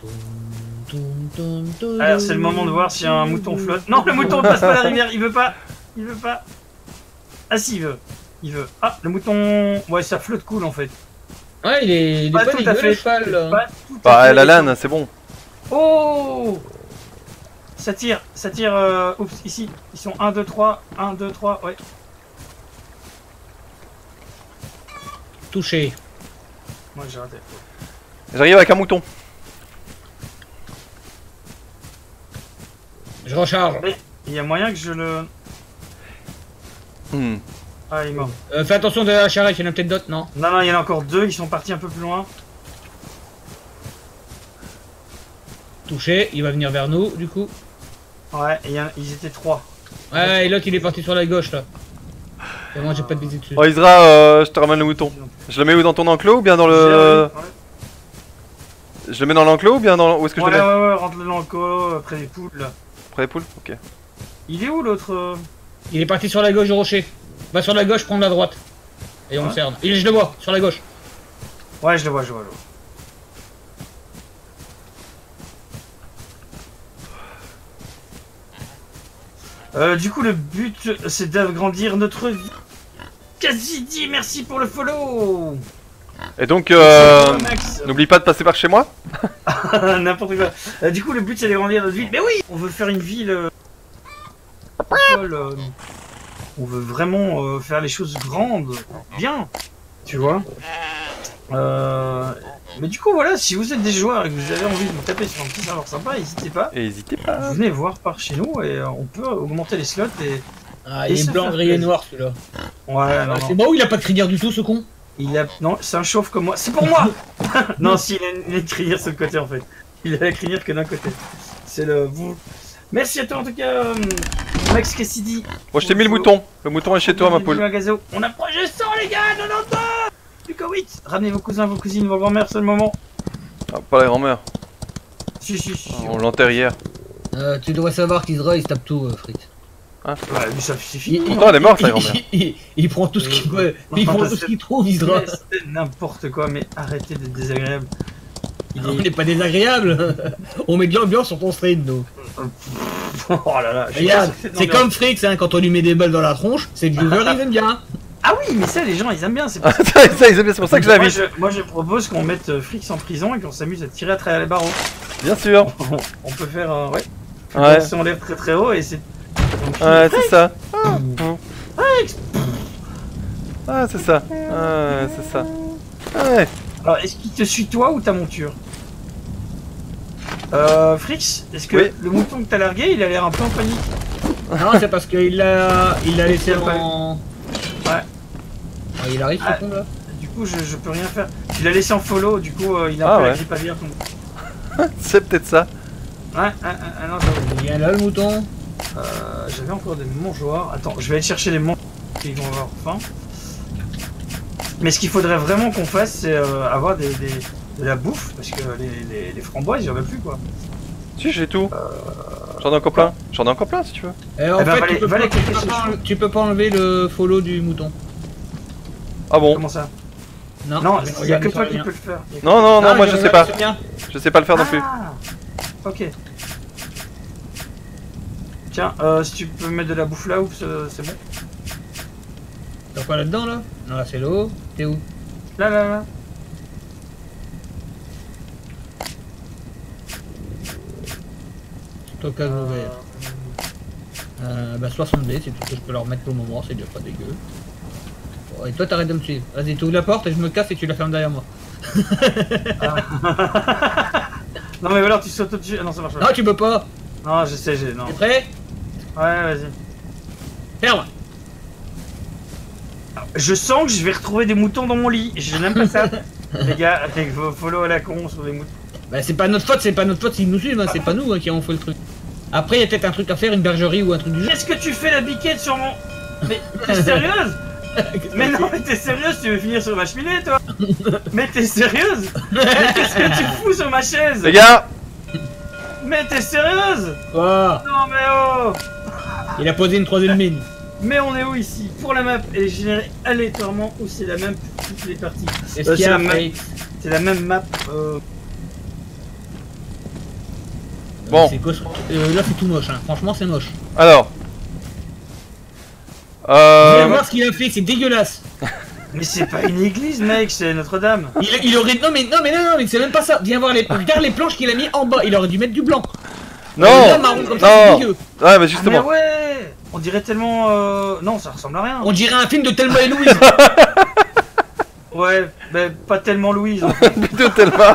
Alors, c'est le moment de voir si un mouton flotte. Non, le mouton ne passe pas la rivière, il veut pas. Il veut pas. Ah, si, il veut. Il veut. Ah, le mouton. Ouais, ça flotte cool en fait. Ouais, il est, il est Pas pas tout à dégueu fait. le cheval. là. Pas tout à Bah, fait la les laine, c'est bon. Oh! Ça tire, ça tire. Euh... Oups, ici. Ils sont un, deux, trois. un, deux, trois, ouais. Touché. Moi, j'ai raté. J'arrive avec un mouton. Je recharge. Mais il y a moyen que je le. Hmm. Ah, il est mort. Euh, fais attention de la charrette, il y en a peut-être d'autres, non? Non, non, il y en a encore deux, ils sont partis un peu plus loin. Touché, il va venir vers nous, du coup. Ouais, et il y en a- ils étaient trois. Ouais, et l'autre il est parti sur la gauche là. Et moi j'ai pas de visée dessus. Oh, Isra, euh, je te ramène le mouton. Je le mets où dans ton enclos ou bien dans le. Ouais, Je le mets dans l'enclos ou bien dans. Où est-ce que ouais, je le mets? ouais, ouais, rentre-le dans le colo, euh, près des poules. Là. Près des poules? Ok. Il est où l'autre euh Il est parti sur la gauche du rocher. Va sur la gauche, prendre la droite. Et on Ouais. le cerne. Il, je le vois, sur la gauche. Ouais, je le vois, je le vois. Je le vois. Euh, du coup, le but, c'est d'agrandir notre vie. Quasi dit, merci pour le follow. Et donc, euh, Max. n'oublie pas de passer par chez moi. N'importe quoi. Euh, du coup, le but, c'est d'agrandir notre ville. Mais oui, on veut faire une ville. euh, folle, euh, on veut vraiment euh, faire les choses grandes, bien. Tu vois. Euh, mais du coup, voilà, si vous êtes des joueurs et que vous avez envie de vous taper sur un petit serveur sympa, n'hésitez pas. Et n'hésitez pas. Venez voir par chez nous et euh, on peut augmenter les slots et. Ah, Et il est se blanc, faire gris et plaisir. noir celui-là. Ouais, non, Ah, non. c'est bon ou il a pas de crinière du tout ce con? Il a. Non, c'est un chauve comme moi. C'est pour moi. Non, si, il a une, il a une crinière sur le côté en fait. Il a la crinière que d'un côté. C'est le. Vous. Merci à toi en tout cas, euh, Max Cassidy. Bon, je t'ai mis le mouton. Le mouton est chez toi, ma poule. Magazo. On approche le cent, les gars, quatre-vingt-deux. Lucas huit. Ramenez vos cousins, vos cousines, vos grand-mères, c'est le moment. Ah, pas la grand-mère. Si, si, si. si. On l'enterre hier. Euh, tu devrais savoir qu'Isra il se tape tout, euh, Fritz. Ouais, mais ça c'est fini. Pourtant, elle est morte, la grand-mère. Il, il- il prend tout ce qu'il Euh, il prend tout ce qu'il trouve, Isra. Mais c'est n'importe quoi, mais arrêtez d'être désagréable. Il On est... n'est pas désagréable. On met de l'ambiance sur ton stream, nous. Oh là là, je Regarde, pense que c'est dans comme Frix, hein, quand on lui met des balles dans la tronche, c'est le viewer, ils aiment bien. Ah oui, mais ça, les gens, ils aiment bien. C'est pour ça, ça, ils aiment bien, c'est pour ça que je moi, l'invite. je, moi, je propose qu'on mette euh, Frix en prison et qu'on s'amuse à tirer à travers les barreaux. Bien sûr. On peut faire, euh, ouais. Ouais. Si on lève très très haut et c'est. Ouais, c'est ça. Frix. Ah, c'est ça. Ah, c'est ça. Ouais. Alors, est-ce qu'il te suit toi ou ta monture? Euh, Frix, est-ce que Oui. le mouton que t'as largué, il a l'air un peu en panique? Non, c'est parce qu'il l'a il l'a laissé en... Ouais. Ah, il arrive Ah. ce con là. Du coup, je, je peux rien faire. Tu l'as laissé en follow, du coup, euh, il a Ah pas ouais. la grippe aviaire. ton- C'est peut-être ça. Ouais, ah, ah, ah, non, j'avoue. Il vient là le mouton. Euh, J'avais encore des mangeoires. Attends, je vais aller chercher les mangeoires qui vont avoir faim. Mais ce qu'il faudrait vraiment qu'on fasse, c'est euh, avoir des, des- de la bouffe, parce que les, les, les framboises, il y en a plus quoi. Si, j'ai tout. J'en ai encore plein. J'en ai encore plein si tu veux. Et en Eh ben, fait, va les- tu, peux va pas, les tu, peux cliquer pas, sur- tu peux pas enlever le follow du mouton. Ah bon? Comment ça? Non, Non, je il y a regarde que sur toi le qui mien. peux le faire. Y a que- Non, non, non, Ah, moi je sais regarde pas. sur le mien. Je sais pas le faire non plus. Ah, ok. Tiens, euh, si tu peux mettre de la bouffe là, oups, euh, c'est bon. T'as quoi là-dedans là? Non, là c'est l'eau. T'es où? Là, là, là. Stockage ouvert. Euh, bah soixante B, c'est tout ce que je peux leur mettre pour le moment, c'est déjà pas dégueu. Bon, et toi t'arrêtes de me suivre. Vas-y, tu ouvres la porte et je me casse et tu la fermes derrière moi. Non mais voilà, tu sautes au-dessus. Ah non, ça marche pas. Non, tu peux pas. Non, je sais, j'ai. Non. T'es prêt? Ouais, vas-y. Ferme. Je sens que je vais retrouver des moutons dans mon lit. Je n'aime pas ça. Les gars, avec vos follow à la con sur les moutons. Bah c'est pas notre faute, c'est pas notre faute s'ils nous suivent, hein. C'est pas nous hein, qui avons fait le truc. Après il y a peut-être un truc à faire, une bergerie ou un truc du genre. Qu'est-ce que tu fais la biquette sur mon. Mais t'es sérieuse? Mais non, mais t'es sérieuse? Tu veux finir sur ma cheminée, toi? Mais t'es sérieuse? Mais qu'est-ce que tu fous sur ma chaise? Les gars! Mais t'es sérieuse? Quoi? Non, mais oh! Il a posé une troisième mine. Mais on est où ici? Pour la map, elle est générée aléatoirement ou c'est la même pour toutes les parties? Est-ce Euh, qu'il y c'est a la un même- fake? C'est la même map. Euh... Bon. C'est quoi ce- euh, là c'est tout moche, hein. Franchement c'est moche. Alors. Viens Euh. voir ce qu'il a fait, c'est dégueulasse. Mais c'est pas une église, mec, c'est Notre-Dame. Il, il aurait. Non mais non mais non, non mais c'est même pas ça. Viens voir les. Regarde les planches qu'il a mis en bas, il aurait dû mettre du blanc. Non! Là, marron comme ça, c'est Non! dégueu. Ouais, mais Ah, mais justement. ouais! On dirait tellement. Euh... Non, ça ressemble à rien. On dirait un film de Thelma et Louise. Ouais, mais pas tellement Louise. En fait. Plutôt tellement.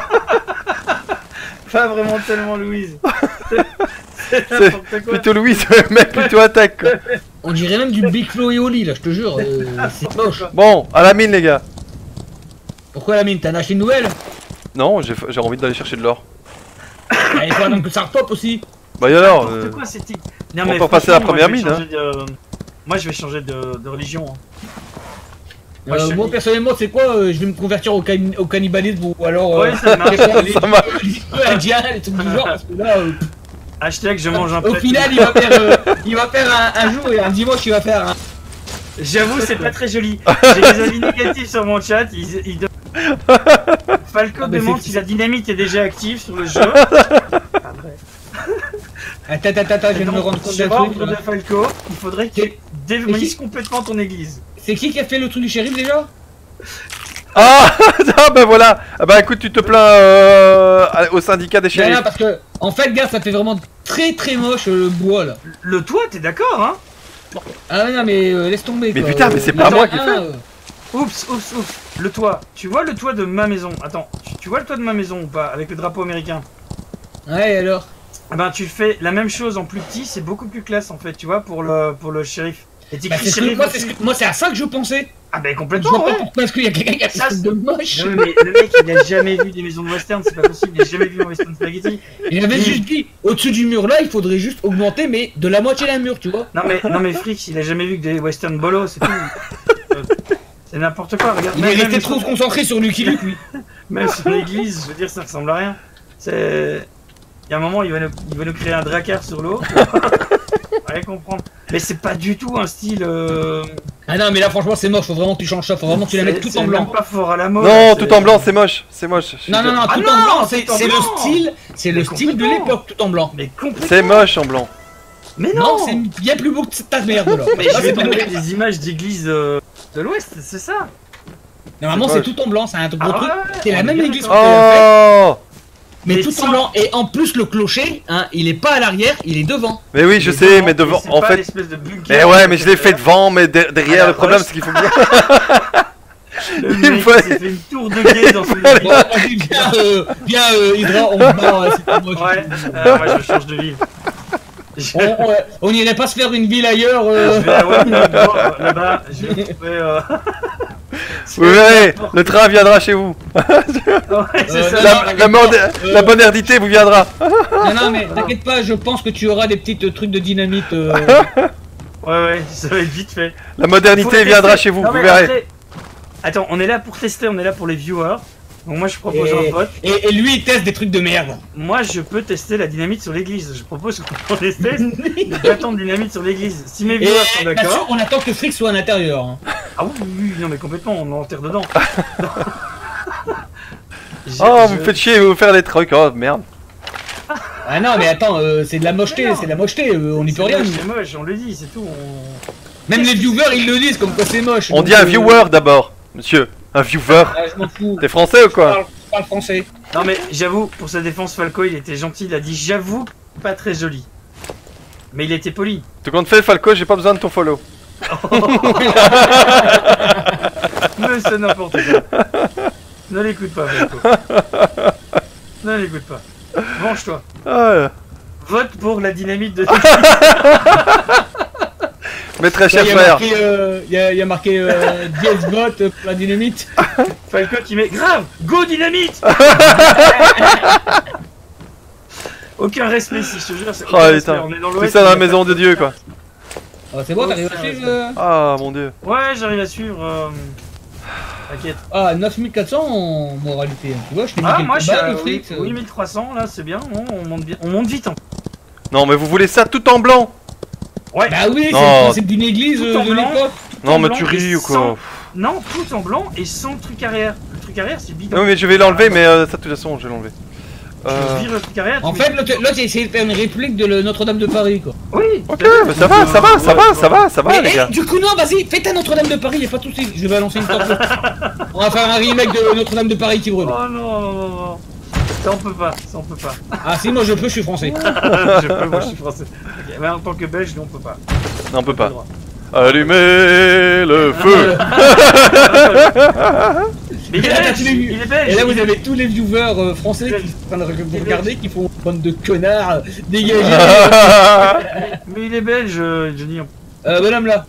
Pas vraiment tellement Louise. C'est C'est n'importe quoi. plutôt Louise, le mec plutôt attaque quoi. On dirait même du Big Flo et Oli là, je te jure. euh, c'est moche. Bon, à la mine les gars. Pourquoi la mine? T'as acheté une nouvelle? Non, j'ai j'ai envie d'aller chercher de l'or. Ah, il faut attendre que ça repop aussi. Bah et alors N'importe euh, quoi, c'était. Non, on mais peut repasser à la franchement, moi, première je vais mine, changer de- Moi, je vais changer de, de religion. hein. Moi, Euh, je te moi dis. personnellement, c'est quoi? euh, Je vais me convertir au, can- au cannibalisme ou alors. Ouais, ça marche. les- Ça marche. les feux indiens, les trucs du genre. Parce que là, euh, Hashtag je mange un au plat. final, il va faire, euh, il va faire un, un jour et un dimanche, il va faire un. J'avoue, c'est pas très joli. J'ai des avis négatifs sur mon chat. Ils, ils de- Falco Ah, bah, demande c'est- si la dynamite est déjà active sur le jeu. Après. Attends, attends, attends, je viens de me rendre compte d'un Sur truc. ordre de là. Falco, il faudrait que tu C'est- démolisses complètement ton église. C'est qui qui a fait le truc du shérif déjà? Ah, ah bah voilà. Ah bah écoute, tu te plains euh, à- au syndicat des Non, shérifs. non, parce que, en fait, gars, ça fait vraiment très très moche euh, le bois là. Le toit, t'es d'accord, hein? Ah non, mais euh, laisse tomber. Mais quoi. putain, mais c'est il pas y en a moi qui ai un, fait. euh, Oups, oups, oups. Le toit. Tu vois le toit de ma maison? Attends, tu, tu vois le toit de ma maison ou pas? Avec le drapeau américain? Ouais, alors. Eh ben, tu fais la même chose en plus petit, c'est beaucoup plus classe en fait, tu vois, pour le, pour le shérif. Et Bah, t'écris c'est ce que- shérif moi, c'est dessus. ce que- moi, c'est à ça que je pensais. Ah ben Je complètement, vois pas ouais. pourquoi est-ce qu'il y a quelqu'un qui a fait Ça, ça de moche. Non, mais le mec il a jamais vu des maisons de western, c'est pas possible, il a jamais vu un western spaghetti. Il avait Mm. juste dit, au-dessus du mur là, il faudrait juste augmenter, mais de la moitié d'un mur, tu vois. Non mais, non mais Frix, il a jamais vu que des western bolos, c'est tout. Euh, C'est n'importe quoi, regarde. Il est même- resté même trop sur- concentré sur Lucky Luke, lui. Même sur l'église, je veux dire, ça ressemble à rien. C'est... Il y a un moment, il va nous, il va nous créer un dracar sur l'eau. Rien comprendre. Mais c'est pas du tout un style... Euh... Ah non, mais là, franchement, c'est moche. Faut vraiment que tu changes ça. Faut vraiment que tu la c'est- mettes tout c'est en blanc. même pas fort à la mode. Non, c'est- tout en blanc, c'est moche. C'est moche. Je suis Non, non, non, Ah tout non, en blanc, c'est tout en c'est le blanc. style, c'est le Mais style de complètement. l'époque, tout en blanc. Mais complètement. C'est moche en blanc. Mais Non, non, c'est bien plus beau que ta merde là. Mais Là, je vais c'est te pas montrer beau. des images d'églises euh, de l'Ouest, c'est ça. Normalement, c'est c'est moche. tout en blanc, c'est un gros Ah truc. ouais, C'est la on même est bien église que d'accord. t'avais faite, Oh. mais Mais tout sans- en blanc. Et en plus, le clocher, hein, il est pas à l'arrière, il est devant. Mais oui, je Mais sais, devant, mais devant, c'est en pas fait. l'espèce de bunker Mais ouais, mais je l'ai que- fait devant, mais de- derrière, Ah, la le problème vache. c'est qu'il faut bien. Le Il mec faut- il s'est fait une tour de guet dans son église. Bon, vas-y, viens, euh, viens, euh, Hydra, on se barre, euh, c'est pas moche. Ouais, euh, moi je change de ville. Je, On, on- on irait pas se faire une ville ailleurs. euh. je vais à Waterloo, là-bas, je vais trouver. Euh... Vous verrez, le train viendra chez vous. Ouais, c'est Euh, ça. non, La, la, moder- la modernité vous viendra. Non, non, mais t'inquiète pas, je pense que tu auras des petits euh, trucs de dynamite. euh. Ouais, ouais, ça va être vite fait. La Faut modernité le viendra tester. chez vous, Non, vous mais verrez. après- Attends, on est là pour tester, on est là pour les viewers. Donc moi je propose Et- un vote. Et, et lui, il teste des trucs de merde. Moi je peux tester la dynamite sur l'église. Je propose qu'on teste les bâtons de dynamite sur l'église. Si mes Et viewers sont bien sûr, d'accord. on attend que Frick soit à l'intérieur. hein. Ah oui, oui, oui, non mais complètement, on enterre dedans. J'ai- Oh, je- vous me faites chier, vous faire des trucs, oh merde. Ah non, mais attends, euh, c'est de la mocheté, Mais non. c'est de la mocheté, euh, on n'y C'est peut rien. moche, nous. C'est moche, on le dit, c'est tout. On... Même Qu'est-ce les que viewers, c'est ils le disent, comme quoi c'est moche. On donc, dit un euh, viewer d'abord, monsieur. Un viewer. Ah, je m'en fous. T'es français ou Je quoi? parle, je parle français. Non mais j'avoue, pour sa défense, Falco, il était gentil, il a dit j'avoue, pas très joli. Mais il était poli. Tout compte fait, Falco, j'ai pas besoin de ton follow. Mais c'est n'importe quoi. Ne l'écoute pas, Falco. Ne l'écoute pas. Venge-toi. Ah, Vote pour la dynamite de... mes très Il chers y a frères. marqué, euh, il y a, il y a marqué euh, dièse vote pour la dynamite. Falco qui met grave, go dynamite. Aucun respect si je te jure, c'est Oh aucun respect. putain, On est dans tout l'ouest. ça dans on la a maison de Dieu quoi. Ah, c'est bon, t'arrives à suivre euh... Ah mon dieu. pas- Ouais, j'arrive à suivre. euh, T'inquiète. Ah, neuf mille quatre cents en moralité. Tu vois, je t'ai mis Ah, quelques moi je suis balles, à le fric. euh. huit mille trois cents là, c'est bien. On, on monte bien. On monte vite. Hein. Non mais vous voulez ça tout en blanc? Ouais. Bah oui, c'est Non. le principe d'une église Tout euh, en de blanc. l'époque. Non mais blanc tu et ris ou sans- quoi? Non, tout en blanc et sans truc arrière. Le truc arrière, c'est bidon. Non mais je vais l'enlever mais euh, ça de toute façon je vais l'enlever. Je Euh... vire le truc arrière. En tu fait, mets- l'autre, l'autre, il essayé de faire une réplique de le Notre-Dame de Paris, quoi. Oui. Ok, tout à fait. mais ça va, ça va, ça va, ça va, ça va Mais, les hey, gars. du coup, non, vas-y, fais ta Notre-Dame de Paris, y'a pas de soucis. Je vais lancer une torche. On va faire un remake de Notre-Dame de Paris qui brûle. Oh non, non, non, non. Ça on peut pas, ça on peut pas. Ah, si, moi je peux, je suis français. je peux, moi je suis français. Ok, mais en tant que belge, nous on peut pas. Non on peut Pas pas. le droit. Allumez le feu. Mais il est Et là, belge, tu l'as vu. il est belge. Et là, vous il est- avez tous les viewers euh, français qui sont en train de Il est regarder, qui font bande de connards, dégagez. Mais il est belge, euh, Johnny. Euh, madame là.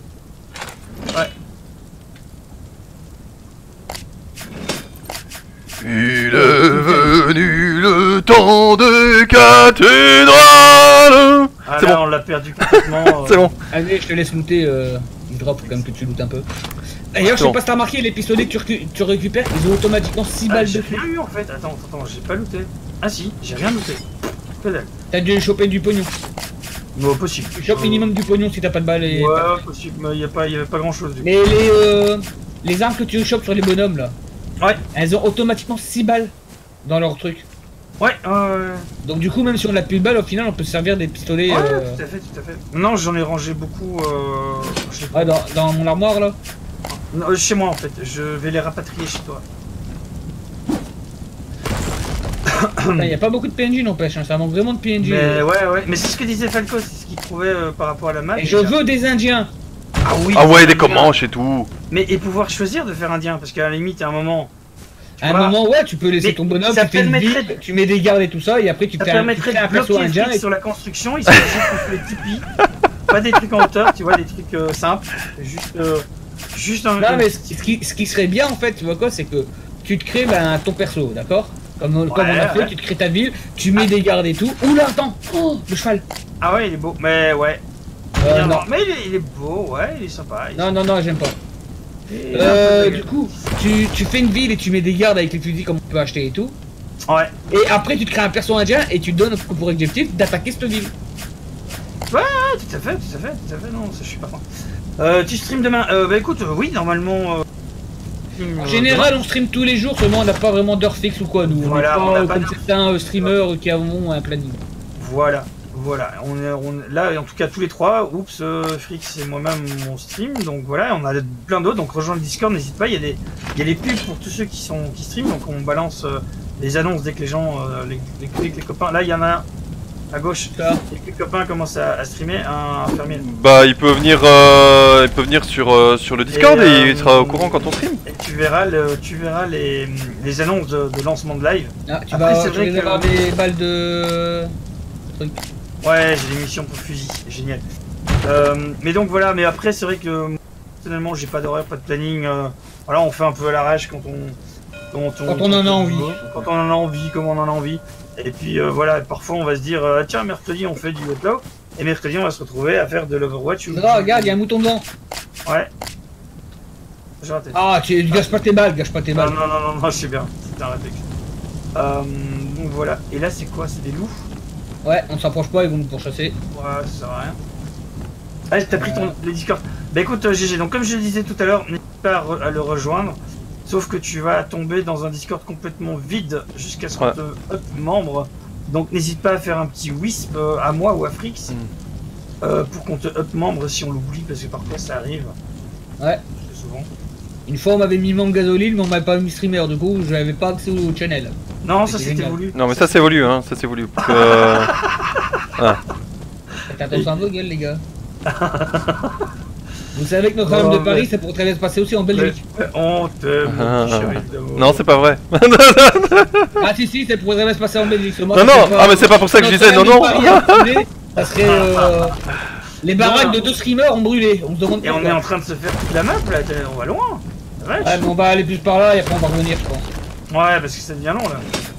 Il est venu le temps des cathédrales. Ah C'est là, bon. on l'a perdu complètement. euh. C'est bon. Allez, je te laisse looter. Euh, je drop quand même que tu lootes un peu. D'ailleurs, je sais Bon. pas si t'as remarqué, les pistolets que tu, recu- tu récupères, ils ont automatiquement six Ah, balles j'ai dessus. rien eu en fait. Attends, attends, j'ai pas looté. Ah si, j'ai rien looté. Que dalle. T'as dû choper du pognon. Non, possible. Tu chopes minimum du pognon si t'as pas de balles. Et... Ouais, possible, mais y a pas, y avait pas grand chose du coup. Mais les, euh, les armes que tu chopes sur les bonhommes là, Ouais, elles ont automatiquement six balles dans leur truc. ouais, euh... Donc du coup, même si on a plus de balles, au final, on peut se servir des pistolets. ouais, euh, tout à fait, tout à fait. Non, j'en ai rangé beaucoup. Euh... je sais pas. ouais, dans, dans mon armoire là. Non, euh, chez moi en fait. Je vais les rapatrier chez toi. Il y a pas beaucoup de P N J n'empêche, hein, ça manque vraiment de P N J. Mais ouais, ouais. Mais c'est ce que disait Falco, c'est ce qu'il trouvait euh, par rapport à la map. Et je veux des Indiens. Ah oui. Ah ouais, des indien. Comanches et tout. Mais et pouvoir choisir de faire indien, parce qu'à la limite, à un moment. tu À un vois, moment, ouais, tu peux laisser Mais ton bonhomme, ça tu fais une permettrait ville, de- tu mets des gardes et tout ça, et après tu Ça fais un, tu permettrait crées un de perso bloquer indien. indien Et... sur la construction, ils sont juste contre les tipis. Pas des trucs en hauteur, tu vois, des trucs euh, simples. Juste, euh, juste un. Non, mais ce qui, ce qui serait bien en fait, tu vois quoi, c'est que tu te crées ben, ton perso, d'accord comme, on- comme on a fait, ouais. tu te crées ta ville, tu mets des gardes et tout. Oula, attends, oh, le cheval. Ah ouais, il est beau. Mais ouais. Euh, Bien, non. non. Mais il est, il est beau, ouais, il est sympa. il- non, non, non, j'aime pas. il est Euh, un peu du coup, tu, tu fais une ville et tu mets des gardes avec les fusils comme on peut acheter et tout. Ouais. Et après, tu te crées un perso indien et tu te donnes pour objectif d'attaquer cette ville. Ah, tout à fait, tout à fait, tout à fait, non, ça je suis pas fan. Euh, tu stream demain euh, Bah écoute, euh, oui, normalement. Euh, stream, En euh, général, on stream tous les jours, seulement on n'a pas vraiment d'heure fixe ou quoi, nous. Voilà, on on n'est n'a pas pas euh, comme d'heure certains euh, streamers qui ont un planning. demain. Voilà, voilà. On est, on, là, en tout cas, tous les trois, Oups, euh, Frix et moi-même, on stream. Donc voilà, on a plein d'autres. Donc rejoins le Discord, n'hésite pas. Il y a des, il y a les pubs pour tous ceux qui sont qui streament. Donc on balance euh, les annonces dès que les gens, euh, les, les, dès que les copains. Là, il y en a un à gauche. Ça. Dès que les copains commencent à, à streamer, un fermier. Bah il peut venir, euh, il peut venir sur euh, sur le Discord et, Et, euh, il sera au courant quand on stream. Et tu verras, le, tu verras les, les annonces de, de lancement de live. Ah, tu Après, vas c'est tu vrai vas que- avoir des balles de. Ouais, j'ai des missions pour fusil, c'est génial. Euh, mais donc voilà, mais après c'est vrai que personnellement j'ai pas d'horaire, pas de planning. Euh, voilà, on fait un peu à l'arrache quand on, quand on, Quand on en a envie. Quand on en a envie, comme on en a envie. Et puis euh, voilà, parfois on va se dire euh, tiens mercredi on fait du Outlaw et mercredi on va se retrouver à faire de l'Overwatch. ou- Ah, regarde, il y a un mouton blanc. Ouais. J'ai raté. Ah, tu gâches pas tes balles, gâche pas tes non, balles. non, non, non, non, je sais bien. C'était un réflexe. Euh, donc voilà. Et là c'est quoi? C'est des loups? Ouais, on s'approche pas, ils vont nous pourchasser. Ouais, ça sert à rien. Ah, t'as pris ton le Discord. Bah écoute, euh, G G, donc comme je le disais tout à l'heure, pas à, re- à le rejoindre. Sauf que tu vas tomber dans un Discord complètement vide jusqu'à ce qu'on Ouais. te up membre. Donc n'hésite pas à faire un petit wisp euh, à moi ou à Frix Mm. euh, pour qu'on te up membre si on l'oublie, parce que parfois ça arrive. Ouais. Très souvent. Une fois on m'avait mis membre gasoline mais on m'avait pas mis streamer, du coup j'avais pas accès au channel. Non, ça C'est c'était génial. voulu. Non mais ça c'est voulu, hein, ça c'est voulu. Parce que, euh, Faites attention à vos gueules les gars. Vous savez que Notre-Dame Oh, de Paris mais- ça pourrait très bien se passer aussi en Belgique. Mais on t'aime, mon petit shérif d'amour. Non, c'est pas vrai. Ah si si ça pourrait très bien se passer en Belgique. Seulement, Non, ça non, serait ah, mais c'est pas pour ça que je disais, non, Notre-Dame de non. Paris a brûlé, ça serait euh, les baraques de deux streamers ont brûlé. On se demande Et on pourquoi. est en train de se faire toute la map là, t'es- on va loin. La vache. Ouais mais on va aller plus par là et après on va revenir je pense. Ouais, parce que ça devient long là.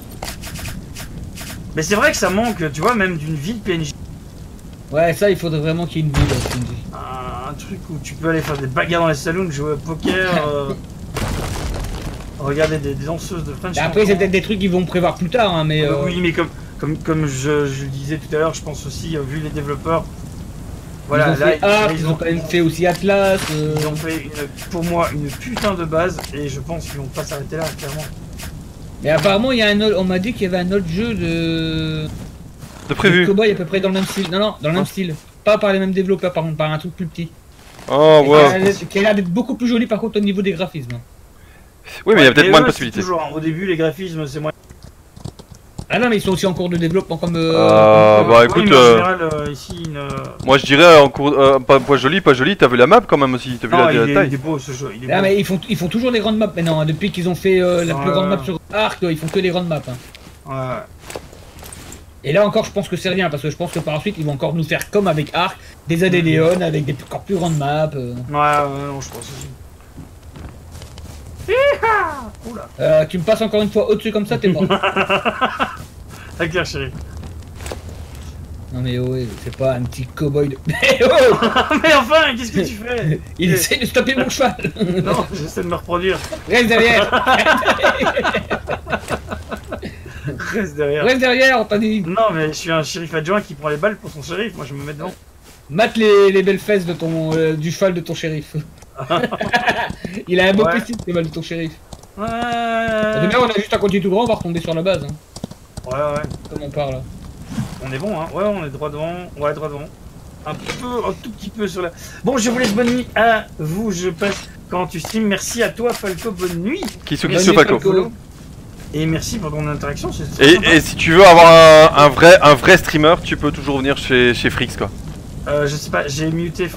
Mais c'est vrai que ça manque, tu vois, même d'une ville P N J. Ouais ça il faudrait vraiment qu'il y ait une ville. là, P N J. Un, un truc où tu peux aller faire des bagarres dans les salons, jouer au poker, euh, regarder des, des danseuses de French. Et après c'est Cancan. peut-être des trucs qu'ils vont prévoir plus tard hein, mais... Ah bah euh, oui, mais comme, comme, comme je, je le disais tout à l'heure, je pense aussi, euh, vu les développeurs, voilà, ils ont là, fait Ark, ils, ils ont quand même fait aussi Atlas. euh, ils ont fait une, pour moi une putain de base, et je pense qu'ils vont pas s'arrêter là, clairement. Mais apparemment il y a un autre, on m'a dit qu'il y avait un autre jeu de... De prévu. de Cowboy à peu près dans le même style. Non non, dans le même Ah. style. Pas par les mêmes développeurs par contre, par un truc plus petit. Oh Et qui a ouais. l'air d'être- qui a l'air d'être beaucoup plus joli par contre au niveau des graphismes. Oui, mais il y a peut-être Et moins de eux, c'est possibilités. toujours, hein, au début, les graphismes, c'est moins. Ah non mais ils sont aussi en cours de développement comme... euh, Euh, comme- bah Oui, écoute, mais en euh, général, euh, ici, une, euh, moi je dirais en cours, euh, pas, pas joli, pas joli. T'as vu la map quand même aussi, t'as vu non, la, il, la est, il taille. est beau ce jeu, il est Ah beau. mais ils font, ils font toujours des grandes maps maintenant, hein. Depuis qu'ils ont fait euh, la plus Ouais. grande map sur Ark, ils font que des grandes maps. hein. Ouais. Et là encore je pense que c'est rien parce que je pense que par la suite ils vont encore nous faire comme avec Ark, des Adéléon avec des encore plus grandes maps. euh. Ouais, ouais, non, je pense aussi. Hiha Oula, Euh, tu me passes encore une fois au-dessus comme ça, t'es mort. très clair, chérie. Non mais oh, ouais, c'est pas un petit cowboy de... Mais oh, Mais enfin, qu'est-ce que tu fais? il essaie de stopper mon cheval. Non, j'essaie de me reproduire. Reste derrière. Reste derrière. Reste derrière, on t'a dit. Non, mais je suis un shérif adjoint qui prend les balles pour son shérif. Moi, je me mets devant. Mate les, les belles fesses de ton, euh, du cheval de ton shérif. Il a un beau Ouais. petit le cheval de ton shérif. Ouais. Demain on a juste à continuer tout droit, on va retomber sur la base. Hein, Ouais, ouais. comme on parle. On est bon, hein. Ouais, on est droit devant. Ouais, droit devant. Un peu, un tout petit peu sur la. Bon, je vous laisse bonne nuit à vous. Je passe quand tu streams. Merci à toi, Falco. Bonne nuit. Kisu Bonne Kisu nuit, Paco. Falco. Et merci pour ton interaction. C'est très Et, sympa. et si tu veux avoir un, un vrai, un vrai streamer, tu peux toujours venir chez, chez Frix quoi. Euh, je sais pas, j'ai muté.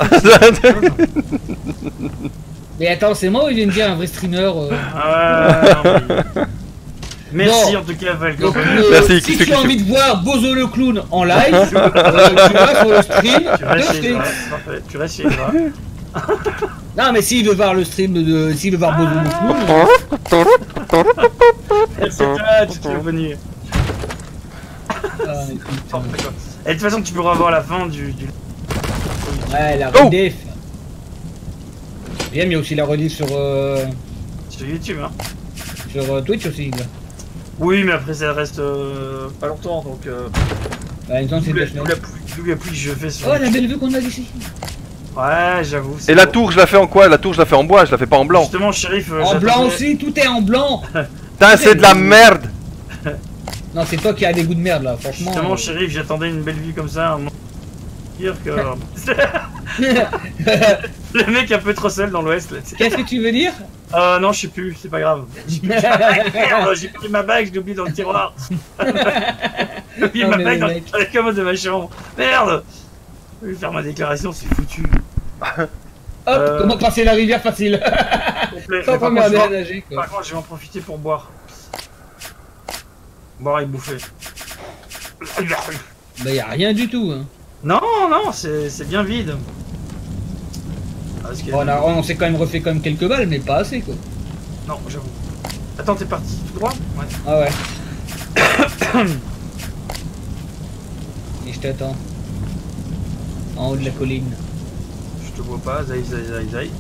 Mais attends, c'est moi ou il vient de dire un vrai streamer euh... Ah, ouais, non, mais- Merci Bon. en tout cas, Falco. Donc, Bonne euh, nuit. Merci, si qui tu as se- envie de voir Bozo le clown en live, euh, tu vas sur le stream Tu de restes chez Frix. Eva. Parfait. Tu restes chez Eva. Non mais s'il veut voir le stream de... S'il veut voir Bozo le clown... Merci à toi, tu te fais bonne nuit. Ah, putain. Et de toute façon, tu pourras voir la fin du. du... Ouais, la Oh. rediff. Bien, mais il y a aussi la rediff sur, euh, sur YouTube, hein. sur euh, Twitch aussi. Là. Oui, mais après, ça reste euh, pas longtemps donc. Euh, Bah, une temps, c'est D'où la, deux d'où semaines. la pluie- d'où la pluie que je fais sur. Oh, la belle vue qu'on a d'ici. Ouais, j'avoue. c'est Et la beau. tour, je la fais en quoi? La tour, je la fais en bois, je la fais pas en blanc. Justement, shérif. euh, En j'attendais- blanc aussi, tout est en blanc. Putain, c'est de la merde! Non, c'est toi qui as des goûts de merde là, franchement. Justement, euh. shérif, j'attendais une belle vue comme ça. Un moment. Dire que. Le mec un peu trop seul dans l'ouest là. tu sais. Qu'est-ce que tu veux dire? Euh, non, je sais plus, c'est pas grave. Merde, j'ai pris ma bague, je l'ai oublié dans le tiroir. J'ai oublié Non, ma mais bague le dans, mec. dans la commode de ma chambre. Merde! Je vais faire ma déclaration, c'est foutu. Hop, Euh. comment passer la rivière facile. Complet. Sans Mais par, contre, je t'emmerder vais à en- nager quoi. par contre, je vais en profiter pour boire. Boire et bouffer. Bah, y a rien du tout. Hein. Non, non, c'est c'est bien vide. Parce que- Bon, on, a- on s'est quand même refait quand même quelques balles, mais pas assez quoi. Non, j'avoue. Attends, t'es parti tout droit? Ouais. Ah ouais. Et je t'attends. En haut de la colline. Je te vois pas, zaï, zaï, zaï, zaï.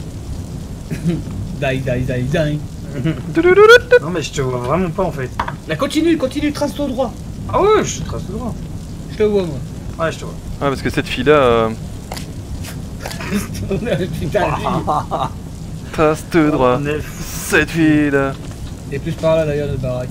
Die, die, die, die. Non, mais je te vois vraiment pas en fait. Là, continue, continue, trace ton droit. Ah ouais, je trace tout droit. Je te vois, moi. Ouais, je te vois. Ouais, parce que cette fille-là. Euh... Putain, trace tout droit. On est Cette ville. Et plus par là d'ailleurs de baraque.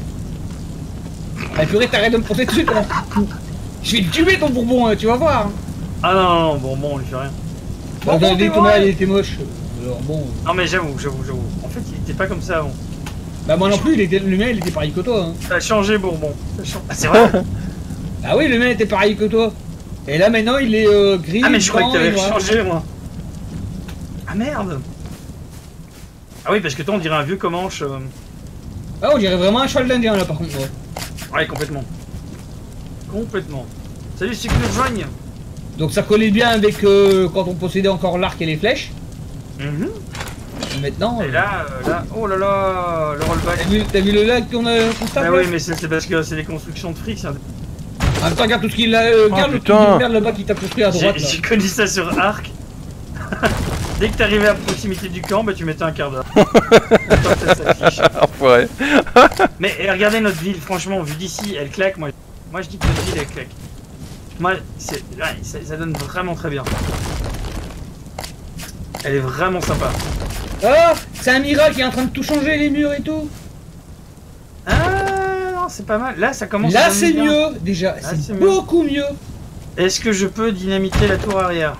Ah purée, t'arrêtes de me foncer dessus toi. Je vais te tuer ton bourbon, hein, tu vas voir. Ah non, non, non, bon, bon, on lui fait rien. Bon, bon, bon, t'es ton vrai. il était moche. Alors bon. Non, mais j'avoue, j'avoue, j'avoue. En fait, il était pas comme ça avant. Bah moi non plus, il était, le mien il était pareil que toi. Hein. Ça a changé, Bourbon. Ça a changé. Ah, c'est vrai. Ah oui, le mien était pareil que toi. Et là maintenant il est euh, gris. Ah, mais je croyais que blanc et t'avais noir. changé, moi. Ah merde. Ah oui, parce que toi, on dirait un vieux Comanche. euh, Ah on dirait vraiment un cheval d'Indien là par contre. Ouais. Ouais, complètement. Complètement. Salut, c'est que nous rejoignent. Donc ça collait bien avec euh, quand on possédait encore l'arc et les flèches. Mhm. Et maintenant. Et euh, là, euh, là, oh là là, le rollback. T'as vu, t'as vu le lac qu'on a qu'on se tape, Ah là oui, mais c'est c'est parce que c'est les constructions de fric. c'est un- En même temps, regarde tout ce qu'il a. Euh, Oh, regarde le putain. truc de merde là-bas qui t'a construit à J'ai droite là. j'ai connu ça sur Arc. Dès que t'arrivais à proximité du camp, bah tu mettais un quart d'heure. Ça s'affiche. Enfoiré. Mais et regardez notre ville, franchement, vu d'ici, elle claque. Moi, moi je dis que notre ville elle claque. Moi, c'est, ouais, ça, ça donne vraiment très bien. Elle est vraiment sympa. Oh, c'est un miracle qui est en train de tout changer, les murs et tout. Ah non, c'est pas mal. Là, ça commence. Là à c'est bien. mieux, déjà, c'est c'est mieux. beaucoup mieux. Est-ce que je peux dynamiter la tour arrière?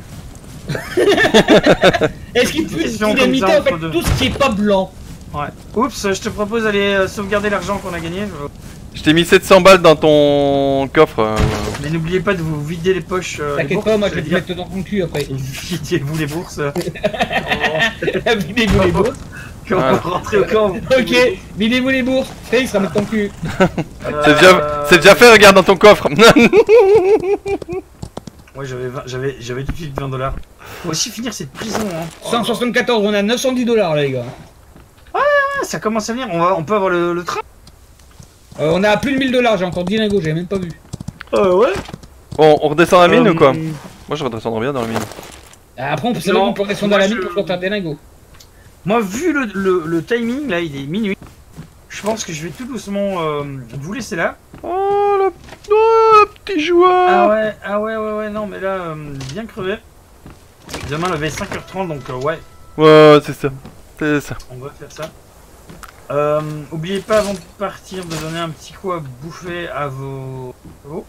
Est-ce qu'il Petite peut question comme dynamiter ça en fait entre deux. tout ce qui est pas blanc? Ouais. Oups, je te propose d'aller euh, sauvegarder l'argent qu'on a gagné. Je t'ai mis sept cents balles dans ton coffre. euh, Mais n'oubliez pas de vous vider les poches. euh, les T'inquiète bourses, pas, moi je je vais veux te dire. mettre dans ton cul après. Et videz-vous les bourses. Videz-vous les bourses. Quand on va rentrer au camp. Ok, videz-vous les bourses. Fais, ça met ton cul. C'est déjà, c'est déjà fait, regarde dans ton coffre. Ouais, j'avais vingt- j'avais j'avais tout de suite vingt dollars. Faut aussi finir cette prison. Hein. cent soixante-quatorze, on a neuf cent dix dollars là les gars. Ah, ça commence à venir. On va, on peut avoir le, le train. Euh, on a à plus de mille dollars, j'ai encore dix lingots, j'ai même pas vu. Ah ouais. Bon, on redescend la mine Euh, ou quoi? Moi je redescendrai bien dans la mine. Après on peut Non, savoir qu'on peut descendre dans moi, la mine je- pour sortir des lingots. Moi, vu le, le, le timing, là, il est minuit. Je pense que je vais tout doucement euh, vous laisser là. Oh le, oh, le petit joueur. Ah ouais, ah ouais, ouais, ouais, non, mais là, euh, bien crevé. Demain, levé cinq heures trente, donc euh, ouais, Ouais, c'est ça. C'est ça. on va faire ça. Euh, oubliez pas avant de partir de donner un petit coup à bouffer à vos chevaux.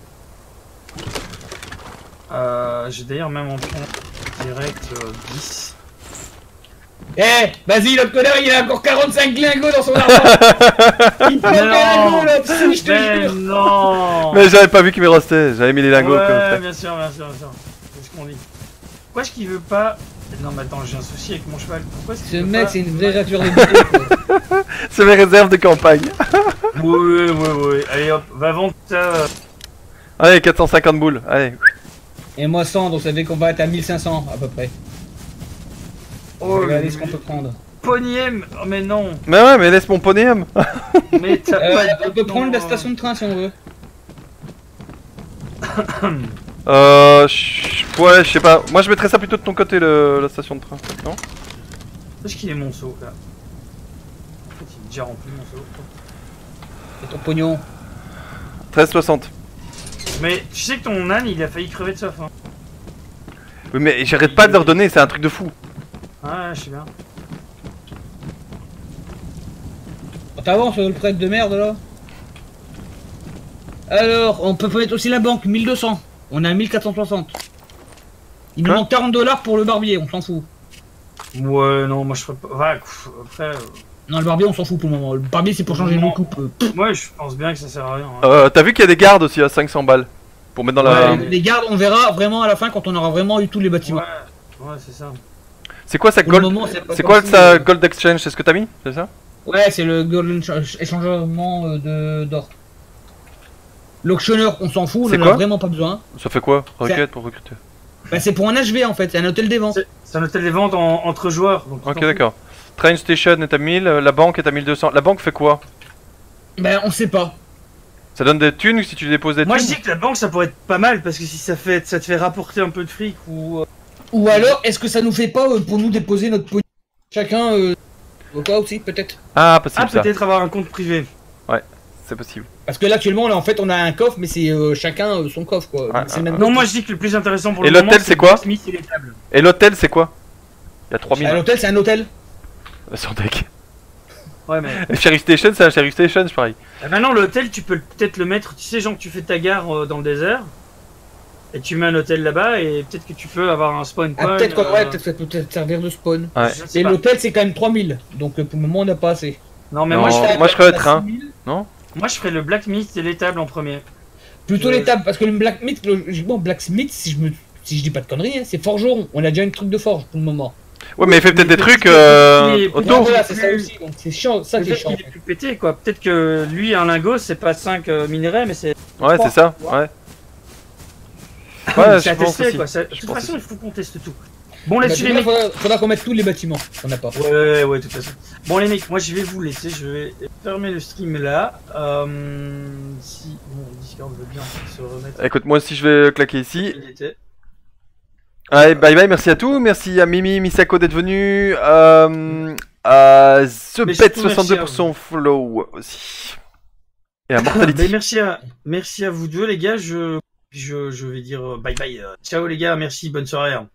Euh, J'ai d'ailleurs même en prendre direct euh, dix. Eh, vas-y, l'autre connard, il a encore quarante-cinq lingots dans son armoire. Il prend des Non. lingots là, si, je te Mais jure. non. Mais j'avais pas vu qu'il me restait, j'avais mis les lingots ouais, comme ça. bien sûr, bien sûr, bien sûr. C'est ce qu'on dit. Pourquoi est-ce qu'il veut pas... Non mais attends, j'ai un souci avec mon cheval. Pourquoi est-ce Ce qu'il veut mec, pas... c'est une vraie rature de bouteille. C'est mes réserves de campagne. Ouais, ouais, ouais. Allez hop, va vendre ça. euh, Allez, quatre cent cinquante boules, allez. Et moi cent, donc ça fait qu'on va être à mille cinq cents à peu près. Oh, Regardez le ce qu'on peut prendre. Poniem. Oh mais non. Mais ouais, mais laisse mon poney homme. Mais t'as Euh, pas de... on peut prendre la non. station de train si on veut. Euh, je- ouais, je sais pas. Moi je mettrais ça plutôt de ton côté, le... la station de train. Non? Où est-ce qu'il est mon seau là? En fait, il est déjà rempli mon seau. Et ton pognon. treize soixante. Mais tu sais que ton âne, il a failli crever de soif. Hein. Oui, mais j'arrête pas de leur donner, c'est un truc de fou. Ouais, je sais bien. On t'avance le prêtre de merde là. Alors, on peut mettre aussi la banque, mille deux cents. On a mille quatre cent soixante. Il nous Quoi manque quarante dollars pour le barbier, on s'en fout. Ouais, non, moi je ferais pas... Ouais, pff, après... euh, Non, le barbier, on s'en fout pour le moment. Le barbier, c'est pour changer Non. nos coupes. Euh, Moi je pense bien que ça sert à rien. hein. Euh, t'as vu qu'il y a des gardes aussi à cinq cents balles pour mettre dans la. Ouais. les- Les gardes, on verra vraiment à la fin quand on aura vraiment eu tous les bâtiments. Ouais, ouais, c'est ça. C'est quoi ça Pour le gold? moment, c'est pas C'est comme quoi si, ça euh, gold exchange? C'est ce que t'as mis? C'est ça? Ouais, c'est le golden ch- échangement euh, de d'or. L'auctionneur, on s'en fout, on C'est en a quoi vraiment pas besoin. Ça fait quoi? Requête pour recruter. Bah, c'est pour un H V en fait, c'est un hôtel des ventes. C'est c'est un hôtel des ventes en- entre joueurs. Donc tu Ok, t'en d'accord. Train station est à mille, euh, la banque est à mille deux cents. La banque fait quoi? Bah, on sait pas. Ça donne des thunes si tu déposes des fous. Moi je thunes? dis que la banque ça pourrait être pas mal parce que si ça fait ça te fait rapporter un peu de fric ou... euh, Ou alors, est-ce que ça nous fait pas euh, pour nous déposer notre pognon chacun euh, au cas aussi, peut-être. Ah, possible Ah ça. peut-être avoir un compte privé. C'est possible. Parce que là, actuellement, là, en fait, on a un coffre, mais c'est euh, chacun euh, son coffre, quoi. Ouais, Donc, c'est le ouais, même Non coffre. moi je dis que le plus intéressant pour Et le moment l'hôtel, c'est quoi Smith et les tables. Et l'hôtel c'est quoi? Il y a trois mille. Ah, l'hôtel, c'est un hôtel. euh, sur deck. Ouais, mais. Sheriff Station, c'est un Sheriff Station, je parie. Ah, maintenant, l'hôtel, tu peux peut-être le mettre. Tu sais, genre, tu fais ta gare euh, dans le désert. Et tu mets un hôtel là-bas. Et peut-être que tu peux avoir un spawn Ah, point. peut-être quoi, euh, ouais, peut-être ça peut peut-être servir de spawn. Ouais. je ne sais Et pas. l'hôtel, c'est quand même trois mille. Donc, euh, pour le moment, on n'a pas assez. Non, mais Non, moi, je ferais, moi je ferais le train. six mille. Non? moi, je ferais le Black Myth et l'étable en premier. Plutôt Je- l'étape, parce que le Blacksmith, logiquement, Blacksmith, si je me. Si je dis pas de conneries, hein, c'est forgeron. On a déjà une truc de forge pour le moment. Ouais, mais il fait peut-être des mais trucs peut-être euh, qu'il est- Ouais, auto. voilà, c'est ça aussi. Donc, c'est chiant, ça qui est Peut-être chiant. qu'il est plus pété, quoi. Peut-être que lui, un lingot, c'est pas cinq minerais, mais c'est. Ouais, c'est ça, ouais. c'est Ouais, à je pense tester, aussi. quoi. Ça- De Je toute pense façon, aussi. il faut qu'on teste tout. Bon, Bah, là-dessus, les déjà, mecs. faudra, faudra qu'on mette tous les bâtiments. On n'a pas. Ouais, ouais, de toute façon. Bon, les mecs, moi, je vais vous laisser. Je vais fermer le stream là. Euh, si bon, Discord veut bien se remettre. Écoute, moi aussi je vais claquer ici. Il était. Allez, bye bye, merci à tous. Merci à Mimi, Misako d'être venu. Euh, à Mais The Pet surtout, soixante-deux merci à pour son follow aussi. Et à Mortality. Mais merci à, merci à vous deux, les gars. Je, je, je vais dire euh, bye bye. Euh, Ciao, les gars. Merci. Bonne soirée. hein.